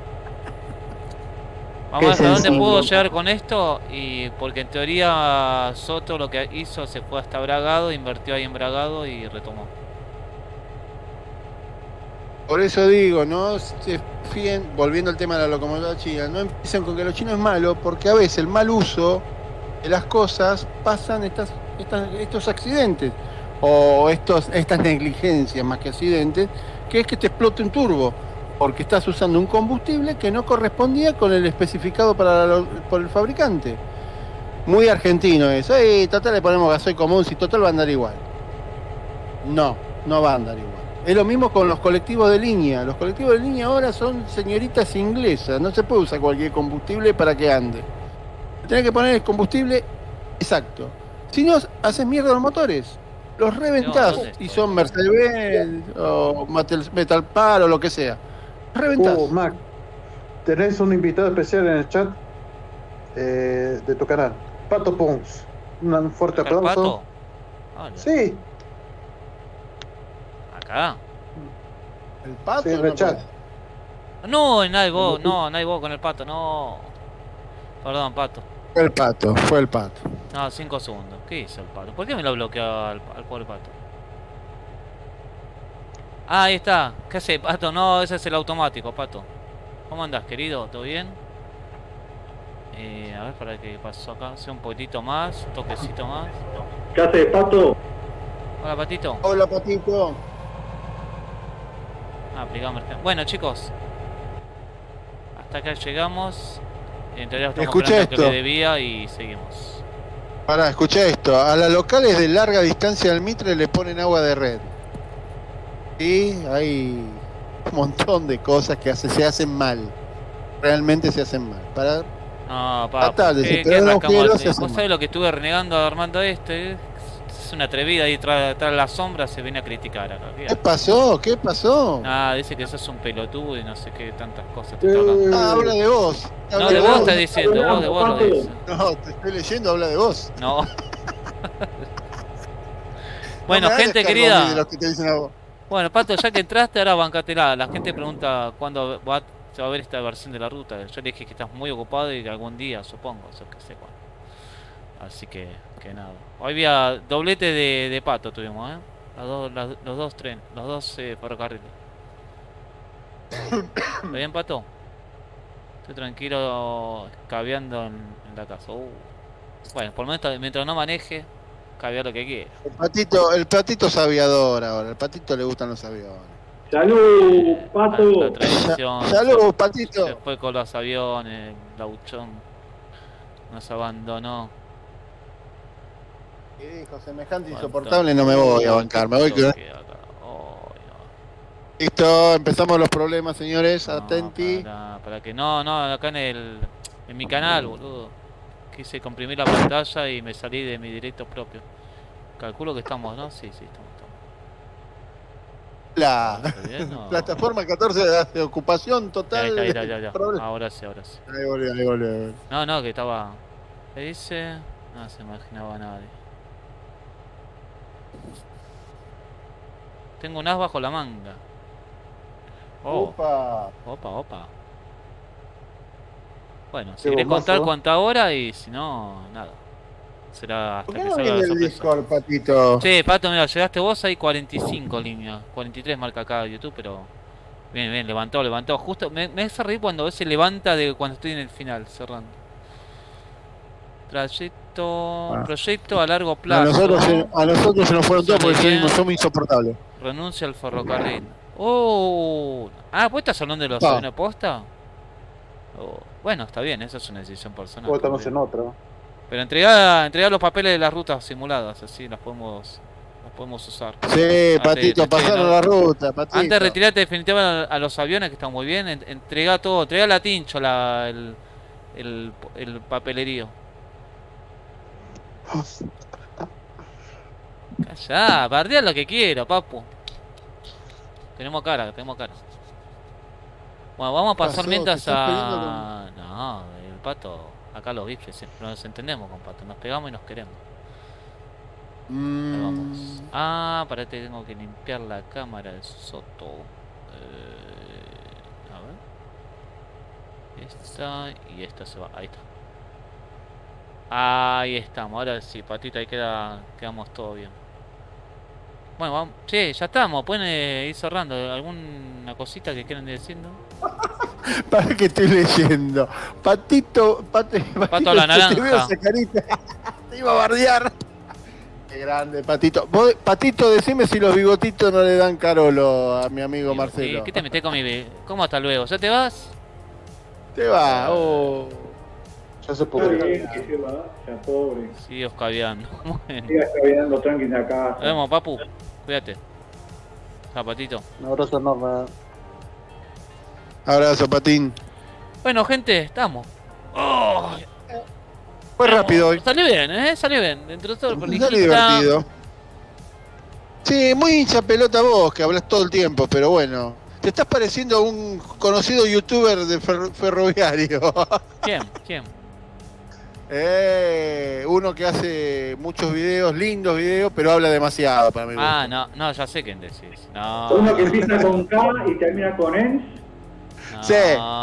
Vamos Qué a ver hasta dónde sensible. puedo llegar con esto. Y porque en teoría Soto lo que hizo se fue hasta Bragado, invirtió ahí en Bragado y retomó. Por eso digo, no se fíen, volviendo al tema de la locomotora china, no empiecen con que lo chino es malo, porque a veces el mal uso de las cosas pasan estas, estas- estos accidentes o estos, estas negligencias más que accidentes, que es que te explote un turbo, porque estás usando un combustible que no correspondía con el especificado para la- por el fabricante. Muy argentino eso, "Ey, total le ponemos gasoil común, si total va a andar igual". No, no va a andar igual. Es lo mismo con los colectivos de línea. Los colectivos de línea ahora son señoritas inglesas. No se puede usar cualquier combustible para que ande. Tenés que poner el combustible exacto. Si no, haces mierda los motores. Los reventás. ¿dónde Y estoy? son Mercedes-Benz o Metal, Metal Par o lo que sea. Los reventás. oh, Mac, tenés un invitado especial en el chat eh, de tu canal, Pato Pons. Un fuerte ¿El aplauso. pato? Hola. Sí, Acá. El pato. sí, en no el chat. puede. No, en vos, no, no hay vos con el pato, no. Perdón, pato. Fue el pato, fue el pato. No, cinco segundos. ¿Qué hizo el pato? ¿Por qué me lo bloqueó al, al pobre pato? Ah, ahí está. ¿Qué hace, pato? No, ese es el automático, pato. ¿Cómo andás, querido? ¿Todo bien? Eh, a ver, para qué pasó acá. Hace un poquitito más, un toquecito más. ¿Qué hace, Pato? Hola, patito. Hola, patito. Ah, aplicamos. Bueno, chicos. Hasta acá llegamos. En teoría estamos Escucha esperando que esto. le debía y seguimos. Pará, escucha esto. A las locales de larga distancia del Mitre le ponen agua de red. Y hay un montón de cosas que hace- se hacen mal. Realmente se hacen mal. Para No, papá. Fatal, ¿Qué, si qué te da un arrancamos agujero, así? se hace ¿Vos mal. sabés lo que estuve renegando a Armando este? Es una atrevida ahí tras, tras la sombra, se viene a criticar acá. ¿Qué Fíjate. pasó? ¿Qué pasó? Ah, dice que sos un pelotudo y no sé qué tantas cosas te está hablando. Ah, habla de vos. No, Habla de vos vos. está diciendo, vos de vos lo dice. No, te estoy leyendo, habla de vos. No. Bueno, No me gente hagas cargo a mí de querida. los que te dicen a vos. Bueno, Pato, ya que entraste, ahora bancatela. La gente pregunta cuándo va, se va a ver esta versión de la ruta. Yo le dije que estás muy ocupado y que algún día, supongo, eso que sé cuándo. Así que, que nada. Hoy había doblete de, de Pato tuvimos, ¿eh? Las dos, las- los dos trenes, los dos eh, ferrocarriles. ¿Está bien, Pato? Estoy tranquilo caviando en, en la casa. Uh. Bueno, por lo menos mientras no maneje, caviar lo que quiera. El patito, el patito es aviador ahora. El patito le gustan los aviones. Salud, Pato. La, la tradición. Salud, Se patito. fue con los aviones, el lauchón nos abandonó. Y dijo, semejante insoportable no me voy a bancar. Me voy con... que acá. Oh, no. Listo, empezamos los problemas, señores. No, Atenti. Para, para que no, no, acá en el en mi canal, boludo. Quise comprimir la pantalla y me salí de mi directo propio. Calculo que estamos, ¿no? Sí, sí, estamos. estamos. La ¿Está bien, no? plataforma catorce de, de ocupación Ahí total. está, ahí está, ya, ya. Problema. Ahora sí, ahora sí. Ahí volvió, ahí volvió, ahí volvió. No, no, que estaba. ¿Qué dice? No se imaginaba nadie. Tengo un as bajo la manga. Oh, Opa. opa, opa. Bueno, si Qué querés bombazo. contar cuánta hora y si no, nada. Será hasta ¿Por qué que no salga viene la el sorpresa. Discord, patito? Che, Pato, mira, llegaste vos ahí cuarenta y cinco líneas. cuarenta y tres marca acá YouTube, pero. Bien, bien, levantó, levantó. Justo me, me hace reír cuando se levanta de cuando estoy en el final, cerrando. Trayecto. Ah. Proyecto a largo A plazo. nosotros, se, a nosotros se nos fueron todos porque Suena bien. somos, somos insoportables. Renuncia al ferrocarril. Oh. Ah, ¿vos estás hablando de los Ah. aviones posta? Oh, bueno, está bien, esa es una decisión personal. O estamos está en bien. otra. Pero entregar, entregar los papeles de las rutas simuladas, así las podemos, las podemos usar. Sí, Antes- patito, antes, pasaron ¿no? la ruta, patito. Antes de retirarte definitivamente a, a los aviones, que están muy bien, en- entrega todo, entrega la tincho, la, el, el, el papelerío. Callá, bardea lo que quiera, papu. Tenemos cara, tenemos cara. Bueno, vamos a ¿Qué pasar pasó? mientras ¿Te estás a... No, el pato, acá los bifes, nos entendemos con pato, nos pegamos y nos queremos. Mm. Ahí vamos. Ah, parate, tengo que limpiar la cámara de Soto. Eh, a ver. Esta y esta se va. Ahí está. Ahí estamos. Ahora sí, Patito, ahí queda, quedamos todo bien. Bueno, vamos. Sí, ya estamos. Pueden eh, ir cerrando. ¿Alguna cosita que quieran decir, no? Para que estoy leyendo. Patito, Pati- Patito, Pato a la te naranja. veo esa carita. Te iba a bardear. Qué grande, Patito. Vos, Patito, decime si los bigotitos no le dan carolo a mi amigo Sí, Marcelo. ¿qué te metés con mi... ¿Cómo hasta luego? ¿Ya te vas? Te va, oh. Ya se Está puede. bien, que se va, ya pobre. Sí, Oscaviano. Bueno. Siga caminando tranqui de acá. Nos vemos, papu. Cuídate. Zapatito. Un abrazo enorme. Abrazo, Patín. Bueno, gente, estamos. Oh, Fue rápido hoy. salió bien, ¿eh? Salió bien. Dentro de todo el Salió prolijita. divertido. Sí, muy hincha pelota vos, que hablas todo el tiempo, pero bueno. Te estás pareciendo a un conocido youtuber de fer- ferroviario. ¿Quién? ¿Quién? eh, uno que hace muchos videos, lindos videos, pero habla demasiado para mí. Ah, no, no, ya sé quién decís. No. Uno que empieza con K y termina con ENS. No. Sí.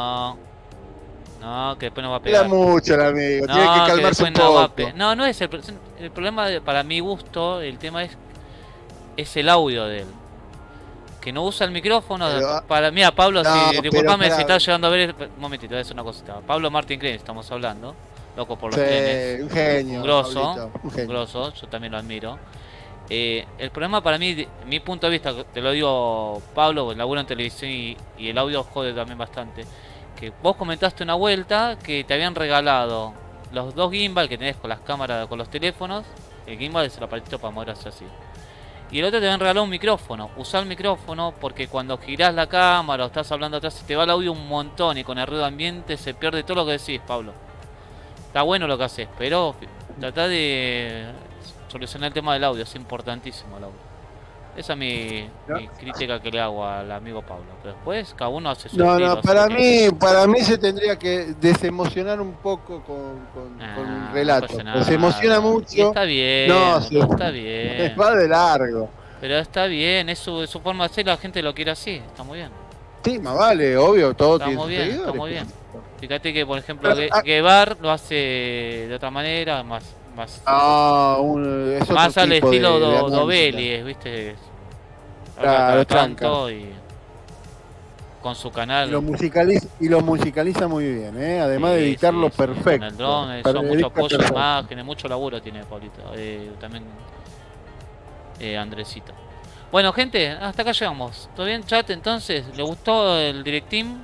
No, que después nos va a Habla pegar. mucho el amigo, tiene No, que calmarse un después nos va a poco. pe- No, no es el, pro- el problema de- para mi gusto, el tema es es el audio de él. Que no usa el micrófono. Pero- para Mira, Pablo, No, si, pero disculpame pará. si estás llegando a ver. Un momentito, voy a decir una cosita. Pablo Martín Cren, estamos hablando. Loco por los Sí, trenes. un genio. Un grosso, Pablito, un genio. grosso, yo también lo admiro. Eh, el problema para mí, de mi punto de vista, te lo digo, Pablo, el laburo en televisión y, y el audio jode también bastante. Que vos comentaste una vuelta que te habían regalado los dos gimbal que tenés con las cámaras, con los teléfonos. El gimbal es el aparatito para moverse así. Y el otro te habían regalado un micrófono. Usá el micrófono porque cuando girás la cámara o estás hablando atrás se te va el audio un montón y con el ruido ambiente se pierde todo lo que decís, Pablo. Está bueno lo que haces, pero tratá de solucionar el tema del audio, es importantísimo el audio. Esa es mi, mi crítica que le hago al amigo Pablo. Pero después cada uno hace su No, estilo, no, para así que- mí, para mí se tendría que desemocionar un poco con, con, Ah, con un no relato. pasa Pues se emociona nada. Y mucho. está bien, No, sí. está bien. Va de largo. Pero está bien, es su, es su forma de hacer, la gente lo quiere así, está muy bien. Sí, más vale, obvio, todo Está tiene muy sus bien, está seguidores. muy bien. Fíjate que, por ejemplo, Pero, Gue- ah- Guevar lo hace de otra manera, más más, Ah, un, es otro más al tipo de- estilo de do, análisis. Dovelli, ¿viste? Habla Claro, cada tranca. tanto y con su Y canal. lo musicaliza, y lo musicaliza muy bien, ¿eh? Además de Sí, editarlo sí, sí, perfecto. Con el drone, Per- son mucho edita apoyo de perfecto. imágenes, mucho laburo tiene Pablito. Eh, también eh, Andresito. Bueno, gente, hasta acá llegamos. ¿Todo bien, chat? Entonces, ¿le gustó el Direct Team?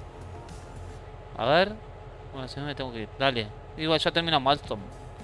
A ver. Bueno, si no me tengo que ir. Dale. Igual ya terminamos, Alstom.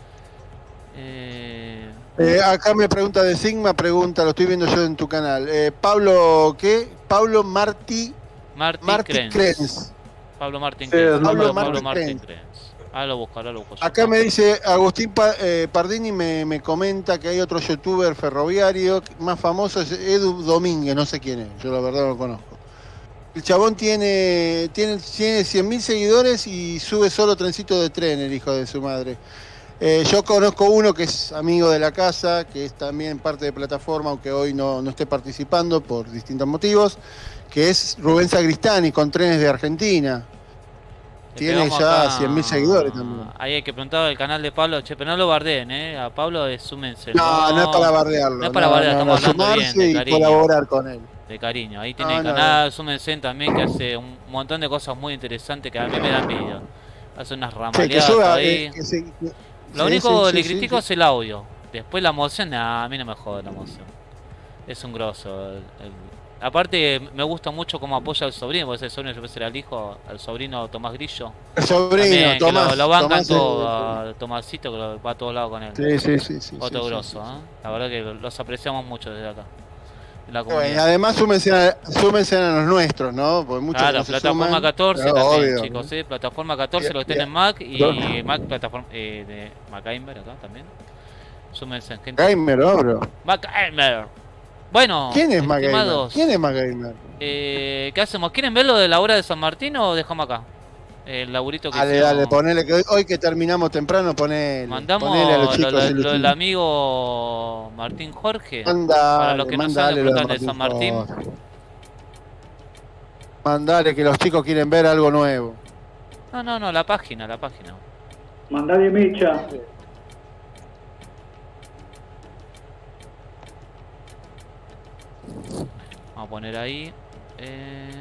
Eh... Eh, acá me pregunta de Sigma, pregunta, lo estoy viendo yo en tu canal. Eh, Pablo, ¿qué? Pablo Martí, Martín Martí Krenz. Krenz. Pablo Martín Sí, Krenz. es Pablo Pablo, Martín Pablo Martín Krenz. Krenz. Ahora lo busco, ahora lo busco. yo. Acá me dice Agustín Pa- eh, Pardini, me, me comenta que hay otro youtuber ferroviario más famoso, es Edu Domínguez, no sé quién es, yo la verdad no lo conozco. El chabón tiene, tiene, tiene cien mil seguidores y sube solo trencito de tren, el hijo de su madre. Eh, yo conozco uno que es amigo de la casa, que es también parte de plataforma, aunque hoy no, no esté participando por distintos motivos, que es Rubén Sagristani, con Trenes de Argentina. Le Tiene pegamos ya acá- cien mil seguidores también. Ahí hay que preguntar al canal de Pablo, che, pero no lo bardeen, eh. A Pablo es súmense. No, no es para bardearlo. No es para bardear, estamos hablando sumarse bien, de y cariño. colaborar con él. De cariño. Ahí tiene No, el no, canal, súmense también, que hace un montón de cosas muy interesantes que a mí me dan envidia. Hace unas Sí, que ramaleadas suba, ahí. eh, que se- que- Lo sí, único sí, que le sí, critico sí, es el audio. Después la emoción, nah, a mí no me jode la emoción. Es un grosso. el- el- Aparte, me gusta mucho cómo apoya al sobrino, porque ese sobrino yo pensé era el hijo, al sobrino Tomás Grillo. El sobrino, También, que Tomás. lo, lo bancan Tomás, todo, eh, a Tomasito, que lo- va a todos lados con él. Sí, sí, sí. sí, Otro sí, sí, grosso, sí, ¿eh? La verdad que los apreciamos mucho desde acá. De la sí. Bueno, comunidad. además, súmense a, súmense a los nuestros, ¿no? Porque muchos Claro, no se plataforma suman, catorce pero también, obvio, chicos, ¿no? ¿eh? Plataforma catorce, Bien, lo que tienen en bien. Mac y Mac, plataforma eh, de MacGyver acá también. Súmense, gente. Gamer, obro. MacGyver. Bueno, ¿Quién es MacGyver? estimados, ¿Quién es MacGyver? eh, ¿qué hacemos? ¿Quieren ver lo de la hora de San Martín o dejamos acá? El laburito que Dale, hicimos. dale, ponele que hoy, hoy que terminamos temprano, ponele. Mandamos ponele a los chicos lo, lo- el lo del último. amigo Martín Jorge. Mandale, para los que no mandale saben, lo preguntan de San Martín. Jorge. Mandale que los chicos quieren ver algo nuevo. No, no, no, la página, la página. Mandale mecha. Vamos a poner ahí. Eh...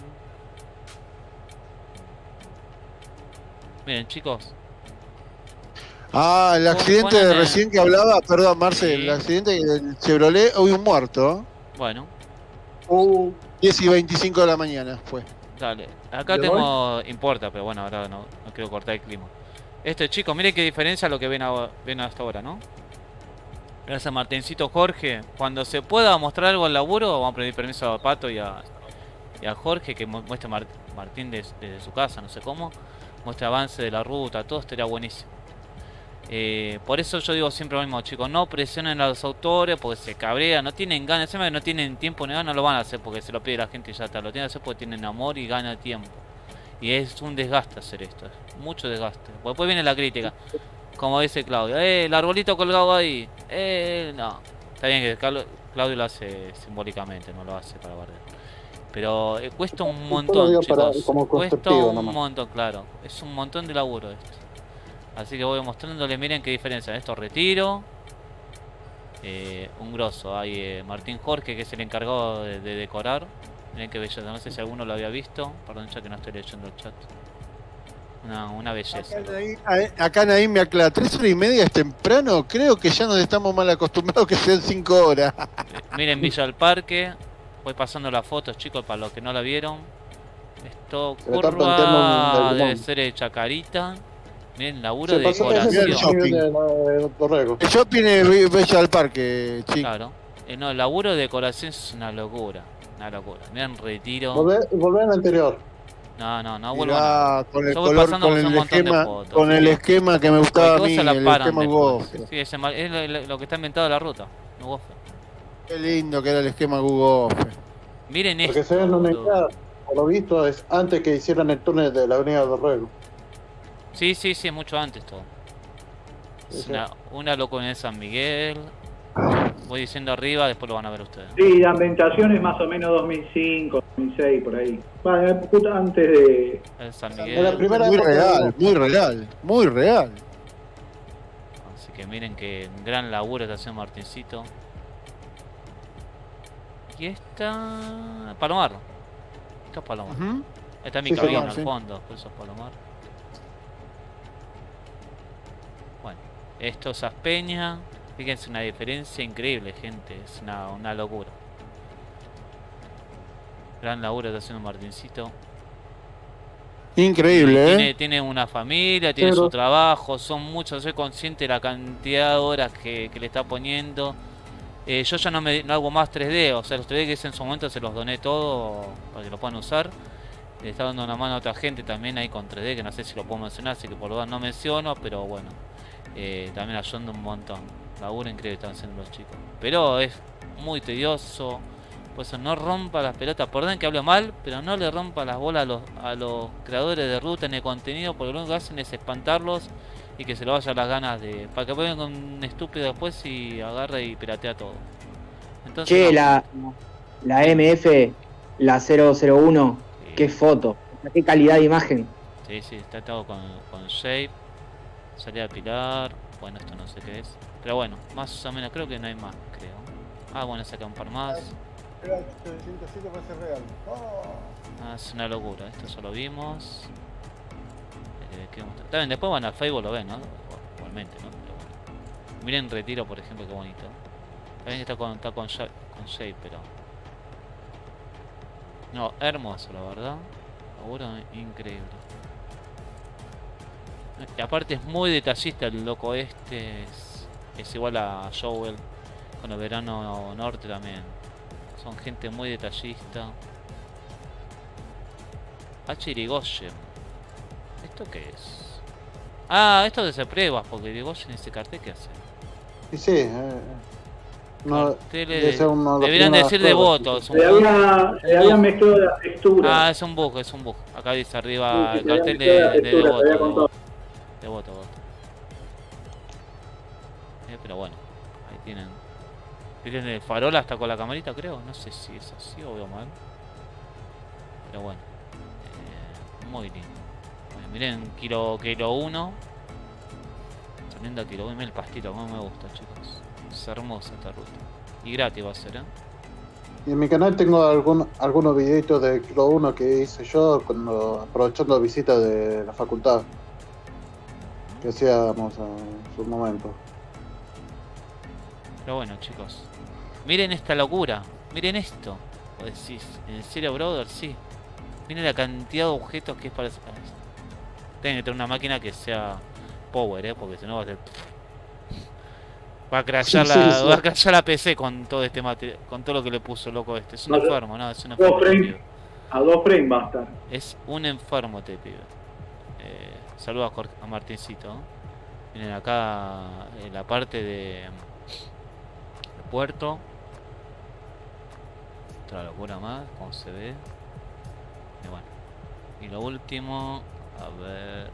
Miren, chicos. Ah, el accidente de ponen, eh. recién que hablaba, perdón, Marcel, Sí. el accidente del Chevrolet, hoy un muerto. Bueno, Uh, diez y veinticinco de la mañana fue. dale. Acá ¿De tengo. Importa, pero bueno, ahora no, no quiero cortar el clima. Este, chicos, miren qué diferencia lo que ven, ahora- ven hasta ahora, ¿no? Gracias, Martincito Jorge. Cuando se pueda mostrar algo al laburo, vamos a pedir permiso a Pato y a, y a Jorge que mu- muestre Mar- Martín desde, desde su casa, no sé cómo. Muestre avance de la ruta, todo estaría buenísimo. Eh, por eso yo digo siempre lo mismo, chicos, no presionen a los autores porque se cabrean, no tienen ganas, encima que no tienen tiempo ni ganas, no lo van a hacer porque se lo pide la gente y ya está, lo tienen que hacer porque tienen amor y gana tiempo. Y es un desgaste hacer esto, es mucho desgaste. Porque después viene la crítica, como dice Claudio, eh, el arbolito colgado ahí, eh, no. Está bien que Clau- Claudio lo hace simbólicamente, no lo hace para barrer. Pero eh, cuesta un Yo lo montón, digo para- chicos, como cuesta constructivo un nomás. montón, claro, es un montón de laburo esto. Así que voy mostrándole, miren qué diferencia. Esto retiro. Eh, un grosso. Hay eh, Martín Jorge, que es el encargado de, de decorar. Miren qué belleza. No sé si alguno lo había visto. Perdón, ya que no estoy leyendo el chat. Una, una belleza. Acá Naim, a- acá Naim me aclara, tres horas y media es temprano, creo que ya nos estamos mal acostumbrados que sean cinco horas. Eh, miren Villa del Parque. Voy pasando las fotos, chicos, para los que no la vieron. Esto Se le está planteando curva un- debe un- ser de Chacarita. Miren, laburo Se de pasó ese decoración. es el decoración. nivel de, de Dorrego. El shopping es Bella del Parque, chicos. Claro. Eh, no, el laburo de decoración es una locura. Una locura. Miren, retiro. Volver, volver al anterior. No, no, no vuelvo a nada. Mirá, con el Yo voy color, pasando con por un el montón de esquema, fotos. con el esquema que me gustaba a Cualquier mí, cosa la el paran esquema después. Google. Sí, ese mal- es lo, lo que está inventado de la ruta. No gofe. Qué lindo que era el esquema Google. Miren Porque esto. se ven una boludo. idea, por lo visto, es antes que hicieran el túnel de la avenida Dorrego. Sí, sí, sí, es mucho antes todo. Sí, Es sí. una, una loco en San Miguel. Voy diciendo arriba, después lo van a ver ustedes. Sí, la ambientación es más o menos dos mil cinco, dos mil seis, por ahí. Bueno, justo antes de... El San De la Miguel. primera Muy época de- real, muy real, muy real. Así que miren que gran laburo está haciendo Martincito. Y esta... Palomar. Esto es Palomar. Ujú. Esta es mi Sí, cabina señor, al sí. fondo, por eso es Palomar. Bueno, esto es Aspeña. Fíjense una diferencia increíble, gente. Es una, una locura. Gran laburo está haciendo Martincito. Increíble, Tiene, ¿eh? tiene una familia, tiene Pero- su trabajo, son muchos, soy consciente de la cantidad de horas que, que le está poniendo. Eh, yo ya no me no hago más tres D, o sea, los tres D que hice en su momento se los doné todo para que lo puedan usar. Le está dando una mano a otra gente también ahí con tres D, que no sé si lo puedo mencionar, así que por lo menos no menciono, pero bueno, eh, también ayudando un montón. Laburo increíble están haciendo los chicos. Pero es muy tedioso. Por eso no rompa las pelotas. Perdón que hable mal, pero no le rompa las bolas a los, a los creadores de ruta en el contenido, porque lo único que hacen es espantarlos y que se lo vayan las ganas de. Para que venga un estúpido después y agarre y piratea todo. Entonces, Che, no. la, la M F, la cero cero uno, Sí. qué foto, qué calidad de imagen. Sí, sí, está todo con, con shape. Salida de pilar. Bueno, esto no sé qué es. Pero bueno, más o menos creo que no hay más, creo. Ah, bueno, saca un par más. Ah, es una locura, esto ya lo vimos. Eh, ¿qué vamos a- También después van al Facebook, lo ven, ¿no? Igualmente, ¿no? Pero bueno. Miren Retiro, por ejemplo, qué bonito. También está con, está con, sha- con shape, pero... No, hermoso, la verdad. Seguro, increíble. Y aparte es muy detallista el loco este. Es, es igual a Joel. Con el verano norte también. Son gente muy detallista. H. Irigoyen. ¿Esto qué es? Ah, esto es de pruebas, porque Irigoyen ese cartel, ¿qué hace? Y sí, eh, No, Carteles debe ser uno de los deberían primeros decir de juegos. voto. Es un Le bug. había, le había mezclado la textura. Ah, es un bug, es un bug. Acá dice arriba Sí, el se había cartel de, mezclado la de, de textura, voto. te había De contado. voto, de voto, voto. Eh, pero bueno, ahí tienen. Tienen el farol hasta con la camarita, creo. No sé si es así o veo mal. Pero bueno, eh, muy lindo. Bueno, miren, kilo, kilo uno. Saliendo a kilo uno. Miren el pastito, como me gusta, chicos. Es hermosa esta ruta. Y gratis va a ser, ¿eh? Y en mi canal tengo algún, algunos videitos de Kilo uno que hice yo cuando, aprovechando visitas de la facultad que hacíamos en su momento. Pero bueno, chicos. Miren esta locura. Miren esto. Vos decís, ¿en serio, brother? Sí. Miren la cantidad de objetos que es para eso. Tienen que tener una máquina que sea power, ¿eh? Porque si no va a ser... Va a crashear Sí, la, sí, sí. va a crashear la P C con todo este mate, con todo lo que le puso loco este. Es un No, yo- enfermo, no, es un Dos enfermo. frames, Tío. a dos frames va a estar. Es un enfermo, te pibe. Eh, saludos a, Jorge- a Martincito. Miren acá en la parte de, de puerto. Otra locura más, como se ve. Y bueno. Y lo último, a ver.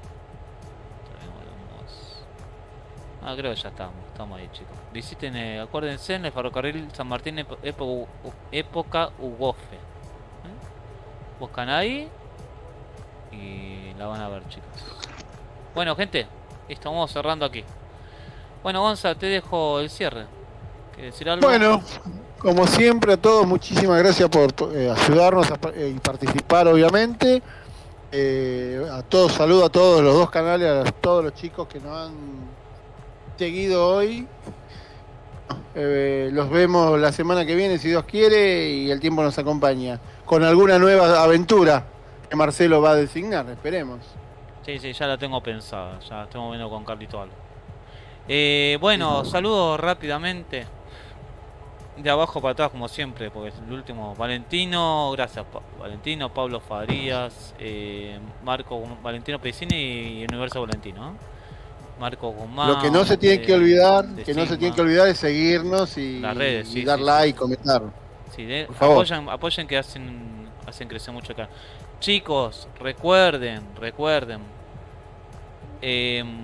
Volvemos. Ah, creo que ya estamos, estamos ahí, chicos. Visiten, eh, acuérdense, en el ferrocarril San Martín, epo- epo- época Ugofe. ¿Eh? Buscan ahí y la van a ver, chicos. Bueno, gente, listo, vamos cerrando aquí. Bueno, Gonza, te dejo el cierre. ¿Quieres decir algo? Bueno, como siempre a todos, muchísimas gracias por eh, ayudarnos a pa- eh, y participar, obviamente. Eh, a todos, saludo a todos los dos canales, a todos los chicos que nos han seguido hoy. Eh, los vemos la semana que viene, si Dios quiere, y el tiempo nos acompaña. Con alguna nueva aventura que Marcelo va a designar, esperemos. Sí, sí, ya la tengo pensada. Ya estamos viendo con Carlito algo. Eh, bueno, saludos rápidamente. De abajo para atrás, como siempre, porque es el último. Valentino, gracias, Pa- Valentino, Pablo Farías, eh, Marco, Valentino Pesini y Universo Valentino. ¿eh? Marco Guzmán. Lo que no se tiene de- que olvidar, de que no se Sigma. tiene que olvidar es seguirnos y, Las redes, sí, y dar sí, like, comentar. Sí, de- Por favor. apoyen, apoyen que hacen, hacen crecer mucho acá. Chicos, recuerden, recuerden. em,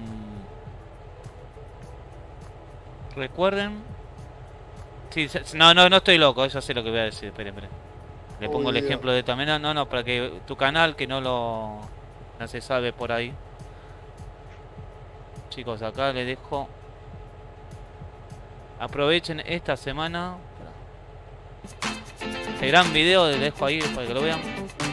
recuerden. Sí, se- no, no, no estoy loco, ya sé lo que voy a decir. Esperen, esperen. Le pongo Uy, el Dios. ejemplo de también. No, no, no, para que tu canal que no lo. No se sabe por ahí. Chicos, acá les dejo. Aprovechen esta semana. Este gran video les dejo ahí para que lo vean.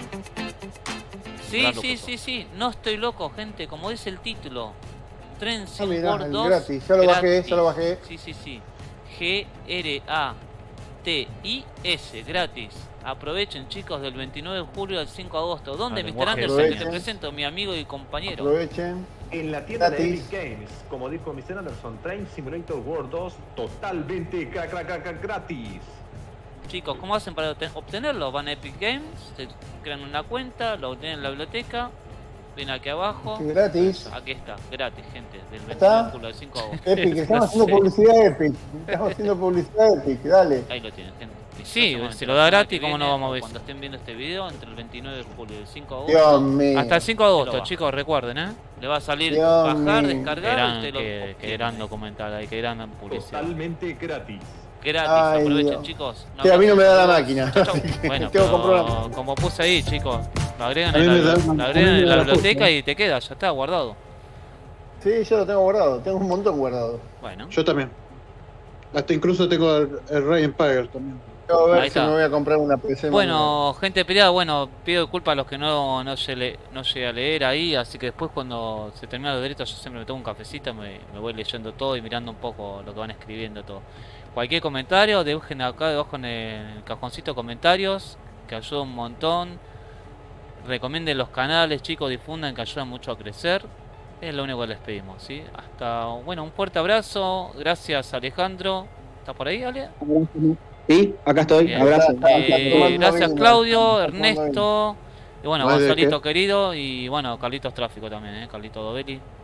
Sí, Grande, sí, por sí, sí. No estoy loco, gente. Como dice el título. Transit Ah, mirá, World el dos. gratis. Ya lo bajé, ya lo bajé. Sí, sí, sí. G R A T I S, gratis. Aprovechen, chicos, del veintinueve de julio al cinco de agosto. ¿Dónde, Al mister lenguaje Anderson? Que te aprovechen. presento, mi amigo y compañero. Aprovechen. En la tienda de Gratis. Epic Games, como dijo mister Anderson, Train Simulator World dos totalmente cra- cra- cra- cra- gratis. Chicos, ¿cómo hacen para obten- obtenerlo? Van a Epic Games, se crean una cuenta, lo tienen en la biblioteca, vienen aquí abajo. Sí, gratis. Aquí está, gratis, gente, del veintinueve ¿Está? de julio al cinco de agosto. Epic, estamos haciendo Sí. publicidad de Epic. Estamos haciendo publicidad de Epic, dale. Ahí lo tienen, gente. Y sí, si lo da gratis, ¿cómo no vamos a ver? Cuando estén viendo este video, entre el veintinueve de julio y el cinco de Dios agosto. mío. Hasta el cinco de agosto, chicos, recuerden, ¿eh? Le va a salir Dios bajar, mío. descargar, Qué gran- usted lo que, que gran documental ahí, que gran publicidad. Totalmente gratis. Gratis, Ay, aprovechen, Dios. chicos. Un Sí, a mí no me da la abrazo, máquina, chau, chau. así que Bueno, tengo que comprar pero una. como puse ahí, chicos, lo agregan A mí en me la, da- lo a mí agregan me en da la la biblioteca justa. y te queda, ya está, guardado. Sí, yo lo tengo guardado. Tengo un montón guardado. Bueno, Yo también. Hasta incluso tengo el, el Ray Empire también. Yo a ver Ahí si está. me voy a comprar una P C. bueno, gente peleada, bueno, pido disculpas a los que no, no, llegué, no llegué a leer ahí, así que después cuando se termina los derechos yo siempre me tomo un cafecito, me, me voy leyendo todo y mirando un poco lo que van escribiendo todo. Cualquier comentario, dejen acá debajo en el cajoncito comentarios, que ayuda un montón. Recomienden los canales, chicos, difundan, que ayudan mucho a crecer. Es lo único que les pedimos, ¿sí? Hasta, bueno, un fuerte abrazo. Gracias, Alejandro. ¿Está por ahí, Ale? Sí, acá estoy. Bien. Abrazo. Eh, gracias, Claudio, Está tomando Ernesto. Y bueno, Vale, Gonzalito ¿qué? querido. Y bueno, Carlitos Tráfico también, ¿eh? Carlitos Dovelli.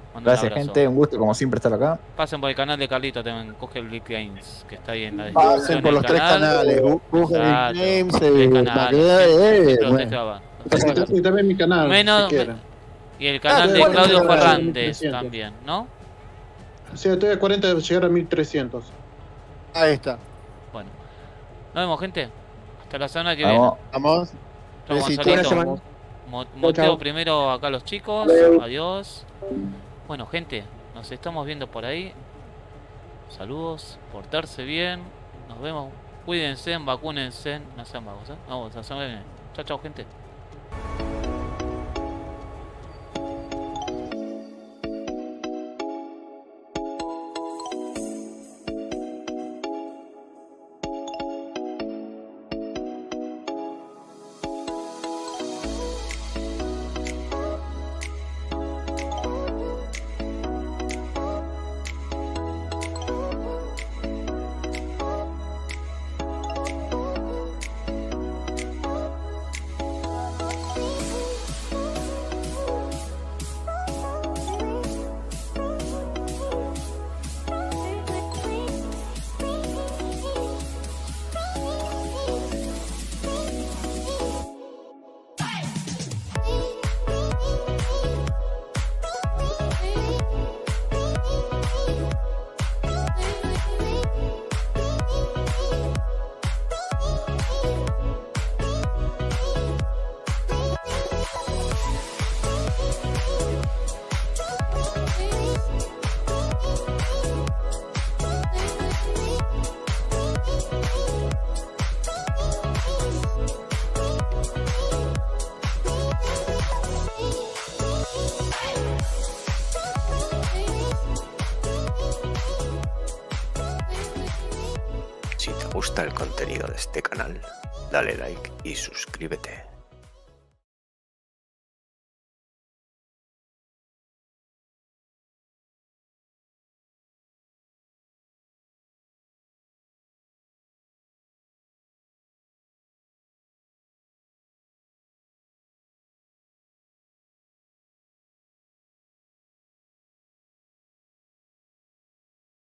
Mando un Gracias, abrazo. gente. Un gusto, como siempre, estar acá. Pasen por el canal de Carlito también, coge el Big Games, que está ahí en la Pasen descripción por del los tres canal. canales. Bu- Busquen Exacto, Games, tres eh, canales, Maqueda, siempre- eh, siempre los bueno. dejaban. Y también mi canal, Menos, si quieren. y el canal Ah, de bueno, Claudio bueno, Fernández trescientos. también, ¿no? O sea, estoy a cuarenta de llegar a mil trescientos. Ahí está. Bueno, nos vemos, gente. Hasta la semana que Vamos. Vamos. Chau, Besito. Gonzalito. Mo- Moteo chau. primero acá a los chicos. Adeu. Adiós. Bueno, gente, nos estamos viendo por ahí. Saludos, portarse bien. Nos vemos. Cuídense, vacúnense. No sean vagos, ¿eh? Vamos, a semana que viene. Chao, chao, gente. Si te gusta el contenido de este canal, dale like y suscríbete.